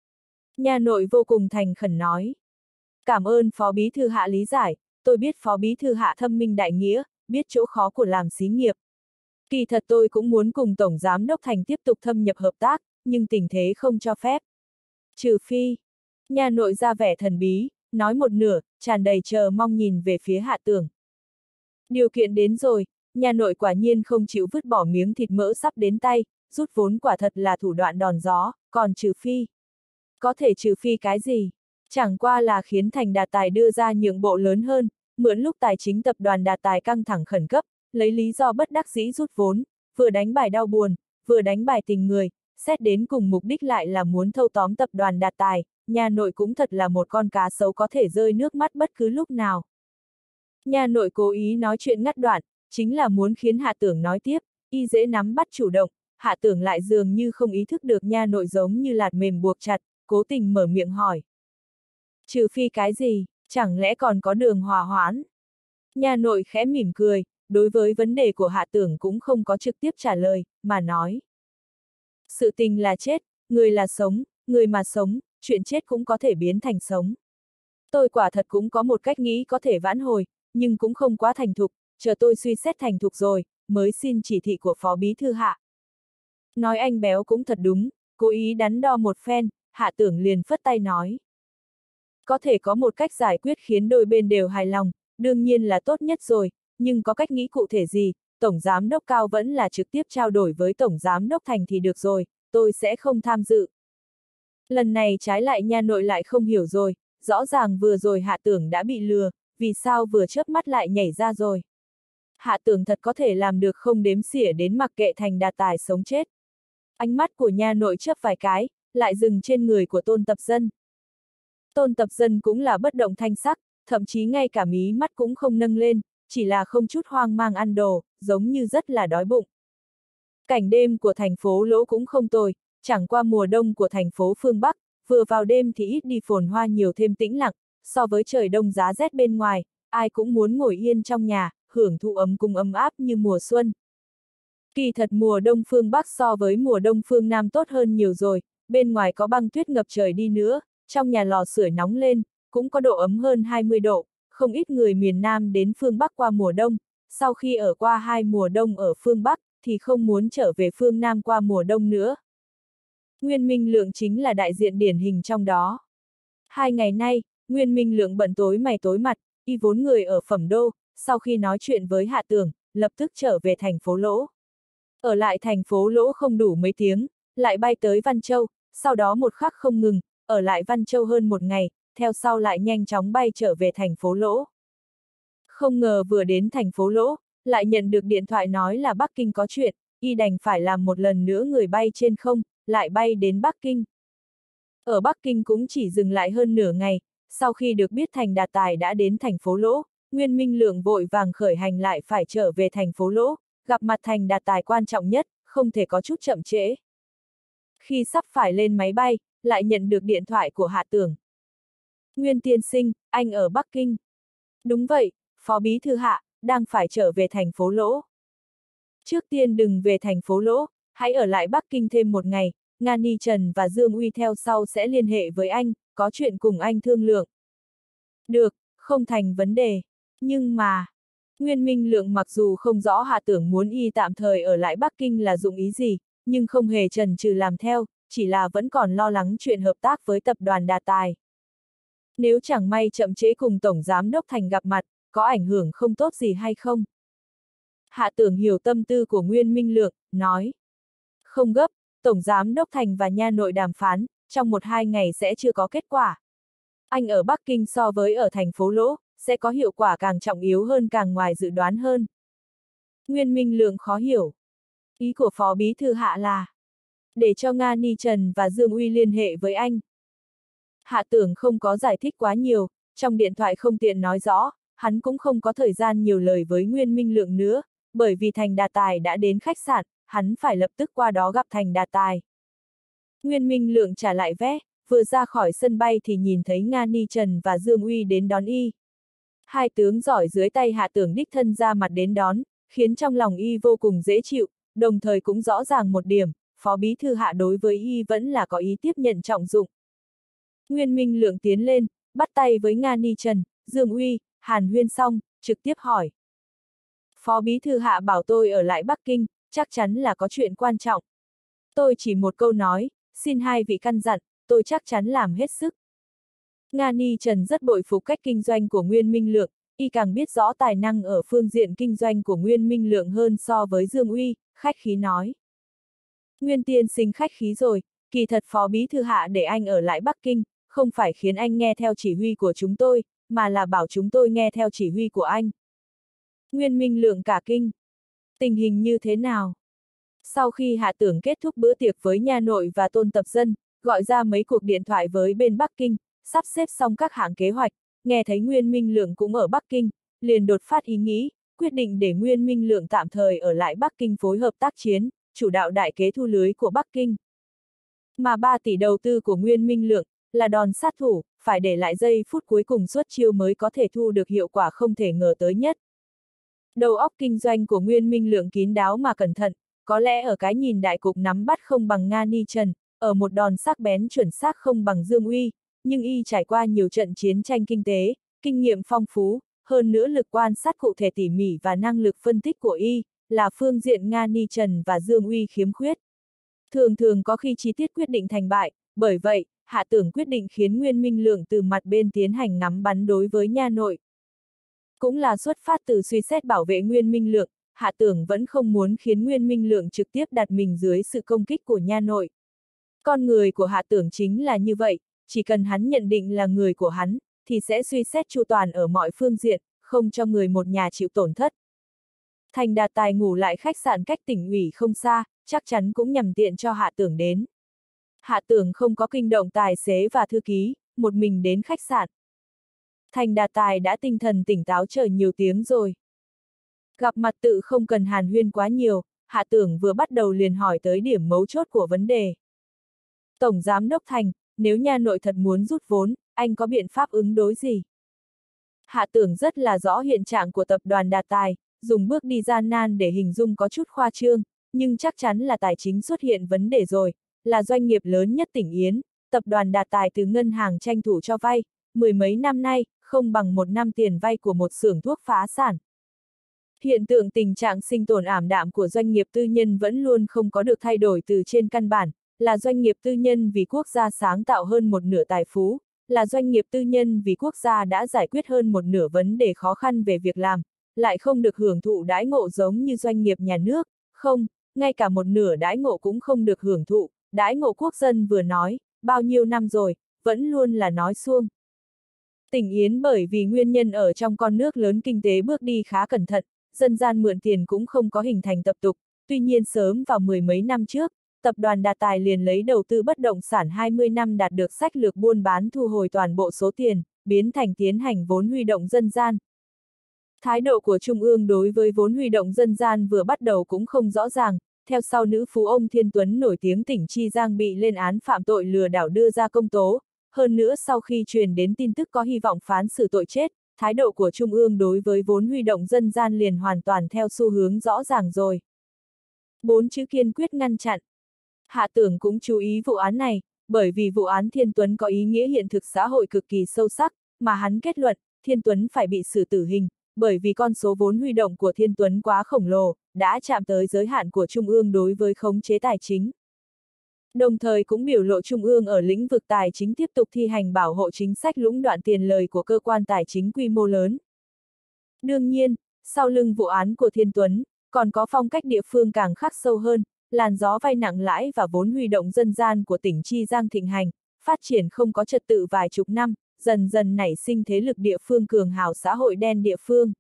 Nha nội vô cùng thành khẩn nói. Cảm ơn Phó Bí Thư Hạ lý giải, tôi biết Phó Bí Thư Hạ thâm minh đại nghĩa, biết chỗ khó của làm xí nghiệp. Kỳ thật tôi cũng muốn cùng Tổng Giám đốc Thành tiếp tục thâm nhập hợp tác, nhưng tình thế không cho phép. Trừ phi, nha nội ra vẻ thần bí, nói một nửa, tràn đầy chờ mong nhìn về phía Hạ Tưởng. Điều kiện đến rồi, nhà nội quả nhiên không chịu vứt bỏ miếng thịt mỡ sắp đến tay, rút vốn quả thật là thủ đoạn đòn gió, còn trừ phi. Có thể trừ phi cái gì? Chẳng qua là khiến Thành Đạt Tài đưa ra nhượng bộ lớn hơn, mượn lúc tài chính tập đoàn Đạt Tài căng thẳng khẩn cấp, lấy lý do bất đắc dĩ rút vốn, vừa đánh bài đau buồn, vừa đánh bài tình người, xét đến cùng mục đích lại là muốn thâu tóm tập đoàn Đạt Tài, nhà nội cũng thật là một con cá sấu có thể rơi nước mắt bất cứ lúc nào. Nhà nội cố ý nói chuyện ngắt đoạn, chính là muốn khiến Hạ Tưởng nói tiếp, y dễ nắm bắt chủ động, Hạ Tưởng lại dường như không ý thức được nha nội giống như lạt mềm buộc chặt, cố tình mở miệng hỏi. Trừ phi cái gì, chẳng lẽ còn có đường hòa hoãn? Nhà nội khẽ mỉm cười, đối với vấn đề của Hạ Tưởng cũng không có trực tiếp trả lời, mà nói. Sự tình là chết, người là sống, người mà sống, chuyện chết cũng có thể biến thành sống. Tôi quả thật cũng có một cách nghĩ có thể vãn hồi, nhưng cũng không quá thành thục, chờ tôi suy xét thành thục rồi, mới xin chỉ thị của Phó Bí Thư Hạ. Nói anh béo cũng thật đúng, cố ý đắn đo một phen, Hạ Tưởng liền phất tay nói. Có thể có một cách giải quyết khiến đôi bên đều hài lòng, đương nhiên là tốt nhất rồi, nhưng có cách nghĩ cụ thể gì, Tổng Giám đốc Cao vẫn là trực tiếp trao đổi với Tổng Giám đốc Thành thì được rồi, tôi sẽ không tham dự. Lần này trái lại nha nội lại không hiểu rồi, rõ ràng vừa rồi Hạ Tưởng đã bị lừa, vì sao vừa chớp mắt lại nhảy ra rồi. Hạ Tưởng thật có thể làm được không đếm xỉa đến mặc kệ Thành Đạt Tài sống chết. Ánh mắt của nha nội chớp vài cái, lại dừng trên người của Tôn Tập Dân. Tôn Tập Dân cũng là bất động thanh sắc, thậm chí ngay cả mí mắt cũng không nâng lên, chỉ là không chút hoang mang ăn đồ, giống như rất là đói bụng. Cảnh đêm của thành phố Lỗ cũng không tồi, chẳng qua mùa đông của thành phố phương Bắc, vừa vào đêm thì ít đi phồn hoa nhiều thêm tĩnh lặng, so với trời đông giá rét bên ngoài, ai cũng muốn ngồi yên trong nhà, hưởng thụ ấm cung ấm áp như mùa xuân. Kỳ thật mùa đông phương Bắc so với mùa đông phương Nam tốt hơn nhiều rồi, bên ngoài có băng tuyết ngập trời đi nữa, Trong nhà lò sưởi nóng lên, cũng có độ ấm hơn hai mươi độ, không ít người miền Nam đến phương Bắc qua mùa đông, sau khi ở qua hai mùa đông ở phương Bắc, thì không muốn trở về phương Nam qua mùa đông nữa. Nguyên Minh Lượng chính là đại diện điển hình trong đó. Hai ngày nay, Nguyên Minh Lượng bận tối mày tối mặt, y vốn người ở Phẩm Đô, sau khi nói chuyện với Hạ Tưởng, lập tức trở về thành phố Lỗ. Ở lại thành phố Lỗ không đủ mấy tiếng, lại bay tới Văn Châu, sau đó một khắc không ngừng, ở lại Văn Châu hơn một ngày, theo sau lại nhanh chóng bay trở về thành phố Lỗ. Không ngờ vừa đến thành phố Lỗ, lại nhận được điện thoại nói là Bắc Kinh có chuyện, y đành phải làm một lần nữa người bay trên không, lại bay đến Bắc Kinh. Ở Bắc Kinh cũng chỉ dừng lại hơn nửa ngày, sau khi được biết Thành Đạt Tài đã đến thành phố Lỗ, Nguyên Minh Lượng vội vàng khởi hành lại phải trở về thành phố Lỗ, gặp mặt Thành Đạt Tài quan trọng nhất, không thể có chút chậm trễ. Khi sắp phải lên máy bay, lại nhận được điện thoại của Hạ Tưởng. Nguyên tiên sinh, anh ở Bắc Kinh. Đúng vậy, Phó Bí Thư Hạ, đang phải trở về thành phố Lỗ. Trước tiên đừng về thành phố Lỗ, hãy ở lại Bắc Kinh thêm một ngày, Nga Ni Trần và Dương Uy theo sau sẽ liên hệ với anh, có chuyện cùng anh thương lượng. Được, không thành vấn đề. Nhưng mà, Nguyên Minh Lượng mặc dù không rõ Hạ Tưởng muốn y tạm thời ở lại Bắc Kinh là dụng ý gì, nhưng không hề chần chừ làm theo, chỉ là vẫn còn lo lắng chuyện hợp tác với tập đoàn Đạt Tài. Nếu chẳng may chậm trễ cùng Tổng Giám đốc Thành gặp mặt, có ảnh hưởng không tốt gì hay không? Hạ Tưởng hiểu tâm tư của Nguyên Minh Lượng, nói. Không gấp, Tổng Giám đốc Thành và nha nội đàm phán, trong một hai ngày sẽ chưa có kết quả. Anh ở Bắc Kinh so với ở thành phố Lỗ, sẽ có hiệu quả càng trọng yếu hơn càng ngoài dự đoán hơn. Nguyên Minh Lượng khó hiểu. Ý của Phó Bí Thư Hạ là để cho Nga Ni Trần và Dương Uy liên hệ với anh. Hạ Tưởng không có giải thích quá nhiều, trong điện thoại không tiện nói rõ, hắn cũng không có thời gian nhiều lời với Nguyên Minh Lượng nữa, bởi vì Thành Đạt Tài đã đến khách sạn, hắn phải lập tức qua đó gặp Thành Đạt Tài. Nguyên Minh Lượng trả lại vé, vừa ra khỏi sân bay thì nhìn thấy Nga Ni Trần và Dương Uy đến đón y. Hai tướng giỏi dưới tay Hạ Tưởng đích thân ra mặt đến đón, khiến trong lòng y vô cùng dễ chịu, đồng thời cũng rõ ràng một điểm, Phó Bí Thư Hạ đối với y vẫn là có ý tiếp nhận trọng dụng. Nguyên Minh Lượng tiến lên, bắt tay với Nga Ni Trần, Dương Uy, Hàn Huyên xong, trực tiếp hỏi. Phó Bí Thư Hạ bảo tôi ở lại Bắc Kinh, chắc chắn là có chuyện quan trọng. Tôi chỉ một câu nói, xin hai vị căn dặn, tôi chắc chắn làm hết sức. Nga Ni Trần rất bội phục cách kinh doanh của Nguyên Minh Lượng, y càng biết rõ tài năng ở phương diện kinh doanh của Nguyên Minh Lượng hơn so với Dương Uy, khách khí nói. Nguyên tiên sinh khách khí rồi, kỳ thật Phó Bí Thư Hạ để anh ở lại Bắc Kinh, không phải khiến anh nghe theo chỉ huy của chúng tôi, mà là bảo chúng tôi nghe theo chỉ huy của anh. Nguyên Minh Lượng cả kinh. Tình hình như thế nào? Sau khi Hạ Tưởng kết thúc bữa tiệc với nha nội và Tôn Tập Dân, gọi ra mấy cuộc điện thoại với bên Bắc Kinh, sắp xếp xong các hạng kế hoạch, nghe thấy Nguyên Minh Lượng cũng ở Bắc Kinh, liền đột phát ý nghĩ, quyết định để Nguyên Minh Lượng tạm thời ở lại Bắc Kinh phối hợp tác chiến, chủ đạo đại kế thu lưới của Bắc Kinh. Mà ba tỷ đầu tư của Nguyên Minh Lượng, là đòn sát thủ, phải để lại giây phút cuối cùng xuất chiêu mới có thể thu được hiệu quả không thể ngờ tới nhất. Đầu óc kinh doanh của Nguyên Minh Lượng kín đáo mà cẩn thận, có lẽ ở cái nhìn đại cục nắm bắt không bằng Nga Ni Trần, ở một đòn sắc bén chuẩn xác không bằng Dương Uy, nhưng y trải qua nhiều trận chiến tranh kinh tế, kinh nghiệm phong phú, hơn nữa lực quan sát cụ thể tỉ mỉ và năng lực phân tích của y, là phương diện Nga Ni Trần và Dương Uy khiếm khuyết. Thường thường có khi chi tiết quyết định thành bại, bởi vậy, Hạ Tưởng quyết định khiến Nguyên Minh Lượng từ mặt bên tiến hành ngắm bắn đối với nha nội. Cũng là xuất phát từ suy xét bảo vệ Nguyên Minh Lượng, Hạ Tưởng vẫn không muốn khiến Nguyên Minh Lượng trực tiếp đặt mình dưới sự công kích của nha nội. Con người của Hạ Tưởng chính là như vậy, chỉ cần hắn nhận định là người của hắn, thì sẽ suy xét chu toàn ở mọi phương diện, không cho người một nhà chịu tổn thất. Thành Đạt Tài ngủ lại khách sạn cách tỉnh ủy không xa, chắc chắn cũng nhằm tiện cho Hạ Tưởng đến. Hạ Tưởng không có kinh động tài xế và thư ký, một mình đến khách sạn. Thành Đạt Tài đã tinh thần tỉnh táo chờ nhiều tiếng rồi. Gặp mặt tự không cần hàn huyên quá nhiều, Hạ Tưởng vừa bắt đầu liền hỏi tới điểm mấu chốt của vấn đề. Tổng Giám đốc Thành, nếu nha nội thật muốn rút vốn, anh có biện pháp ứng đối gì? Hạ Tưởng rất là rõ hiện trạng của tập đoàn Đạt Tài, dùng bước đi gian nan để hình dung có chút khoa trương, nhưng chắc chắn là tài chính xuất hiện vấn đề rồi, là doanh nghiệp lớn nhất tỉnh Yến, tập đoàn Đạt Tài từ ngân hàng tranh thủ cho vay, mười mấy năm nay, không bằng một năm tiền vay của một xưởng thuốc phá sản. Hiện tượng tình trạng sinh tồn ảm đạm của doanh nghiệp tư nhân vẫn luôn không có được thay đổi từ trên căn bản, là doanh nghiệp tư nhân vì quốc gia sáng tạo hơn một nửa tài phú, là doanh nghiệp tư nhân vì quốc gia đã giải quyết hơn một nửa vấn đề khó khăn về việc làm, lại không được hưởng thụ đãi ngộ giống như doanh nghiệp nhà nước, không, ngay cả một nửa đãi ngộ cũng không được hưởng thụ, đãi ngộ quốc dân vừa nói, bao nhiêu năm rồi, vẫn luôn là nói suông. Tỉnh Yến bởi vì nguyên nhân ở trong con nước lớn kinh tế bước đi khá cẩn thận, dân gian mượn tiền cũng không có hình thành tập tục, tuy nhiên sớm vào mười mấy năm trước, tập đoàn Đạt Tài liền lấy đầu tư bất động sản hai mươi năm đạt được sách lược buôn bán thu hồi toàn bộ số tiền, biến thành tiến hành vốn huy động dân gian. Thái độ của Trung ương đối với vốn huy động dân gian vừa bắt đầu cũng không rõ ràng, theo sau nữ phú ông Thiên Tuấn nổi tiếng tỉnh Chi Giang bị lên án phạm tội lừa đảo đưa ra công tố, hơn nữa sau khi truyền đến tin tức có hy vọng phán xử tội chết, thái độ của Trung ương đối với vốn huy động dân gian liền hoàn toàn theo xu hướng rõ ràng rồi. Bốn chữ kiên quyết ngăn chặn. Hạ Tưởng cũng chú ý vụ án này, bởi vì vụ án Thiên Tuấn có ý nghĩa hiện thực xã hội cực kỳ sâu sắc, mà hắn kết luận, Thiên Tuấn phải bị xử tử hình, bởi vì con số vốn huy động của Thiên Tuấn quá khổng lồ, đã chạm tới giới hạn của Trung ương đối với khống chế tài chính. Đồng thời cũng biểu lộ Trung ương ở lĩnh vực tài chính tiếp tục thi hành bảo hộ chính sách lũng đoạn tiền lời của cơ quan tài chính quy mô lớn. Đương nhiên, sau lưng vụ án của Thiên Tuấn, còn có phong cách địa phương càng khắc sâu hơn, làn gió vay nặng lãi và vốn huy động dân gian của tỉnh Chi Giang thịnh hành, phát triển không có trật tự vài chục năm, dần dần nảy sinh thế lực địa phương cường hào xã hội đen địa phương.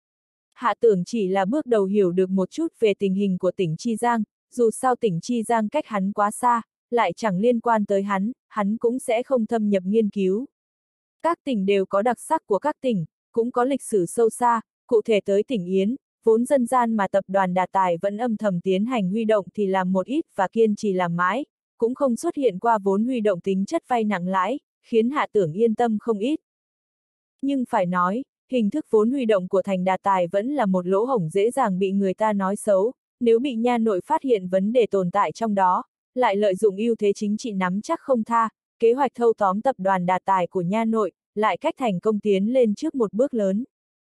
Hạ Tưởng chỉ là bước đầu hiểu được một chút về tình hình của tỉnh Chi Giang, dù sao tỉnh Chi Giang cách hắn quá xa, lại chẳng liên quan tới hắn, hắn cũng sẽ không thâm nhập nghiên cứu. Các tỉnh đều có đặc sắc của các tỉnh, cũng có lịch sử sâu xa, cụ thể tới tỉnh Yến, vốn dân gian mà tập đoàn Đạt Tài vẫn âm thầm tiến hành huy động thì làm một ít và kiên trì làm mãi, cũng không xuất hiện qua vốn huy động tính chất vay nặng lãi, khiến Hạ Tưởng yên tâm không ít. Nhưng phải nói, hình thức vốn huy động của thành Đạt Tài vẫn là một lỗ hổng dễ dàng bị người ta nói xấu, nếu bị nha nội phát hiện vấn đề tồn tại trong đó, lại lợi dụng ưu thế chính trị nắm chắc không tha, kế hoạch thâu tóm tập đoàn Đạt Tài của nha nội, lại cách thành công tiến lên trước một bước lớn.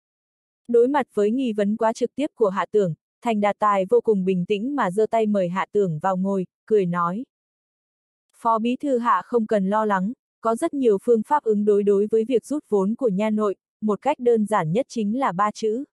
Đối mặt với nghi vấn quá trực tiếp của Hạ Tưởng, thành Đạt Tài vô cùng bình tĩnh mà giơ tay mời Hạ Tưởng vào ngồi, cười nói. Phó Bí thư Hạ không cần lo lắng, có rất nhiều phương pháp ứng đối đối với việc rút vốn của nha nội, một cách đơn giản nhất chính là ba chữ.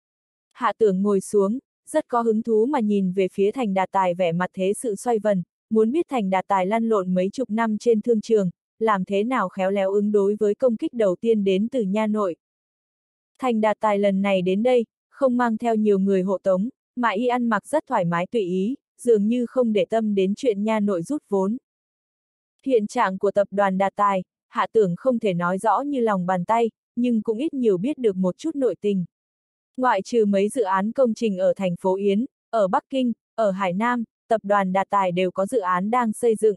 Hạ Tưởng ngồi xuống, rất có hứng thú mà nhìn về phía thành Đạt Tài vẻ mặt thế sự xoay vần, muốn biết thành Đạt Tài lăn lộn mấy chục năm trên thương trường, làm thế nào khéo léo ứng đối với công kích đầu tiên đến từ nha nội. Thành Đạt Tài lần này đến đây, không mang theo nhiều người hộ tống, mà y ăn mặc rất thoải mái tùy ý, dường như không để tâm đến chuyện nha nội rút vốn. Hiện trạng của tập đoàn Đạt Tài, Hạ Tưởng không thể nói rõ như lòng bàn tay, nhưng cũng ít nhiều biết được một chút nội tình. Ngoại trừ mấy dự án công trình ở thành phố Yến, ở Bắc Kinh, ở Hải Nam, tập đoàn Đạt Tài đều có dự án đang xây dựng.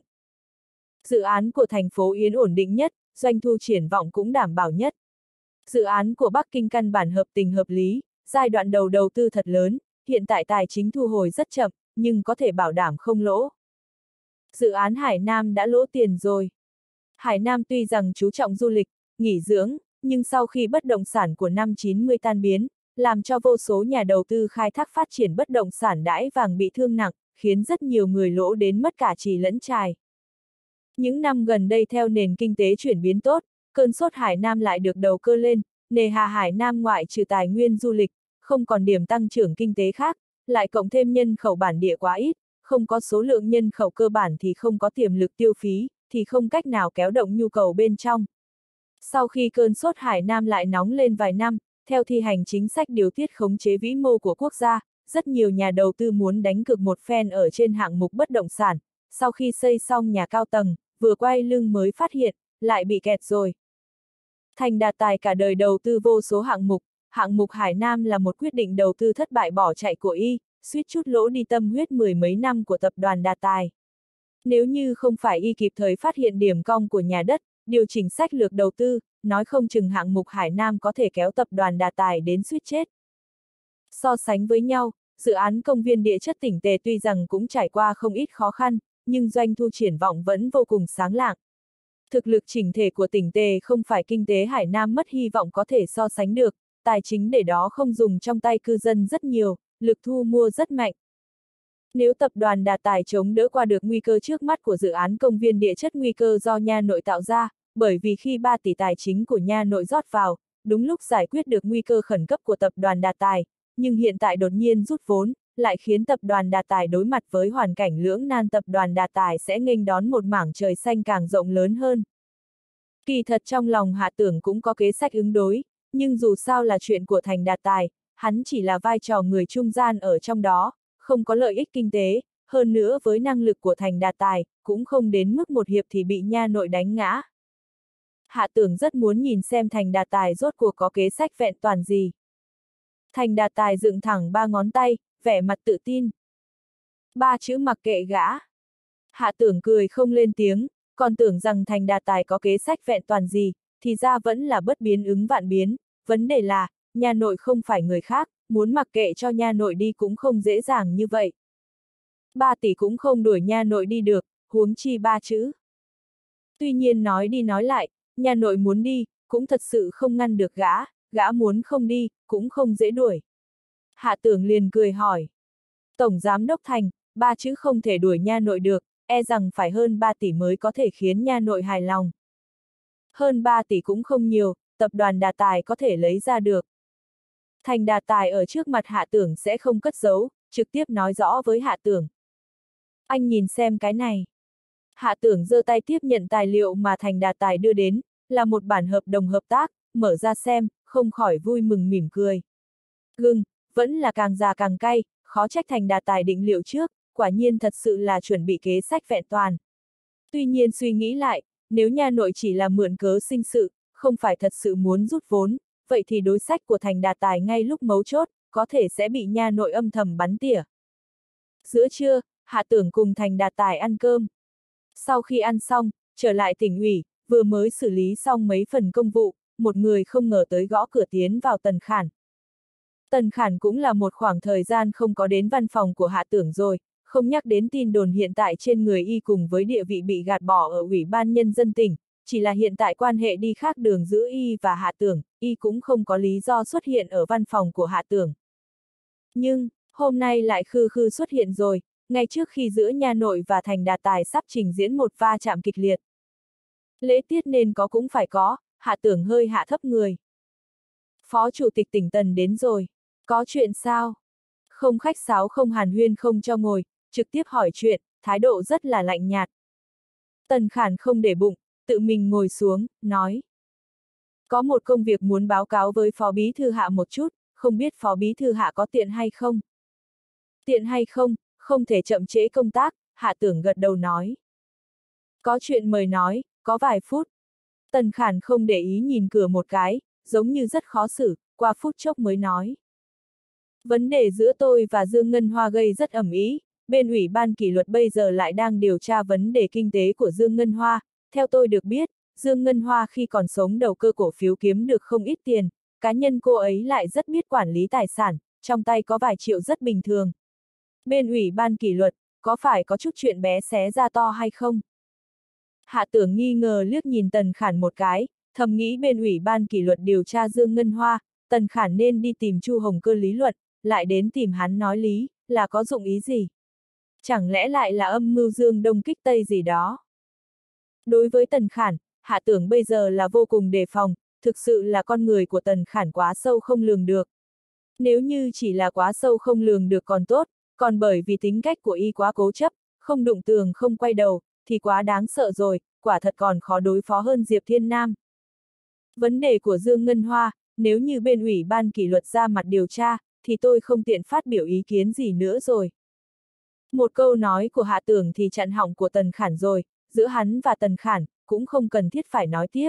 Dự án của thành phố Yến ổn định nhất, doanh thu triển vọng cũng đảm bảo nhất. Dự án của Bắc Kinh căn bản hợp tình hợp lý, giai đoạn đầu đầu tư thật lớn, hiện tại tài chính thu hồi rất chậm, nhưng có thể bảo đảm không lỗ. Dự án Hải Nam đã lỗ tiền rồi. Hải Nam tuy rằng chú trọng du lịch, nghỉ dưỡng, nhưng sau khi bất động sản của năm chín mươi tan biến, làm cho vô số nhà đầu tư khai thác phát triển bất động sản đãi vàng bị thương nặng, khiến rất nhiều người lỗ đến mất cả trì lẫn trài. Những năm gần đây theo nền kinh tế chuyển biến tốt, cơn sốt Hải Nam lại được đầu cơ lên, nề hà Hải Nam ngoại trừ tài nguyên du lịch, không còn điểm tăng trưởng kinh tế khác, lại cộng thêm nhân khẩu bản địa quá ít, không có số lượng nhân khẩu cơ bản thì không có tiềm lực tiêu phí, thì không cách nào kéo động nhu cầu bên trong. Sau khi cơn sốt Hải Nam lại nóng lên vài năm, theo thi hành chính sách điều tiết khống chế vĩ mô của quốc gia, rất nhiều nhà đầu tư muốn đánh cược một phen ở trên hạng mục bất động sản, sau khi xây xong nhà cao tầng, vừa quay lưng mới phát hiện, lại bị kẹt rồi. Thành Đạt Tài cả đời đầu tư vô số hạng mục, hạng mục Hải Nam là một quyết định đầu tư thất bại bỏ chạy của y, suýt chút lỗ đi tâm huyết mười mấy năm của tập đoàn Đạt Tài. Nếu như không phải y kịp thời phát hiện điểm cong của nhà đất, điều chỉnh sách lược đầu tư, nói không chừng hạng mục Hải Nam có thể kéo tập đoàn Đạt Tài đến suýt chết. So sánh với nhau, dự án công viên địa chất tỉnh Tề tuy rằng cũng trải qua không ít khó khăn, nhưng doanh thu triển vọng vẫn vô cùng sáng lạng. Thực lực chỉnh thể của tỉnh Tề không phải kinh tế Hải Nam mất hy vọng có thể so sánh được, tài chính để đó không dùng trong tay cư dân rất nhiều, lực thu mua rất mạnh. Nếu tập đoàn Đạt Tài chống đỡ qua được nguy cơ trước mắt của dự án công viên địa chất nguy cơ do nha nội tạo ra, bởi vì khi ba tỷ tài chính của nha nội rót vào, đúng lúc giải quyết được nguy cơ khẩn cấp của tập đoàn Đạt Tài, nhưng hiện tại đột nhiên rút vốn, lại khiến tập đoàn Đạt Tài đối mặt với hoàn cảnh lưỡng nan, tập đoàn Đạt Tài sẽ nghênh đón một mảng trời xanh càng rộng lớn hơn. Kỳ thật trong lòng Hạ Tưởng cũng có kế sách ứng đối, nhưng dù sao là chuyện của Thành Đạt Tài, hắn chỉ là vai trò người trung gian ở trong đó, không có lợi ích kinh tế, hơn nữa với năng lực của Thành Đạt Tài, cũng không đến mức một hiệp thì bị nha nội đánh ngã. Hạ Tưởng rất muốn nhìn xem Thành Đạt Tài rốt cuộc có kế sách vẹn toàn gì. Thành Đạt Tài dựng thẳng ba ngón tay, vẻ mặt tự tin. Ba chữ mặc kệ gã. Hạ Tưởng cười không lên tiếng, còn tưởng rằng Thành Đạt Tài có kế sách vẹn toàn gì, thì ra vẫn là bất biến ứng vạn biến, vấn đề là, nha nội không phải người khác, muốn mặc kệ cho nha nội đi cũng không dễ dàng như vậy. Ba tỷ cũng không đuổi nha nội đi được, huống chi ba chữ. Tuy nhiên nói đi nói lại, nha nội muốn đi, cũng thật sự không ngăn được gã, gã muốn không đi, cũng không dễ đuổi. Hạ Tưởng liền cười hỏi. Tổng giám đốc Thành, ba chữ không thể đuổi nha nội được, e rằng phải hơn ba tỷ mới có thể khiến nha nội hài lòng. Hơn ba tỷ cũng không nhiều, tập đoàn Đạt Tài có thể lấy ra được. Thành Đạt Tài ở trước mặt Hạ Tưởng sẽ không cất giấu, trực tiếp nói rõ với Hạ Tưởng. Anh nhìn xem cái này. Hạ Tưởng giơ tay tiếp nhận tài liệu mà Thành Đạt Tài đưa đến, là một bản hợp đồng hợp tác, mở ra xem, không khỏi vui mừng mỉm cười. Gừng, vẫn là càng già càng cay, khó trách Thành Đạt Tài định liệu trước, quả nhiên thật sự là chuẩn bị kế sách vẹn toàn. Tuy nhiên suy nghĩ lại, nếu nha nội chỉ là mượn cớ sinh sự, không phải thật sự muốn rút vốn, vậy thì đối sách của Thành Đạt Tài ngay lúc mấu chốt, có thể sẽ bị nha nội âm thầm bắn tỉa. Giữa trưa, Hạ Tưởng cùng Thành Đạt Tài ăn cơm. Sau khi ăn xong, trở lại tỉnh ủy, vừa mới xử lý xong mấy phần công vụ, một người không ngờ tới gõ cửa tiến vào Tần Khản. Tần Khản cũng là một khoảng thời gian không có đến văn phòng của Hạ Tưởng rồi, không nhắc đến tin đồn hiện tại trên người y cùng với địa vị bị gạt bỏ ở Ủy ban Nhân dân tỉnh, chỉ là hiện tại quan hệ đi khác đường giữa y và Hạ Tưởng, y cũng không có lý do xuất hiện ở văn phòng của Hạ Tưởng. Nhưng, hôm nay lại khư khư xuất hiện rồi, ngay trước khi giữa nha nội và Thành Đạt Tài sắp trình diễn một va chạm kịch liệt. Lễ tiết nên có cũng phải có, Hạ Tưởng hơi hạ thấp người. Phó Chủ tịch tỉnh Tần đến rồi, có chuyện sao? Không khách sáo không hàn huyên không cho ngồi, trực tiếp hỏi chuyện, thái độ rất là lạnh nhạt. Tần Khản không để bụng, tự mình ngồi xuống, nói. Có một công việc muốn báo cáo với Phó Bí Thư Hạ một chút, không biết Phó Bí Thư Hạ có tiện hay không? Tiện hay không, không thể chậm trễ công tác, Hạ Tưởng gật đầu nói. Có chuyện mời nói, có vài phút. Tần Khản không để ý nhìn cửa một cái, giống như rất khó xử, qua phút chốc mới nói. Vấn đề giữa tôi và Dương Ngân Hoa gây rất ầm ĩ, bên Ủy ban kỷ luật bây giờ lại đang điều tra vấn đề kinh tế của Dương Ngân Hoa. Theo tôi được biết, Dương Ngân Hoa khi còn sống đầu cơ cổ phiếu kiếm được không ít tiền, cá nhân cô ấy lại rất biết quản lý tài sản, trong tay có vài triệu rất bình thường. Bên Ủy ban kỷ luật, có phải có chút chuyện bé xé ra to hay không? Hạ Tưởng nghi ngờ liếc nhìn Tần Khản một cái, thầm nghĩ bên Ủy ban kỷ luật điều tra Dương Ngân Hoa, Tần Khản nên đi tìm Chu Hồng Cơ lý luận, lại đến tìm hắn nói lý, là có dụng ý gì? Chẳng lẽ lại là âm mưu Dương Đông kích Tây gì đó? Đối với Tần Khản, Hạ Tưởng bây giờ là vô cùng đề phòng, thực sự là con người của Tần Khản quá sâu không lường được. Nếu như chỉ là quá sâu không lường được còn tốt, còn bởi vì tính cách của y quá cố chấp, không đụng tường không quay đầu, thì quá đáng sợ rồi, quả thật còn khó đối phó hơn Diệp Thiên Nam. Vấn đề của Dương Ngân Hoa, nếu như bên Ủy ban kỷ luật ra mặt điều tra, thì tôi không tiện phát biểu ý kiến gì nữa rồi. Một câu nói của Hạ Tưởng thì chặn họng của Tần Khản rồi, giữa hắn và Tần Khản, cũng không cần thiết phải nói tiếp.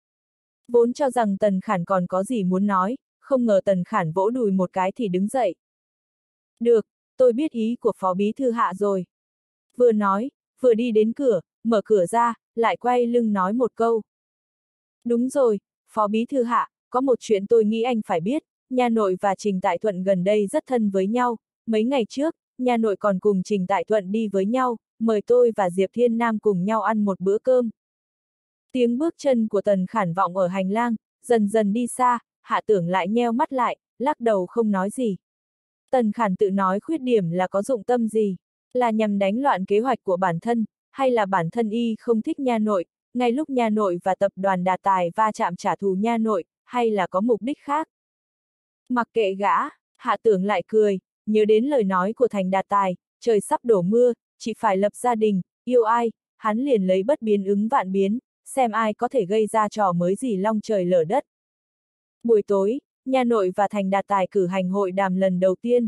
Vốn cho rằng Tần Khản còn có gì muốn nói, không ngờ Tần Khản vỗ đùi một cái thì đứng dậy. Được, tôi biết ý của Phó Bí Thư Hạ rồi. Vừa nói, vừa đi đến cửa, mở cửa ra, lại quay lưng nói một câu. Đúng rồi, Phó Bí Thư Hạ, có một chuyện tôi nghĩ anh phải biết, nha nội và Trình Tại Thuận gần đây rất thân với nhau, mấy ngày trước, nha nội còn cùng Trình Tại Thuận đi với nhau, mời tôi và Diệp Thiên Nam cùng nhau ăn một bữa cơm. Tiếng bước chân của Tần Khản vọng ở hành lang, dần dần đi xa, Hạ Tưởng lại nheo mắt lại, lắc đầu không nói gì. Tần Khản tự nói khuyết điểm là có dụng tâm gì? Là nhằm đánh loạn kế hoạch của bản thân, hay là bản thân y không thích nha nội, ngay lúc nha nội và tập đoàn Đà Tài va chạm trả thù nha nội, hay là có mục đích khác? Mặc kệ gã, Hạ Tưởng lại cười, nhớ đến lời nói của Thành Đà Tài, trời sắp đổ mưa, chỉ phải lập gia đình, yêu ai, hắn liền lấy bất biến ứng vạn biến, xem ai có thể gây ra trò mới gì long trời lở đất. Buổi tối, nha nội và Thành Đà Tài cử hành hội đàm lần đầu tiên.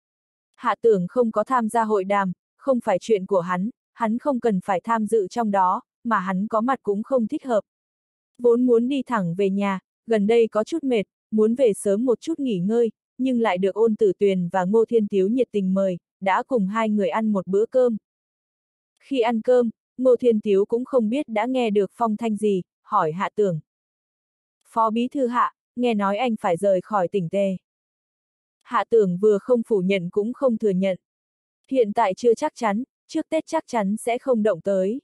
Hạ Tưởng không có tham gia hội đàm, không phải chuyện của hắn, hắn không cần phải tham dự trong đó, mà hắn có mặt cũng không thích hợp. Vốn muốn đi thẳng về nhà, gần đây có chút mệt, muốn về sớm một chút nghỉ ngơi, nhưng lại được Ôn Tử Tuyền và Ngô Thiên Tiếu nhiệt tình mời, đã cùng hai người ăn một bữa cơm. Khi ăn cơm, Ngô Thiên Tiếu cũng không biết đã nghe được phong thanh gì, hỏi Hạ Tưởng. Phó Bí Thư Hạ, nghe nói anh phải rời khỏi tỉnh Tề. Hạ Tưởng vừa không phủ nhận cũng không thừa nhận. Hiện tại chưa chắc chắn, trước Tết chắc chắn sẽ không động tới.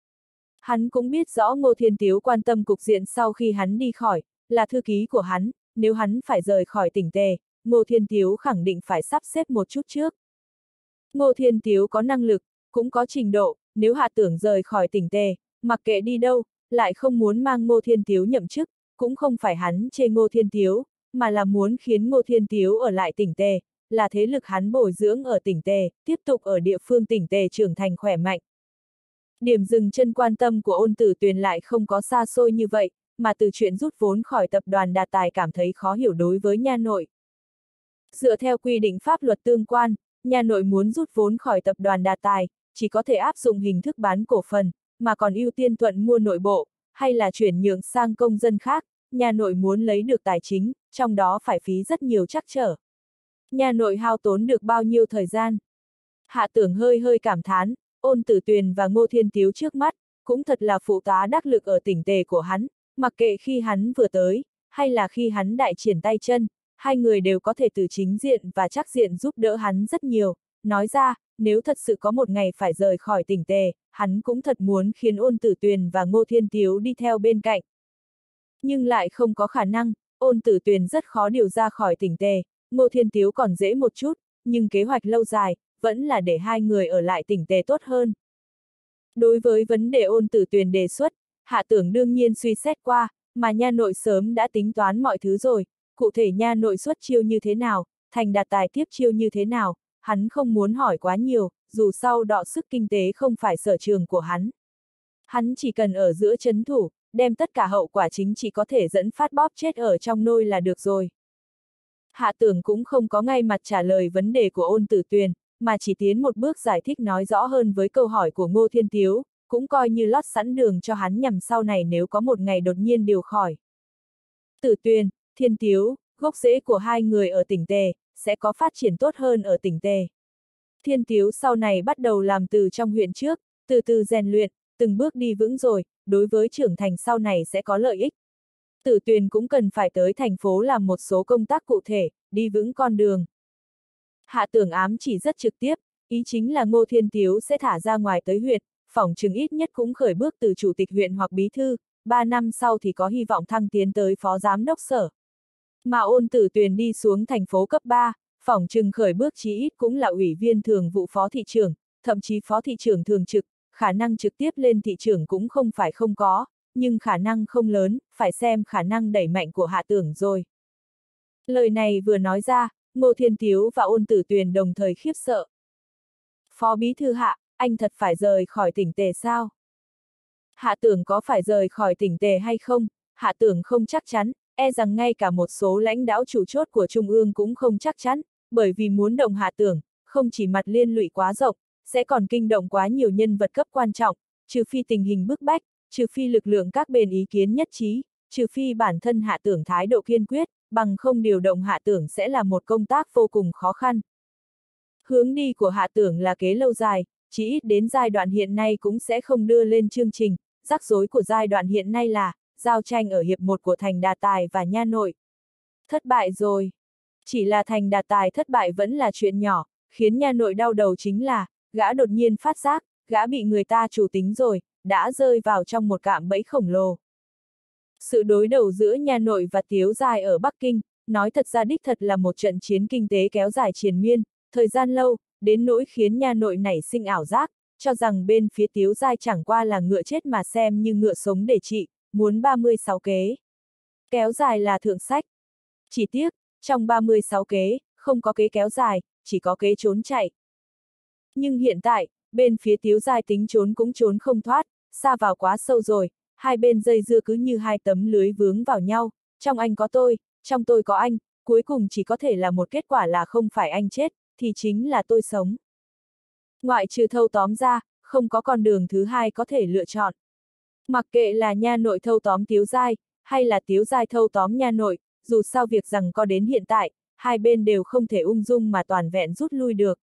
Hắn cũng biết rõ Ngô Thiên Tiếu quan tâm cục diện sau khi hắn đi khỏi, là thư ký của hắn, nếu hắn phải rời khỏi tỉnh Tề, Ngô Thiên Tiếu khẳng định phải sắp xếp một chút trước. Ngô Thiên Tiếu có năng lực, cũng có trình độ, nếu Hạ Tưởng rời khỏi tỉnh Tề, mặc kệ đi đâu, lại không muốn mang Ngô Thiên Tiếu nhậm chức, cũng không phải hắn chê Ngô Thiên Tiếu, mà là muốn khiến Ngô Thiên Tiếu ở lại tỉnh Tề, là thế lực hắn bồi dưỡng ở tỉnh Tề, tiếp tục ở địa phương tỉnh Tề trưởng thành khỏe mạnh. Điểm dừng chân quan tâm của Ôn Tử Tuyền lại không có xa xôi như vậy, mà từ chuyện rút vốn khỏi tập đoàn Đà Tài cảm thấy khó hiểu đối với nha nội. Dựa theo quy định pháp luật tương quan, nha nội muốn rút vốn khỏi tập đoàn Đà Tài, chỉ có thể áp dụng hình thức bán cổ phần, mà còn ưu tiên thuận mua nội bộ, hay là chuyển nhượng sang công dân khác, nha nội muốn lấy được tài chính, trong đó phải phí rất nhiều trắc trở. Nha nội hao tốn được bao nhiêu thời gian? Hạ Tưởng hơi hơi cảm thán, Ôn Tử Tuyền và Ngô Thiên Tiếu trước mắt, cũng thật là phụ tá đắc lực ở tỉnh Tề của hắn, mặc kệ khi hắn vừa tới, hay là khi hắn đại triển tay chân, hai người đều có thể từ chính diện và trắc diện giúp đỡ hắn rất nhiều. Nói ra, nếu thật sự có một ngày phải rời khỏi tỉnh Tề, hắn cũng thật muốn khiến Ôn Tử Tuyền và Ngô Thiên Tiếu đi theo bên cạnh. Nhưng lại không có khả năng, Ôn Tử Tuyền rất khó điều ra khỏi tỉnh Tề, Ngô Thiên Tiếu còn dễ một chút, nhưng kế hoạch lâu dài, vẫn là để hai người ở lại tỉnh Tề tốt hơn. Đối với vấn đề Ôn Tử Tuyền đề xuất, Hạ Tưởng đương nhiên suy xét qua, mà nha nội sớm đã tính toán mọi thứ rồi, cụ thể nha nội xuất chiêu như thế nào, Thành Đạt Tài tiếp chiêu như thế nào, hắn không muốn hỏi quá nhiều, dù sau đọ sức kinh tế không phải sở trường của hắn. Hắn chỉ cần ở giữa trấn thủ, đem tất cả hậu quả chính trị có thể dẫn phát bóp chết ở trong nôi là được rồi. Hạ Tưởng cũng không có ngay mặt trả lời vấn đề của Ôn Tử Tuyền, mà chỉ tiến một bước giải thích nói rõ hơn với câu hỏi của Ngô Thiên Tiếu, cũng coi như lót sẵn đường cho hắn nhằm sau này nếu có một ngày đột nhiên điều khỏi. Tử Tuyền, Thiên Tiếu, gốc rễ của hai người ở tỉnh Tề, sẽ có phát triển tốt hơn ở tỉnh Tề. Thiên Tiếu sau này bắt đầu làm từ trong huyện trước, từ từ rèn luyện, từng bước đi vững rồi, đối với trưởng thành sau này sẽ có lợi ích. Tử Tuyền cũng cần phải tới thành phố làm một số công tác cụ thể, đi vững con đường. Hạ Tưởng ám chỉ rất trực tiếp, ý chính là Ngô Thiên Tiếu sẽ thả ra ngoài tới huyện, phỏng chừng ít nhất cũng khởi bước từ chủ tịch huyện hoặc bí thư, ba năm sau thì có hy vọng thăng tiến tới phó giám đốc sở. Mà Ôn Tử Tuyền đi xuống thành phố cấp ba, phỏng chừng khởi bước chí ít cũng là ủy viên thường vụ phó thị trưởng, thậm chí phó thị trưởng thường trực, khả năng trực tiếp lên thị trưởng cũng không phải không có, nhưng khả năng không lớn, phải xem khả năng đẩy mạnh của Hạ Tưởng rồi. Lời này vừa nói ra, Ngô Thiên Tiếu và Ôn Tử Tuyền đồng thời khiếp sợ. Phó Bí Thư Hạ, anh thật phải rời khỏi tỉnh Tề sao? Hạ Tưởng có phải rời khỏi tỉnh Tề hay không? Hạ Tưởng không chắc chắn, e rằng ngay cả một số lãnh đạo chủ chốt của Trung ương cũng không chắc chắn, bởi vì muốn động Hạ Tưởng, không chỉ mặt liên lụy quá rộng, sẽ còn kinh động quá nhiều nhân vật cấp quan trọng, trừ phi tình hình bức bách, trừ phi lực lượng các bên ý kiến nhất trí, trừ phi bản thân Hạ Tưởng thái độ kiên quyết, bằng không điều động Hạ Tưởng sẽ là một công tác vô cùng khó khăn. Hướng đi của Hạ Tưởng là kế lâu dài, chỉ ít đến giai đoạn hiện nay cũng sẽ không đưa lên chương trình, rắc rối của giai đoạn hiện nay là, giao tranh ở hiệp một của Thành Đà Tài và nha nội. Thất bại rồi. Chỉ là Thành Đà Tài thất bại vẫn là chuyện nhỏ, khiến nha nội đau đầu chính là, gã đột nhiên phát giác, gã bị người ta chủ tính rồi, đã rơi vào trong một cạm bẫy khổng lồ. Sự đối đầu giữa nha nội và Tiếu Giai ở Bắc Kinh, nói thật ra đích thật là một trận chiến kinh tế kéo dài triền miên, thời gian lâu, đến nỗi khiến nha nội nảy sinh ảo giác, cho rằng bên phía Tiếu Giai chẳng qua là ngựa chết mà xem như ngựa sống để trị, muốn ba mươi sáu kế. Kéo dài là thượng sách. Chỉ tiếc, trong ba mươi sáu kế, không có kế kéo dài, chỉ có kế trốn chạy. Nhưng hiện tại, bên phía Tiếu Giai tính trốn cũng trốn không thoát, xa vào quá sâu rồi, hai bên dây dưa cứ như hai tấm lưới vướng vào nhau, trong anh có tôi, trong tôi có anh, cuối cùng chỉ có thể là một kết quả là không phải anh chết, thì chính là tôi sống. Ngoại trừ thâu tóm ra, không có con đường thứ hai có thể lựa chọn. Mặc kệ là nha nội thâu tóm Tiếu Giai, hay là Tiếu Giai thâu tóm nha nội, dù sao việc rằng có đến hiện tại, hai bên đều không thể ung dung mà toàn vẹn rút lui được.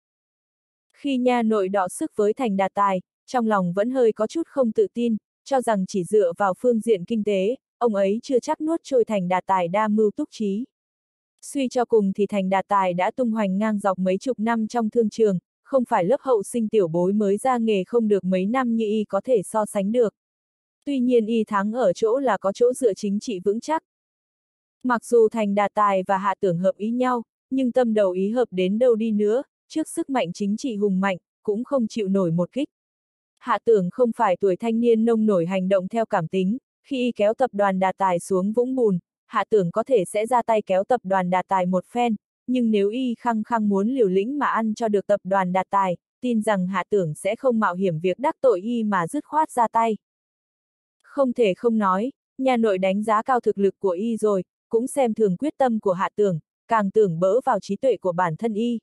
Khi nha nội đọ sức với Thành Đạt Tài, trong lòng vẫn hơi có chút không tự tin, cho rằng chỉ dựa vào phương diện kinh tế, ông ấy chưa chắc nuốt trôi Thành Đạt Tài đa mưu túc trí. Suy cho cùng thì Thành Đạt Tài đã tung hoành ngang dọc mấy chục năm trong thương trường, không phải lớp hậu sinh tiểu bối mới ra nghề không được mấy năm như y có thể so sánh được. Tuy nhiên y thắng ở chỗ là có chỗ dựa chính trị vững chắc. Mặc dù Thành Đạt Tài và Hạ Tưởng hợp ý nhau, nhưng tâm đầu ý hợp đến đâu đi nữa, trước sức mạnh chính trị hùng mạnh, cũng không chịu nổi một kích. Hạ Tưởng không phải tuổi thanh niên nông nổi hành động theo cảm tính, khi y kéo tập đoàn Đạt Tài xuống vũng bùn, Hạ Tưởng có thể sẽ ra tay kéo tập đoàn Đạt Tài một phen, nhưng nếu y khăng khăng muốn liều lĩnh mà ăn cho được tập đoàn Đạt Tài, tin rằng Hạ Tưởng sẽ không mạo hiểm việc đắc tội y mà dứt khoát ra tay. Không thể không nói, nhà nội đánh giá cao thực lực của y rồi, cũng xem thường quyết tâm của Hạ Tưởng, càng tưởng bỡ vào trí tuệ của bản thân y.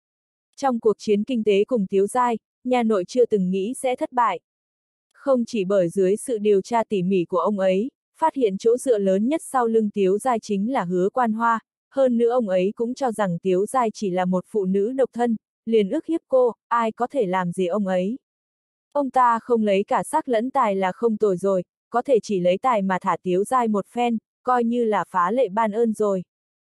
Trong cuộc chiến kinh tế cùng Tiếu Giai, nhà nội chưa từng nghĩ sẽ thất bại. Không chỉ bởi dưới sự điều tra tỉ mỉ của ông ấy, phát hiện chỗ dựa lớn nhất sau lưng Tiếu Giai chính là Hứa Quan Hoa, hơn nữa ông ấy cũng cho rằng Tiếu Giai chỉ là một phụ nữ độc thân, liền ức hiếp cô, ai có thể làm gì ông ấy. Ông ta không lấy cả sắc lẫn tài là không tồi rồi, có thể chỉ lấy tài mà thả Tiếu Giai một phen, coi như là phá lệ ban ơn rồi.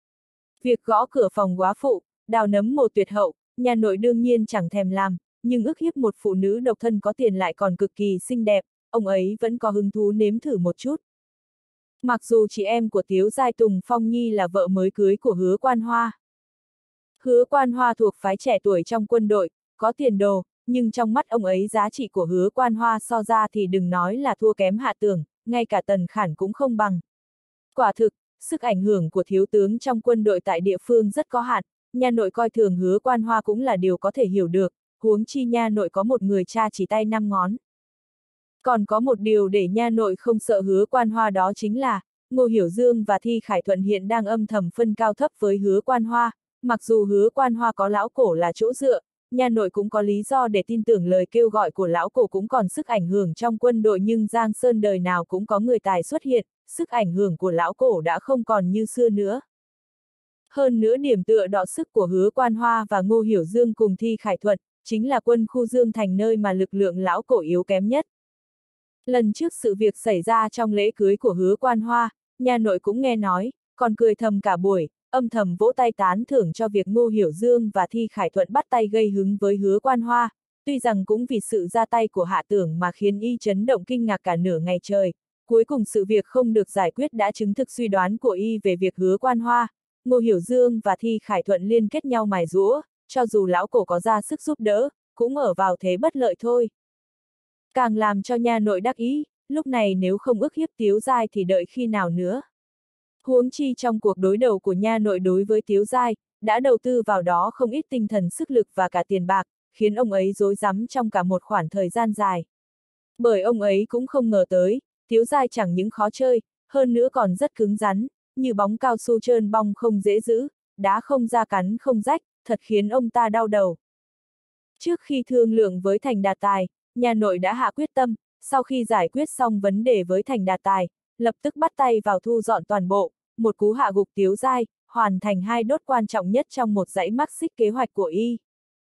Việc gõ cửa phòng góa phụ, đào nấm một tuyệt hậu, nhà nội đương nhiên chẳng thèm làm, nhưng ức hiếp một phụ nữ độc thân có tiền lại còn cực kỳ xinh đẹp, ông ấy vẫn có hứng thú nếm thử một chút. Mặc dù chị em của Tiếu Giai Tùng Phong Nhi là vợ mới cưới của Hứa Quan Hoa. Hứa Quan Hoa thuộc phái trẻ tuổi trong quân đội, có tiền đồ, nhưng trong mắt ông ấy giá trị của Hứa Quan Hoa so ra thì đừng nói là thua kém Hạ Tưởng, ngay cả Tần Khản cũng không bằng. Quả thực, sức ảnh hưởng của thiếu tướng trong quân đội tại địa phương rất có hạn, nha nội coi thường Hứa Quan Hoa cũng là điều có thể hiểu được, huống chi nha nội có một người cha chỉ tay năm ngón. Còn có một điều để nha nội không sợ Hứa Quan Hoa đó chính là, Ngô Hiểu Dương và Thi Khải Thuận hiện đang âm thầm phân cao thấp với Hứa Quan Hoa, mặc dù Hứa Quan Hoa có lão cổ là chỗ dựa, nha nội cũng có lý do để tin tưởng lời kêu gọi của lão cổ cũng còn sức ảnh hưởng trong quân đội, nhưng Giang Sơn đời nào cũng có người tài xuất hiện, sức ảnh hưởng của lão cổ đã không còn như xưa nữa. Hơn nữa điểm tựa đọ sức của Hứa Quan Hoa và Ngô Hiểu Dương cùng Thi Khải Thuận, chính là quân khu Dương Thành nơi mà lực lượng lão cổ yếu kém nhất. Lần trước sự việc xảy ra trong lễ cưới của Hứa Quan Hoa, nhà nội cũng nghe nói, còn cười thầm cả buổi, âm thầm vỗ tay tán thưởng cho việc Ngô Hiểu Dương và Thi Khải Thuận bắt tay gây hứng với Hứa Quan Hoa, tuy rằng cũng vì sự ra tay của Hạ Tưởng mà khiến y chấn động kinh ngạc cả nửa ngày trời, cuối cùng sự việc không được giải quyết đã chứng thực suy đoán của y về việc Hứa Quan Hoa, Ngô Hiểu Dương và Thi Khải Thuận liên kết nhau mài giũa, cho dù lão cổ có ra sức giúp đỡ, cũng ở vào thế bất lợi thôi. Càng làm cho nha nội đắc ý, lúc này nếu không ức hiếp Tiếu Giai thì đợi khi nào nữa. Huống chi trong cuộc đối đầu của nha nội đối với Tiếu Giai, đã đầu tư vào đó không ít tinh thần sức lực và cả tiền bạc, khiến ông ấy rối rắm trong cả một khoảng thời gian dài. Bởi ông ấy cũng không ngờ tới, Tiếu Giai chẳng những khó chơi, hơn nữa còn rất cứng rắn, như bóng cao su trơn bong không dễ giữ, đá không ra cắn không rách, thật khiến ông ta đau đầu. Trước khi thương lượng với Thành Đạt Tài, nhà nội đã hạ quyết tâm, sau khi giải quyết xong vấn đề với Thành Đạt Tài, lập tức bắt tay vào thu dọn toàn bộ, một cú hạ gục Tiếu Giai, hoàn thành hai đốt quan trọng nhất trong một dãy mắc xích kế hoạch của y.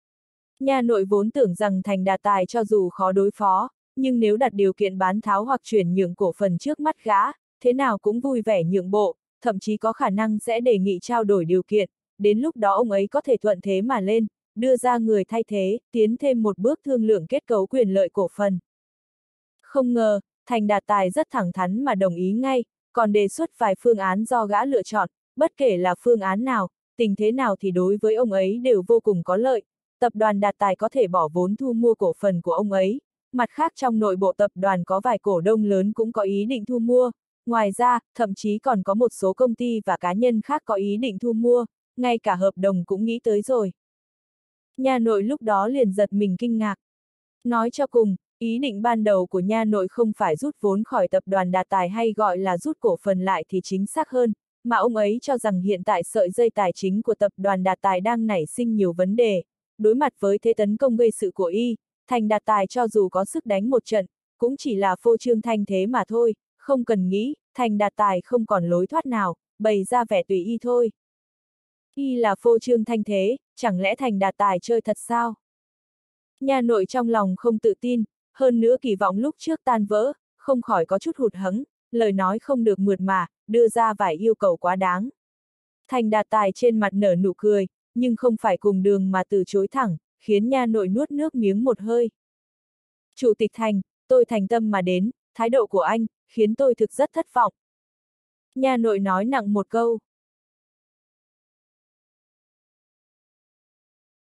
Nhà nội vốn tưởng rằng Thành Đạt Tài cho dù khó đối phó, nhưng nếu đặt điều kiện bán tháo hoặc chuyển nhượng cổ phần trước mắt gã, thế nào cũng vui vẻ nhượng bộ, thậm chí có khả năng sẽ đề nghị trao đổi điều kiện, đến lúc đó ông ấy có thể thuận thế mà lên, đưa ra người thay thế, tiến thêm một bước thương lượng kết cấu quyền lợi cổ phần. Không ngờ, Thành Đạt Tài rất thẳng thắn mà đồng ý ngay, còn đề xuất vài phương án do gã lựa chọn, bất kể là phương án nào, tình thế nào thì đối với ông ấy đều vô cùng có lợi. Tập đoàn Đạt Tài có thể bỏ vốn thu mua cổ phần của ông ấy, mặt khác trong nội bộ tập đoàn có vài cổ đông lớn cũng có ý định thu mua, ngoài ra, thậm chí còn có một số công ty và cá nhân khác có ý định thu mua, ngay cả hợp đồng cũng nghĩ tới rồi. Nha nội lúc đó liền giật mình kinh ngạc. Nói cho cùng, ý định ban đầu của nha nội không phải rút vốn khỏi tập đoàn Đạt Tài hay gọi là rút cổ phần lại thì chính xác hơn, mà ông ấy cho rằng hiện tại sợi dây tài chính của tập đoàn Đạt Tài đang nảy sinh nhiều vấn đề. Đối mặt với thế tấn công gây sự của y, Thành Đạt Tài cho dù có sức đánh một trận, cũng chỉ là phô trương thanh thế mà thôi, không cần nghĩ, Thành Đạt Tài không còn lối thoát nào, bày ra vẻ tùy y thôi. Y là phô trương thanh thế, chẳng lẽ Thành Đạt Tài chơi thật sao? Nha nội trong lòng không tự tin, hơn nữa kỳ vọng lúc trước tan vỡ, không khỏi có chút hụt hẫng, lời nói không được mượt mà, đưa ra vài yêu cầu quá đáng. Thành Đạt Tài trên mặt nở nụ cười, nhưng không phải cùng đường mà từ chối thẳng, khiến nha nội nuốt nước miếng một hơi. Chủ tịch Thành, tôi thành tâm mà đến, thái độ của anh, khiến tôi thực rất thất vọng. Nha nội nói nặng một câu.